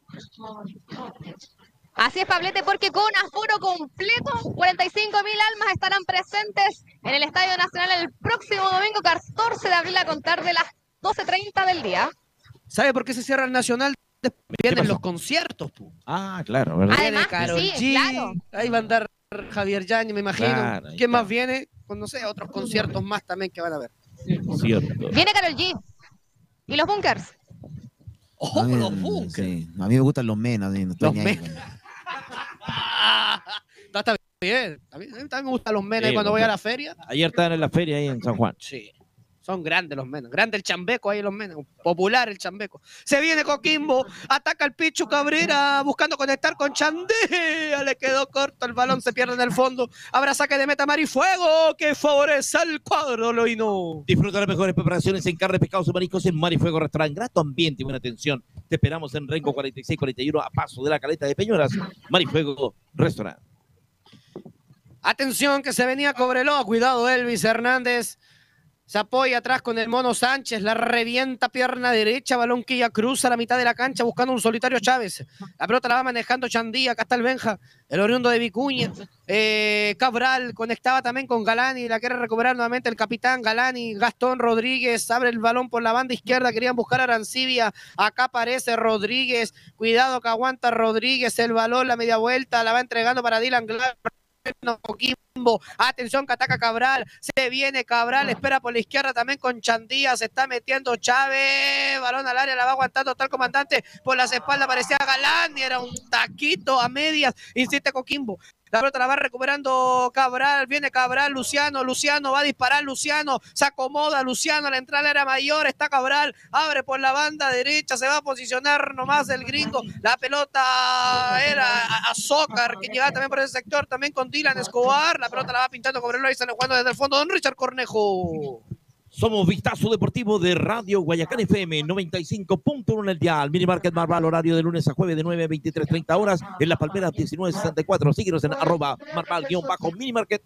Así es, Pablete, porque con aforo completo, cuarenta y cinco mil almas estarán presentes en el Estadio Nacional el próximo domingo, catorce de abril, a contar de las doce treinta del día. ¿Sabe por qué se cierra el Nacional? Vienen los conciertos. Po. Ah, claro, ¿verdad? Viene Karol G, sí, claro. Ahí va a andar Javier Yañez, me imagino. Claro, ¿quién más viene? Pues no sé, otros conciertos más también que van a ver. Cierto. Viene Karol G. ¿Y los bunkers? ¡Oh, a mí, los bunkers! Sí. A mí me gustan los menos. No los menos. No, está bien. A mí también me gustan los menos sí, cuando voy a la feria. Ayer estaban en la feria ahí en San Juan. Sí. Son grandes los menos. Grande el chambeco ahí los menos. Popular el chambeco. Se viene Coquimbo. Ataca el Pichu Cabrera buscando conectar con Chandía. Le quedó corto el balón. Se pierde en el fondo. Habrá saque de meta Marifuego que favorece al cuadro loino. Disfruta las mejores preparaciones en carne, pescados y mariscos en Marifuego Restaurant. Grato ambiente y buena atención. Te esperamos en Rengo cuarenta y seis cuarenta y uno a paso de la Caleta de Peñuelas. Marifuego Restaurant. Atención que se venía Cobreloa. Cuidado Elvis Hernández. Se apoya atrás con el Mono Sánchez, la revienta pierna derecha, balón que ya cruza la mitad de la cancha buscando un solitario Chávez. La pelota la va manejando Chandía, acá está el Benja, el oriundo de Vicuña. Eh, Cabral conectaba también con Galani, la quiere recuperar nuevamente el capitán Galani. Gastón Rodríguez abre el balón por la banda izquierda, querían buscar a Arancibia. Acá aparece Rodríguez, cuidado que aguanta Rodríguez, el balón, la media vuelta, la va entregando para Dylan Glass. Coquimbo, atención que ataca Cabral, se viene Cabral, espera por la izquierda también con Chandía, se está metiendo Chávez, balón al área, la va aguantando tal comandante, por las espaldas parecía Galán y era un taquito a medias, insiste Coquimbo. La pelota la va recuperando Cabral, viene Cabral, Luciano, Luciano va a disparar, Luciano, se acomoda Luciano, la entrada era mayor, está Cabral, abre por la banda derecha, se va a posicionar nomás el gringo, la pelota era a, a Zócar, que llegaba también por ese sector, también con Dylan Escobar, la pelota la va pintando Cobreloa y sale jugando desde el fondo don Richard Cornejo. Somos Vistazo Deportivo de Radio Guayacán F M noventa y cinco punto uno en el dial. Mini Market Marval, horario de lunes a jueves de nueve a veintitrés treinta horas. En Las Palmeras diecinueve sesenta y cuatro. Síguenos en arroba Marval guión bajo Mini Market.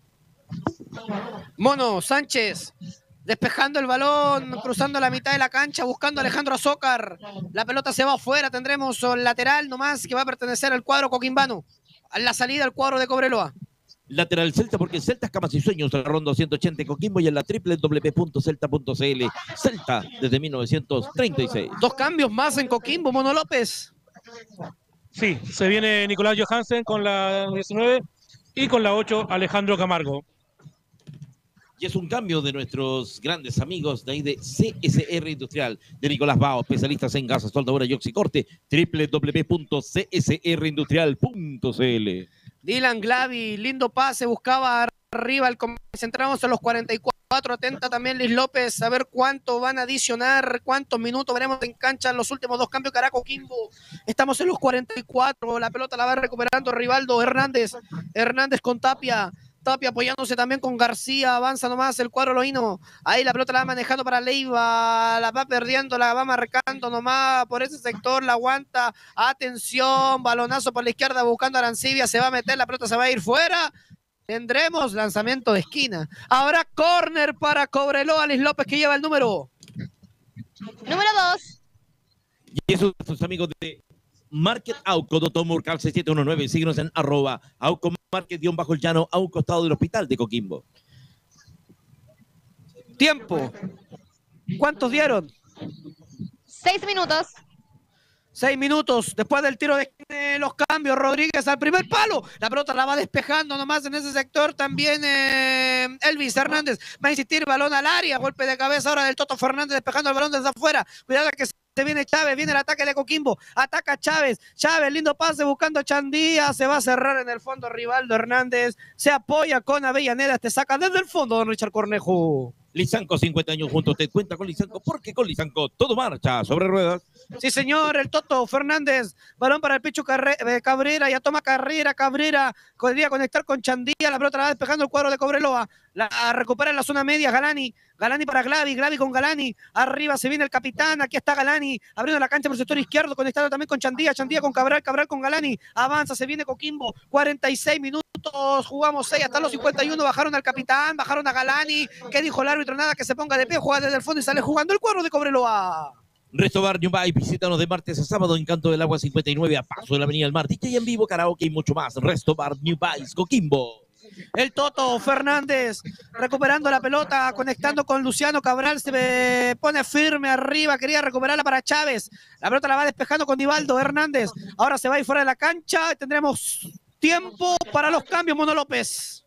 Mono Sánchez despejando el balón, cruzando la mitad de la cancha, buscando a Alejandro Azócar. La pelota se va afuera. Tendremos un lateral nomás que va a pertenecer al cuadro coquimbano. A la salida al cuadro de Cobreloa. Lateral Celta, porque Celta es camas y sueños, la ronda ciento ochenta en Coquimbo y en la doble u doble u doble u punto celta punto c l. Celta desde mil novecientos treinta y seis. Dos cambios más en Coquimbo, Mono López. Sí, se viene Nicolás Johansen con la diecinueve y con la ocho Alejandro Camargo. Y es un cambio de nuestros grandes amigos de ahí de C S R Industrial, de Nicolás Bao, especialistas en gasas, soldadura y oxicorte, doble u doble u doble u punto c s r industrial punto c l. Dylan Glavi, lindo pase, buscaba arriba el comercio. Entramos a los cuarenta y cuatro, atenta también Luis López, a ver cuánto van a adicionar, cuántos minutos veremos en cancha en los últimos dos cambios que hará Coquimbo. Estamos en los cuarenta y cuatro, la pelota la va recuperando Rivaldo Hernández, Hernández con Tapia. Tapia apoyándose también con García, avanza nomás el cuadro loíno, ahí la pelota la va manejando para Leiva, la va perdiendo, la va marcando nomás por ese sector, la aguanta, atención, balonazo por la izquierda buscando a Arancibia, se va a meter, la pelota se va a ir fuera, Tendremos lanzamiento de esquina. Habrá córner para Cobreloa. Liz López que lleva el número. Número dos. Y esos sus amigos de Market Auco, doctor Murcal seis siete uno nueve, síguenos en arroba Auco Market guión bajo el llano a un costado del hospital de Coquimbo. Tiempo. ¿Cuántos dieron? Seis minutos. Seis minutos. Después del tiro de esquina, los cambios. Rodríguez al primer palo. La pelota la va despejando nomás en ese sector. También eh, Elvis Hernández va a insistir. Balón al área. Golpe de cabeza ahora del Toto Fernández despejando el balón desde afuera. Cuidado que se viene Chávez. Viene el ataque de Coquimbo. Ataca Chávez. Chávez, lindo pase buscando a Chandía. Se va a cerrar en el fondo Rivaldo Hernández. Se apoya con Avellaneda. Te saca desde el fondo don Richard Cornejo. Lisanco, cincuenta años junto a usted. Cuenta con Lisanco porque con Lisanco todo marcha sobre ruedas. Sí, señor, el Toto Fernández. Balón para el Pichu Carre eh, Cabrera. Ya toma carrera Cabrera. Podría conectar con Chandía. La pelota la va despejando el cuadro de Cobreloa. La recupera en la zona media Galani. Galani para Glavi. Glavi con Galani. Arriba se viene el capitán. Aquí está Galani. Abriendo la cancha por el sector izquierdo. Conectado también con Chandía. Chandía con Cabral. Cabral con Galani. Avanza. Se viene Coquimbo. cuarenta y seis minutos. Jugamos seis hasta los cincuenta y uno. Bajaron al capitán. Bajaron a Galani. ¿Qué dijo el árbitro? Nada, que se ponga de pie. Juega desde el fondo y sale jugando el cuadro de Cobreloa. Resto Bar New Bay, visítanos de martes a sábado en Canto del Agua cincuenta y nueve a paso de la Avenida del Mar. D J en vivo, karaoke y mucho más. Resto Bar New Bay, Coquimbo. El Toto Fernández recuperando la pelota, conectando con Luciano Cabral, se pone firme arriba, quería recuperarla para Chávez. La pelota la va despejando con Nivaldo Hernández. Ahora se va a ir fuera de la cancha. Tendremos tiempo para los cambios, Mono López.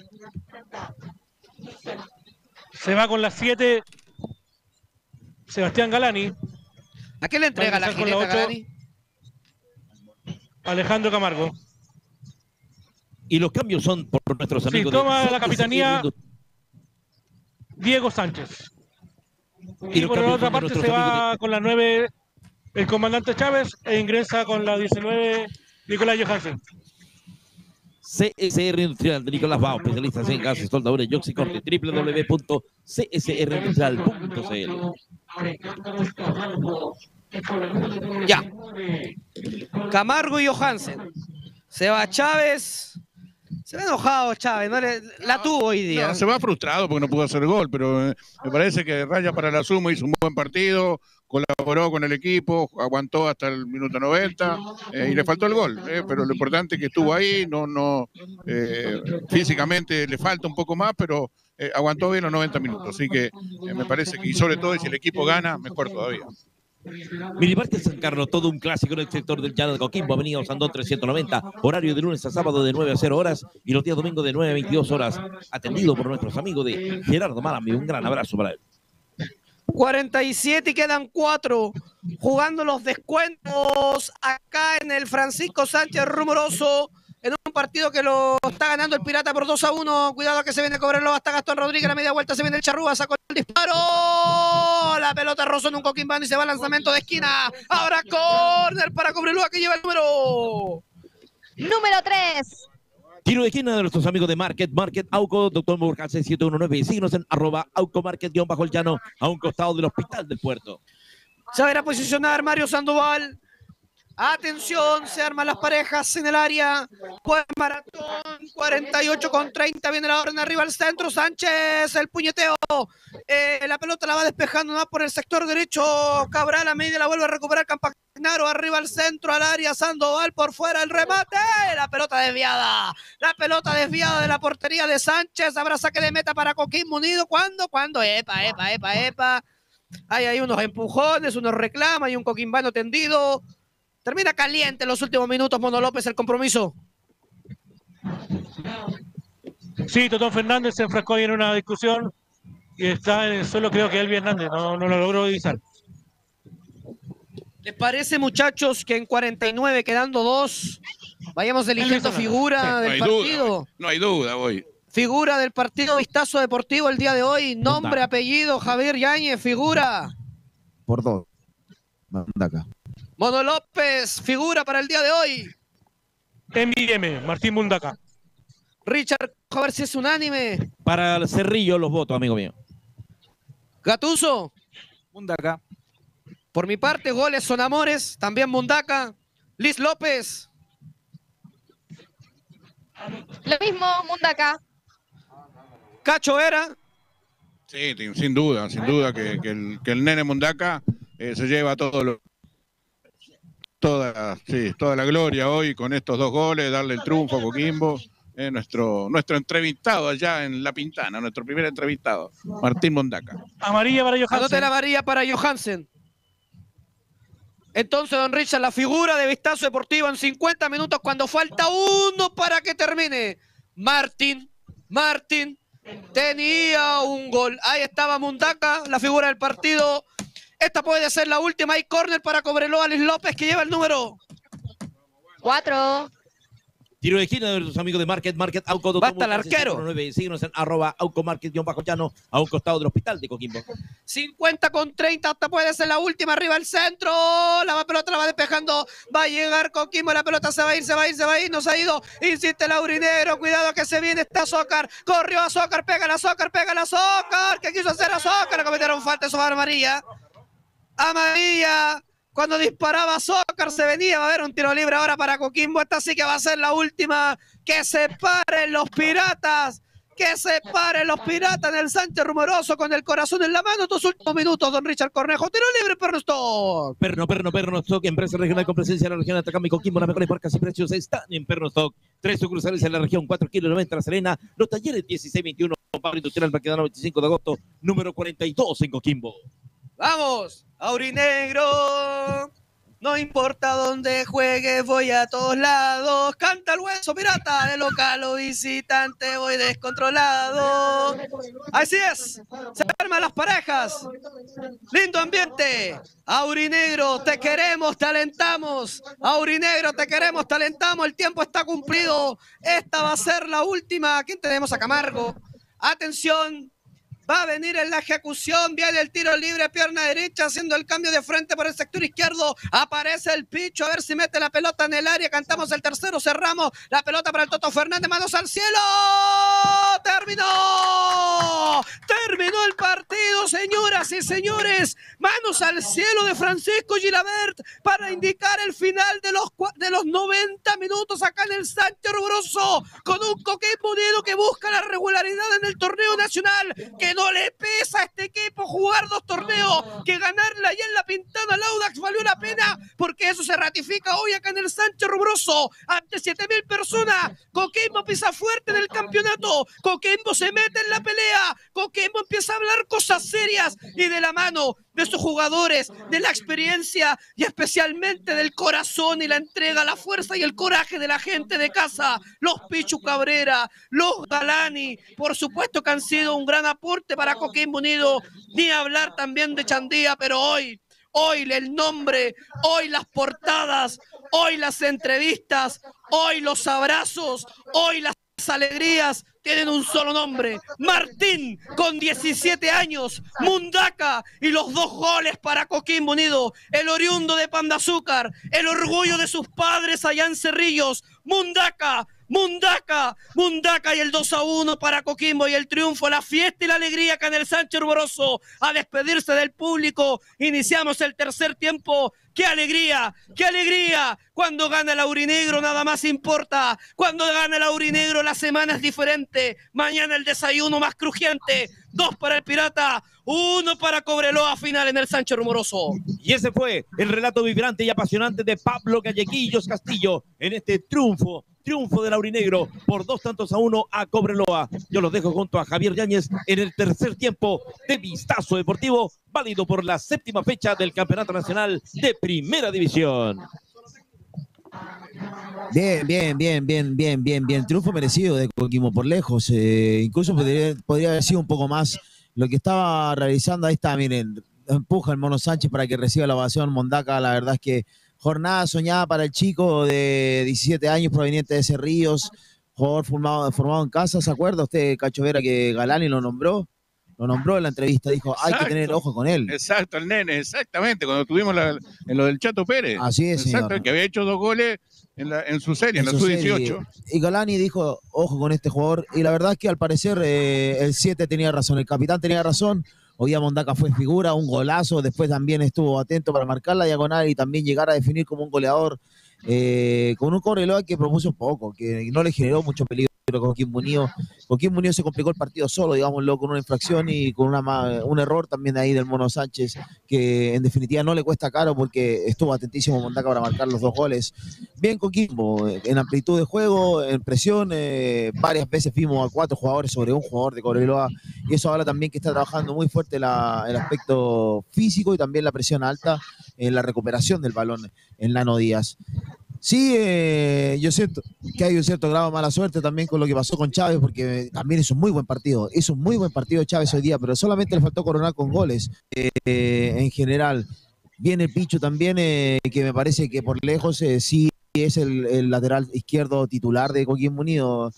Se va con las siete. Sebastián Galani. ¿A quién le entrega la jineta la Galani? Alejandro Camargo. Y los cambios son por nuestros amigos. Sí, toma de... la capitanía Diego Sánchez. Y, y por la otra parte se va de... con la nueve el comandante Chávez e ingresa con la diecinueve Nicolás Johansen. C S R Industrial de Nicolás Bao, especialistas en gases, soldadores y oxicorte. doble u doble u doble u punto c s r industrial punto c l. Ya. Camargo y Johansen. Se va Chávez. Se ve enojado Chávez, ¿no? Le, la tuvo hoy día. No, se va frustrado porque no pudo hacer gol, pero eh, me parece que Raya para la suma hizo un buen partido, colaboró con el equipo, aguantó hasta el minuto noventa eh, y le faltó el gol, eh, pero lo importante es que estuvo ahí, no, no, eh, físicamente le falta un poco más, pero eh, aguantó bien los noventa minutos, así que eh, me parece que, y sobre todo si el equipo gana, mejor todavía. Minimarket San Carlos, todo un clásico en el sector del llano de Coquimbo, avenida Osandón trescientos noventa, horario de lunes a sábado de nueve a cero horas y los días domingos de nueve a veintidós horas, atendido por nuestros amigos de Gerardo Malami. Un gran abrazo para él. cuarenta y siete y quedan cuatro jugando los descuentos acá en el Francisco Sánchez Rumoroso en un partido que lo está ganando el Pirata por dos a uno. Cuidado que se viene a cobrarlo hasta Gastón Rodríguez. La media vuelta se viene el Charrúa, sacó el disparo. La pelota rozó en un coquimbano y se va al lanzamiento de esquina. Ahora córner para Cobreloa que lleva el número. Número tres. Tiro de esquina de nuestros amigos de Market, Market Auco, doctor Murcal seis siete uno nueve. Síguenos en arroba Auco Market guión bajo el llano a un costado del Hospital del Puerto. Se va a ir a posicionar Mario Sandoval. Atención, se arman las parejas en el área. Pues maratón, cuarenta y ocho con treinta. Viene la orden arriba al centro. Sánchez, el puñeteo. Eh, la pelota la va despejando más por el sector derecho. Cabral a media la vuelve a recuperar Campagnaro. Arriba al centro, al área. Sandoval por fuera. El remate. La pelota desviada. La pelota desviada de la portería de Sánchez. Habrá saque de meta para Coquimbo Unido. ¿Cuándo? ¿Cuándo? Epa, epa, epa, epa. Hay ahí unos empujones, unos reclamas y un coquimbano tendido. Termina caliente en los últimos minutos, Mono López, el compromiso. Sí, Totón Fernández se enfrascó ahí en una discusión y está en el suelo, creo que Elvi Hernández, no, no lo logró divisar. ¿Les parece, muchachos, que en cuarenta y nueve, quedando dos, vayamos eligiendo figura del partido? No hay duda hoy. Figura del partido Vistazo Deportivo el día de hoy. Nombre, apellido, Javier Yáñez, figura. Por dos. Mundaca. Mono López, figura para el día de hoy. M I M, Martín Mundaca. Richard, a ver si es unánime. Para el Cerrillo los votos, amigo mío. Gatuso. Mundaca. Por mi parte, goles son amores, también Mundaca. Liz López. Lo mismo, Mundaca. Cacho Vera. Sí, sin duda, sin duda que, que, el, que el nene Mundaca eh, se lleva todo lo, toda, sí, toda la gloria hoy con estos dos goles, darle el triunfo a Coquimbo. Eh, nuestro, nuestro entrevistado allá en La Pintana, nuestro primer entrevistado, Martín Mundaca. Amarilla para Johansen. Anote la amarilla para Johansen. Entonces, don Richard, la figura de Vistazo Deportivo en cincuenta minutos cuando falta uno para que termine. Martín, Martín, tenía un gol. Ahí estaba Mundaca, la figura del partido. Esta puede ser la última. Hay córner para Cobreloa Luis López, que lleva el número cuatro. Tiro de esquina de los amigos de Market, Market, Auco. Basta el arquero. Síguenos en arroba Auco Market, John Bajo Llano, a un costado del hospital de Coquimbo. cincuenta con treinta, esta puede ser la última, arriba el centro, la pelota la va despejando, va a llegar Coquimbo, la pelota se va a ir, se va a ir, se va a ir, no se ha ido, insiste Laurinegro, cuidado que se viene, está Zócar, corrió a Zócar, pega a Zócar, pega a Zócar, que quiso hacer a Zócar, le cometieron falta, eso va a amarilla, amarilla. Cuando disparaba Zócar se venía, va a haber un tiro libre ahora para Coquimbo. Esta sí que va a ser la última. Que se paren los piratas. Que se paren los piratas en el Sánchez Rumoroso con el corazón en la mano. Estos últimos minutos, don Richard Cornejo. Tiro libre, Perno Stock. Perno, Perno, Perno Stock, empresa regional con presencia en la región de Atacama y Coquimbo. Las mejores marcas y precios están en Perno Stock. Tres sucursales en la región, cuatro kilos noventa La Serena. Los talleres dieciséis veintiuno. Pablo Industrial, Baquedano veinticinco de agosto, número cuarenta y dos en Coquimbo. Vamos, Aurinegro. No importa dónde juegue, voy a todos lados. Canta el Hueso Pirata, de local o visitante, voy descontrolado. Así es, se arman las parejas. Lindo ambiente. Aurinegro, te queremos, te alentamos. Aurinegro, te queremos, te alentamos. El tiempo está cumplido. Esta va a ser la última. ¿Quién tenemos a Camargo? Atención. Va a venir en la ejecución, viene el tiro libre, pierna derecha, haciendo el cambio de frente por el sector izquierdo. Aparece el Picho, a ver si mete la pelota en el área. Cantamos el tercero, cerramos. La pelota para el Toto Fernández, manos al cielo. ¡Terminó! ¡Terminó el partido, señoras y señores! Manos al cielo de Francisco Gilabert para indicar el final de los, de los noventa minutos acá en el Sánchez Rumoroso, con un Coquimbo Unido que busca la regularidad en el torneo nacional, que no le pesa a este equipo jugar dos torneos, que ganarla allá en La Pintana al Audax valió la pena, porque eso se ratifica hoy acá en el Sánchez Rumoroso, ante siete mil personas. Coquimbo pisa fuerte en el campeonato, Coquimbo se mete en la pelea, Coquimbo empieza a hablar cosas serias y de la mano de sus jugadores, de la experiencia y especialmente del corazón y la entrega, la fuerza y el coraje de la gente de casa, los Pichu Cabrera, los Galani, por supuesto que han sido un gran aporte para Coquimbo Unido, ni hablar también de Chandía, pero hoy, hoy el nombre, hoy las portadas, hoy las entrevistas, hoy los abrazos, hoy las alegrías tienen un solo nombre: Martín, con diecisiete años, Mundaca, y los dos goles para Coquimbo Unido, el oriundo de Pan de Azúcar, el orgullo de sus padres allá en Cerrillos, Mundaca, Mundaca, Mundaca, y el dos a uno para Coquimbo, y el triunfo, la fiesta y la alegría acá en el Sánchez Rumoroso. A despedirse del público, iniciamos el tercer tiempo. ¡Qué alegría! ¡Qué alegría! Cuando gana el Aurinegro nada más importa. Cuando gana el Aurinegro la semana es diferente. Mañana el desayuno más crujiente. Dos para el Pirata, uno para Cobreloa, final en el Sánchez Rumoroso. Y ese fue el relato vibrante y apasionante de Pablo Galleguillos Castillo en este triunfo. Triunfo del Aurinegro por dos tantos a uno a Cobreloa. Yo los dejo junto a Javier Yáñez en el tercer tiempo de Vistazo Deportivo, válido por la séptima fecha del Campeonato Nacional de Primera División. Bien, bien, bien, bien, bien, bien, bien. Triunfo merecido de Coquimbo por lejos. Eh, incluso podría, podría haber sido un poco más lo que estaba realizando. Ahí está, miren, empuja el Mono Sánchez para que reciba la ovación. Mundaca, la verdad es que jornada soñada para el chico de diecisiete años, proveniente de Cerrillos, jugador formado, formado en casa. ¿Se acuerda usted, Cacho Vera, que Galani lo nombró? Lo nombró en la entrevista, dijo, hay Exacto. que tener ojo con él. Exacto, el nene, exactamente, cuando tuvimos la, en lo del Chato Pérez. Así es, Exacto, señor. que había hecho dos goles en, la, en su serie, en, en la sub dieciocho. Y Galani dijo, ojo con este jugador, y la verdad es que al parecer eh, el siete tenía razón, el capitán tenía razón. Hoy día Mundaca fue figura, un golazo, después también estuvo atento para marcar la diagonal y también llegar a definir como un goleador, eh, con un Cobreloa que propuso poco, que no le generó mucho peligro Coquimbo Unido. Coquimbo Unido se complicó el partido solo, digámoslo, con una infracción y con una, un error también ahí del Mono Sánchez, que en definitiva no le cuesta caro porque estuvo atentísimo Mondaca para marcar los dos goles. Bien Coquimbo, en amplitud de juego, en presión, eh, varias veces vimos a cuatro jugadores sobre un jugador de Cobreloa, y eso habla también que está trabajando muy fuerte la, el aspecto físico y también la presión alta en la recuperación del balón en Nano Díaz. Sí, eh, yo siento que hay un cierto grado de mala suerte también con lo que pasó con Chávez, porque también es un muy buen partido, es un muy buen partido Chávez hoy día, pero solamente le faltó coronar con goles eh, en general. Viene el Picho también, eh, que me parece que por lejos eh, sí es el, el lateral izquierdo titular de Coquimbo Unido.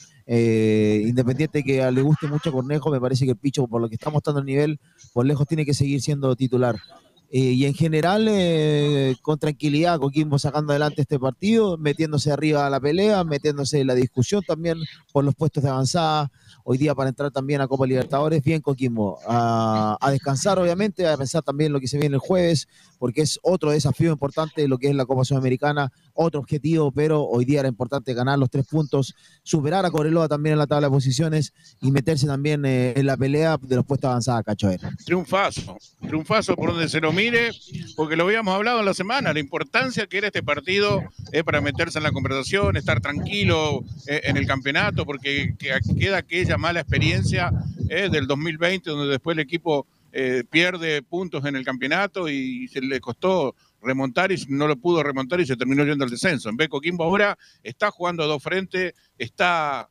Eh, independiente que le guste mucho Cornejo, me parece que el Picho, por lo que está mostrando el nivel, por lejos tiene que seguir siendo titular. Eh, y en general, eh, con tranquilidad, Coquimbo sacando adelante este partido, metiéndose arriba a la pelea, metiéndose en la discusión también por los puestos de avanzada, hoy día para entrar también a Copa Libertadores. Bien Coquimbo, a, a descansar obviamente, a pensar también lo que se viene el jueves, porque es otro desafío importante lo que es la Copa Sudamericana, otro objetivo, pero hoy día era importante ganar los tres puntos, superar a Cobreloa también en la tabla de posiciones y meterse también eh, en la pelea de los puestos de avanzada, Cachoeira. Triunfazo, triunfazo por donde se lo mire, porque lo habíamos hablado en la semana, la importancia que era este partido eh, para meterse en la conversación, estar tranquilo eh, en el campeonato, porque que, queda aquella mala experiencia eh, del dos mil veinte, donde después el equipo eh, pierde puntos en el campeonato y se le costó remontar y no lo pudo remontar y se terminó yendo al descenso. En vez Coquimbo ahora está jugando a dos frentes, está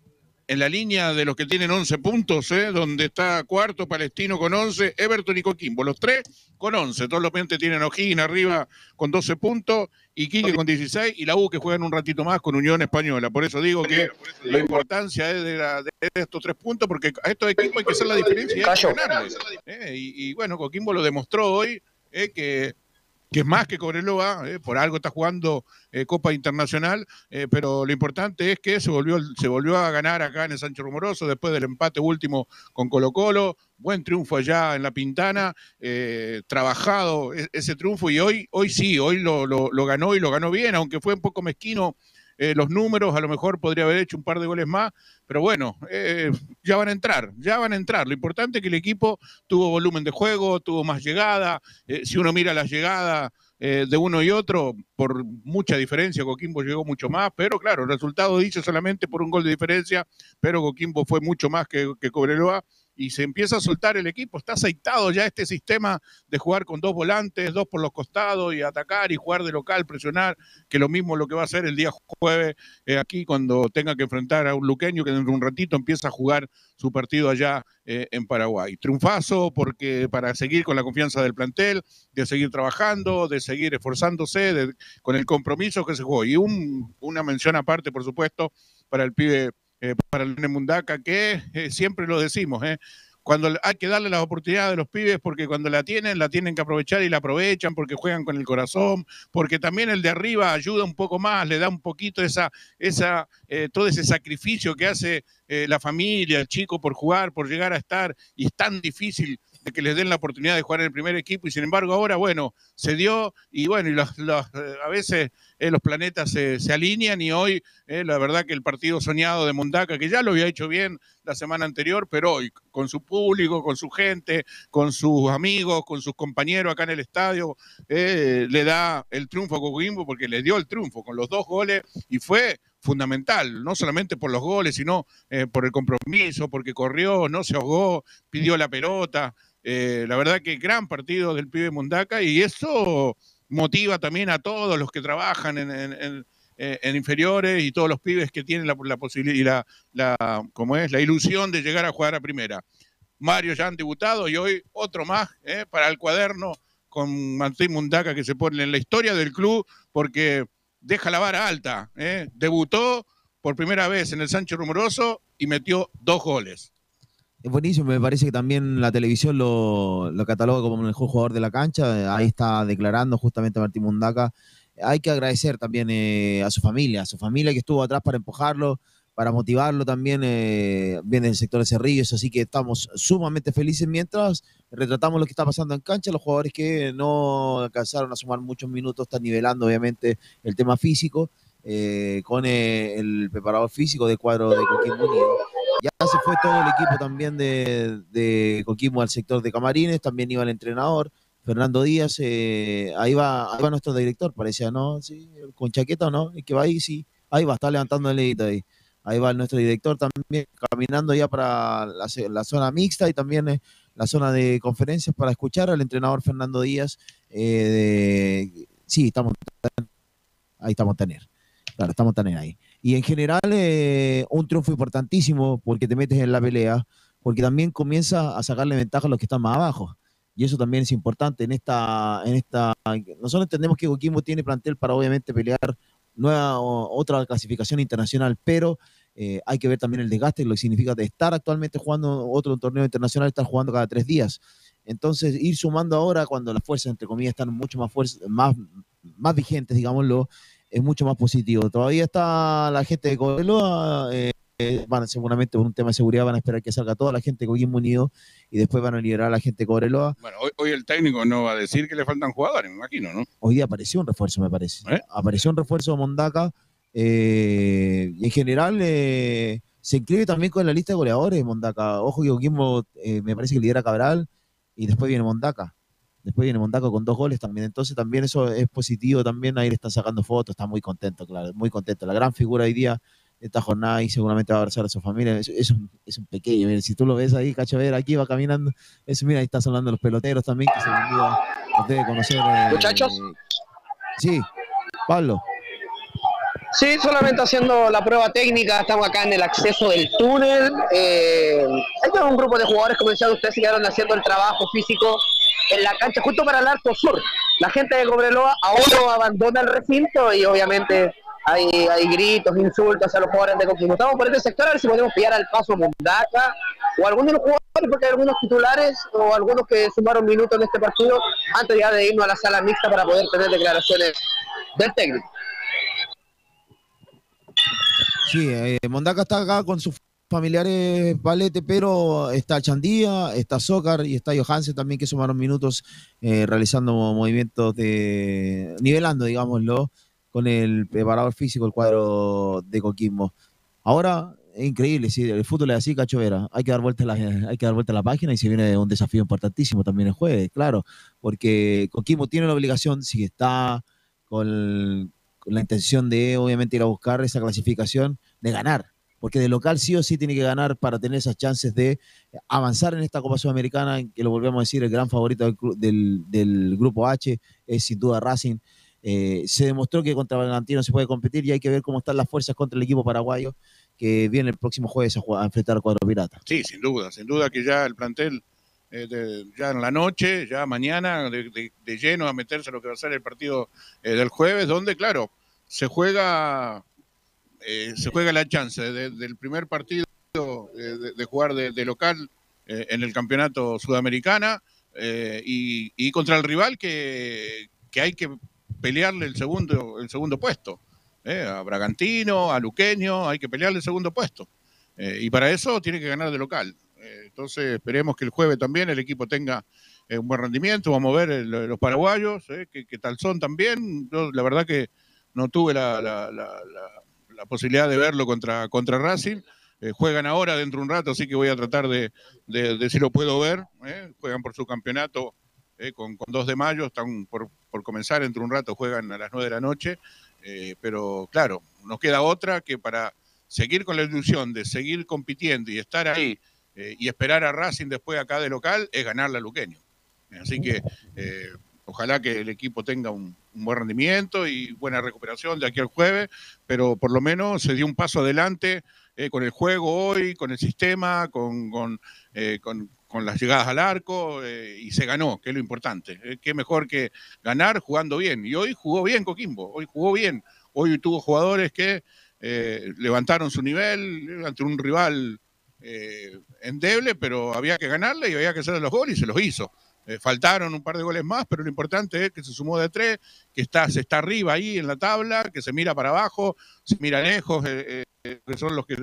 en la línea de los que tienen once puntos, ¿eh? Donde está cuarto Palestino con once, Everton y Coquimbo, los tres con once, todos los pendientes tienen O'Higgins arriba con doce puntos, Iquique con dieciséis y la U que juegan un ratito más con Unión Española. Por eso digo que la importancia es de, la, de estos tres puntos, porque a estos equipos hay que hacer la diferencia y hay que ganarles. ¿eh? Y, y bueno, Coquimbo lo demostró hoy, ¿eh? que que es más que Cobreloa, eh, por algo está jugando eh, Copa Internacional, eh, pero lo importante es que se volvió, se volvió a ganar acá en el Sánchez Rumoroso después del empate último con Colo Colo, buen triunfo allá en La Pintana, eh, trabajado ese triunfo y hoy, hoy sí, hoy lo, lo, lo ganó y lo ganó bien, aunque fue un poco mezquino eh, los números, a lo mejor podría haber hecho un par de goles más, pero bueno, eh, ya van a entrar, ya van a entrar. Lo importante es que el equipo tuvo volumen de juego, tuvo más llegada. Eh, si uno mira las llegadas eh, de uno y otro, por mucha diferencia, Coquimbo llegó mucho más, pero claro, el resultado dice solamente por un gol de diferencia, pero Coquimbo fue mucho más que, que Cobreloa. Y se empieza a soltar el equipo, está aceitado ya este sistema de jugar con dos volantes, dos por los costados y atacar y jugar de local, presionar, que lo mismo lo que va a hacer el día jueves eh, aquí cuando tenga que enfrentar a un luqueño que dentro de un ratito empieza a jugar su partido allá eh, en Paraguay. Triunfazo porque para seguir con la confianza del plantel, de seguir trabajando, de seguir esforzándose, de, con el compromiso que se jugó. Y un, una mención aparte, por supuesto, para el pibe Eh, para el Mundaca, que eh, siempre lo decimos, eh, cuando hay que darle las oportunidades a los pibes, porque cuando la tienen, la tienen que aprovechar y la aprovechan, porque juegan con el corazón, porque también el de arriba ayuda un poco más, le da un poquito esa, esa, eh, todo ese sacrificio que hace eh, la familia, el chico por jugar, por llegar a estar, y es tan difícil de que les den la oportunidad de jugar en el primer equipo, y sin embargo ahora, bueno, se dio, y bueno, y los, los, eh, a veces eh, los planetas se, se alinean, y hoy, eh, la verdad que el partido soñado de Mundaca, que ya lo había hecho bien la semana anterior, pero hoy, con su público, con su gente, con sus amigos, con sus compañeros acá en el estadio, eh, le da el triunfo a Coquimbo, porque le dio el triunfo con los dos goles, y fue fundamental, no solamente por los goles, sino eh, por el compromiso, porque corrió, no se ahogó, pidió la pelota. Eh, la verdad que gran partido del pibe Mundaca, y eso motiva también a todos los que trabajan en, en, en, en inferiores y todos los pibes que tienen la, la posibilidad y la, la, ¿cómo es? la ilusión de llegar a jugar a primera. Varios ya han debutado y hoy otro más eh, para el cuaderno con Martín Mundaca, que se pone en la historia del club porque deja la vara alta. Eh. Debutó por primera vez en el Sánchez Rumoroso y metió dos goles. Es buenísimo, me parece que también la televisión lo, lo cataloga como el mejor jugador de la cancha. Ahí está declarando justamente Martín Mundaca. Hay que agradecer también eh, a su familia, a su familia que estuvo atrás para empujarlo, para motivarlo también, eh, viene del sector de Cerrillos, así que estamos sumamente felices mientras retratamos lo que está pasando en cancha. Los jugadores que no alcanzaron a sumar muchos minutos están nivelando obviamente el tema físico, eh, con eh, el preparador físico del cuadro de Coquimbo Unido. Ya se fue todo el equipo también de, de Coquimbo al sector de camarines, también iba el entrenador, Fernando Díaz, eh, ahí, va, ahí va nuestro director, parecía, ¿no? Sí, con chaqueta o no, el que va ahí, sí, ahí va, está levantando el dedito ahí. Ahí va nuestro director también caminando ya para la, la zona mixta y también eh, la zona de conferencias para escuchar al entrenador Fernando Díaz. Eh, de, sí, estamos ahí estamos tener. Claro, estamos tener ahí. Y en general, eh, un triunfo importantísimo porque te metes en la pelea, porque también comienza a sacarle ventaja a los que están más abajo. Y eso también es importante en esta, en esta. Nosotros entendemos que Coquimbo tiene plantel para obviamente pelear nueva otra clasificación internacional, pero eh, hay que ver también el desgaste, lo que significa de estar actualmente jugando otro torneo internacional, estar jugando cada tres días. Entonces, ir sumando ahora cuando las fuerzas, entre comillas, están mucho más, fuerza, más, más vigentes, digámoslo, es mucho más positivo. Todavía está la gente de Cobreloa, eh, eh, van, seguramente por un tema de seguridad van a esperar que salga toda la gente de Coquimbo Unido y después van a liberar a la gente de Cobreloa. Bueno, hoy, hoy el técnico no va a decir que le faltan jugadores, me imagino, ¿no? Hoy día apareció un refuerzo, me parece. ¿Eh? Apareció un refuerzo de Mondaca. Eh, y en general eh, se inscribe también con la lista de goleadores Mondaca. Ojo que Coquimbo eh, me parece que lidera Cabral y después viene Mondaca. Después viene Mondaca con dos goles también. Entonces también eso es positivo también. Ahí le están sacando fotos, está muy contento, claro, muy contento. La gran figura hoy día de esta jornada y seguramente va a abrazar a su familia. Es, es, un, es un pequeño, mira, si tú lo ves ahí, Cachavera, aquí va caminando. Eso, mira, ahí está sonando los peloteros también, que se los debe conocer. Eh, Muchachos. Sí, Pablo. Sí, solamente haciendo la prueba técnica, estamos acá en el acceso del túnel. Eh, hay un grupo de jugadores, como decían ustedes, que quedaron haciendo el trabajo físico en la cancha justo para el arco sur. La gente de Cobreloa ahora abandona el recinto y obviamente hay, hay gritos, insultos a los jugadores de Coquimbo. Estamos por este sector a ver si podemos pillar al paso Mondaca o algunos de los jugadores, porque hay algunos titulares o algunos que sumaron minutos en este partido antes ya de irnos a la sala mixta para poder tener declaraciones del técnico. Sí, eh, Mondaca está acá con sus familiares Valete, pero está Chandía, está Zócar y está Johansen también, que sumaron minutos eh, realizando movimientos de nivelando, digámoslo, con el preparador físico, el cuadro de Coquimbo. Ahora, es increíble, sí, el fútbol es así, Cachovera. Hay que dar vuelta a la, hay que dar vuelta a la página y se viene un desafío importantísimo también el jueves, claro, porque Coquimbo tiene la obligación, si está con, con la intención de obviamente ir a buscar esa clasificación, de ganar. Porque de local sí o sí tiene que ganar para tener esas chances de avanzar en esta Copa Sudamericana, que lo volvemos a decir, el gran favorito del, del, del Grupo H es sin duda Racing. Eh, se demostró que contra Bragantino se puede competir y hay que ver cómo están las fuerzas contra el equipo paraguayo que viene el próximo jueves a, jugar, a enfrentar al cuadro pirata. Sí, sin duda, sin duda que ya el plantel, eh, de, ya en la noche, ya mañana, de, de, de lleno a meterse a lo que va a ser el partido eh, del jueves, donde, claro, se juega... Eh, se juega la chance de, del primer partido eh, de, de jugar de, de local eh, en el campeonato sudamericana eh, y, y contra el rival que, que hay que pelearle el segundo, el segundo puesto. Eh, a Bragantino, a Luqueño, hay que pelearle el segundo puesto. Eh, y para eso tiene que ganar de local. Eh, entonces esperemos que el jueves también el equipo tenga eh, un buen rendimiento. Vamos a ver el, los paraguayos, eh, que, que tal son también. Yo la verdad que no tuve la... la, la, la la posibilidad de verlo contra, contra Racing. Eh, juegan ahora dentro de un rato, así que voy a tratar de, de, de si lo puedo ver. Eh. Juegan por su campeonato eh, con, con dos de mayo, están por, por comenzar dentro de un rato, juegan a las nueve de la noche. Eh, pero claro, nos queda otra que para seguir con la ilusión de seguir compitiendo y estar ahí eh, y esperar a Racing después acá de local, es ganarle a Luqueño. Así que eh, ojalá que el equipo tenga un, un buen rendimiento y buena recuperación de aquí al jueves, pero por lo menos se dio un paso adelante eh, con el juego hoy, con el sistema, con, con, eh, con, con las llegadas al arco eh, y se ganó, que es lo importante. Eh, qué mejor que ganar jugando bien. Y hoy jugó bien Coquimbo, hoy jugó bien. Hoy tuvo jugadores que eh, levantaron su nivel ante un rival eh, endeble, pero había que ganarle y había que hacerle los goles y se los hizo. Eh, faltaron un par de goles más, pero lo importante es que se sumó de tres, que está, se está arriba ahí en la tabla, que se mira para abajo, se mira lejos, eh, eh, que son los que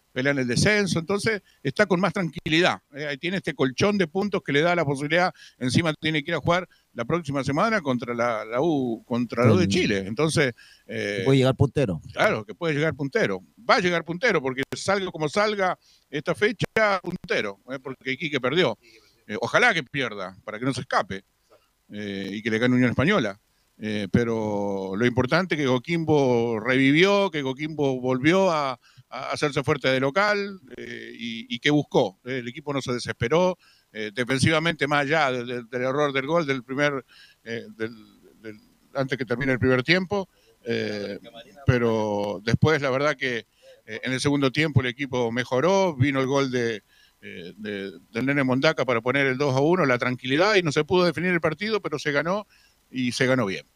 pelean el descenso, entonces está con más tranquilidad. Eh, ahí tiene este colchón de puntos que le da la posibilidad, encima tiene que ir a jugar la próxima semana contra la, la U, contra la U de Chile. Entonces, eh, puede llegar puntero. Claro, que puede llegar puntero. Va a llegar puntero, porque salga como salga esta fecha, puntero, eh, porque Iquique perdió. Eh, ojalá que pierda, para que no se escape, eh, y que le gane Unión Española. Eh, pero lo importante es que Coquimbo revivió, que Coquimbo volvió a, a hacerse fuerte de local eh, y, y que buscó. El equipo no se desesperó, eh, defensivamente, más allá del, del, del error del gol del primer, eh, del, del, antes que termine el primer tiempo, eh, pero después la verdad que eh, en el segundo tiempo el equipo mejoró, vino el gol de, eh, de, del Nene Mondaca para poner el dos a uno, la tranquilidad, y no se pudo definir el partido, pero se ganó y se ganó bien.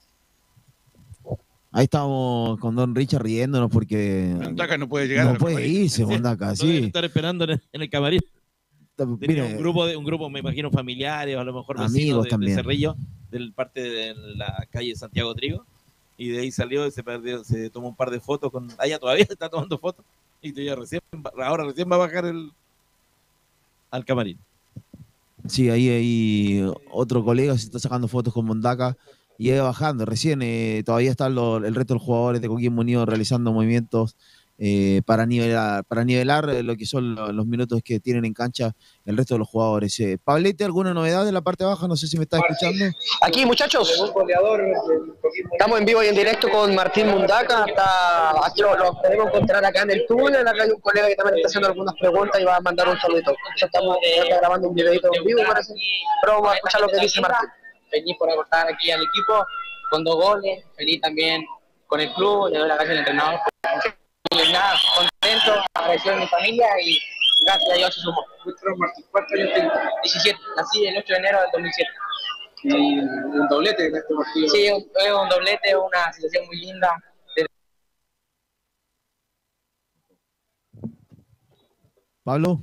Ahí estamos con Don Richard riéndonos porque Mondaca no puede llegar. No puede camarín. irse, Mondaca, sí. sí. Estar esperando en el, en el camarín. Tenía Mire, un grupo, de, un grupo, me imagino, familiares, a lo mejor vecinos amigos de, también. de Cerrillo, del parte de la calle Santiago Trigo, y de ahí salió, se perdió, se tomó un par de fotos con, allá todavía está tomando fotos, y todavía recién, ahora recién va a bajar el al camarín. Sí, ahí hay otro colega se está sacando fotos con Mondaca y va bajando. Recién eh, todavía están los, el resto de los jugadores de Coquimbo Unido realizando movimientos eh, para nivelar, para nivelar lo que son los, los minutos que tienen en cancha el resto de los jugadores. Eh, Pablete, ¿alguna novedad de la parte baja? No sé si me está escuchando. Aquí, muchachos, estamos en vivo y en directo con Martín Mondaca. Está, aquí lo, lo podemos encontrar acá en el túnel. Acá hay un colega que también está haciendo algunas preguntas y va a mandar un saludito. Estamos está grabando un videito en vivo, parece. Pero vamos a escuchar lo que dice Martín. Feliz por aportar aquí al equipo con dos goles, feliz también con el club, le doy la gracia al entrenador. Y nada, contento, agradecido a mi familia y gracias a Dios se sumó. ¿Cuántos años tengo? diecisiete, nací el ocho de enero del dos mil siete. ¿Y un doblete en este partido? Sí, es un, es un doblete, una situación muy linda. Pablo.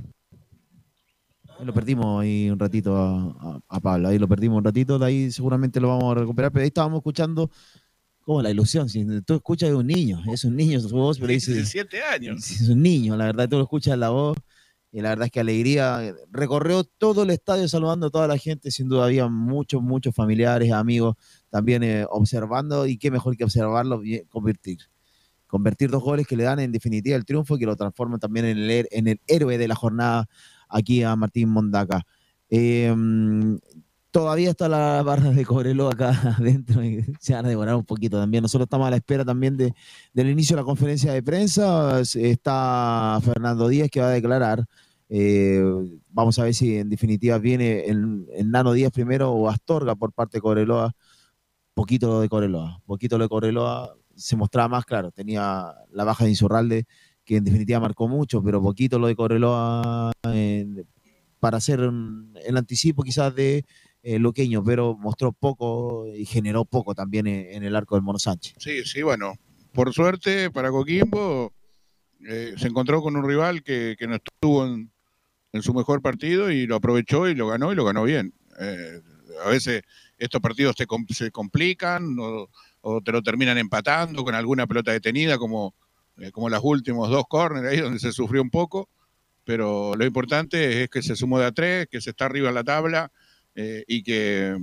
Ahí lo perdimos ahí un ratito a, a, a Pablo, ahí lo perdimos un ratito, de ahí seguramente lo vamos a recuperar, pero ahí estábamos escuchando como la ilusión, si tú escuchas de un niño, es un niño su voz, pero dice diecisiete años. Es un niño, la verdad, tú lo escuchas la voz y la verdad es que alegría, recorrió todo el estadio saludando a toda la gente, sin duda había muchos, muchos familiares, amigos también eh, observando, y qué mejor que observarlo, bien, convertir. Convertir dos goles que le dan en definitiva el triunfo y que lo transforman también en el, en el héroe de la jornada aquí a Martín Mondaca. Eh, todavía está la barra de Cobreloa acá adentro y se van a demorar un poquito también. Nosotros estamos a la espera también de, del inicio de la conferencia de prensa. Está Fernando Díaz que va a declarar. Eh, vamos a ver si en definitiva viene el, el Nano Díaz primero o Astorga por parte de Cobreloa. Poquito lo de Cobreloa. Poquito lo de Cobreloa se mostraba más claro. Tenía la baja de Insurralde, que en definitiva marcó mucho, pero poquito lo de Cobreloa eh, para hacer un, el anticipo quizás de eh, Luqueño, pero mostró poco y generó poco también en, en el arco del Mono Sánchez. Sí, sí, bueno, por suerte para Coquimbo eh, se encontró con un rival que, que no estuvo en, en su mejor partido y lo aprovechó y lo ganó y lo ganó bien. Eh, a veces estos partidos se, se complican o, o te lo terminan empatando con alguna pelota detenida como... como los últimos dos córneres ahí donde se sufrió un poco, pero lo importante es que se sumó de a tres, que se está arriba en la tabla eh, y que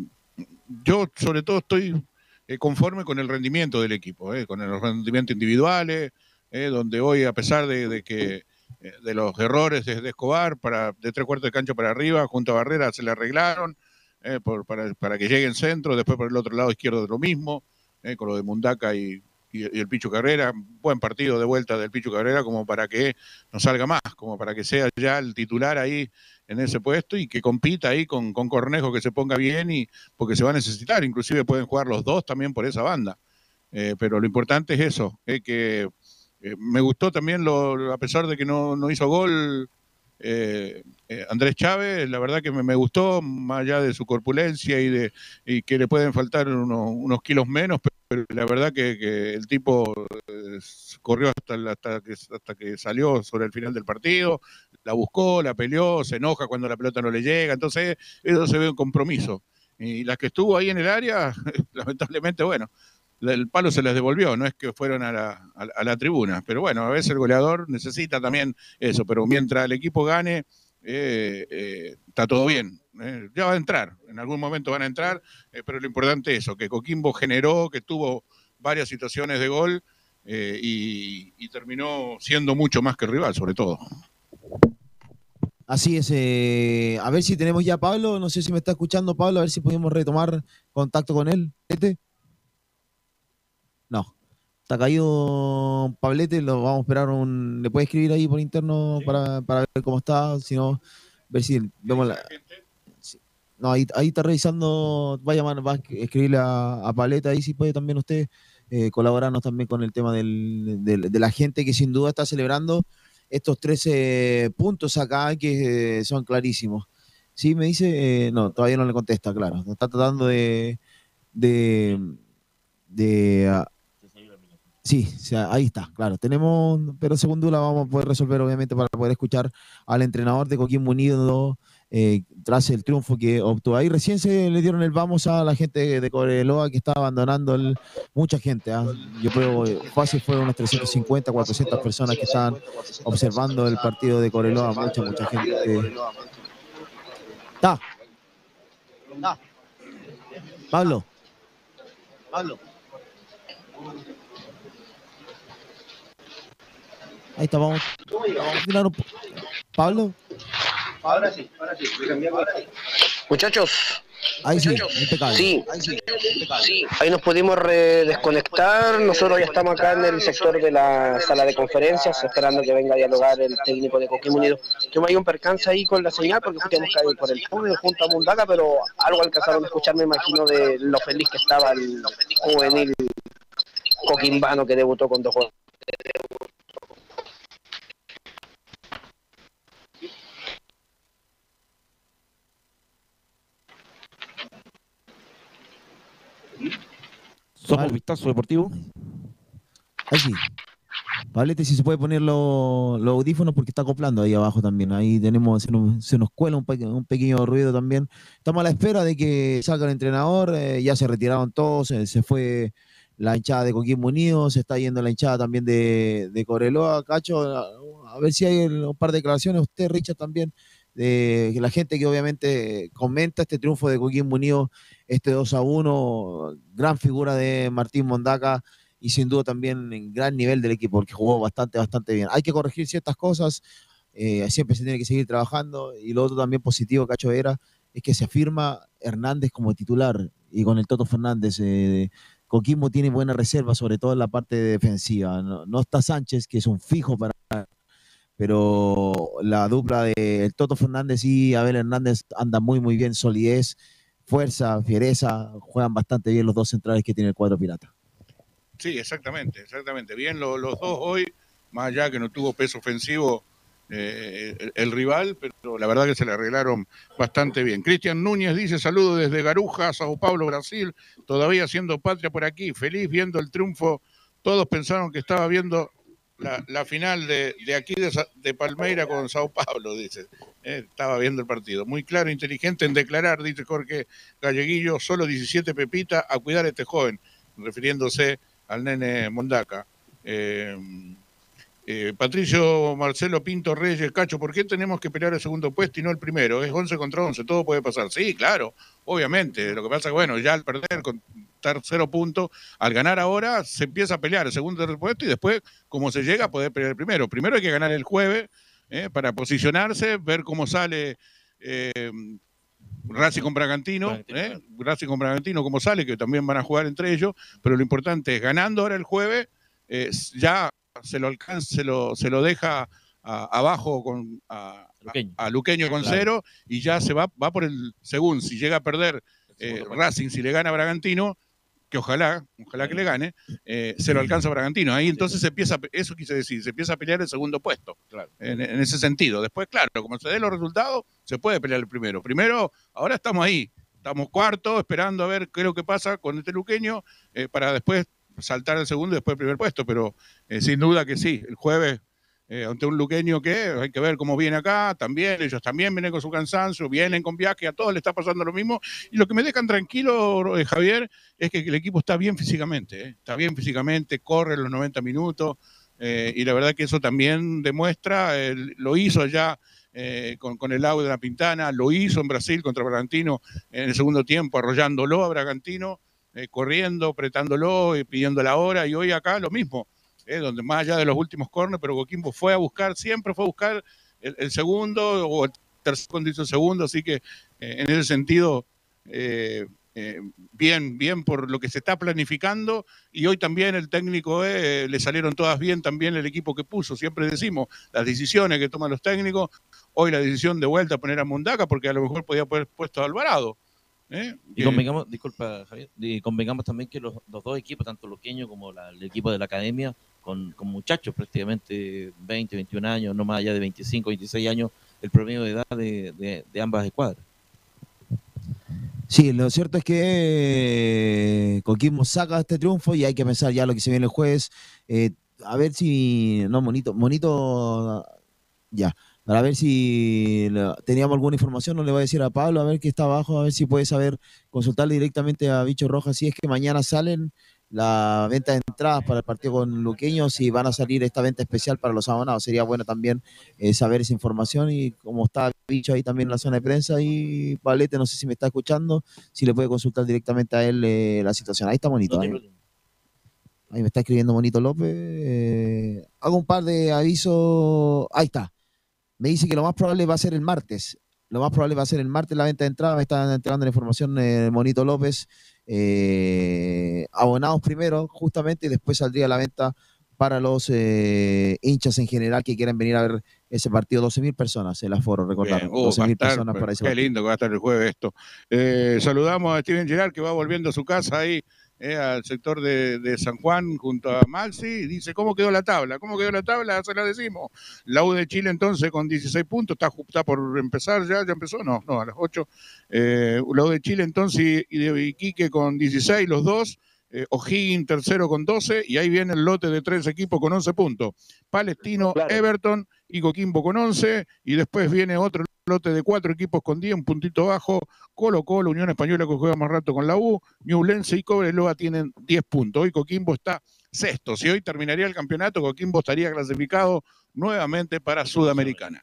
yo sobre todo estoy eh, conforme con el rendimiento del equipo, eh, con los rendimientos individuales, eh, donde hoy a pesar de, de que eh, de los errores de, de Escobar para, de tres cuartos de cancha para arriba, junto a Barrera se le arreglaron eh, por, para, para que llegue en centro, después por el otro lado izquierdo de lo mismo, eh, con lo de Mondaca y y el Pichu Cabrera, buen partido de vuelta del Pichu Cabrera como para que no salga más, como para que sea ya el titular ahí en ese puesto y que compita ahí con, con Cornejo, que se ponga bien, y porque se va a necesitar, inclusive pueden jugar los dos también por esa banda, eh, pero lo importante es eso, eh, que eh, me gustó también, lo, a pesar de que no, no hizo gol eh, eh, Andrés Chávez, la verdad que me, me gustó, más allá de su corpulencia y, de, y que le pueden faltar unos, unos kilos menos, pero pero la verdad que, que el tipo eh, corrió hasta, hasta, que, hasta que salió sobre el final del partido, la buscó, la peleó, se enoja cuando la pelota no le llega, entonces eso se ve un compromiso. Y la que estuvo ahí en el área, lamentablemente, bueno, el palo se les devolvió, no es que fueron a la, a, a la tribuna. Pero bueno, a veces el goleador necesita también eso, pero mientras el equipo gane, eh, eh, está todo bien. Eh, ya va a entrar, en algún momento van a entrar, eh, pero lo importante es eso, que Coquimbo generó, que tuvo varias situaciones de gol eh, y, y terminó siendo mucho más que el rival, sobre todo. Así es, eh, a ver si tenemos ya a Pablo, no sé si me está escuchando Pablo, a ver si podemos retomar contacto con él. ¿Este? No, está caído Pablete, lo vamos a esperar un... ¿Le puede escribir ahí por interno para, para ver cómo está? Si no, ver si vemos la... No, ahí, ahí está revisando, va a llamar, va a escribirle a, a Pablete, ahí si puede también usted eh, colaborarnos también con el tema del, del, de la gente que sin duda está celebrando estos trece puntos acá que eh, son clarísimos. Sí, me dice, eh, no, todavía no le contesta, claro. Está tratando de... de, de uh, sí, o sea, ahí está, claro. Tenemos, pero según duda vamos a poder resolver, obviamente, para poder escuchar al entrenador de Coquimbo Unido eh, tras el triunfo que obtuvo. Ahí recién se le dieron el vamos a la gente de Cobreloa que está abandonando el, mucha gente. ¿eh? Yo creo fácil fueron unas trescientas cincuenta, cuatrocientas personas que estaban observando el partido de Cobreloa. Mucha, mucha gente. Está. Está. Pablo. Pablo. Ahí está, vamos. vamos a un... Pablo. Ahora sí, ahora sí. Muchachos. Ahí sí, impecable. Sí, ahí, sí, sí. Ahí nos pudimos desconectar. Nosotros ya estamos acá en el sector de la sala de conferencias, esperando que venga a dialogar el técnico de Coquimbo Unido. Tuvimos ahí un percance ahí con la señal, porque teníamos que ir por el túnel junto a Mundaca, pero algo alcanzaron a escuchar, me imagino, de lo feliz que estaba el juvenil coquimbano que debutó con dos goles. Somos vale. Vistazo Deportivo. Ahí sí. Pablete, si se puede poner los lo audífonos porque está acoplando ahí abajo también. Ahí tenemos, se nos, se nos cuela un, pe un pequeño ruido también. Estamos a la espera de que salga el entrenador. Eh, ya se retiraron todos. Eh, se fue la hinchada de Coquimbo Unido. Se está yendo la hinchada también de, de Cobreloa. Cacho, a, a ver si hay un par de declaraciones. Usted, Richard, también. De la gente que obviamente comenta este triunfo de Coquimbo Unido, este dos a uno, gran figura de Martín Mondaca y sin duda también en gran nivel del equipo, porque jugó bastante, bastante bien. Hay que corregir ciertas cosas, eh, siempre se tiene que seguir trabajando, y lo otro también positivo, Cacho Vera, es que se afirma Hernández como titular, y con el Toto Fernández, eh, Coquimbo tiene buena reserva, sobre todo en la parte defensiva. No, no está Sánchez, que es un fijo para... pero la dupla de el Toto Fernández y Abel Hernández anda muy muy bien, solidez, fuerza, fiereza, juegan bastante bien los dos centrales que tiene el cuadro pirata. Sí, exactamente, exactamente. Bien los, los dos hoy, más allá que no tuvo peso ofensivo eh, el, el rival, pero la verdad que se le arreglaron bastante bien. Cristian Núñez dice, saludo desde Garuja, Sao Paulo, Brasil, todavía haciendo patria por aquí, feliz viendo el triunfo. Todos pensaron que estaba viendo La, la final de, de aquí de, de Palmeira con Sao Paulo, dice. Eh, estaba viendo el partido. Muy claro, inteligente en declarar, dice Jorge Galleguillo, solo diecisiete pepitas, a cuidar a este joven, refiriéndose al nene Mondaca. Eh, eh, Patricio Marcelo Pinto Reyes, Cacho, ¿por qué tenemos que pelear el segundo puesto y no el primero? Es once contra once, todo puede pasar. Sí, claro, obviamente. Lo que pasa es que, bueno, ya al perder con tercero punto, al ganar ahora se empieza a pelear el segundo puesto y después, como se llega, a poder pelear el primero. Primero hay que ganar el jueves eh, para posicionarse, ver cómo sale eh, Racing con Bragantino, eh, Racing con Bragantino, cómo sale, que también van a jugar entre ellos, pero lo importante es, ganando ahora el jueves, eh, ya se lo alcanza, se lo, se lo deja a, abajo con, a, Luqueño. A, a Luqueño con claro. cero, y ya se va, va por el segundo. Si llega a perder eh, Racing, si le gana a Bragantino, que ojalá, ojalá que le gane, eh, se lo alcanza a Bragantino. Ahí entonces se empieza, eso quise decir, se empieza a pelear el segundo puesto, claro. en, en ese sentido. Después, claro, como se den los resultados, se puede pelear el primero. Primero, ahora estamos ahí, estamos cuarto, esperando a ver qué es lo que pasa con este luqueño, eh, para después saltar el segundo y después el primer puesto, pero eh, sin duda que sí, el jueves eh, ante un luqueño que hay que ver cómo viene acá, también, ellos también vienen con su cansancio, vienen con viaje, a todos les está pasando lo mismo. Y lo que me dejan tranquilo, eh, Javier, es que el equipo está bien físicamente, eh, está bien físicamente, corre los noventa minutos, eh, y la verdad que eso también demuestra, eh, lo hizo allá eh, con, con el Auda de la Pintana, lo hizo en Brasil contra Bragantino en el segundo tiempo, arrollándolo a Bragantino, eh, corriendo, apretándolo, eh, pidiendo la hora, y hoy acá lo mismo. Eh, donde más allá de los últimos corners, pero Coquimbo fue a buscar, siempre fue a buscar el, el segundo o el tercer cuando hizo el segundo, así que eh, en ese sentido, eh, eh, bien, bien por lo que se está planificando, y hoy también el técnico eh, le salieron todas bien también el equipo que puso, siempre decimos, las decisiones que toman los técnicos, hoy la decisión de vuelta a poner a Mundaca, porque a lo mejor podía haber puesto a Alvarado. ¿Eh? Y convengamos, disculpa Javier, y convengamos también que los, los dos equipos, tanto Luqueño como la, el equipo de la academia, con, con muchachos prácticamente veinte, veintiún años, no más allá de veinticinco, veintiséis años, el promedio de edad de, de, de ambas escuadras. Sí, lo cierto es que Coquimbo saca este triunfo y hay que pensar ya lo que se viene el jueves. Eh, a ver si... No, Monito, Monito... Ya. Para ver si teníamos alguna información, no le voy a decir a Pablo, a ver qué está abajo, a ver si puede saber, consultarle directamente a Bicho Rojas, si es que mañana salen la venta de entradas para el partido con Luqueño, si van a salir esta venta especial para los abonados. Sería bueno también eh, saber esa información, y como está Bicho ahí también en la zona de prensa, y Pablete, no sé si me está escuchando, si le puede consultar directamente a él eh, la situación. Ahí está Monito. Ahí, ahí me está escribiendo Monito López. Eh, hago un par de avisos. Ahí está. Me dice que lo más probable va a ser el martes. Lo más probable va a ser el martes la venta de entrada. Me está entregando la información eh, Monito López. Eh, abonados primero, justamente, y después saldría la venta para los eh, hinchas en general que quieran venir a ver ese partido. doce mil personas el aforo, recordar. Oh, doce mil personas pues, para ese qué partido. lindo que va a estar el jueves esto. Eh, saludamos a Steven Gerard, que va volviendo a su casa ahí, eh, al sector de, de San Juan, junto a Maxi, y dice, ¿cómo quedó la tabla? ¿Cómo quedó la tabla? Se la decimos. La U de Chile entonces con dieciséis puntos, está, está por empezar ya, ya empezó, no, no, a las ocho. Eh, la U de Chile entonces y de Iquique con dieciséis, los dos. Eh, O'Higgins tercero con doce, y ahí viene el lote de tres equipos con once puntos. Palestino, claro. Everton y Coquimbo con once, y después viene otro lote de cuatro equipos con diez, un puntito bajo. Colo Colo, Unión Española, que juega más rato con la U, Ñublense y Cobreloa tienen diez puntos. Hoy Coquimbo está sexto. Si hoy terminaría el campeonato, Coquimbo estaría clasificado nuevamente para Sudamericana.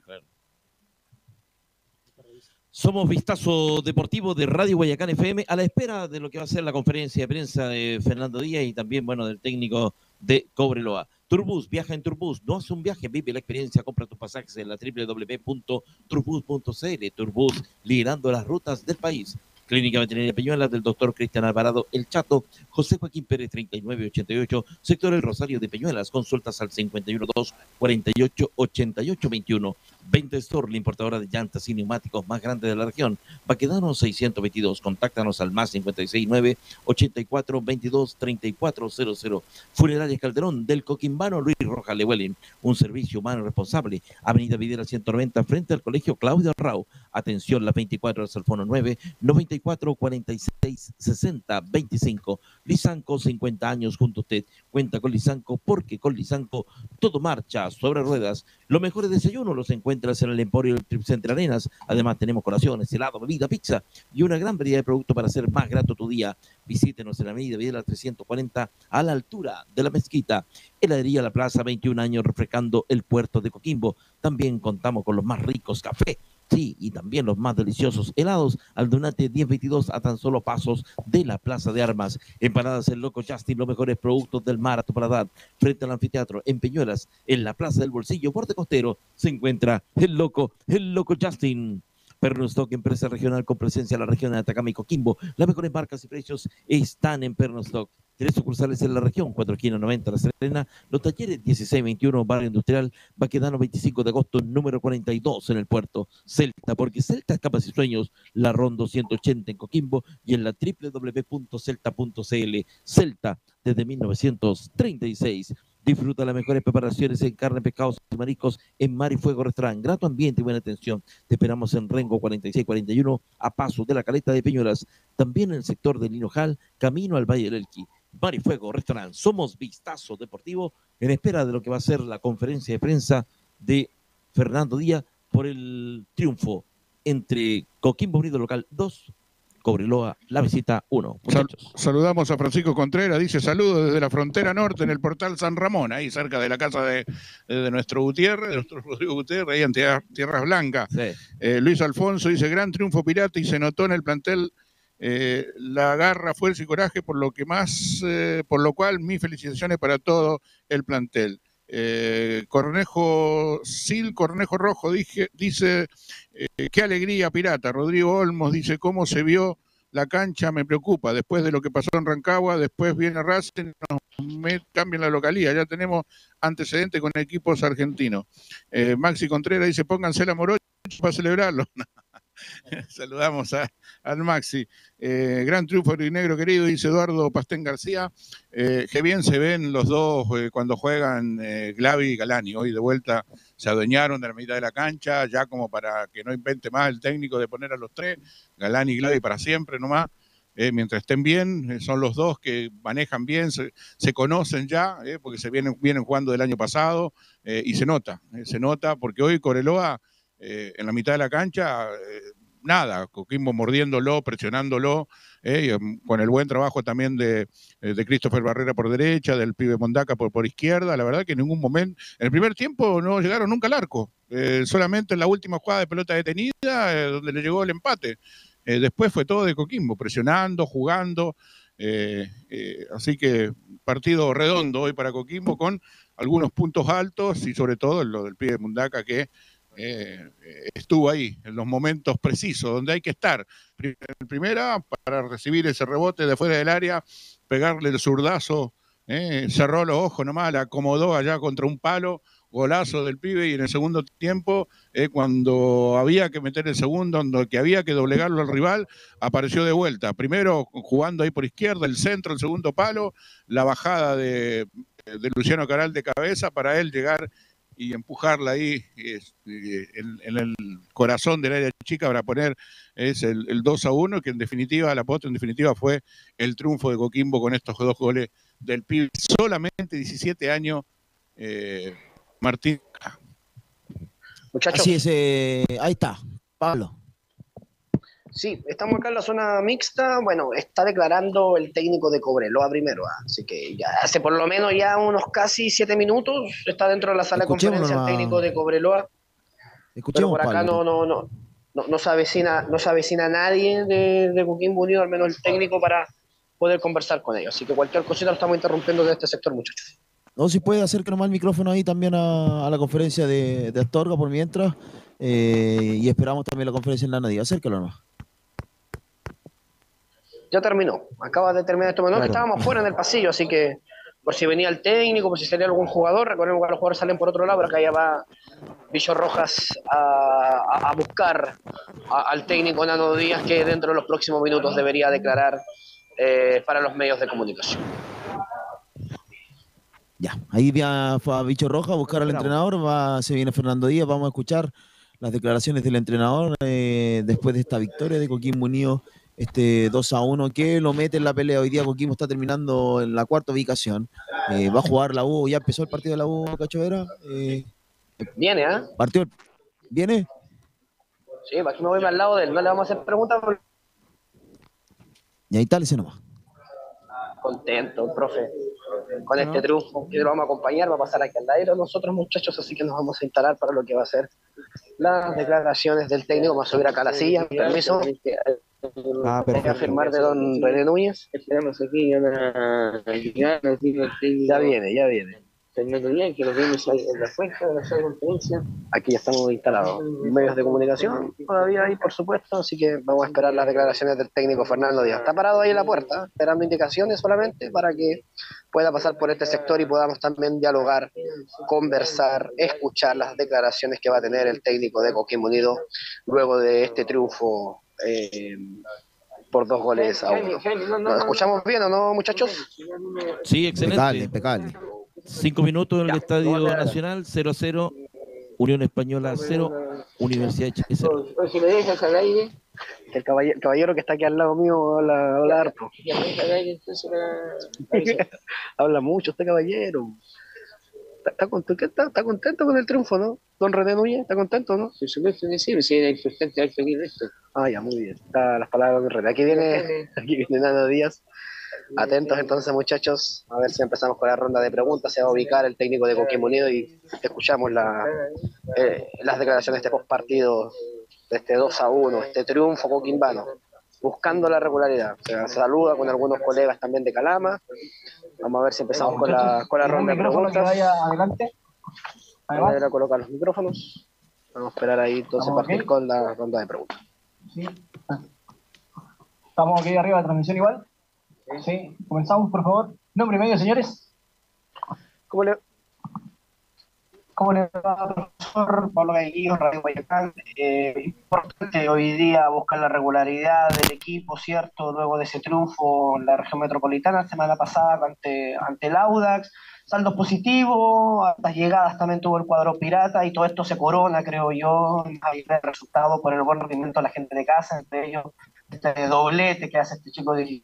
Somos Vistazo Deportivo de Radio Guayacán F M, a la espera de lo que va a ser la conferencia de prensa de Fernando Díaz y también, bueno, del técnico de Cobreloa. Turbus, viaja en Turbus, no hace un viaje, vive la experiencia, compra tus pasajes en la doble u doble u doble u punto turbus punto c l. Turbus, liderando las rutas del país. Clínica Veterinaria Peñuelas del doctor Cristian Alvarado El Chato, José Joaquín Pérez treinta y nueve ochenta y ocho, sector El Rosario de Peñuelas, consultas al cincuenta y uno dos, cuarenta y ocho, ochenta y ocho veintiuno. Venta Store, la importadora de llantas y neumáticos más grande de la región. Baquedano seiscientos veintidós, contáctanos al más cincuenta y seis nueve, ochenta y cuatro, veintidós, treinta y cuatro cero cero. Funerarias Calderón del Coquimbano Luis Rojas Lewelin, un servicio humano responsable. Avenida Videla ciento noventa, frente al Colegio Claudio Rau. Atención las veinticuatro horas al fono nueve, noventa y cuatro, cuarenta y seis, sesenta, veinticinco. Lisanco, cincuenta años junto a usted. Cuenta con Lisanco, porque con Lisanco todo marcha sobre ruedas. Los mejores desayunos los encuentras en el Emporio del Trip Center Arenas. Además tenemos colaciones, helado, bebida, pizza y una gran variedad de productos para hacer más grato tu día. Visítenos en la avenida Videla trescientos cuarenta, a la altura de la mezquita. Heladería La Plaza, veintiún años refrescando el puerto de Coquimbo. También contamos con los más ricos café. Sí, y también los más deliciosos helados al Donate diez veintidós, a tan solo pasos de la Plaza de Armas. Empanadas El Loco Justin, los mejores productos del mar a tu paladar. Frente al anfiteatro en Peñuelas, en la Plaza del Bolsillo, Borde Costero, se encuentra El Loco, El Loco Justin. Pernostock, empresa regional con presencia en la región de Atacama y Coquimbo. Las mejores marcas y precios están en Pernostock. Tres sucursales en la región, cuatro esquinas noventa, La Serena, Los Talleres dieciséis veintiuno, Barrio Industrial, Baquedano veinticinco de agosto, número cuarenta y dos en el puerto. Celta, porque Celta es Capas y Sueños, La Rondo ciento ochenta en Coquimbo y en la doble u doble u doble u punto celta punto c l. Celta, desde mil novecientos treinta y seis. Disfruta las mejores preparaciones en carne, pescados y mariscos en Mar y Fuego Restaurant. Grato ambiente y buena atención. Te esperamos en Rengo cuarenta y seis cuarenta y uno, a paso de la Caleta de Peñuelas. También en el sector del Hinojal, camino al Valle del Elqui. Mar y Fuego Restaurant. Somos Vistazo Deportivo en espera de lo que va a ser la conferencia de prensa de Fernando Díaz por el triunfo entre Coquimbo Unido local dos, Cobreloa la visita uno. Sal, saludamos a Francisco Contreras, dice saludos desde la frontera norte en el portal San Ramón, ahí cerca de la casa de, de nuestro Gutiérrez, de nuestro Rodrigo Gutiérrez, ahí en Tierras, Tierras Blancas. Sí. Eh, Luis Alfonso dice gran triunfo pirata y se notó en el plantel eh, la garra, fuerza y coraje, por lo que más, eh, por lo cual mis felicitaciones para todo el plantel. Eh, Cornejo Sil, Cornejo Rojo dije, dice eh, qué alegría pirata. Rodrigo Olmos dice cómo se vio la cancha, me preocupa después de lo que pasó en Rancagua, después viene Racing, nos cambian la localía, ya tenemos antecedentes con equipos argentinos. eh, Maxi Contreras dice pónganse la morocha para celebrarlo. Saludamos a, al Maxi. Eh, gran triunfo negro querido, dice Eduardo Pastén García. Eh, que bien se ven los dos eh, cuando juegan eh, Glavi y Galani. Hoy de vuelta se adueñaron de la mitad de la cancha, ya como para que no invente más el técnico de poner a los tres, Galani y Glavi para siempre nomás. Eh, mientras estén bien, eh, son los dos que manejan bien, se, se conocen ya, eh, porque se vienen, vienen jugando del año pasado, eh, y se nota, eh, se nota, porque hoy Cobreloa Eh, en la mitad de la cancha, eh, nada, Coquimbo mordiéndolo, presionándolo, eh, y, con el buen trabajo también de, de Christopher Barrera por derecha, del pibe Mondaca por, por izquierda. La verdad que en ningún momento, en el primer tiempo no llegaron nunca al arco, eh, solamente en la última jugada de pelota detenida, eh, donde le llegó el empate. Eh, después fue todo de Coquimbo, presionando, jugando, eh, eh, así que partido redondo hoy para Coquimbo con algunos puntos altos y sobre todo lo del pibe Mondaca que Eh, estuvo ahí en los momentos precisos donde hay que estar. En primera, para recibir ese rebote de fuera del área, pegarle el zurdazo, eh, cerró los ojos nomás, la acomodó allá contra un palo, golazo del pibe. Y en el segundo tiempo, eh, cuando había que meter el segundo, donde que había que doblegarlo al rival, apareció de vuelta. Primero jugando ahí por izquierda, el centro, el segundo palo, la bajada de, de Luciano Caral de cabeza para él llegar y empujarla ahí en, en el corazón del área chica para poner es el, el dos a uno, que en definitiva, la postre en definitiva fue el triunfo de Coquimbo con estos dos goles del pibe, solamente diecisiete años, eh, Martín. Muchachos. Así es, eh, ahí está, Pablo. Sí, estamos acá en la zona mixta. Bueno, está declarando el técnico de Cobreloa primero, ¿eh? Así que ya hace por lo menos ya unos casi siete minutos está dentro de la sala de conferencia el técnico de Cobreloa. Pero por acá no, no, no, no, no se avecina, no se avecina nadie de, de Coquimbo Unido, al menos el técnico, para poder conversar con ellos. Así que cualquier cosita lo estamos interrumpiendo de este sector, muchachos. No, si puede acercar nomás el micrófono ahí también a, a la conferencia de, de Astorga por mientras, eh, y esperamos también la conferencia en la Nadia. Acércalo nomás. Ya terminó, acaba de terminar esto. No, claro. Estábamos fuera en el pasillo, así que por si venía el técnico, por si salía algún jugador, recordemos que los jugadores salen por otro lado, pero acá ya va Bicho Rojas a, a, a buscar a, al técnico Nano Díaz, que dentro de los próximos minutos debería declarar eh, para los medios de comunicación. Ya, ahí ya fue a Bicho Rojas a buscar al Bravo. entrenador, va, se viene Fernando Díaz, vamos a escuchar las declaraciones del entrenador eh, después de esta victoria de Coquimbo Unido. Este dos a uno que lo mete en la pelea. Hoy día Coquimbo está terminando en la cuarta ubicación. Eh, va a jugar la U, ya empezó el partido de la U, Cachovera. Eh, Viene, ¿ah? ¿eh? ¿Partido? ¿Viene? Sí, aquí me voy más al lado de él, no le vamos a hacer preguntas. Por... Y ahí está, ese nomás. Contento, profe, con este triunfo que lo vamos a acompañar, va a pasar aquí al lado nosotros, muchachos, así que nos vamos a instalar para lo que va a ser las declaraciones del técnico. Vamos a subir acá a la silla, permiso. Ah, Voy a firmar de don René Núñez. Esperamos aquí una... Ya viene, ya viene. Fernando Díaz, que lo vimos en la cuenta de la sala de conferencia. Aquí ya estamos instalados. Medios de comunicación todavía ahí, por supuesto, así que vamos a esperar las declaraciones del técnico Fernando Díaz. Está parado ahí en la puerta, esperando indicaciones solamente para que pueda pasar por este sector y podamos también dialogar, conversar, escuchar las declaraciones que va a tener el técnico de Coquimbo Unido luego de este triunfo Eh, por dos goles a uno. ¿Nos escuchamos bien o no, muchachos? Sí, excelente. Impecable, impecable. Cinco minutos en el ya, Estadio Nacional, cero a cero. Unión Española cero, Universidad de Chile cero. Si me dejas al aire, El caballero, el caballero que está aquí al lado mío habla, habla harto. Habla mucho este caballero. ¿Está, está, contento, está, está contento con el triunfo, no? Don René Núñez, ¿está contento, no? Sí, sí, sí, sí, sí, hay gente, hay feliz de esto. Ah, ya, muy bien. Está las palabras de Don René. Aquí viene, aquí viene Nano Díaz. Atentos entonces, muchachos, a ver si empezamos con la ronda de preguntas. Se va a ubicar el técnico de Coquimbo Unido y escuchamos la, eh, las declaraciones de post partido de este dos a uno, este triunfo coquimbano, buscando la regularidad. O sea, se saluda con algunos colegas también de Calama. Vamos a ver si empezamos con la, con la ronda de preguntas. Adelante. Vamos a colocar los micrófonos. Vamos a esperar ahí entonces partir okay. con la ronda de preguntas. Sí. ¿Estamos aquí arriba de transmisión igual? Sí. Comenzamos, por favor. Nombre y medio, señores. ¿Cómo le, ¿Cómo le va, profesor? Pablo Galleguillo, Radio Guayacán. Eh, importante hoy día buscar la regularidad del equipo, ¿cierto? Luego de ese triunfo en la región metropolitana, la semana pasada ante, ante el Audax. Saldos positivos, altas llegadas también tuvo el cuadro pirata y todo esto se corona, creo yo, el resultado por el buen rendimiento de la gente de casa, entre ellos este doblete que hace este chico de...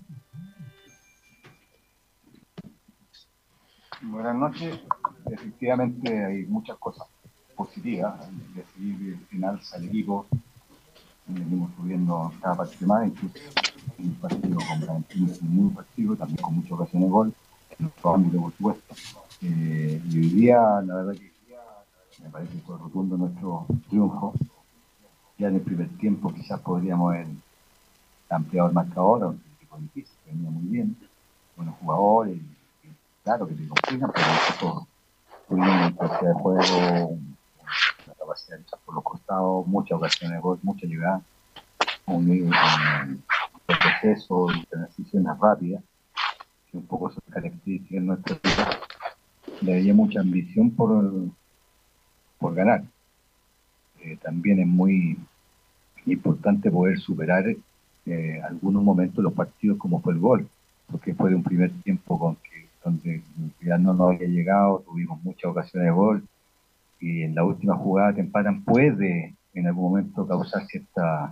Buenas noches. Efectivamente hay muchas cosas positivas. Decidir el final al equipo. Venimos subiendo cada partido más, incluso un partido con Bragantino, un partido también con muchas ocasiones de gol, en nuestro ámbito, por supuesto. Eh, y hoy día, la verdad que me parece que fue rotundo nuestro triunfo. Ya en el primer tiempo quizás podríamos haber ampliado el marcador, aunque el equipo difícil, venía muy bien, buenos jugadores. Claro que te complican, pero nosotros tuvimos una capacidad de juego, una capacidad de echar por los costados, muchas ocasiones de gol, mucha llegada, un, un, un proceso de transiciones rápidas, que un poco son características de nuestra vida. Le había mucha ambición por, por ganar. Eh, también es muy importante poder superar eh, algunos momentos de los partidos como fue el gol, porque fue de un primer tiempo con que donde ya no nos había llegado, tuvimos muchas ocasiones de gol y en la última jugada que empatan puede en algún momento causar cierta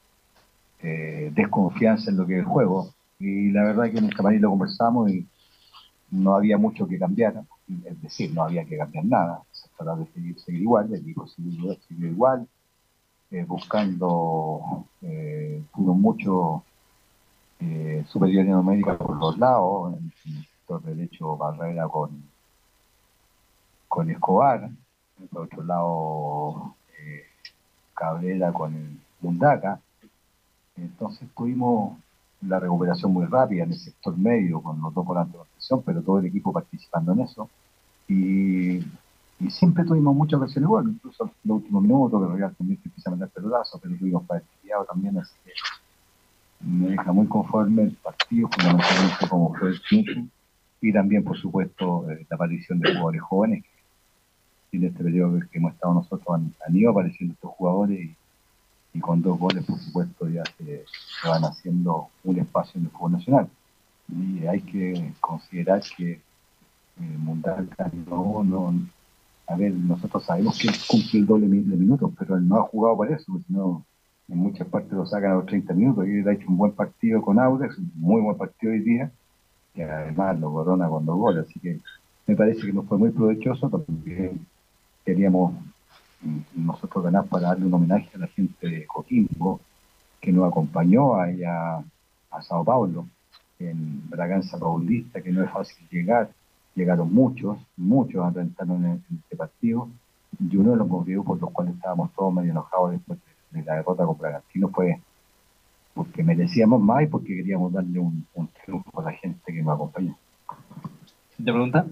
eh, desconfianza en lo que es el juego, y la verdad que en el camarín lo conversamos y no había mucho que cambiar, es decir, no había que cambiar nada, se trataba de seguir, seguir igual, el equipo siguió, siguió igual, eh, buscando eh, tuvo mucho eh, superioridad numérica por los lados, en, en derecho Barrera con, con Escobar, por otro lado eh, Cabrera con el Mundaca. Entonces tuvimos la recuperación muy rápida en el sector medio con los dos volantes de contención, pero todo el equipo participando en eso, y, y siempre tuvimos muchas ocasiones igual, incluso en los últimos minutos que Real también se empieza a meter pelotazo, pero tuvimos partido también, así que me deja muy conforme el partido, fundamentalmente como fue el triunfo. Y también, por supuesto, eh, la aparición de jugadores jóvenes. En este periodo que hemos estado nosotros han, han ido apareciendo estos jugadores y, y con dos goles, por supuesto, ya se, se van haciendo un espacio en el fútbol nacional. Y hay que considerar que eh, Mundaca no, no... A ver, nosotros sabemos que él cumple el doble de minutos, pero él no ha jugado para eso, porque si no, en muchas partes lo sacan a los treinta minutos. Y él ha hecho un buen partido con Audax, un muy buen partido hoy día, que además lo corona con dos goles, así que me parece que nos fue muy provechoso, porque queríamos nosotros ganar para darle un homenaje a la gente de Coquimbo, que nos acompañó allá a Sao Paulo, en Braganza Paulista, que no es fácil llegar, llegaron muchos, muchos atentaron en, en este partido, y uno de los motivos por los cuales estábamos todos medio enojados después de, de la derrota con Bragantino fue porque merecíamos más y porque queríamos darle un, un triunfo a la gente que nos acompañó. ¿Te pregunta?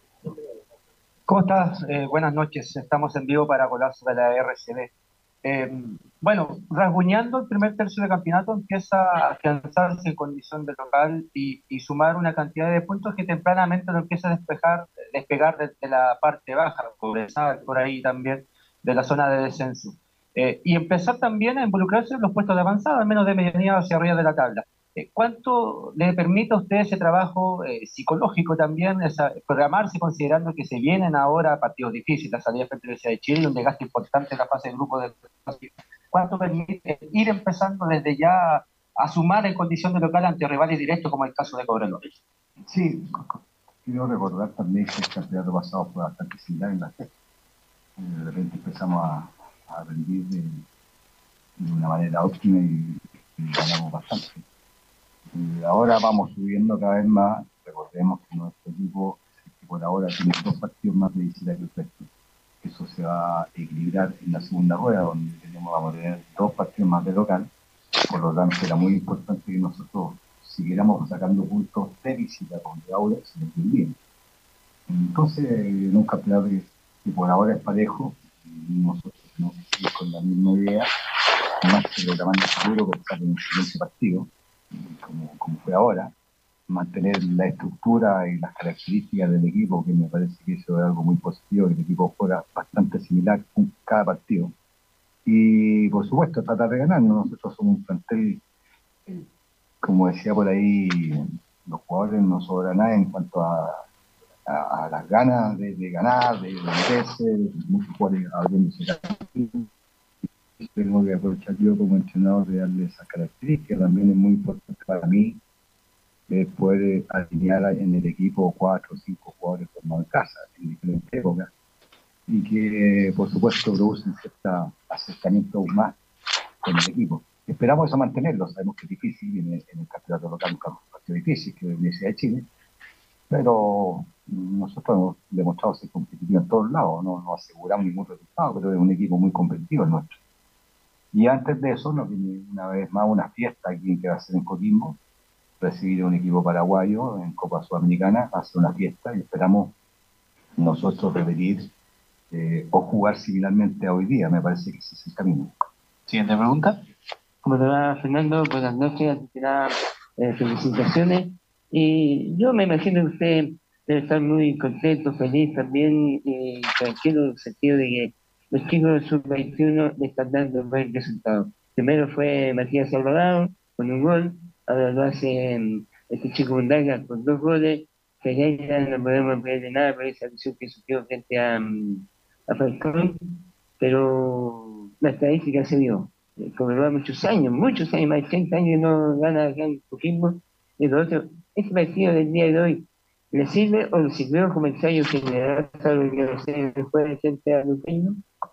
¿Cómo estás? Eh, buenas noches. Estamos en vivo para Golazo de la R C D. Eh, bueno, rasguñando el primer tercio del campeonato, empieza a afianzarse en condición de local y, y sumar una cantidad de puntos que tempranamente lo empieza a despejar, despegar desde la parte baja, progresar por ahí también de la zona de descenso. Eh, y empezar también a involucrarse en los puestos de avanzada, al menos de medianía hacia arriba de la tabla. Eh, ¿Cuánto le permite a usted ese trabajo eh, psicológico también, esa, programarse considerando que se vienen ahora partidos difíciles, la salida frente a la Universidad de Chile, un desgaste importante en la fase de grupo del ¿Cuánto permite ir empezando desde ya a sumar en condición de local ante rivales directos como el caso de Cobreloa? Sí, quiero recordar también que el campeonato pasado fue bastante similar en la fecha. De repente empezamos a, a rendir de, de una manera óptima y, y ganamos bastante. Y ahora vamos subiendo cada vez más. Recordemos que nuestro equipo, que por ahora tiene dos partidos más de visita que el resto. Eso se va a equilibrar en la segunda rueda, donde tenemos, vamos a tener dos partidos más de local. Por lo tanto, era muy importante que nosotros siguiéramos sacando puntos de visita contra Audax en el bien. Entonces, en un campeonato que, que por ahora es parejo, y nosotros tenemos que seguir con la misma idea, más que programando seguro pensar en el siguiente partido, como, como fue ahora, mantener la estructura y las características del equipo, que me parece que eso es algo muy positivo, que el equipo fuera bastante similar en cada partido. Y por supuesto, tratar de ganar. Nosotros somos un plantel, eh, como decía por ahí, los jugadores no sobra nada en cuanto a, a, a las ganas de, de ganar, de, de meterse, muchos jugadores abriéndose. Tengo que aprovechar yo como entrenador de darle esas características. También es muy importante para mí eh, poder alinear en el equipo cuatro o cinco jugadores formados en casa, en diferentes épocas, y que por supuesto producen cierto acercamiento aún más con el equipo. Esperamos eso mantenerlo, sabemos que es difícil en el, en el campeonato local, un partido difícil, que es la Universidad de Chile, pero nosotros hemos demostrado ser competitivos en todos lados, no, no aseguramos ningún resultado, pero es un equipo muy competitivo el nuestro. Y antes de eso, nos viene una vez más una fiesta aquí que va a ser en Coquimbo, recibir a un equipo paraguayo en Copa Sudamericana, hacer una fiesta y esperamos nosotros repetir eh, o jugar similarmente a hoy día. Me parece que ese es el camino. Siguiente pregunta. ¿Cómo te va, Fernando? Buenas noches, antes que nada, eh, felicitaciones. Y yo me imagino que usted debe estar muy contento, feliz también, y tranquilo en el sentido de que los chicos del sub veintiuno le están dando un buen resultado. Primero fue Matías Alvarado con un gol, ahora lo hace um, este chico Mundaga con dos goles. Ferreira no podemos ver de nada por esa acción que sufrió frente a, um, a Falcón, pero la estadística se dio. Como lleva muchos años, muchos años, más de treinta años no gana acá en Coquimbo. Y lo otro, este partido del día de hoy, ¿le sirve o le sirvió como ensayo general para lo que va a ser después frente a Luqueño?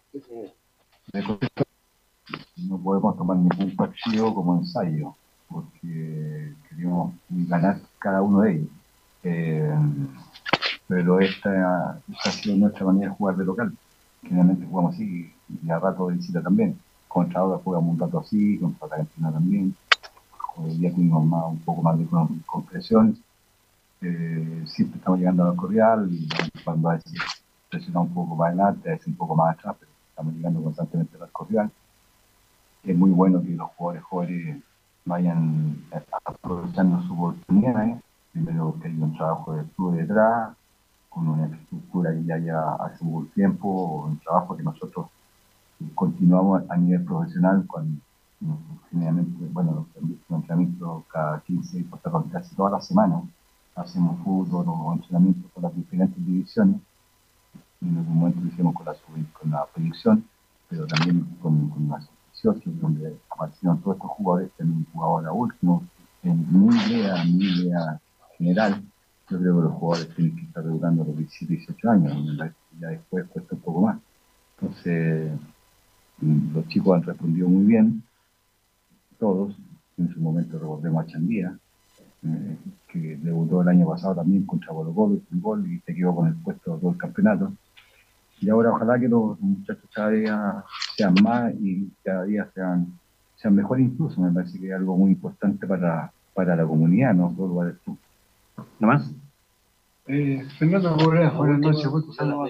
No podemos tomar ningún partido como ensayo, porque queremos ganar cada uno de ellos. Eh, pero esta, esta ha sido nuestra manera de jugar de local. Generalmente jugamos así, y a rato de visita también. Contra ahora jugamos un rato así, contra Argentina también. Hoy día tuvimos más, un poco más de concreción. Eh, siempre estamos llegando a la cordial, y cuando a veces presionamos un poco más adelante, a veces un poco más atrás, pero estamos llegando constantemente a la cordial. Es muy bueno que los jugadores jóvenes vayan aprovechando su oportunidad. ¿eh? Primero que hay un trabajo de club detrás, con una estructura que ya haya hace un tiempo, un trabajo que nosotros continuamos a nivel profesional con generalmente, bueno, los entrenamientos cada quince, casi todas las semanas. Hacemos fútbol o entrenamientos con las diferentes divisiones. En algún momento lo hicimos con la, con la proyección, pero también con, con las dieciocho, donde aparecieron todos estos jugadores que han jugado ahora último. En mi idea, en mi idea general, yo creo que los jugadores tienen que estar debutando a los diecisiete, dieciocho años, ya después cuesta un poco más. Entonces, los chicos han respondido muy bien, todos. En su momento recordemos a Chandía, eh, que debutó el año pasado también contra Colo Colo, un gol y se quedó con el puesto de todo el campeonato. Y ahora ojalá que los muchachos cada día sean más y cada día sean, sean mejor incluso. Me parece que es algo muy importante para, para la comunidad, no solo para el club. ¿No más? Eh, Fernando Correa, buenas noches. Fernando,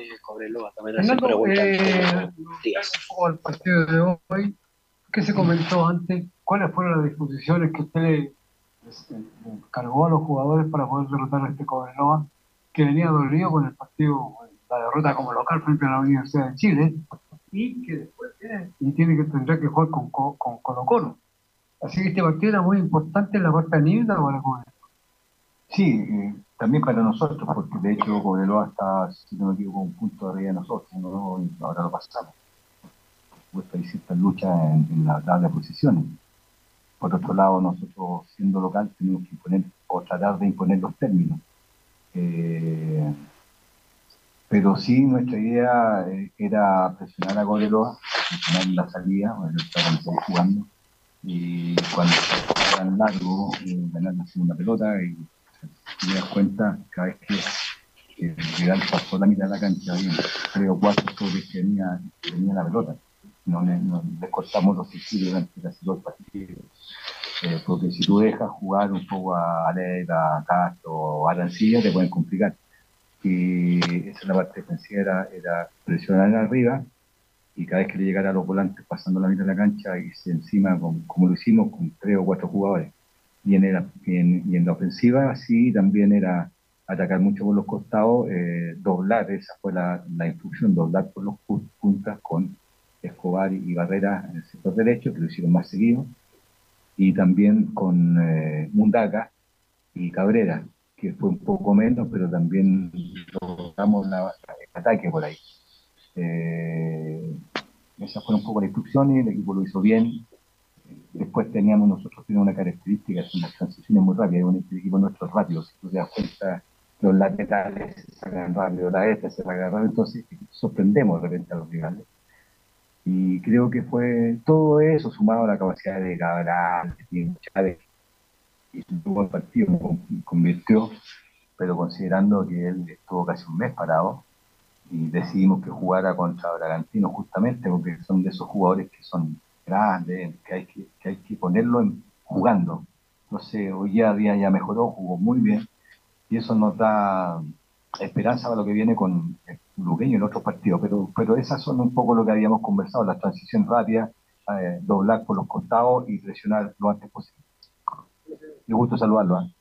eh, el partido de hoy, ¿qué se comentó antes? ¿Cuáles fueron las disposiciones que usted le este, cargó a los jugadores para poder derrotar a este Cobreloa, que venía dolido con el partido, la derrota como local frente a la Universidad de Chile, y que después tiene, y tiene que tendrá que jugar con Colo con, con Colo? Así que este partido era muy importante en la parte anímica para Cobreloa. Sí, eh, también para nosotros, porque de hecho Cobreloa está, si no me equivoco, un punto arriba de nosotros, ¿no? Y ahora lo pasamos. supuesto hay ciertas luchas en, en la tabla de posiciones. Por otro lado, nosotros siendo local tenemos que imponer o tratar de imponer los términos. Eh, pero sí, nuestra idea eh, era presionar a Cobreloa, presionar la salida, bueno, estábamos jugando, y cuando se tan largo, eh, ganar la segunda pelota, y si te das cuenta, cada vez que que el rival pasó la mitad de la cancha, había tres o cuatro sobre que tenía, tenía la pelota. No le, no, le cortamos los sitios durante casi dos partidos. Eh, porque si tú dejas jugar un poco a Aleta, a Castro o a Arancilla, te pueden complicar. Y esa es la parte defensiva, era, era presionar arriba, y cada vez que le llegara a los volantes pasando la mitad de la cancha, y se encima, con, como lo hicimos, con tres o cuatro jugadores. Y en, el, y en, y en la ofensiva, sí, también era atacar mucho por los costados, eh, doblar, esa fue la, la instrucción, doblar por los puntas con Escobar y, y Barrera en el sector derecho, que lo hicieron más seguido, y también con eh, Mundaca y Cabrera, que fue un poco menos, pero también logramos la, el ataque por ahí. Eh, esas fueron un poco las instrucciones, el equipo lo hizo bien. Después teníamos, nosotros teníamos una característica, son las transiciones muy rápidas, el equipo nuestro es rápido, si tú te das cuenta, los laterales se sacan rápido, la este se saca rápido, entonces sorprendemos de repente a los rivales. Y creo que fue todo eso sumado a la capacidad de Cabral, de Chávez, y su buen partido me convirtió, pero considerando que él estuvo casi un mes parado, y decidimos que jugara contra Bragantino justamente porque son de esos jugadores que son grandes, que hay que, que, hay que ponerlo en, jugando. Entonces hoy día, día ya mejoró, jugó muy bien, y eso nos da esperanza para lo que viene con el Luqueño en otros partidos, pero, pero esas son un poco lo que habíamos conversado, la transición rápida, eh, doblar por los costados y presionar lo antes posible. Me gusto saludarlo. ¿eh?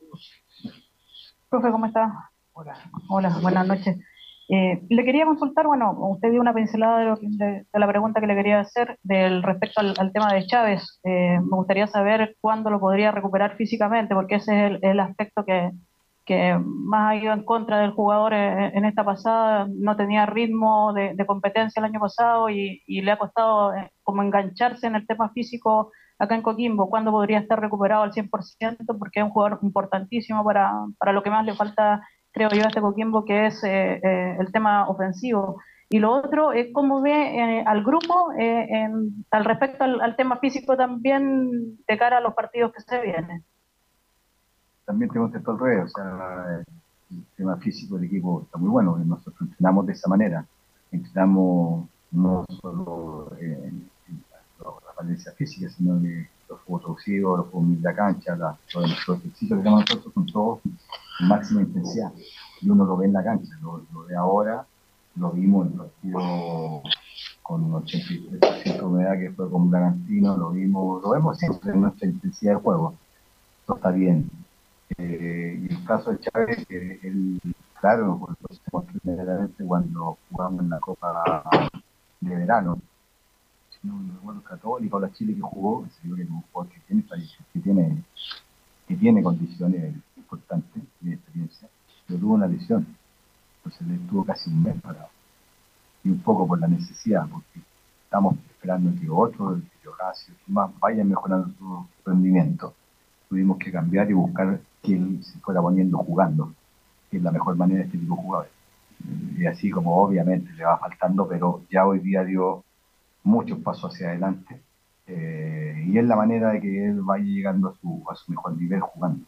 Profe, ¿cómo está? Hola. Hola, buenas noches. Eh, le quería consultar, bueno, usted dio una pincelada de, lo que, de, de la pregunta que le quería hacer del respecto al, al tema de Chávez. Eh, me gustaría saber cuándo lo podría recuperar físicamente, porque ese es el, el aspecto que, que más ha ido en contra del jugador en, en esta pasada. No tenía ritmo de, de competencia el año pasado y, y le ha costado eh, como engancharse en el tema físico acá en Coquimbo. ¿Cuándo podría estar recuperado al cien por ciento? Porque es un jugador importantísimo para, para lo que más le falta, creo yo, a este Coquimbo, que es eh, eh, el tema ofensivo. Y lo otro es cómo ve eh, al grupo eh, en, al respecto al, al tema físico también de cara a los partidos que se vienen. También te contesto al revés, o sea, el tema físico del equipo está muy bueno, nosotros entrenamos de esa manera, entrenamos no solo en, en la valencia física, sino que los juegos reducidos, los juegos de la cancha, la, los, los ejercicios que tenemos nosotros son todos en máxima intensidad, y uno lo ve en la cancha, lo, lo ve ahora, lo vimos en el partido con un ochenta y tres por ciento de humedad que fue con Bragantino, lo vimos, lo vemos siempre en nuestra intensidad de juego, todo está bien. Eh, y el caso de Chávez, que él, claro, pues, lo hicimos primeramente cuando jugamos en la Copa de Verano, si no me recuerdo, Católica o la Chile que jugó, se vio que es un jugador que tiene, que tiene, que tiene condiciones importantes, tiene experiencia, pero tuvo una lesión, entonces le estuvo casi un mes parado, y un poco por la necesidad, porque estamos esperando que otro, el que Horacio, que más vayan mejorando su rendimiento. Tuvimos que cambiar y buscar que él se fuera poniendo jugando, que es la mejor manera de este tipo de jugadores. Y así como obviamente le va faltando, pero ya hoy día dio muchos pasos hacia adelante, eh, y es la manera de que él vaya llegando a su, a su mejor nivel jugando.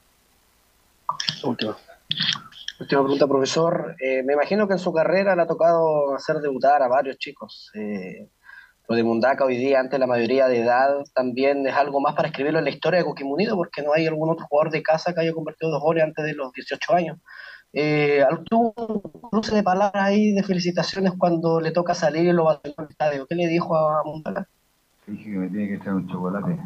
Última. Última pregunta, profesor. Eh, me imagino que en su carrera le ha tocado hacer debutar a varios chicos. Eh, Lo de Mundaca hoy día, ante la mayoría de edad, también es algo más para escribirlo en la historia de Coquimbo Unido, porque no hay algún otro jugador de casa que haya convertido dos goles antes de los dieciocho años. Eh, ¿Tuvo un cruce de palabras ahí de felicitaciones cuando le toca salir y lo va al estadio? ¿Qué le dijo a Mundaca? Le dije que me tiene que echar un chocolate.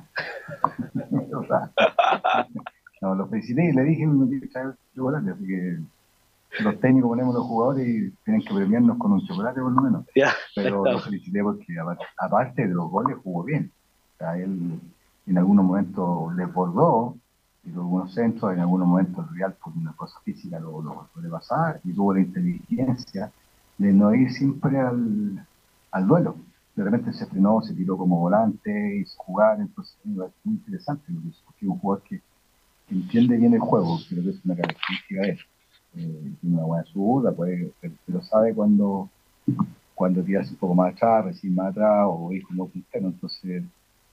No, lo felicité y le dije que me tiene que echar un chocolate, así que los técnicos ponemos los jugadores y tienen que premiarnos con un chocolate por lo menos. Yeah, pero lo felicité porque aparte de los goles jugó bien. O sea, él en algunos momentos les bordó, y algunos centros, en algunos momentos el Real por una cosa física lo, lo puede pasar, y tuvo la inteligencia de no ir siempre al, al duelo. de repente se frenó, se tiró como volante, hizo jugar, entonces es muy interesante lo que hizo, porque es un jugador que entiende bien el juego, creo que es una característica de él. Eh, tiene una buena zurda, puede, pero sabe cuando, cuando tirarse un poco más atrás, recibir más atrás o ir como puntero, entonces,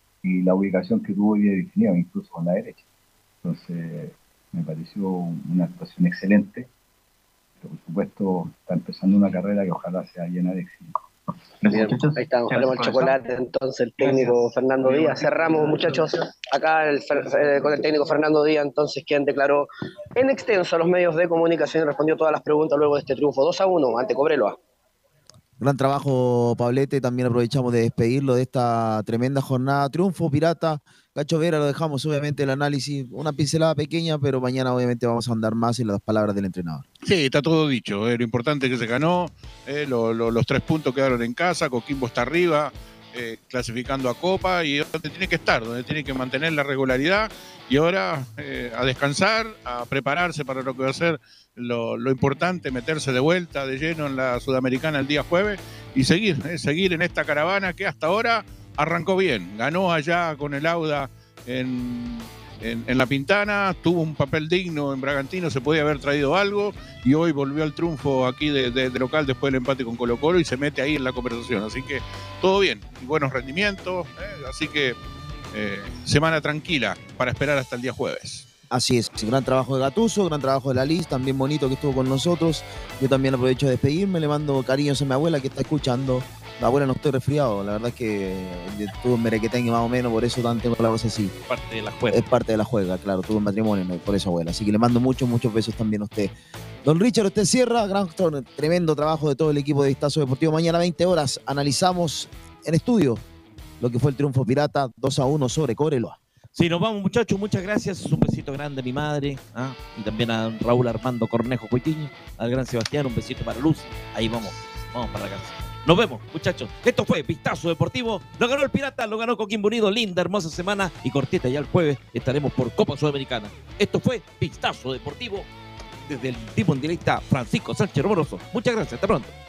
y la ubicación que tuvo bien definida, incluso con la derecha. Entonces, me pareció una actuación excelente, pero por supuesto está empezando una carrera que ojalá sea llena de éxito. Bien, ahí está, ojalá el chocolate, entonces el técnico Fernando Díaz. Cerramos, muchachos, acá el, eh, con el técnico Fernando Díaz, entonces, quien declaró en extenso a los medios de comunicación y respondió todas las preguntas luego de este triunfo dos a uno ante Cobreloa. Gran trabajo, Pablete. También aprovechamos de despedirlo de esta tremenda jornada. Triunfo, Pirata. Cacho Vera, lo dejamos obviamente el análisis. Una pincelada pequeña, pero mañana obviamente vamos a andar más en las palabras del entrenador. Sí, está todo dicho. Eh, lo importante es que se ganó. Eh, lo, lo, los tres puntos quedaron en casa. Coquimbo está arriba, eh, clasificando a Copa. Y es donde tiene que estar, donde tiene que mantener la regularidad. Y ahora eh, a descansar, a prepararse para lo que va a ser lo, lo importante, meterse de vuelta de lleno en la Sudamericana el día jueves y seguir, eh, seguir en esta caravana que hasta ahora arrancó bien. Ganó allá con el Auda en, en, en La Pintana, tuvo un papel digno en Bragantino, se podía haber traído algo y hoy volvió al triunfo aquí de, de, de local después del empate con Colo Colo y se mete ahí en la conversación. Así que todo bien, y buenos rendimientos, eh, así que eh, semana tranquila para esperar hasta el día jueves. Así es, gran trabajo de Gattuso, gran trabajo de la Liz, también bonito que estuvo con nosotros. Yo también aprovecho de despedirme, le mando cariños a mi abuela que está escuchando. La abuela no estoy resfriado, la verdad es que tuve un merequetengue más o menos, por eso tan tengo la voz así. Parte de la juega. Es parte de la juega, claro, tuve un matrimonio, ¿no? Por eso abuela. Así que le mando muchos, muchos besos también a usted. Don Richard, usted cierra, gran, tremendo trabajo de todo el equipo de Vistazo Deportivo. Mañana veinte horas analizamos en estudio lo que fue el triunfo Pirata dos a uno sobre Cobreloa. Sí, nos vamos, muchachos, muchas gracias. Un besito grande a mi madre, ¿ah? Y también a Raúl Armando Cornejo Coitiño, al gran Sebastián, un besito para Luz. Ahí vamos, vamos para la casa. Nos vemos, muchachos. Esto fue Vistazo Deportivo. Lo ganó el Pirata, lo ganó Coquimbo Unido. Linda, hermosa semana. Y cortita, ya el jueves estaremos por Copa Sudamericana. Esto fue Vistazo Deportivo. Desde el tipo en directa, Francisco Sánchez Romoroso. Muchas gracias, hasta pronto.